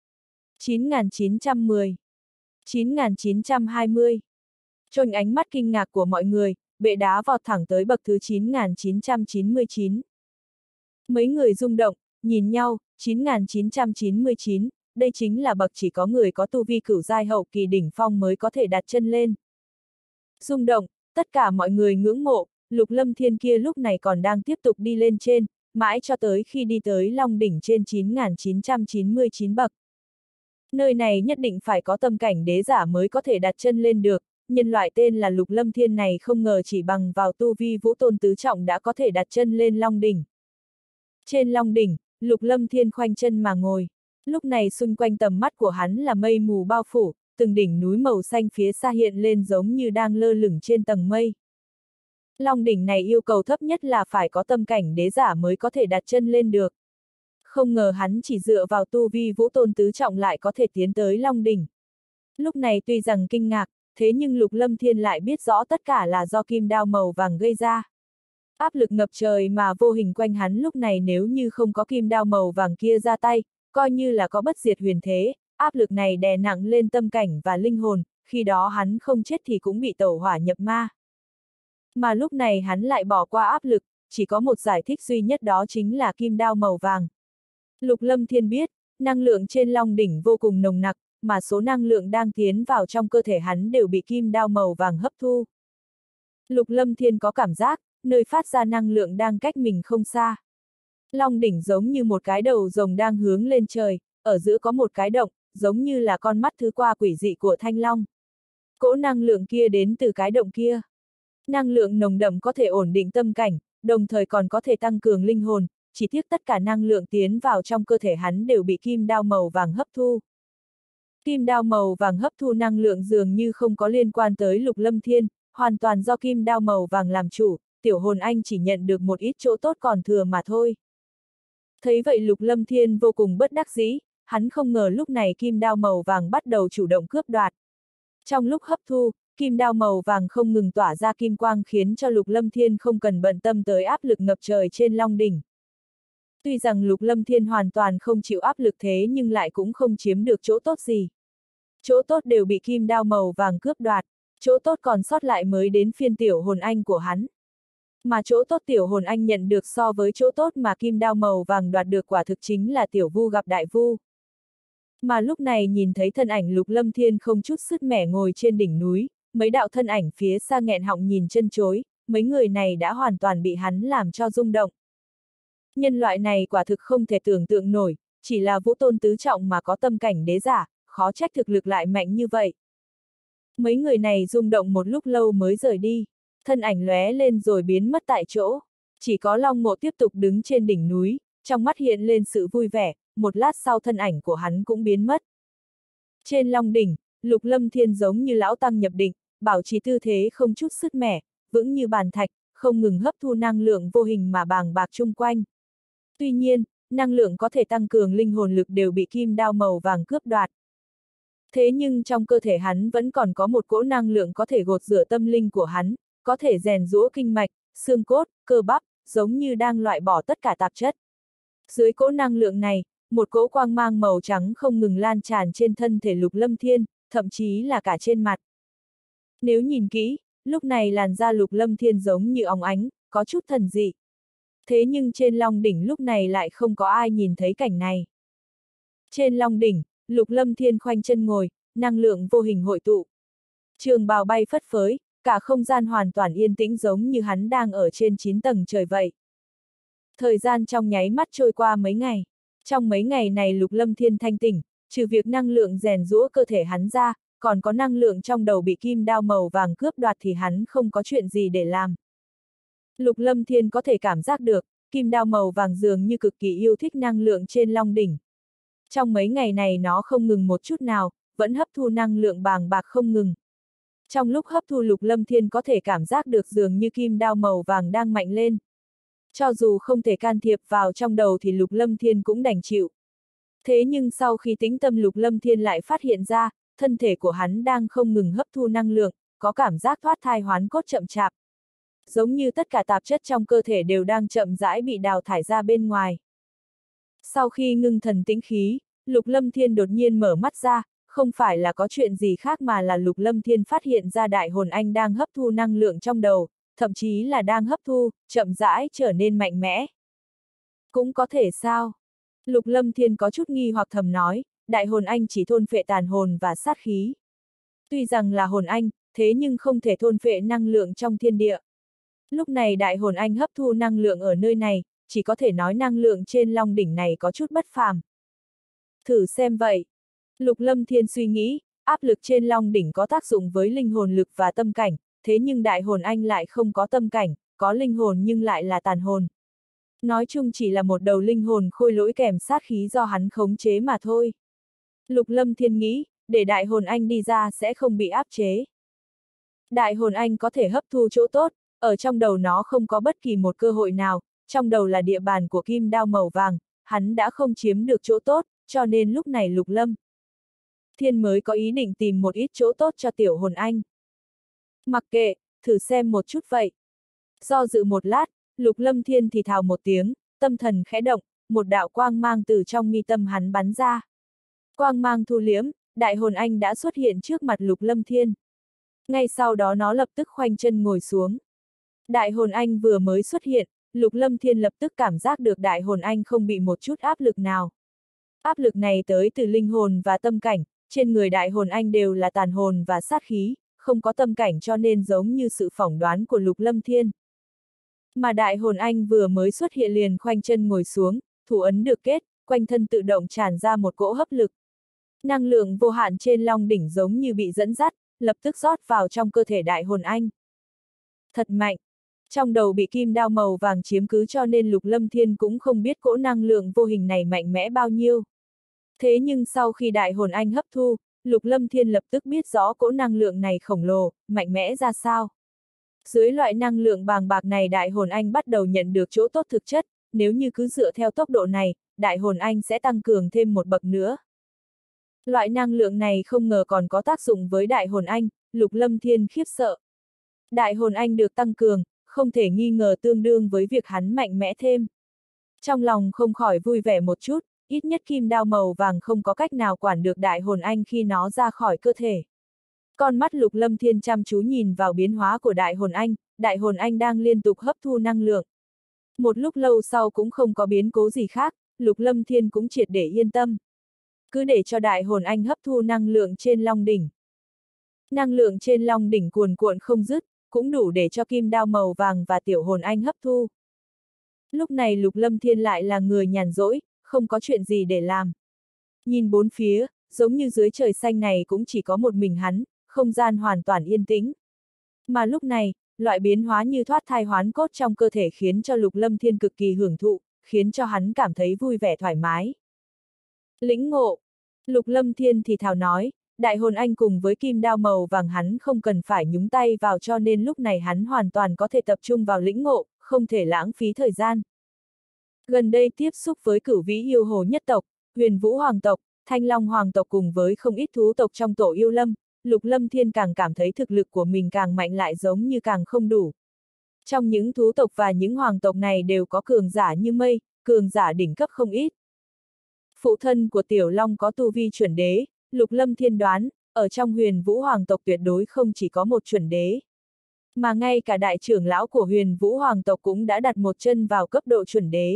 9.910. 9.920. Trong ánh mắt kinh ngạc của mọi người, bệ đá vọt thẳng tới bậc thứ 9.999. Mấy người rung động, nhìn nhau, 9.999, đây chính là bậc chỉ có người có tu vi cửu giai hậu kỳ đỉnh phong mới có thể đặt chân lên. Rung động, tất cả mọi người ngưỡng mộ, Lục Lâm Thiên kia lúc này còn đang tiếp tục đi lên trên, mãi cho tới khi đi tới Long đỉnh trên 9.999 bậc. Nơi này nhất định phải có tâm cảnh đế giả mới có thể đặt chân lên được, nhân loại tên là Lục Lâm Thiên này không ngờ chỉ bằng vào tu vi vũ tôn tứ trọng đã có thể đặt chân lên Long đỉnh. Trên Long đỉnh, Lục Lâm Thiên khoanh chân mà ngồi. Lúc này xung quanh tầm mắt của hắn là mây mù bao phủ, từng đỉnh núi màu xanh phía xa hiện lên giống như đang lơ lửng trên tầng mây. Long đỉnh này yêu cầu thấp nhất là phải có tâm cảnh đế giả mới có thể đặt chân lên được. Không ngờ hắn chỉ dựa vào tu vi vũ tôn tứ trọng lại có thể tiến tới Long đỉnh. Lúc này tuy rằng kinh ngạc, thế nhưng Lục Lâm Thiên lại biết rõ tất cả là do kim đao màu vàng gây ra. Áp lực ngập trời mà vô hình quanh hắn lúc này nếu như không có kim đao màu vàng kia ra tay, coi như là có bất diệt huyền thế, áp lực này đè nặng lên tâm cảnh và linh hồn, khi đó hắn không chết thì cũng bị tẩu hỏa nhập ma. Mà lúc này hắn lại bỏ qua áp lực, chỉ có một giải thích duy nhất đó chính là kim đao màu vàng. Lục Lâm Thiên biết, năng lượng trên Long đỉnh vô cùng nồng nặc, mà số năng lượng đang tiến vào trong cơ thể hắn đều bị kim đao màu vàng hấp thu. Lục Lâm Thiên có cảm giác, nơi phát ra năng lượng đang cách mình không xa. Long đỉnh giống như một cái đầu rồng đang hướng lên trời, ở giữa có một cái động, giống như là con mắt thứ qua quỷ dị của Thanh Long. Cỗ năng lượng kia đến từ cái động kia. Năng lượng nồng đậm có thể ổn định tâm cảnh, đồng thời còn có thể tăng cường linh hồn, chỉ tiếc tất cả năng lượng tiến vào trong cơ thể hắn đều bị kim đao màu vàng hấp thu. Kim đao màu vàng hấp thu năng lượng dường như không có liên quan tới Lục Lâm Thiên, hoàn toàn do kim đao màu vàng làm chủ, tiểu hồn anh chỉ nhận được một ít chỗ tốt còn thừa mà thôi. Thấy vậy Lục Lâm Thiên vô cùng bất đắc dĩ, hắn không ngờ lúc này kim đao màu vàng bắt đầu chủ động cướp đoạt. Trong lúc hấp thu, kim đao màu vàng không ngừng tỏa ra kim quang khiến cho Lục Lâm Thiên không cần bận tâm tới áp lực ngập trời trên Long đỉnh. Tuy rằng Lục Lâm Thiên hoàn toàn không chịu áp lực thế nhưng lại cũng không chiếm được chỗ tốt gì. Chỗ tốt đều bị kim đao màu vàng cướp đoạt, chỗ tốt còn sót lại mới đến phiên tiểu hồn anh của hắn. Mà chỗ tốt tiểu hồn anh nhận được so với chỗ tốt mà kim đao màu vàng đoạt được quả thực chính là tiểu vu gặp đại vu. Mà lúc này nhìn thấy thân ảnh Lục Lâm Thiên không chút sứt mẻ ngồi trên đỉnh núi, mấy đạo thân ảnh phía xa nghẹn họng nhìn chân chối, mấy người này đã hoàn toàn bị hắn làm cho rung động. Nhân loại này quả thực không thể tưởng tượng nổi, chỉ là vũ tôn tứ trọng mà có tâm cảnh đế giả, khó trách thực lực lại mạnh như vậy. Mấy người này rung động một lúc lâu mới rời đi, thân ảnh lóe lên rồi biến mất tại chỗ. Chỉ có Long Mộ tiếp tục đứng trên đỉnh núi, trong mắt hiện lên sự vui vẻ, một lát sau thân ảnh của hắn cũng biến mất. Trên Long đỉnh, Lục Lâm Thiên giống như lão tăng nhập định, bảo trì tư thế không chút sứt mẻ, vững như bàn thạch, không ngừng hấp thu năng lượng vô hình mà bàng bạc chung quanh. Tuy nhiên, năng lượng có thể tăng cường linh hồn lực đều bị kim đao màu vàng cướp đoạt. Thế nhưng trong cơ thể hắn vẫn còn có một cỗ năng lượng có thể gột rửa tâm linh của hắn, có thể rèn giũa kinh mạch, xương cốt, cơ bắp, giống như đang loại bỏ tất cả tạp chất. Dưới cỗ năng lượng này, một cỗ quang mang màu trắng không ngừng lan tràn trên thân thể Lục Lâm Thiên, thậm chí là cả trên mặt. Nếu nhìn kỹ, lúc này làn da Lục Lâm Thiên giống như óng ánh, có chút thần dị. Thế nhưng trên Long đỉnh lúc này lại không có ai nhìn thấy cảnh này. Trên Long đỉnh, Lục Lâm Thiên khoanh chân ngồi, năng lượng vô hình hội tụ. Trường bào bay phất phới, cả không gian hoàn toàn yên tĩnh giống như hắn đang ở trên 9 tầng trời vậy. Thời gian trong nháy mắt trôi qua mấy ngày. Trong mấy ngày này Lục Lâm Thiên thanh tỉnh, trừ việc năng lượng rèn giũa cơ thể hắn ra, còn có năng lượng trong đầu bị kim đao màu vàng cướp đoạt thì hắn không có chuyện gì để làm. Lục Lâm Thiên có thể cảm giác được, kim đao màu vàng dường như cực kỳ yêu thích năng lượng trên Long đỉnh. Trong mấy ngày này nó không ngừng một chút nào, vẫn hấp thu năng lượng bàng bạc không ngừng. Trong lúc hấp thu Lục Lâm Thiên có thể cảm giác được dường như kim đao màu vàng đang mạnh lên. Cho dù không thể can thiệp vào trong đầu thì Lục Lâm Thiên cũng đành chịu. Thế nhưng sau khi tĩnh tâm Lục Lâm Thiên lại phát hiện ra, thân thể của hắn đang không ngừng hấp thu năng lượng, có cảm giác thoát thai hoán cốt chậm chạp. Giống như tất cả tạp chất trong cơ thể đều đang chậm rãi bị đào thải ra bên ngoài. Sau khi ngưng thần tĩnh khí, Lục Lâm Thiên đột nhiên mở mắt ra, không phải là có chuyện gì khác mà là Lục Lâm Thiên phát hiện ra đại hồn anh đang hấp thu năng lượng trong đầu, thậm chí là đang hấp thu, chậm rãi trở nên mạnh mẽ. Cũng có thể sao? Lục Lâm Thiên có chút nghi hoặc thầm nói, đại hồn anh chỉ thôn phệ tàn hồn và sát khí. Tuy rằng là hồn anh, thế nhưng không thể thôn phệ năng lượng trong thiên địa. Lúc này đại hồn anh hấp thu năng lượng ở nơi này, chỉ có thể nói năng lượng trên Long đỉnh này có chút bất phàm. Thử xem vậy. Lục Lâm Thiên suy nghĩ, áp lực trên Long đỉnh có tác dụng với linh hồn lực và tâm cảnh, thế nhưng đại hồn anh lại không có tâm cảnh, có linh hồn nhưng lại là tàn hồn. Nói chung chỉ là một đầu linh hồn khôi lỗi kèm sát khí do hắn khống chế mà thôi. Lục Lâm Thiên nghĩ, để đại hồn anh đi ra sẽ không bị áp chế. Đại hồn anh có thể hấp thu chỗ tốt, ở trong đầu nó không có bất kỳ một cơ hội nào, trong đầu là địa bàn của kim đao màu vàng, hắn đã không chiếm được chỗ tốt, cho nên lúc này Lục Lâm Thiên mới có ý định tìm một ít chỗ tốt cho tiểu hồn anh. Mặc kệ, thử xem một chút vậy. Do dự một lát, Lục Lâm Thiên thì thào một tiếng, tâm thần khẽ động, một đạo quang mang từ trong mi tâm hắn bắn ra. Quang mang thu liếm, đại hồn anh đã xuất hiện trước mặt Lục Lâm Thiên. Ngay sau đó nó lập tức khoanh chân ngồi xuống. Đại hồn anh vừa mới xuất hiện, Lục Lâm Thiên lập tức cảm giác được đại hồn anh không bị một chút áp lực nào. Áp lực này tới từ linh hồn và tâm cảnh, trên người đại hồn anh đều là tàn hồn và sát khí, không có tâm cảnh cho nên giống như sự phỏng đoán của Lục Lâm Thiên. Mà đại hồn anh vừa mới xuất hiện liền khoanh chân ngồi xuống, thủ ấn được kết, quanh thân tự động tràn ra một cỗ hấp lực. Năng lượng vô hạn trên Long đỉnh giống như bị dẫn dắt, lập tức rót vào trong cơ thể đại hồn anh. Thật mạnh! Trong đầu bị kim đao màu vàng chiếm cứ cho nên Lục Lâm Thiên cũng không biết cỗ năng lượng vô hình này mạnh mẽ bao nhiêu. Thế nhưng sau khi đại hồn anh hấp thu, Lục Lâm Thiên lập tức biết rõ cỗ năng lượng này khổng lồ, mạnh mẽ ra sao. Dưới loại năng lượng bàng bạc này đại hồn anh bắt đầu nhận được chỗ tốt thực chất, nếu như cứ dựa theo tốc độ này, đại hồn anh sẽ tăng cường thêm một bậc nữa. Loại năng lượng này không ngờ còn có tác dụng với đại hồn anh, Lục Lâm Thiên khiếp sợ. Đại hồn anh được tăng cường, không thể nghi ngờ tương đương với việc hắn mạnh mẽ thêm. Trong lòng không khỏi vui vẻ một chút, ít nhất kim đao màu vàng không có cách nào quản được đại hồn anh khi nó ra khỏi cơ thể. Con mắt Lục Lâm Thiên chăm chú nhìn vào biến hóa của đại hồn anh đang liên tục hấp thu năng lượng. Một lúc lâu sau cũng không có biến cố gì khác, Lục Lâm Thiên cũng triệt để yên tâm. Cứ để cho đại hồn anh hấp thu năng lượng trên Long đỉnh. Năng lượng trên Long đỉnh cuồn cuộn không dứt, cũng đủ để cho kim đao màu vàng và tiểu hồn anh hấp thu. Lúc này Lục Lâm Thiên lại là người nhàn rỗi, không có chuyện gì để làm. Nhìn bốn phía, giống như dưới trời xanh này cũng chỉ có một mình hắn, không gian hoàn toàn yên tĩnh. Mà lúc này, loại biến hóa như thoát thai hoán cốt trong cơ thể khiến cho Lục Lâm Thiên cực kỳ hưởng thụ, khiến cho hắn cảm thấy vui vẻ thoải mái. Lĩnh ngộ! Lục Lâm Thiên thì thào nói, đại hồn anh cùng với kim đao màu vàng hắn không cần phải nhúng tay vào cho nên lúc này hắn hoàn toàn có thể tập trung vào lĩnh ngộ, không thể lãng phí thời gian. Gần đây tiếp xúc với Cửu Vĩ yêu hồ nhất tộc, Huyền Vũ hoàng tộc, Thanh Long hoàng tộc cùng với không ít thú tộc trong tổ yêu lâm, Lục Lâm Thiên càng cảm thấy thực lực của mình càng mạnh lại giống như càng không đủ. Trong những thú tộc và những hoàng tộc này đều có cường giả như mây, cường giả đỉnh cấp không ít. phụ thân của Tiểu Long có tu vi chuẩn đế, Lục Lâm Thiên đoán, ở trong Huyền Vũ Hoàng tộc tuyệt đối không chỉ có một chuẩn đế. Mà ngay cả đại trưởng lão của Huyền Vũ Hoàng tộc cũng đã đặt một chân vào cấp độ chuẩn đế.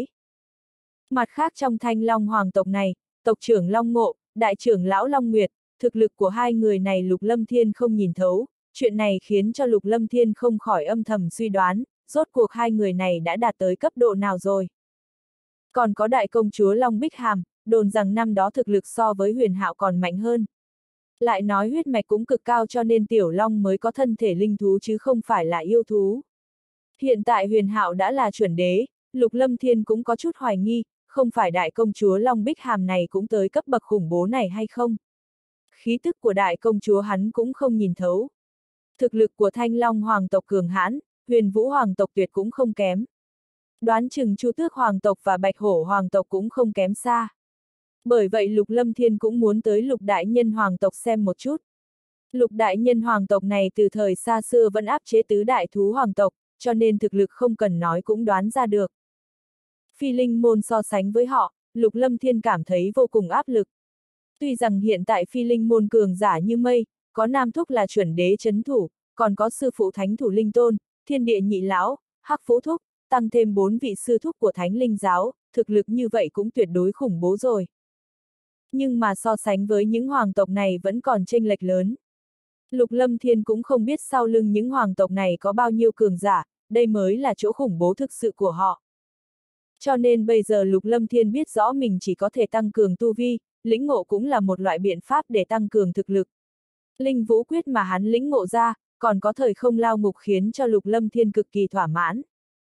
Mặt khác trong Thanh Long Hoàng tộc này, tộc trưởng Long Ngộ, đại trưởng lão Long Nguyệt, thực lực của hai người này Lục Lâm Thiên không nhìn thấu, chuyện này khiến cho Lục Lâm Thiên không khỏi âm thầm suy đoán, rốt cuộc hai người này đã đạt tới cấp độ nào rồi. Còn có đại công chúa Long Bích Hàm, đồn rằng năm đó thực lực so với Huyền Hạo còn mạnh hơn. Lại nói huyết mạch cũng cực cao cho nên Tiểu Long mới có thân thể linh thú chứ không phải là yêu thú. Hiện tại Huyền Hạo đã là chuẩn đế, Lục Lâm Thiên cũng có chút hoài nghi, không phải đại công chúa Long Bích Hàm này cũng tới cấp bậc khủng bố này hay không? Khí tức của đại công chúa hắn cũng không nhìn thấu. Thực lực của Thanh Long Hoàng tộc cường hãn, Huyền Vũ Hoàng tộc tuyệt cũng không kém. Đoán chừng Chu Tước Hoàng tộc và Bạch Hổ Hoàng tộc cũng không kém xa. Bởi vậy Lục Lâm Thiên cũng muốn tới Lục Đại Nhân Hoàng tộc xem một chút. Lục Đại Nhân Hoàng tộc này từ thời xa xưa vẫn áp chế tứ đại thú hoàng tộc, cho nên thực lực không cần nói cũng đoán ra được. Phi Linh môn so sánh với họ, Lục Lâm Thiên cảm thấy vô cùng áp lực. Tuy rằng hiện tại Phi Linh môn cường giả như mây, có Nam Thúc là chuẩn đế chấn thủ, còn có sư phụ Thánh Thủ Linh Tôn, Thiên Địa Nhị Lão, Hắc Phú Thúc, tăng thêm 4 vị sư thúc của Thánh Linh Giáo, thực lực như vậy cũng tuyệt đối khủng bố rồi. Nhưng mà so sánh với những hoàng tộc này vẫn còn chênh lệch lớn. Lục Lâm Thiên cũng không biết sau lưng những hoàng tộc này có bao nhiêu cường giả, đây mới là chỗ khủng bố thực sự của họ. Cho nên bây giờ Lục Lâm Thiên biết rõ mình chỉ có thể tăng cường tu vi, lĩnh ngộ cũng là một loại biện pháp để tăng cường thực lực. Linh Vũ Quyết mà hắn lĩnh ngộ ra, còn có thời không lao ngục khiến cho Lục Lâm Thiên cực kỳ thỏa mãn.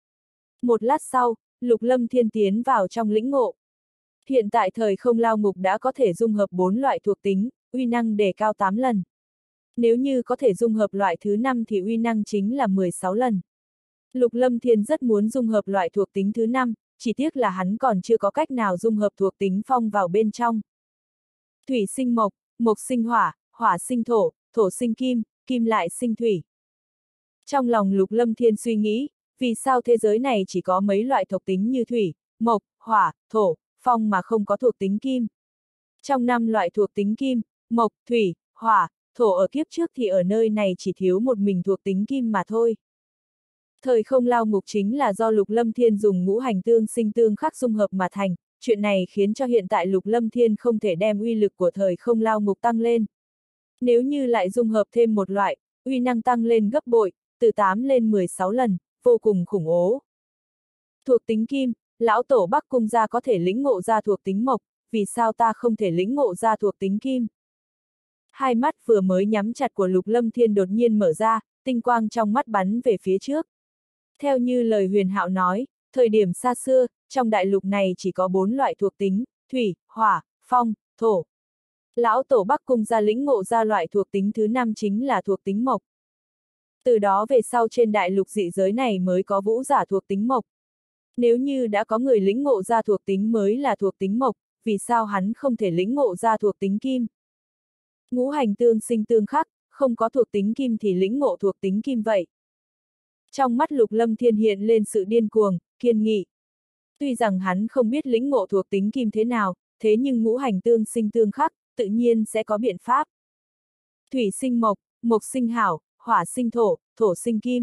Một lát sau, Lục Lâm Thiên tiến vào trong lĩnh ngộ. Hiện tại thời không lao ngục đã có thể dung hợp 4 loại thuộc tính, uy năng đề cao 8 lần. Nếu như có thể dung hợp loại thứ 5 thì uy năng chính là 16 lần. Lục Lâm Thiên rất muốn dung hợp loại thuộc tính thứ 5, chỉ tiếc là hắn còn chưa có cách nào dung hợp thuộc tính phong vào bên trong. Thủy sinh mộc, mộc sinh hỏa, hỏa sinh thổ, thổ sinh kim, kim lại sinh thủy. Trong lòng Lục Lâm Thiên suy nghĩ, vì sao thế giới này chỉ có mấy loại thuộc tính như thủy, mộc, hỏa, thổ, phong mà không có thuộc tính kim. Trong 5 loại thuộc tính kim, mộc, thủy, hỏa, thổ ở kiếp trước thì ở nơi này chỉ thiếu một mình thuộc tính kim mà thôi. Thời không lao ngục chính là do Lục Lâm Thiên dùng ngũ hành tương sinh tương khắc dung hợp mà thành, chuyện này khiến cho hiện tại Lục Lâm Thiên không thể đem uy lực của thời không lao ngục tăng lên. Nếu như lại dung hợp thêm một loại, uy năng tăng lên gấp bội, từ 8 lên 16 lần, vô cùng khủng bố. Thuộc tính kim, lão tổ Bắc Cung gia có thể lĩnh ngộ ra thuộc tính mộc, vì sao ta không thể lĩnh ngộ ra thuộc tính kim? Hai mắt vừa mới nhắm chặt của Lục Lâm Thiên đột nhiên mở ra, tinh quang trong mắt bắn về phía trước. Theo như lời Huyền Hạo nói, thời điểm xa xưa, trong đại lục này chỉ có 4 loại thuộc tính, thủy, hỏa, phong, thổ. Lão tổ Bắc Cung gia lĩnh ngộ ra loại thuộc tính thứ 5 chính là thuộc tính mộc. Từ đó về sau trên đại lục dị giới này mới có vũ giả thuộc tính mộc. Nếu như đã có người lĩnh ngộ ra thuộc tính mới là thuộc tính mộc, vì sao hắn không thể lĩnh ngộ ra thuộc tính kim? Ngũ hành tương sinh tương khắc, không có thuộc tính kim thì lĩnh ngộ thuộc tính kim vậy. Trong mắt Lục Lâm Thiên hiện lên sự điên cuồng, kiên nghị. Tuy rằng hắn không biết lĩnh ngộ thuộc tính kim thế nào, thế nhưng ngũ hành tương sinh tương khắc, tự nhiên sẽ có biện pháp. Thủy sinh mộc, mộc sinh hảo, hỏa sinh thổ, thổ sinh kim.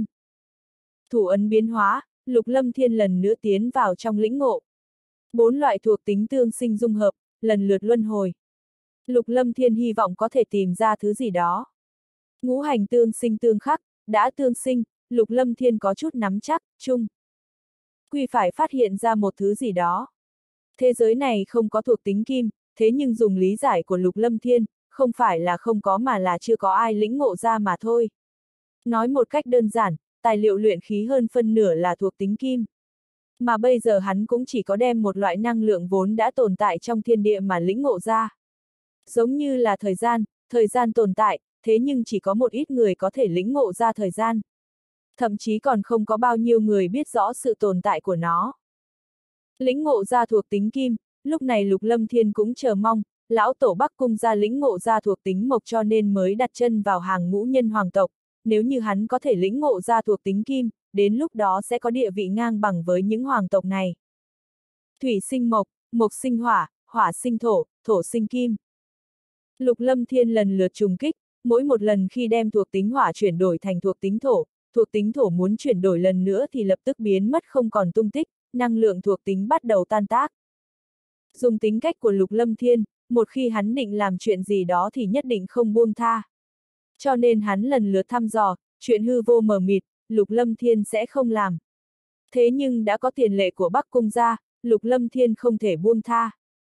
Thủ ấn biến hóa, Lục Lâm Thiên lần nữa tiến vào trong lĩnh ngộ. 4 loại thuộc tính tương sinh dung hợp, lần lượt luân hồi. Lục Lâm Thiên hy vọng có thể tìm ra thứ gì đó. Ngũ hành tương sinh tương khắc, đã tương sinh, Lục Lâm Thiên có chút nắm chắc, chung. Quy phải phát hiện ra một thứ gì đó. Thế giới này không có thuộc tính kim, thế nhưng dùng lý giải của Lục Lâm Thiên, không phải là không có mà là chưa có ai lĩnh ngộ ra mà thôi. Nói một cách đơn giản, tài liệu luyện khí hơn phân nửa là thuộc tính kim. Mà bây giờ hắn cũng chỉ có đem một loại năng lượng vốn đã tồn tại trong thiên địa mà lĩnh ngộ ra. Giống như là thời gian tồn tại, thế nhưng chỉ có một ít người có thể lĩnh ngộ ra thời gian. Thậm chí còn không có bao nhiêu người biết rõ sự tồn tại của nó. Lĩnh ngộ ra thuộc tính kim, lúc này Lục Lâm Thiên cũng chờ mong, lão tổ Bắc Cung gia lĩnh ngộ ra thuộc tính mộc cho nên mới đặt chân vào hàng ngũ nhân hoàng tộc. Nếu như hắn có thể lĩnh ngộ ra thuộc tính kim, đến lúc đó sẽ có địa vị ngang bằng với những hoàng tộc này. Thủy sinh mộc, mộc sinh hỏa, hỏa sinh thổ, thổ sinh kim. Lục Lâm Thiên lần lượt trùng kích, mỗi một lần khi đem thuộc tính hỏa chuyển đổi thành thuộc tính thổ muốn chuyển đổi lần nữa thì lập tức biến mất không còn tung tích, năng lượng thuộc tính bắt đầu tan tác. Dùng tính cách của Lục Lâm Thiên, một khi hắn định làm chuyện gì đó thì nhất định không buông tha. Cho nên hắn lần lượt thăm dò, chuyện hư vô mờ mịt, Lục Lâm Thiên sẽ không làm. Thế nhưng đã có tiền lệ của Bắc Cung gia, Lục Lâm Thiên không thể buông tha.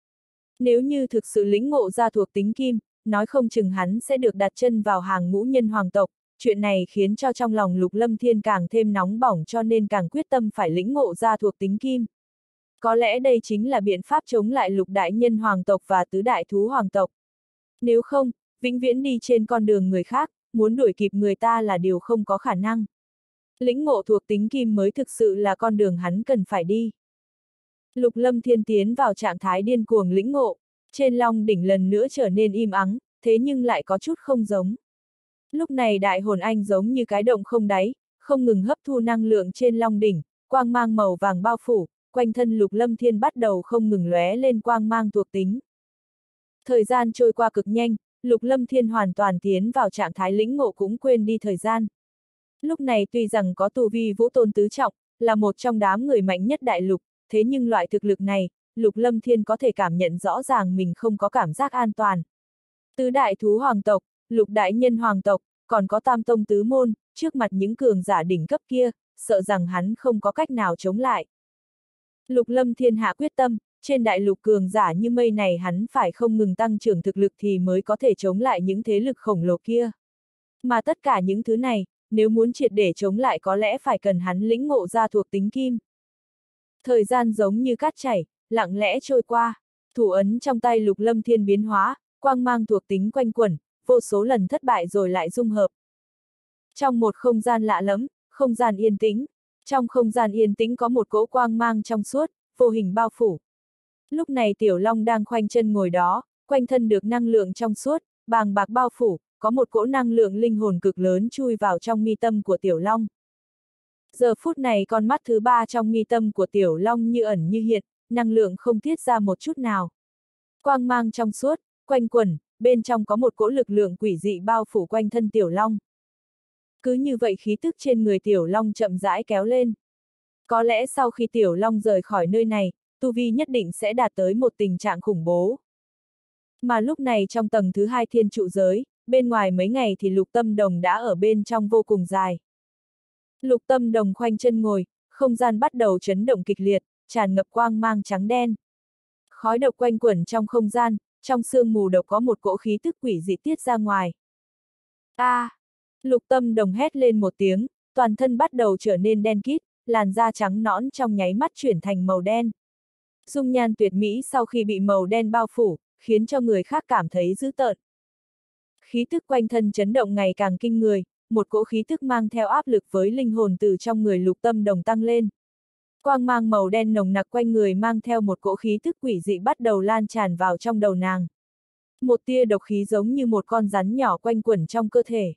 Nếu như thực sự lĩnh ngộ ra thuộc tính kim, nói không chừng hắn sẽ được đặt chân vào hàng ngũ nhân hoàng tộc, chuyện này khiến cho trong lòng Lục Lâm Thiên càng thêm nóng bỏng cho nên càng quyết tâm phải lĩnh ngộ ra thuộc tính kim. Có lẽ đây chính là biện pháp chống lại lục đại nhân hoàng tộc và tứ đại thú hoàng tộc. Nếu không, vĩnh viễn đi trên con đường người khác, muốn đuổi kịp người ta là điều không có khả năng. Lĩnh ngộ thuộc tính kim mới thực sự là con đường hắn cần phải đi. Lục Lâm Thiên tiến vào trạng thái điên cuồng lĩnh ngộ, trên long đỉnh lần nữa trở nên im ắng, thế nhưng lại có chút không giống. Lúc này đại hồn anh giống như cái động không đáy, không ngừng hấp thu năng lượng trên long đỉnh, quang mang màu vàng bao phủ, quanh thân Lục Lâm Thiên bắt đầu không ngừng lóe lên quang mang thuộc tính. Thời gian trôi qua cực nhanh, Lục Lâm Thiên hoàn toàn tiến vào trạng thái lĩnh ngộ cũng quên đi thời gian. Lúc này tuy rằng có tu vi vũ tôn tứ trọng, là một trong đám người mạnh nhất đại lục, thế nhưng loại thực lực này, Lục Lâm Thiên có thể cảm nhận rõ ràng mình không có cảm giác an toàn. Tứ đại thú hoàng tộc, lục đại nhân hoàng tộc, còn có tam tông tứ môn, trước mặt những cường giả đỉnh cấp kia, sợ rằng hắn không có cách nào chống lại. Lục Lâm Thiên hạ quyết tâm, trên đại lục cường giả như mây này hắn phải không ngừng tăng trưởng thực lực thì mới có thể chống lại những thế lực khổng lồ kia. Mà tất cả những thứ này, nếu muốn triệt để chống lại có lẽ phải cần hắn lĩnh ngộ ra thuộc tính kim. Thời gian giống như cát chảy, lặng lẽ trôi qua, thủ ấn trong tay Lục Lâm Thiên biến hóa, quang mang thuộc tính quanh quẩn, vô số lần thất bại rồi lại dung hợp. Trong một không gian lạ lẫm, không gian yên tĩnh, trong không gian yên tĩnh có một cỗ quang mang trong suốt, vô hình bao phủ. Lúc này Tiểu Long đang khoanh chân ngồi đó, quanh thân được năng lượng trong suốt, bàng bạc bao phủ, có một cỗ năng lượng linh hồn cực lớn chui vào trong mi tâm của Tiểu Long. Giờ phút này con mắt thứ ba trong mi tâm của Tiểu Long như ẩn như hiện, năng lượng không tiết ra một chút nào. Quang mang trong suốt, quanh quẩn, bên trong có một cỗ lực lượng quỷ dị bao phủ quanh thân Tiểu Long. Cứ như vậy khí tức trên người Tiểu Long chậm rãi kéo lên. Có lẽ sau khi Tiểu Long rời khỏi nơi này, tu vi nhất định sẽ đạt tới một tình trạng khủng bố. Mà lúc này trong tầng thứ hai thiên trụ giới, bên ngoài mấy ngày thì Lục Tâm Đồng đã ở bên trong vô cùng dài. Lục Tâm Đồng khoanh chân ngồi, không gian bắt đầu chấn động kịch liệt, tràn ngập quang mang trắng đen. Khói độc quanh quẩn trong không gian, trong sương mù độc có một cỗ khí tức quỷ dị tiết ra ngoài. Lục Tâm Đồng hét lên một tiếng, toàn thân bắt đầu trở nên đen kịt, làn da trắng nõn trong nháy mắt chuyển thành màu đen. Dung nhan tuyệt mỹ sau khi bị màu đen bao phủ, khiến cho người khác cảm thấy dữ tợn. Khí tức quanh thân chấn động ngày càng kinh người, một cỗ khí tức mang theo áp lực với linh hồn từ trong người Lục Tâm Đồng tăng lên. Quang mang màu đen nồng nặc quanh người mang theo một cỗ khí tức quỷ dị bắt đầu lan tràn vào trong đầu nàng. Một tia độc khí giống như một con rắn nhỏ quanh quẩn trong cơ thể.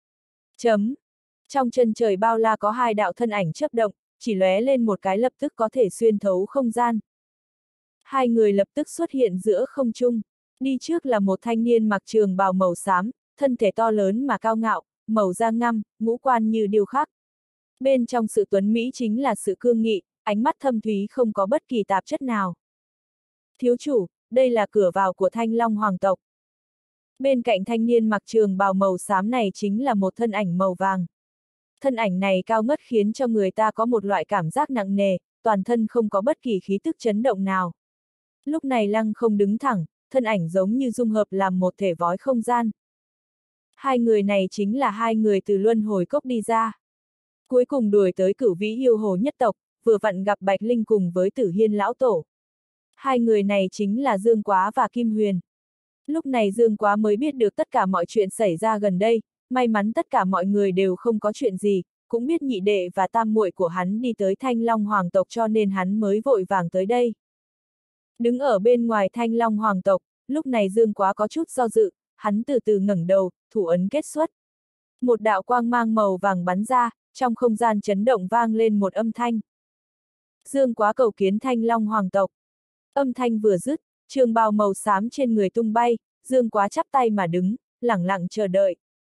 Trong chân trời bao la có hai đạo thân ảnh chớp động, chỉ lóe lên một cái lập tức có thể xuyên thấu không gian. Hai người lập tức xuất hiện giữa không trung. Đi trước là một thanh niên mặc trường bào màu xám, thân thể to lớn mà cao ngạo, màu da ngăm, ngũ quan như điêu khắc. Bên trong sự tuấn mỹ chính là sự cương nghị, ánh mắt thâm thúy không có bất kỳ tạp chất nào. Thiếu chủ, đây là cửa vào của Thanh Long hoàng tộc. Bên cạnh thanh niên mặc trường bào màu xám này chính là một thân ảnh màu vàng. Thân ảnh này cao ngất khiến cho người ta có một loại cảm giác nặng nề, toàn thân không có bất kỳ khí tức chấn động nào. Lúc này lăng không đứng thẳng, thân ảnh giống như dung hợp làm một thể vói không gian. Hai người này chính là hai người từ luân hồi cốc đi ra. Cuối cùng đuổi tới Cửu Vĩ yêu hồ nhất tộc, vừa vặn gặp Bạch Linh cùng với Tử Hiên lão tổ. Hai người này chính là Dương Quá và Kim Huyền. Lúc này Dương Quá mới biết được tất cả mọi chuyện xảy ra gần đây, may mắn tất cả mọi người đều không có chuyện gì, cũng biết nhị đệ và tam muội của hắn đi tới Thanh Long hoàng tộc cho nên hắn mới vội vàng tới đây. Đứng ở bên ngoài Thanh Long hoàng tộc, lúc này Dương Quá có chút do dự, hắn từ từ ngẩng đầu, thủ ấn kết xuất. Một đạo quang mang màu vàng bắn ra, trong không gian chấn động vang lên một âm thanh. Dương Quá cầu kiến Thanh Long hoàng tộc. Âm thanh vừa dứt, trường bào màu xám trên người tung bay, Dương Quá chắp tay mà đứng, lẳng lặng chờ đợi.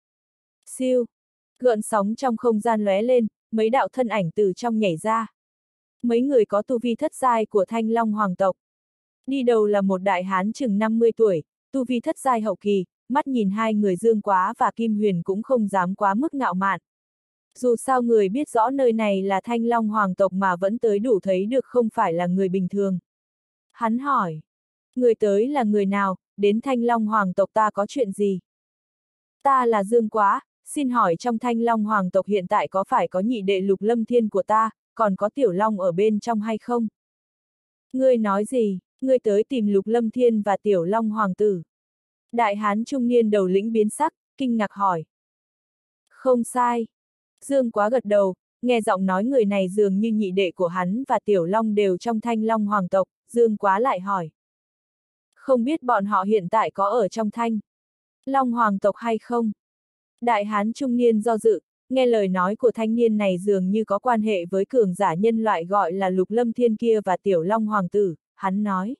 Siêu, gợn sóng trong không gian lóe lên, mấy đạo thân ảnh từ trong nhảy ra. Mấy người có tu vi thất giai của Thanh Long hoàng tộc. Đi đầu là một đại hán chừng 50 tuổi, tu vi thất giai hậu kỳ, mắt nhìn hai người Dương Quá và Kim Huyền cũng không dám quá mức ngạo mạn. Dù sao người biết rõ nơi này là Thanh Long hoàng tộc mà vẫn tới đủ thấy được không phải là người bình thường. Hắn hỏi, người tới là người nào, đến Thanh Long hoàng tộc ta có chuyện gì? Ta là Dương Quá, xin hỏi trong Thanh Long hoàng tộc hiện tại có phải có nhị đệ Lục Lâm Thiên của ta, còn có Tiểu Long ở bên trong hay không? Ngươi nói gì, ngươi tới tìm Lục Lâm Thiên và Tiểu Long hoàng tử? Đại hán trung niên đầu lĩnh biến sắc, kinh ngạc hỏi. Không sai. Dương Quá gật đầu, nghe giọng nói người này dường như nhị đệ của hắn và Tiểu Long đều trong Thanh Long hoàng tộc, Dương Quá lại hỏi. Không biết bọn họ hiện tại có ở trong Thanh Long hoàng tộc hay không? Đại hán trung niên do dự, nghe lời nói của thanh niên này dường như có quan hệ với cường giả nhân loại gọi là Lục Lâm Thiên kia và Tiểu Long hoàng tử, hắn nói.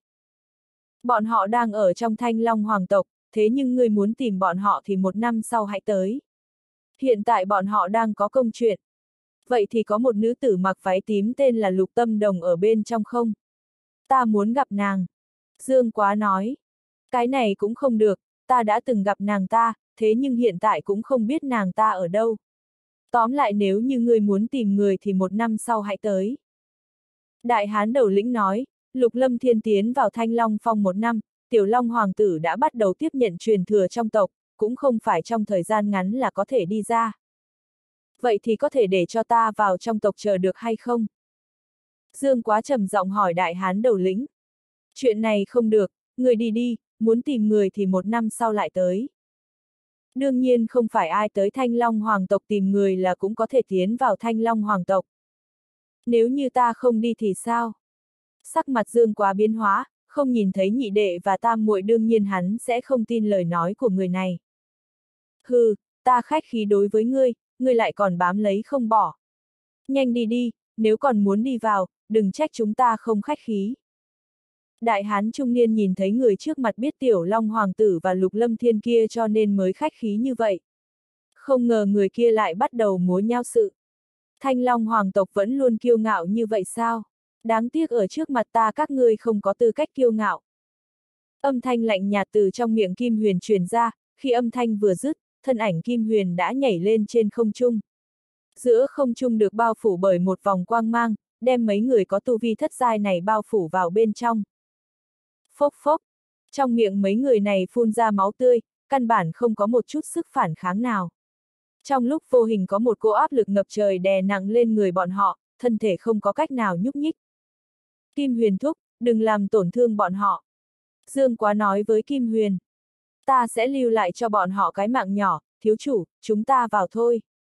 Bọn họ đang ở trong Thanh Long hoàng tộc, thế nhưng ngươi muốn tìm bọn họ thì 1 năm sau hãy tới. Hiện tại bọn họ đang có công chuyện. Vậy thì có một nữ tử mặc váy tím tên là Lục Tâm Đồng ở bên trong không? Ta muốn gặp nàng. Dương Quá nói. Cái này cũng không được, ta đã từng gặp nàng ta, thế nhưng hiện tại cũng không biết nàng ta ở đâu. Tóm lại nếu như ngươi muốn tìm người thì 1 năm sau hãy tới. Đại hán đầu lĩnh nói, Lục Lâm Thiên tiến vào Thanh Long Phong 1 năm, Tiểu Long hoàng tử đã bắt đầu tiếp nhận truyền thừa trong tộc, cũng không phải trong thời gian ngắn là có thể đi ra. Vậy thì có thể để cho ta vào trong tộc chờ được hay không? Dương Quá trầm giọng hỏi đại hán đầu lĩnh. Chuyện này không được, người đi đi, muốn tìm người thì 1 năm sau lại tới. Đương nhiên không phải ai tới Thanh Long hoàng tộc tìm người là cũng có thể tiến vào Thanh Long hoàng tộc. Nếu như ta không đi thì sao? Sắc mặt Dương Quá biến hóa, không nhìn thấy nhị đệ và tam muội đương nhiên hắn sẽ không tin lời nói của người này. Hừ, ta khách khí đối với ngươi, ngươi lại còn bám lấy không bỏ. Nhanh đi đi, nếu còn muốn đi vào, đừng trách chúng ta không khách khí. Đại hán trung niên nhìn thấy người trước mặt biết Tiểu Long hoàng tử và Lục Lâm Thiên kia cho nên mới khách khí như vậy. Không ngờ người kia lại bắt đầu múa nhao sự. Thanh Long hoàng tộc vẫn luôn kiêu ngạo như vậy sao? Đáng tiếc ở trước mặt ta các ngươi không có tư cách kiêu ngạo. Âm thanh lạnh nhạt từ trong miệng Kim Huyền truyền ra, khi âm thanh vừa dứt, thân ảnh Kim Huyền đã nhảy lên trên không trung. Giữa không trung được bao phủ bởi một vòng quang mang, đem mấy người có tu vi thất giai này bao phủ vào bên trong. Phốc phốc, trong miệng mấy người này phun ra máu tươi, căn bản không có một chút sức phản kháng nào. Trong lúc vô hình có một cỗ áp lực ngập trời đè nặng lên người bọn họ, thân thể không có cách nào nhúc nhích. Kim Huyền thúc, đừng làm tổn thương bọn họ. Dương Quá nói với Kim Huyền. Ta sẽ lưu lại cho bọn họ cái mạng nhỏ, thiếu chủ, chúng ta vào thôi.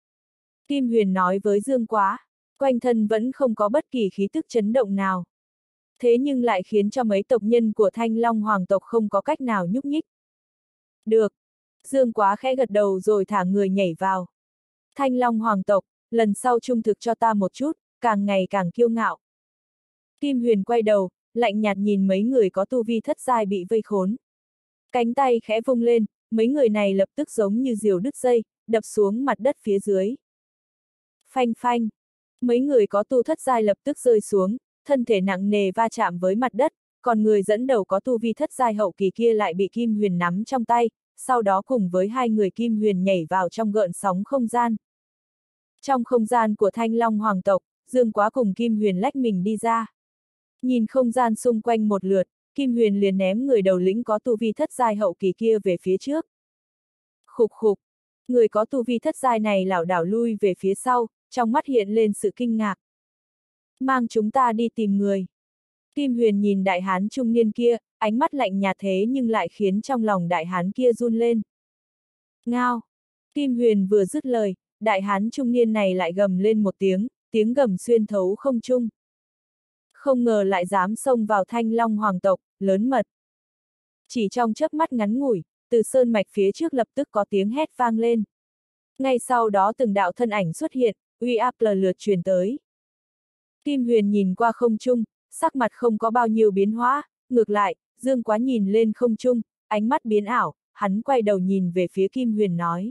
Kim Huyền nói với Dương Quá, quanh thân vẫn không có bất kỳ khí tức chấn động nào. Thế nhưng lại khiến cho mấy tộc nhân của Thanh Long hoàng tộc không có cách nào nhúc nhích. Được. Dương Quá khẽ gật đầu rồi thả người nhảy vào. Thanh Long hoàng tộc, lần sau trung thực cho ta một chút, càng ngày càng kiêu ngạo. Kim Huyền quay đầu, lạnh nhạt nhìn mấy người có tu vi thất giai bị vây khốn. Cánh tay khẽ vung lên, mấy người này lập tức giống như diều đứt dây, đập xuống mặt đất phía dưới. Phanh phanh. Mấy người có tu thất giai lập tức rơi xuống, thân thể nặng nề va chạm với mặt đất, còn người dẫn đầu có tu vi thất giai hậu kỳ kia lại bị Kim Huyền nắm trong tay, sau đó cùng với hai người Kim Huyền nhảy vào trong gợn sóng không gian. Trong không gian của Thanh Long hoàng tộc, Dương Quá cùng Kim Huyền lách mình đi ra. Nhìn không gian xung quanh một lượt, Kim Huyền liền ném người đầu lĩnh có tu vi thất giai hậu kỳ kia về phía trước. Khục khục, người có tu vi thất giai này lảo đảo lui về phía sau, trong mắt hiện lên sự kinh ngạc. Mang chúng ta đi tìm người. Kim Huyền nhìn đại hán trung niên kia, ánh mắt lạnh nhạt thế nhưng lại khiến trong lòng đại hán kia run lên. Ngao! Kim Huyền vừa dứt lời, đại hán trung niên này lại gầm lên một tiếng, tiếng gầm xuyên thấu không trung. Không ngờ lại dám xông vào Thanh Long hoàng tộc, lớn mật. Chỉ trong chớp mắt ngắn ngủi, từ sơn mạch phía trước lập tức có tiếng hét vang lên. Ngay sau đó từng đạo thân ảnh xuất hiện, uy áp lần lượt truyền tới. Kim Huyền nhìn qua không trung, sắc mặt không có bao nhiêu biến hóa, ngược lại, Dương Quá nhìn lên không trung, ánh mắt biến ảo, hắn quay đầu nhìn về phía Kim Huyền nói.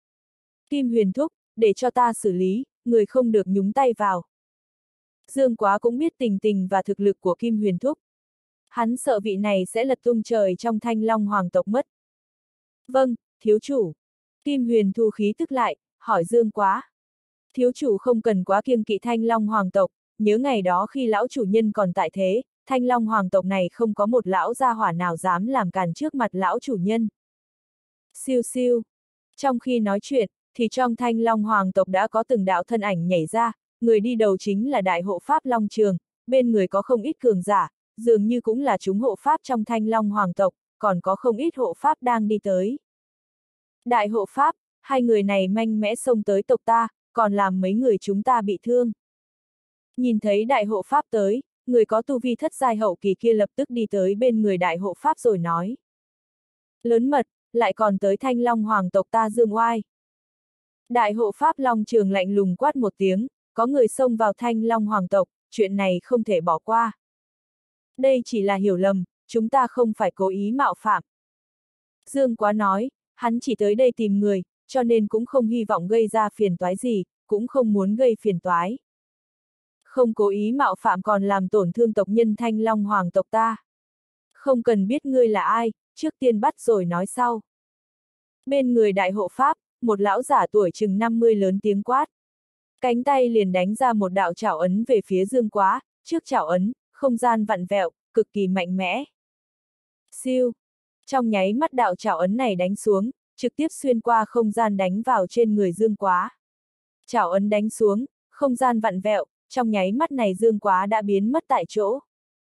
Kim Huyền thúc, để cho ta xử lý, người không được nhúng tay vào. Dương Quá cũng biết tình tình và thực lực của Kim Huyền thúc. Hắn sợ vị này sẽ lật tung trời trong Thanh Long hoàng tộc mất. Vâng, thiếu chủ. Kim Huyền thu khí tức lại, hỏi Dương Quá. Thiếu chủ không cần quá kiêng kỵ Thanh Long hoàng tộc, nhớ ngày đó khi lão chủ nhân còn tại thế, Thanh Long hoàng tộc này không có một lão gia hỏa nào dám làm cản trước mặt lão chủ nhân. Siêu siêu. Trong khi nói chuyện, thì trong Thanh Long hoàng tộc đã có từng đạo thân ảnh nhảy ra, người đi đầu chính là đại hộ pháp Long Trường, bên người có không ít cường giả, dường như cũng là chúng hộ pháp trong Thanh Long hoàng tộc, còn có không ít hộ pháp đang đi tới. Đại hộ pháp, hai người này mạnh mẽ xông tới tộc ta, còn làm mấy người chúng ta bị thương. Nhìn thấy đại hộ pháp tới, người có tu vi thất giai hậu kỳ kia lập tức đi tới bên người đại hộ pháp rồi nói. Lớn mật, lại còn tới Thanh Long hoàng tộc ta dương oai. Đại hộ pháp Long Trường lạnh lùng quát một tiếng, có người xông vào Thanh Long hoàng tộc, chuyện này không thể bỏ qua. Đây chỉ là hiểu lầm, chúng ta không phải cố ý mạo phạm. Dương Quá nói, hắn chỉ tới đây tìm người, cho nên cũng không hy vọng gây ra phiền toái gì, cũng không muốn gây phiền toái. Không cố ý mạo phạm còn làm tổn thương tộc nhân Thanh Long hoàng tộc ta. Không cần biết ngươi là ai, trước tiên bắt rồi nói sau. Bên người đại hộ pháp, một lão giả tuổi chừng 50 lớn tiếng quát. Cánh tay liền đánh ra một đạo chảo ấn về phía Dương Quá, trước chảo ấn, không gian vặn vẹo, cực kỳ mạnh mẽ. Siêu! Trong nháy mắt đạo chảo ấn này đánh xuống, trực tiếp xuyên qua không gian đánh vào trên người Dương Quá. Chảo ấn đánh xuống, không gian vặn vẹo, trong nháy mắt này Dương Quá đã biến mất tại chỗ.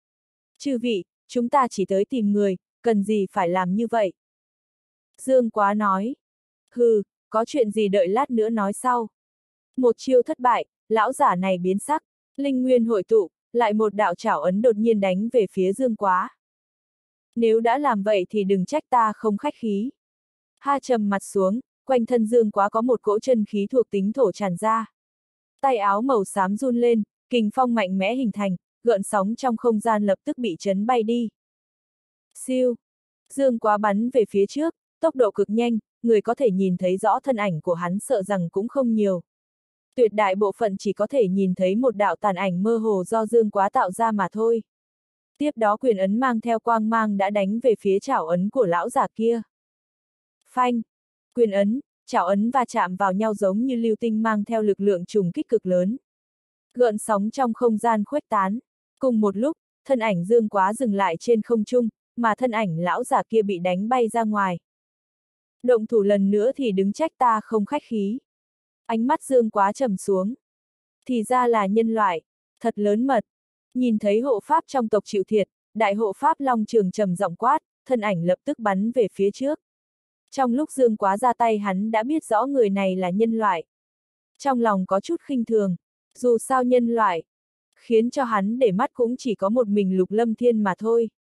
Chư vị, chúng ta chỉ tới tìm người, cần gì phải làm như vậy? Dương Quá nói. Hừ, có chuyện gì đợi lát nữa nói sau. Một chiêu thất bại, lão giả này biến sắc, linh nguyên hội tụ, lại một đạo chảo ấn đột nhiên đánh về phía Dương Quá. Nếu đã làm vậy thì đừng trách ta không khách khí. Ha trầm mặt xuống, quanh thân Dương Quá có một cỗ chân khí thuộc tính thổ tràn ra. Tay áo màu xám run lên, kình phong mạnh mẽ hình thành, gợn sóng trong không gian lập tức bị chấn bay đi. Siêu! Dương Quá bắn về phía trước, tốc độ cực nhanh, người có thể nhìn thấy rõ thân ảnh của hắn sợ rằng cũng không nhiều. Tuyệt đại bộ phận chỉ có thể nhìn thấy một đạo tàn ảnh mơ hồ do Dương Quá tạo ra mà thôi. Tiếp đó quyền ấn mang theo quang mang đã đánh về phía chảo ấn của lão giả kia. Phanh! Quyền ấn, chảo ấn va chạm vào nhau giống như lưu tinh mang theo lực lượng trùng kích cực lớn. Gợn sóng trong không gian khuếch tán. Cùng một lúc, thân ảnh Dương Quá dừng lại trên không trung, mà thân ảnh lão giả kia bị đánh bay ra ngoài. Động thủ lần nữa thì đứng trách ta không khách khí. Ánh mắt Dương Quá trầm xuống. Thì ra là nhân loại, thật lớn mật. Nhìn thấy hộ pháp trong tộc chịu thiệt, đại hộ pháp Long Trường trầm giọng quát, thân ảnh lập tức bắn về phía trước. Trong lúc Dương Quá ra tay hắn đã biết rõ người này là nhân loại. Trong lòng có chút khinh thường, dù sao nhân loại, khiến cho hắn để mắt cũng chỉ có một mình Lục Lâm Thiên mà thôi.